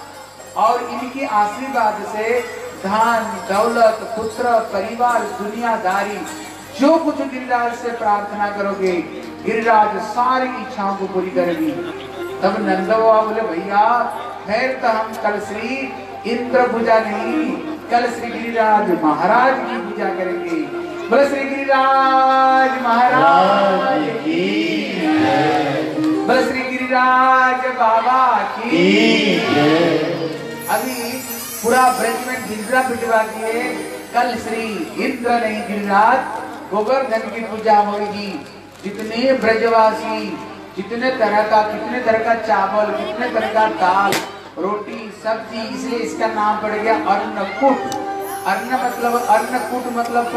और इनके आशीर्वाद से धन दौलत पुत्र परिवार दुनियादारी जो कुछ गिरिराज से प्रार्थना करोगे गिरिराज सारी इच्छाओं को पूरी करेगी। तब नंद बाबा बोले भैया फिर तो हम कल श्री इंद्र पूजा नहीं, कल श्री गिरिराज महाराज की पूजा करेंगे। बोले श्री गिरिराज महाराज की, बोले श्री गिरिराज बाबा की। अभी पूरा ब्रज में ढिंडरा पिटवा दिए, कल श्री इंद्र नहीं गिरिराज गोवर्धन की पूजा होगी। जितने ब्रजवासी जितने तरह का चावल, कितने तरह का दाल रोटी सब्जी, इसलिए इसका नाम पड़ गया अन्नकूट। अन्नकूट मतलब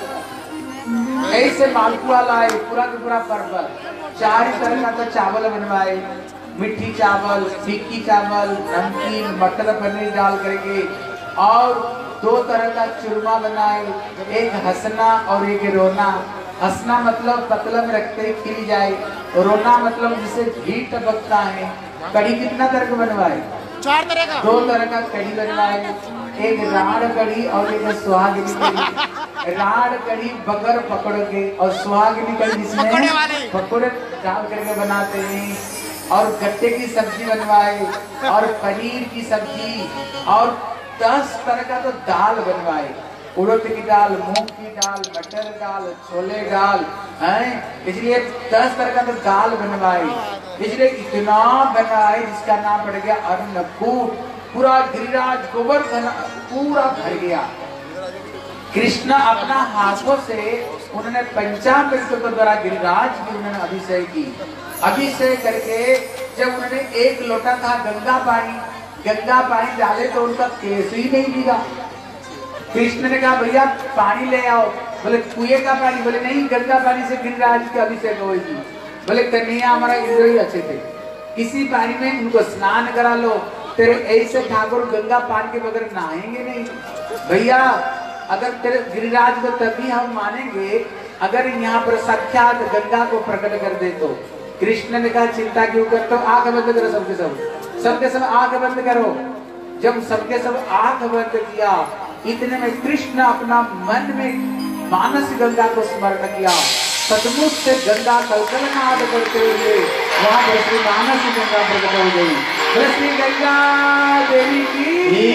पर्वत। ऐसे मालपुआ लाए पूरा का पूरा पर्वत, 4 तरह का तो चावल बनवाए, मिट्टी चावल, फीकी चावल, नमकीन मटर पनीर डाल करके, और 2 तरह का चूरमा बनाए, एक हंसना और एक रोना। हंसना मतलब पतला में रखते ही खिल जाए, रोना मतलब जिसे घी टपकता है। कढ़ी कितना तरह का बनवाए? 4 तरह का। 2 तरह का कढ़ी बनवाए, एक राड़ कढ़ी और एक सुहागिनी कढ़ी। राड़ कढ़ी बगर पकड़ के और सुहागिनी कढ़ी जिसमें पकौड़े डाल करके बनाते हैं। और गट्टे की सब्जी बनवाए और पनीर की सब्जी और 10 तरह का तो दाल बनवाए, उड़द की दाल, मूंग की दाल, मटर दाल, छोले दाल हैं। इसलिए 10 तरह का तो दाल बनवाए, इसलिए इतना बनाए जिसका नाम पड़ गया अन्नकूट। पूरा गिरिराज गोवर्धन पूरा भर गया। कृष्ण अपना हाथों से उन्होंने पंचामृत के द्वारा गिरिराज की उन्होंने अभिषेक की। अभिषेक करके जब उन्होंने 1 लोटा था गंगा पानी डाले तो उनका केस ही नहीं गिरा। कृष्ण ने कहा भैया पानी ले आओ। बोले कुएं का पानी? बोले नहीं, गंगा पानी से गिरिराज की अभिषेक होगी। बोले कन्हैया हमारा इंद्र ही अच्छे थे, इसी पानी में उनको स्नान करा लो। तेरे ऐसे ठाकुर गंगा पानी के बगैर नहाएंगे नहीं। भैया अगर तेरे गिरिराज को तभी हम मानेंगे अगर यहाँ पर साक्षात गंगा को प्रकट कर दे तो। कृष्ण ने कहा चिंता क्यों करते हो, आंख बंद करो सबके सब आंख बंद करो। जब सबके सब आंख बंद किया, इतने में कृष्ण अपना मन में मानस गंगा को स्मरण किया। सचमुच से गंगा कलकल नाद करते हुए वहां पर श्री मानस गंगा प्रकट हो गई। श्री गंगा देवी की।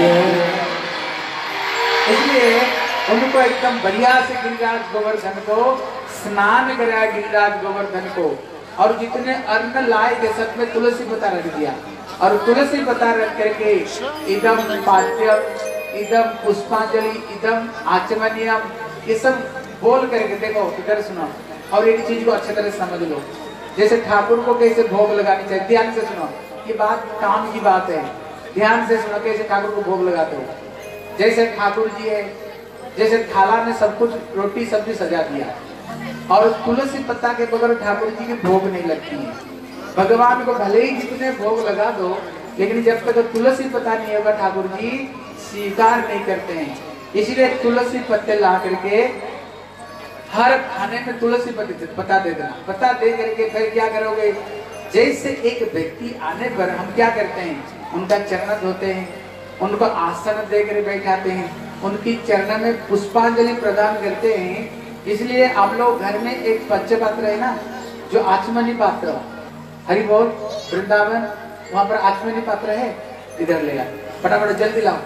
इसलिए उनको एकदम बढ़िया से गिरिराज गोवर्धन को स्नान कराया, गिरिराज गोवर्धन को, और जितने अन्न लाए थे सब में तुलसी पत्ता रख दिया, और तुलसी पत्ता रख करके इदम पाद्यम, इदम पुष्पांजलि, इदम आचमनियम, ये सब बोल करके, देखो इधर सुनो और एक चीज को अच्छी तरह समझ लो। जैसे ठाकुर को कैसे भोग लगानी चाहिए, ध्यान से सुनो, ये बात काम की बात है, ध्यान से सुनो कैसे ठाकुर को भोग लगाते हो। जैसे ठाकुर जी है, जैसे थाला में सब कुछ रोटी सब्जी सजा दिया, और तुलसी पत्ता के बगैर ठाकुर जी की भोग नहीं लगती है। भगवान को भले ही जितने भोग लगा दो, लेकिन जब तक तुलसी पत्ता नहीं होगा ठाकुर जी स्वीकार नहीं करते हैं। इसलिए तुलसी पत्ते ला करके हर खाने में तुलसी पत्ता दे देना, पत्ता दे करके फिर क्या करोगे, जैसे एक व्यक्ति आने पर हम क्या करते हैं, उनका चरण धोते हैं, उनको आसन देकर बैठाते हैं, उनकी चरण में पुष्पांजलि प्रदान करते हैं। इसलिए आप लोग घर में एक पंच पात्र है ना, जो आचमनी पात्र, हरि बोल वृंदावन, वहां पर आचमनी पात्र है, इधर ले आओ, फटाफट जल्दी लाओ।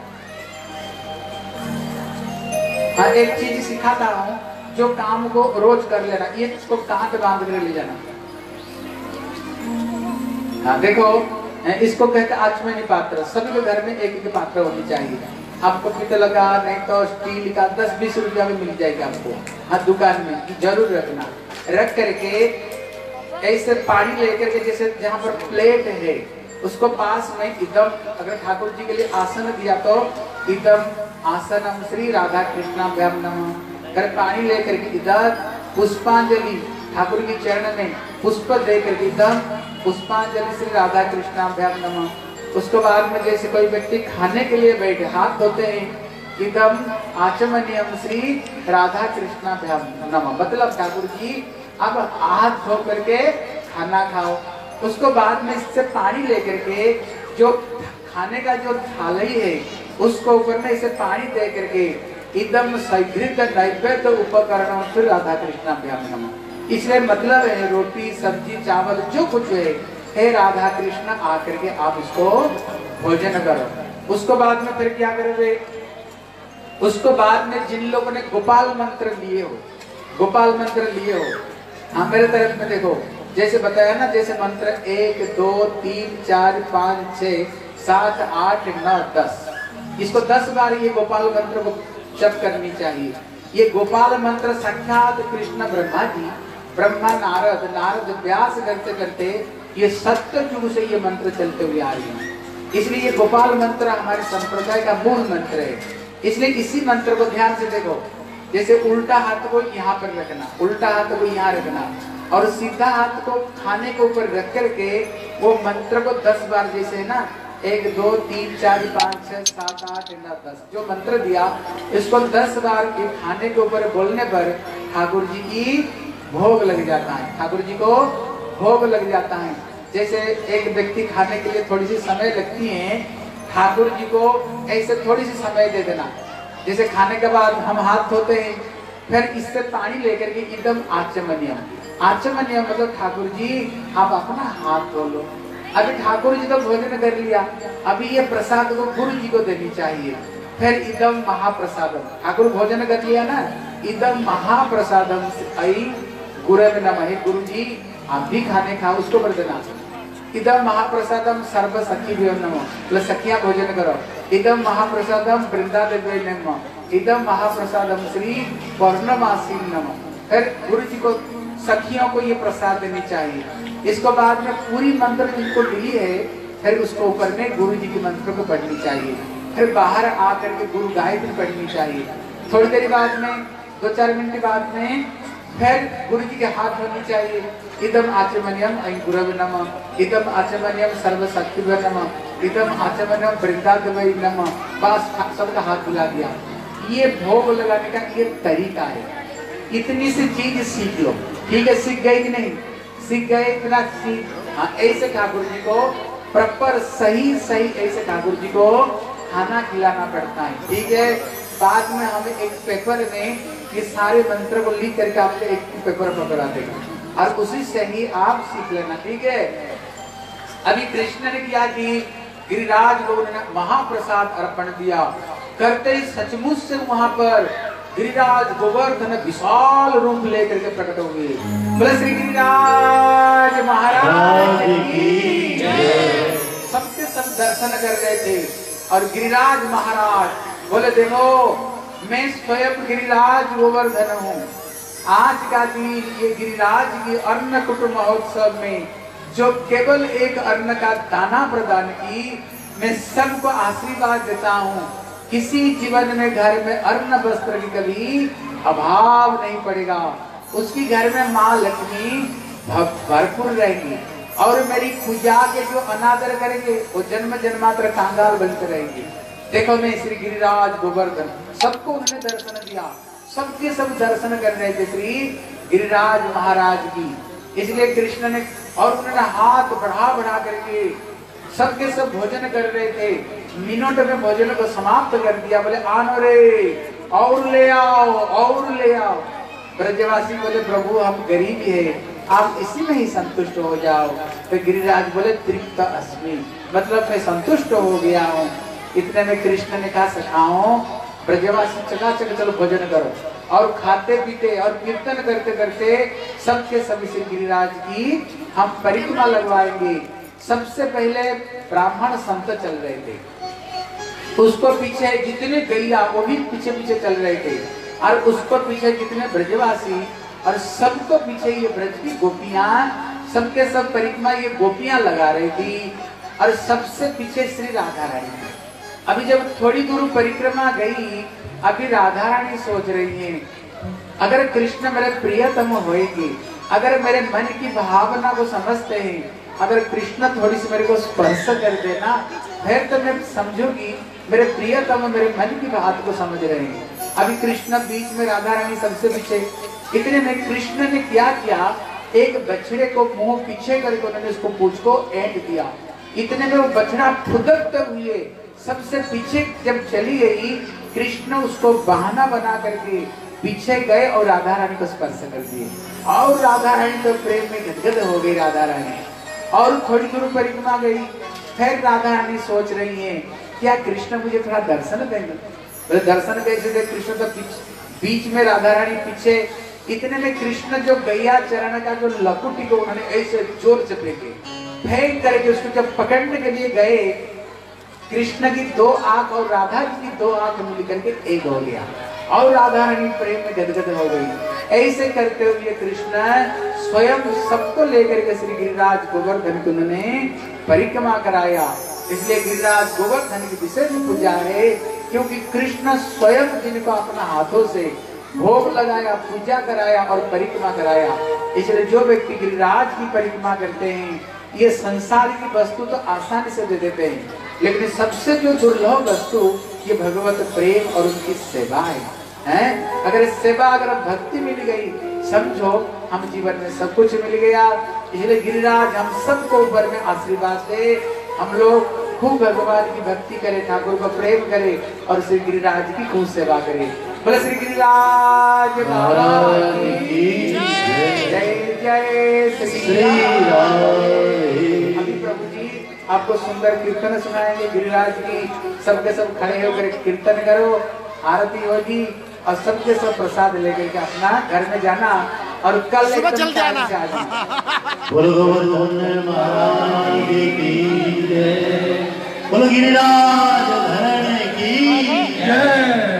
हाँ, एक चीज सिखाता हूँ, जो काम को रोज कर लेना, ये इसको कांध बांध कर ले जाना। हाँ देखो, इसको कहते हैं आचमनी पात्र। सभी के घर में एक एक पात्र होनी चाहिए। आपको पीतल का, नहीं तो स्टील का 10-20 रुपया में मिल जाएगा आपको, हाँ दुकान में जरूर रखना। रख करके ऐसे पानी लेकर के, जैसे जहाँ पर प्लेट है उसको पास में इदम, अगर ठाकुर जी के लिए आसन दिया तो इदम आसनम श्री राधा कृष्णाभ्याम नमः, अगर पानी लेकर के इधर पुष्पांजलि, ठाकुर की चरण में पुष्प देकर के इदम पुष्पांजलि श्री राधा कृष्णाभ्याम नमः। उसके बाद में जैसे कोई व्यक्ति खाने के लिए बैठे, हाथ धोते हैं, इदम आचमनियम श्री राधा कृष्णाभ्याम नमः, मतलब ठाकुर जी अब हाथ धो करके खाना खाओ। उसको बाद में इससे पानी लेकर के जो खाने का जो थाली है उसको ऊपर में इसे पानी दे करके एकदम सैघृत नैवेद्य उपकरण फिर राधा कृष्णाभ्याम नमः। इसलिए मतलब है रोटी सब्जी चावल जो कुछ है, हे राधा कृष्ण आकर के आप उसको भोजन करो। उसको बाद में फिर क्या करोगे, उसको बाद में जिन लोगों ने गोपाल मंत्र लिए हो, गोपाल मंत्र लिए हो, हाँ मेरे तरफ में देखो, जैसे बताया ना, जैसे मंत्र 1 2 3 4 5 6 7 8 9 10, इसको 10 बार ये गोपाल मंत्र को जप करनी चाहिए। ये गोपाल मंत्र साक्षात कृष्ण ब्रह्मा जी, ब्रह्मा नारद, नारद व्यास करते करते ये सत्य युग से ये मंत्र चलते हुए आ रही है। इसलिए ये गोपाल मंत्र हमारे संप्रदाय का मूल मंत्र है। इसलिए इसी मंत्र को ध्यान से देखो, जैसे उल्टा हाथ को यहाँ पर रखना, उल्टा हाथ को यहाँ रखना, और सीधा हाथ को खाने के ऊपर रख करके वो मंत्र को 10 बार, जैसे है ना 1 2 3 4 5 6 7 8 9 10 जो मंत्र दिया, इसको 10 बार के खाने के ऊपर बोलने पर ठाकुर जी की भोग लग जाता है, ठाकुर जी को भोग लग जाता है। जैसे एक व्यक्ति खाने के लिए थोड़ी सी समय लगती है, ठाकुर जी को ऐसे थोड़ी सी समय दे देना। जैसे खाने के बाद हम हाथ धोते हैं, फिर इससे पानी लेकर के एकदम आचमनियम, आचमनियम मतलब ठाकुर जी आप अपना हाथ धो लो। अभी ठाकुर जी तो भोजन कर लिया, अभी ये प्रसाद को गुरु जी को देनी चाहिए। फिर इदम महाप्रसादम, ठाकुर भोजन कर लिया ना, इदम महाप्रसादम आई गुरु नमः, गुरु जी आप भी खाने खाओ, उसको कर देना। इदम महाप्रसादम सर्व सखी नमः, मतलब सखियां भोजन करो। इदम महाप्रसादम वृंदा देवी नमः, इदम महाप्रसादम श्री पौर्णमासी नमः। फिर गुरु जी को, सखियों को ये प्रसाद देनी चाहिए। इसको बाद में पूरी मंत्र जिनको मिली है, फिर उसको ऊपर में गुरु जी के मंत्र को पढ़नी चाहिए। फिर बाहर आकर के गुरु गायत्री पढ़नी चाहिए। थोड़ी देर बाद में 2-4 मिनट बाद में फिर गुरु जी के हाथ धोनी चाहिए। इदम आचमनियम ऐ गुरवे नमः, इदम आचमनियम सर्व शक्तिवे नमः, इदम आचमनियम वृंदादेवी नमः। बस सबका हाथ धुला दिया। ये भोग लगाने का ये तरीका है। इतनी सी चीज सीख लो, ठीक है? सीख गए कि नहीं? सीख गए? इतना सीख, हाँ ऐसे ठाकुर जी को प्रॉपर सही ऐसे ठाकुर जी को खाना खिलाना पड़ता है, ठीक है? बाद में हमें एक पेपर में ये सारे मंत्र को लिख करके आपको एक पेपर पकड़ा देगा और उसी से ही आप सीख लेना, ठीक है? अभी कृष्ण ने क्या कि गिरिराज लोगों ने महाप्रसाद अर्पण दिया करते ही सचमुच से वहां पर गिरिराज गोवर्धन विशाल रूप लेकर के प्रकट हो गए। बोले श्री गिरिराज महाराज की जय। सबके सब दर्शन कर रहे थे और गिरिराज महाराज बोले देखो मैं स्वयं गिरिराज गोवर्धन हूँ। आज का दिन ये गिरिराज की अन्नकूट महोत्सव में जो केवल एक अन्न का दाना प्रदान की, मैं सबको आशीर्वाद देता हूँ किसी जीवन में घर में अन्न वस्त्र की कभी अभाव नहीं पड़ेगा। उसकी घर में माँ लक्ष्मी भरपूर रहेंगी और मेरी पूजा के जो अनादर करेंगे वो जन्म जन्मांतर कंगाल बनते रहेंगे। देखो मैं श्री गिरिराज गोवर्धन, सबको उन्होंने दर्शन दिया, सबके सब दर्शन कर रहे थे श्री गिरिराज महाराज की। इसलिए कृष्ण ने और उन्होंने हाथ बढ़ा बढ़ा करके सबके सब भोजन कर रहे थे। मिनट में भोजन को समाप्त कर दिया। बोले आनो रे और ले आओ और ले आओ। ब्रजवासी बोले प्रभु हम गरीब है, आप इसी में ही संतुष्ट हो जाओ। तो गिरिराज बोले तृप्त अस्मि, मतलब मैं संतुष्ट हो गया हूँ। इतने में कृष्ण ने कहा सखाओ ब्रजवासी चकाचक चलो भोजन करो। और खाते पीते और कीर्तन करते करते सबके सब इसे गिरिराज की हम परिक्रमा लगवाएंगे। सबसे पहले ब्राह्मण संत चल रहे थे, उसको पीछे जितने गैया वो भी पीछे पीछे चल रहे थे और उसको पीछे जितने ब्रजवासी और सबको पीछे ये ब्रज की गोपियां, सबके सब परिक्रमा ये गोपियां लगा रही थी और सबसे पीछे श्री राधा रानी। अभी जब थोड़ी दूर परिक्रमा गई, अभी राधा रानी सोच रही है अगर कृष्ण मेरे प्रियतम होएगी, अगर मेरे मन की भावना को समझते हैं, अगर कृष्ण थोड़ी सी मेरे को स्पर्श कर देना फिर तो मैं समझूंगी मेरे प्रियतम मेरे मन की बात को समझ रहे हैं। अभी कृष्ण बीच में, राधा रानी सबसे पीछे। इतने में कृष्ण ने क्या किया, एक बछड़े को मुंह पीछे करके उन्होंने उसको पूंछ को ऐंठ दिया। इतने में वो बछड़ा फुदकते हुए सबसे पीछे जब चली गई, कृष्ण उसको बहाना बना करके पीछे गए और राधा रानी को स्पर्श कर दिए और राधा रानी तो प्रेम में गदगद हो गई राधा रानी। और थोड़ी दूर परिक्रमा गई, फिर राधा रानी सोच रही है क्या कृष्ण मुझे थोड़ा दर्शन देंगे। बोले दर्शन कैसे दे, कृष्ण तो बीच में, राधा रानी पीछे। इतने में कृष्ण जो गैया चरण का जो लकुटी को उन्होंने ऐसे जोर से फेंके, फेंक करके उसको जब पकड़ने के लिए गए, कृष्ण की दो आंख और राधा जी की दो आंख मिल करके एक हो गया और राधा रानी प्रेम में गदगद हो गई। ऐसे करते हुए कृष्ण स्वयं सबको लेकर के श्री गिरिराज गोवर्धन को उन्होंने परिक्रमा कराया। इसलिए गिरिराज गोवर्धन की विशेष पूजा है, क्योंकि कृष्ण स्वयं जिनको अपना हाथों से भोग लगाया, पूजा कराया और परिक्रमा कराया। इसलिए जो व्यक्ति गिरिराज की परिक्रमा करते हैं, ये संसार की वस्तु तो आसानी से दे देते हैं, लेकिन सबसे जो दुर्लभ वस्तु ये भगवत प्रेम और उनकी सेवा है। अगर सेवा, अगर भक्ति मिल गई, समझो हम जीवन में सब कुछ मिल गया। इसलिए गिरिराज हम सबको ऊपर में आशीर्वाद दे, हम लोग खूब भगवान की भक्ति करें, ठाकुर को प्रेम करें और श्री गिरिराज की खूब सेवा करें। बोले श्री गिरिराज महाराज की जय। जय श्री राम। अभी प्रभु जी आपको सुंदर कीर्तन सुनाएंगे गिरिराज की। सबके सब खड़े होकर कीर्तन करो, आरती होगी और सबके सब प्रसाद लेकर के अपना घर में जाना और कल सुबह चल जाना। बोलो गोवर्धन महाराज की जय, बोलो गिरिराज धरण की जय।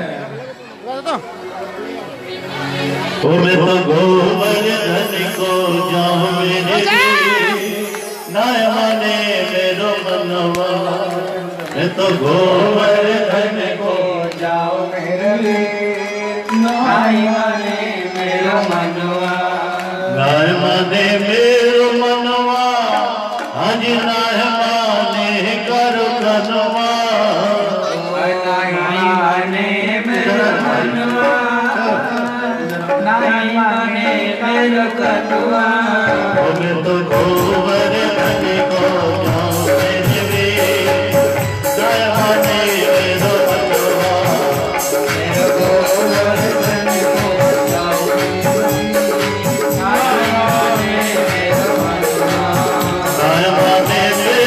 मैं तो गोवर्धन को जाऊं मेरे नाय माने मेरो मनवा, मैं तो गोवर्धन को जाओ मेरे नाय माने मेरो मनवा, नाय माने मेरो मनवा, आज नाय माने करो कनवा, नाय माने मेरो मनवा, नाय माने मेरो कनवा। मैं तो गोवर्धन को जाऊं मेरे नाय माने मेरो मनवा, मेरो गोवर्धन को जाओ नाय माने मेरो मनवा, नाय माने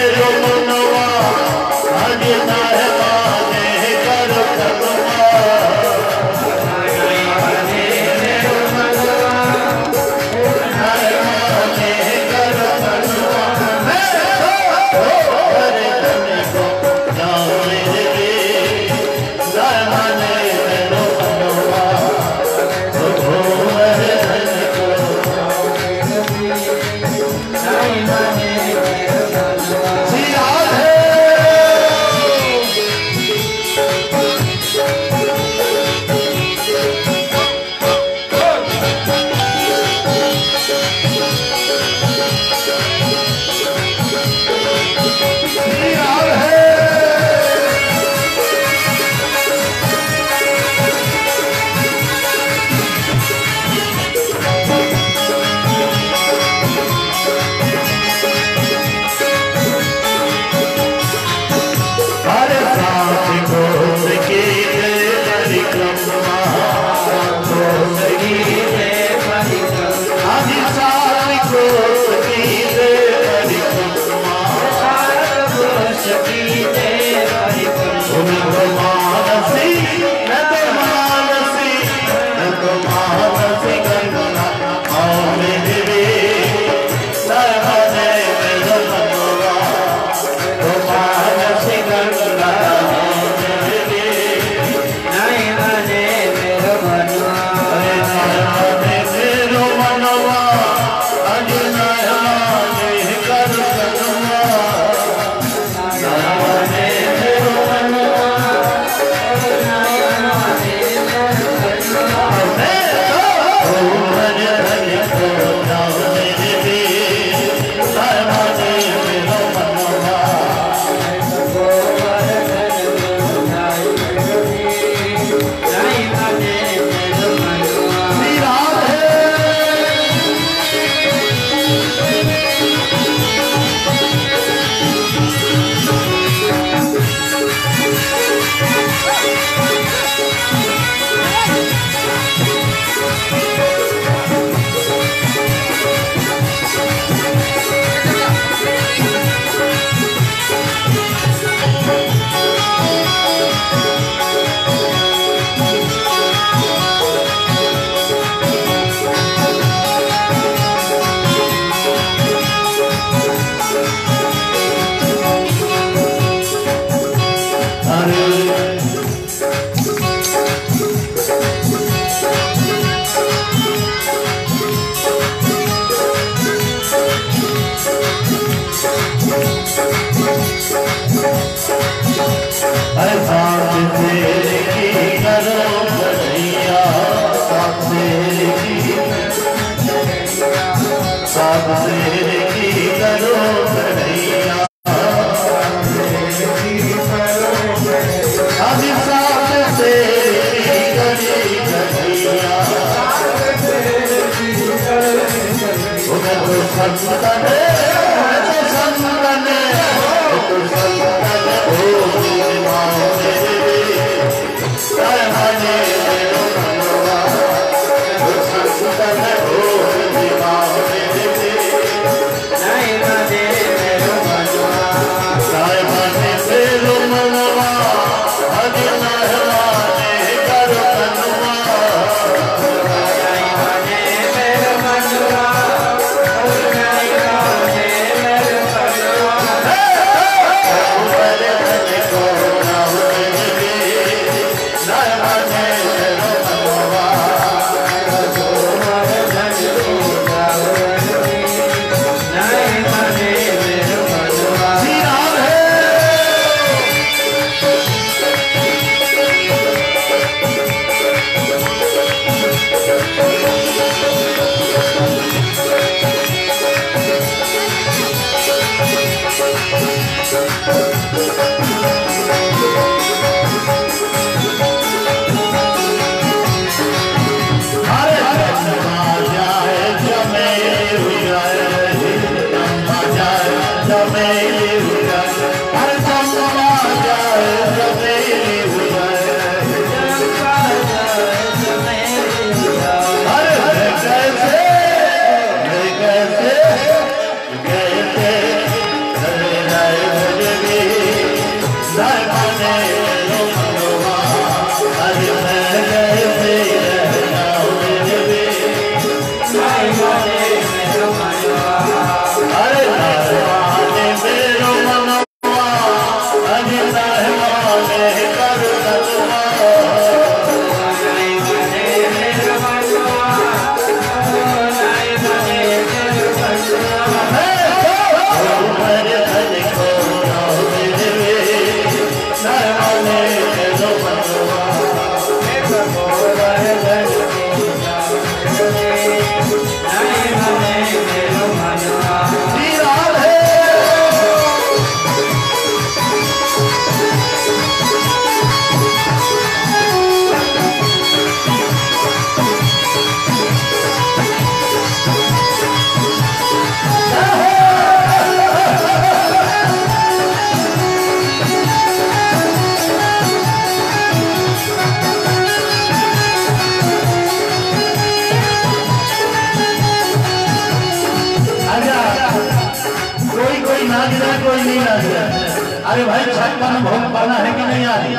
अरे भाई छप्पन भोग बना है कि नहीं आ रही?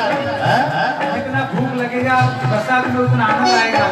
जितना भूख लगेगा प्रसाद में उतना आनंद आएगा।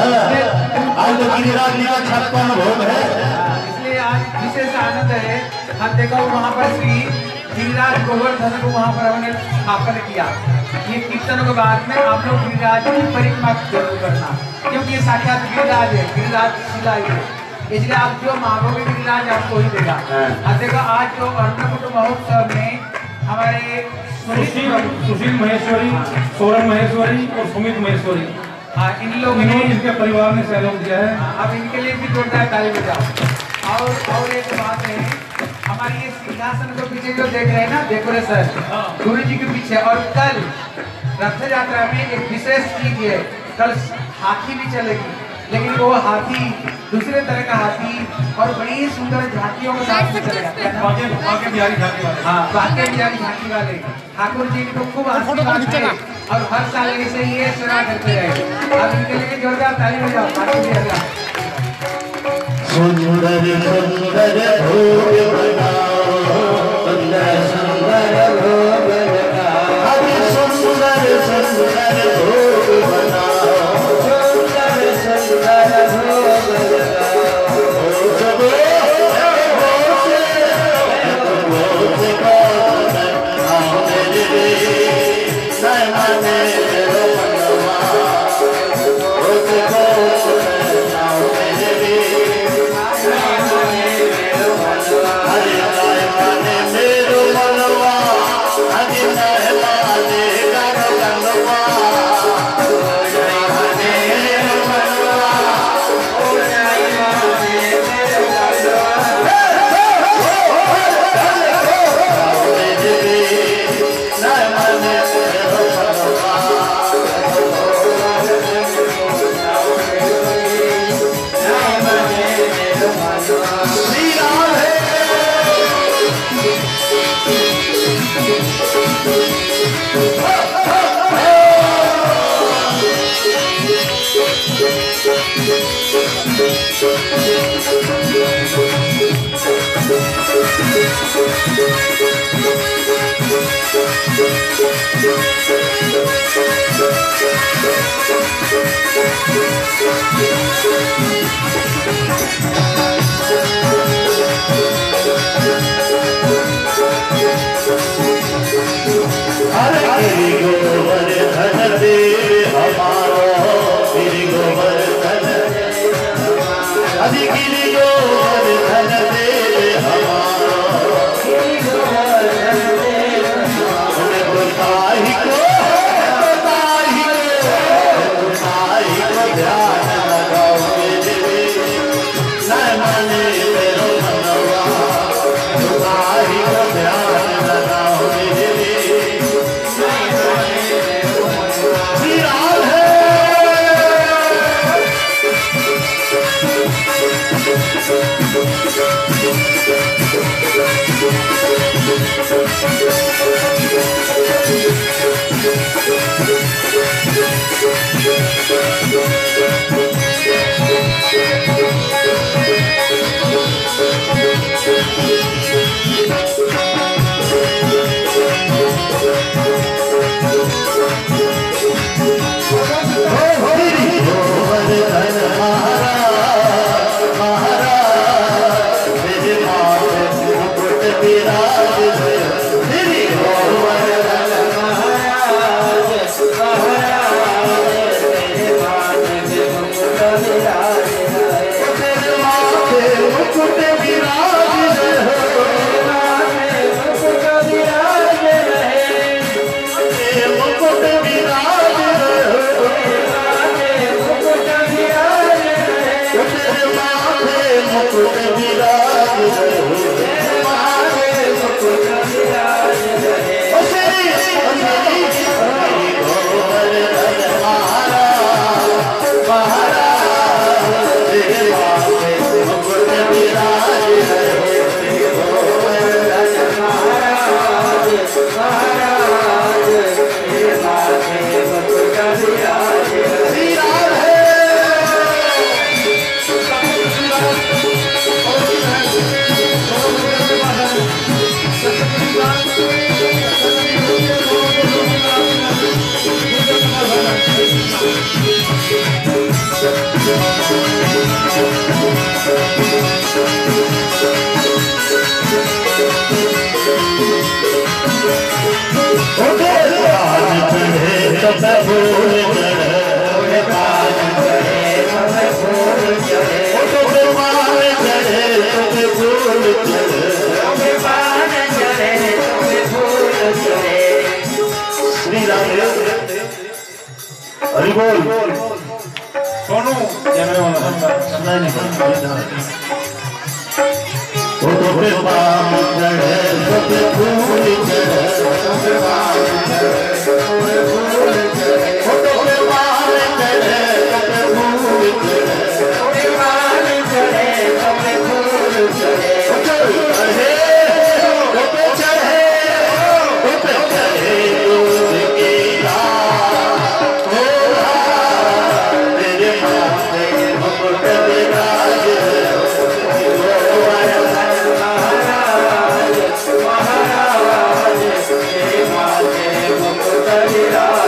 आज तो गिरिराज जी का 56 भोग है, इसलिए आज विशेष आनंद है। हम देखो वहाँ पर श्री गिरिराज गोवर्धन को वहाँ पर हमने स्थापन किया। ये कीर्तन के बाद में आप लोग गिरिराज की परिक्रमा जरूर करना, क्योंकि ये साक्षात गिरिराज है, गिरिराज शिला है। इसलिए आप जो मांगोगे गिरिराज आपको ही देगा। अब देखो आज जो अन्नकूट महोत्सव में हमारे सुशील महेश्वरी, सोरन महेश्वरी और सुमित महेश्वरी, इन लोगों ने इनके परिवार ने सहयोग दिया है। अब इनके लिए भी जोरदार ताली बजाओ। और एक बात है, हमारी ये सिंहासन के पीछे जो देख रहे हैं ना डेकोरेशन गुरु जी के पीछे, और कल रथ यात्रा में एक विशेष चीज है, कल हाथी भी चलेगी, लेकिन वो हाथी दूसरे तरह का हाथी और बड़ी सुंदर झांकियों के साथ चलेगा। बाके बिहारी झांकी वाले, हाँ, बाके बिहारी झांकी वाले ठाकुर जी को खूब आशीर्वाद है और हर साल ऐसे ही ये सेवा करते रहे। अब इनके लिए जोरदार ताली बजाओ। सुंदर सुंदर भोग बनाओ, सुंदर सुंदर भोग बनाओ, सुंदर सुंदर भोग बनाओ, सुंदर सुंदर भोग बनाओ। सोनू कैमरे महाराज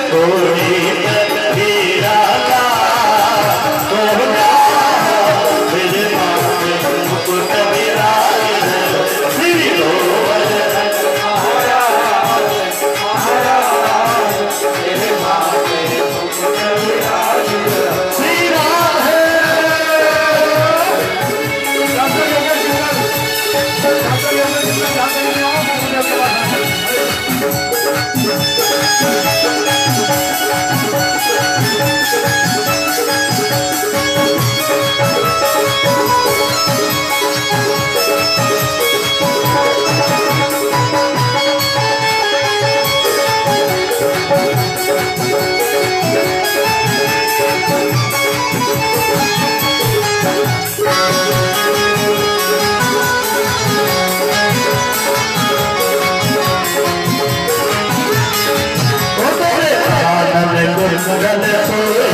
गल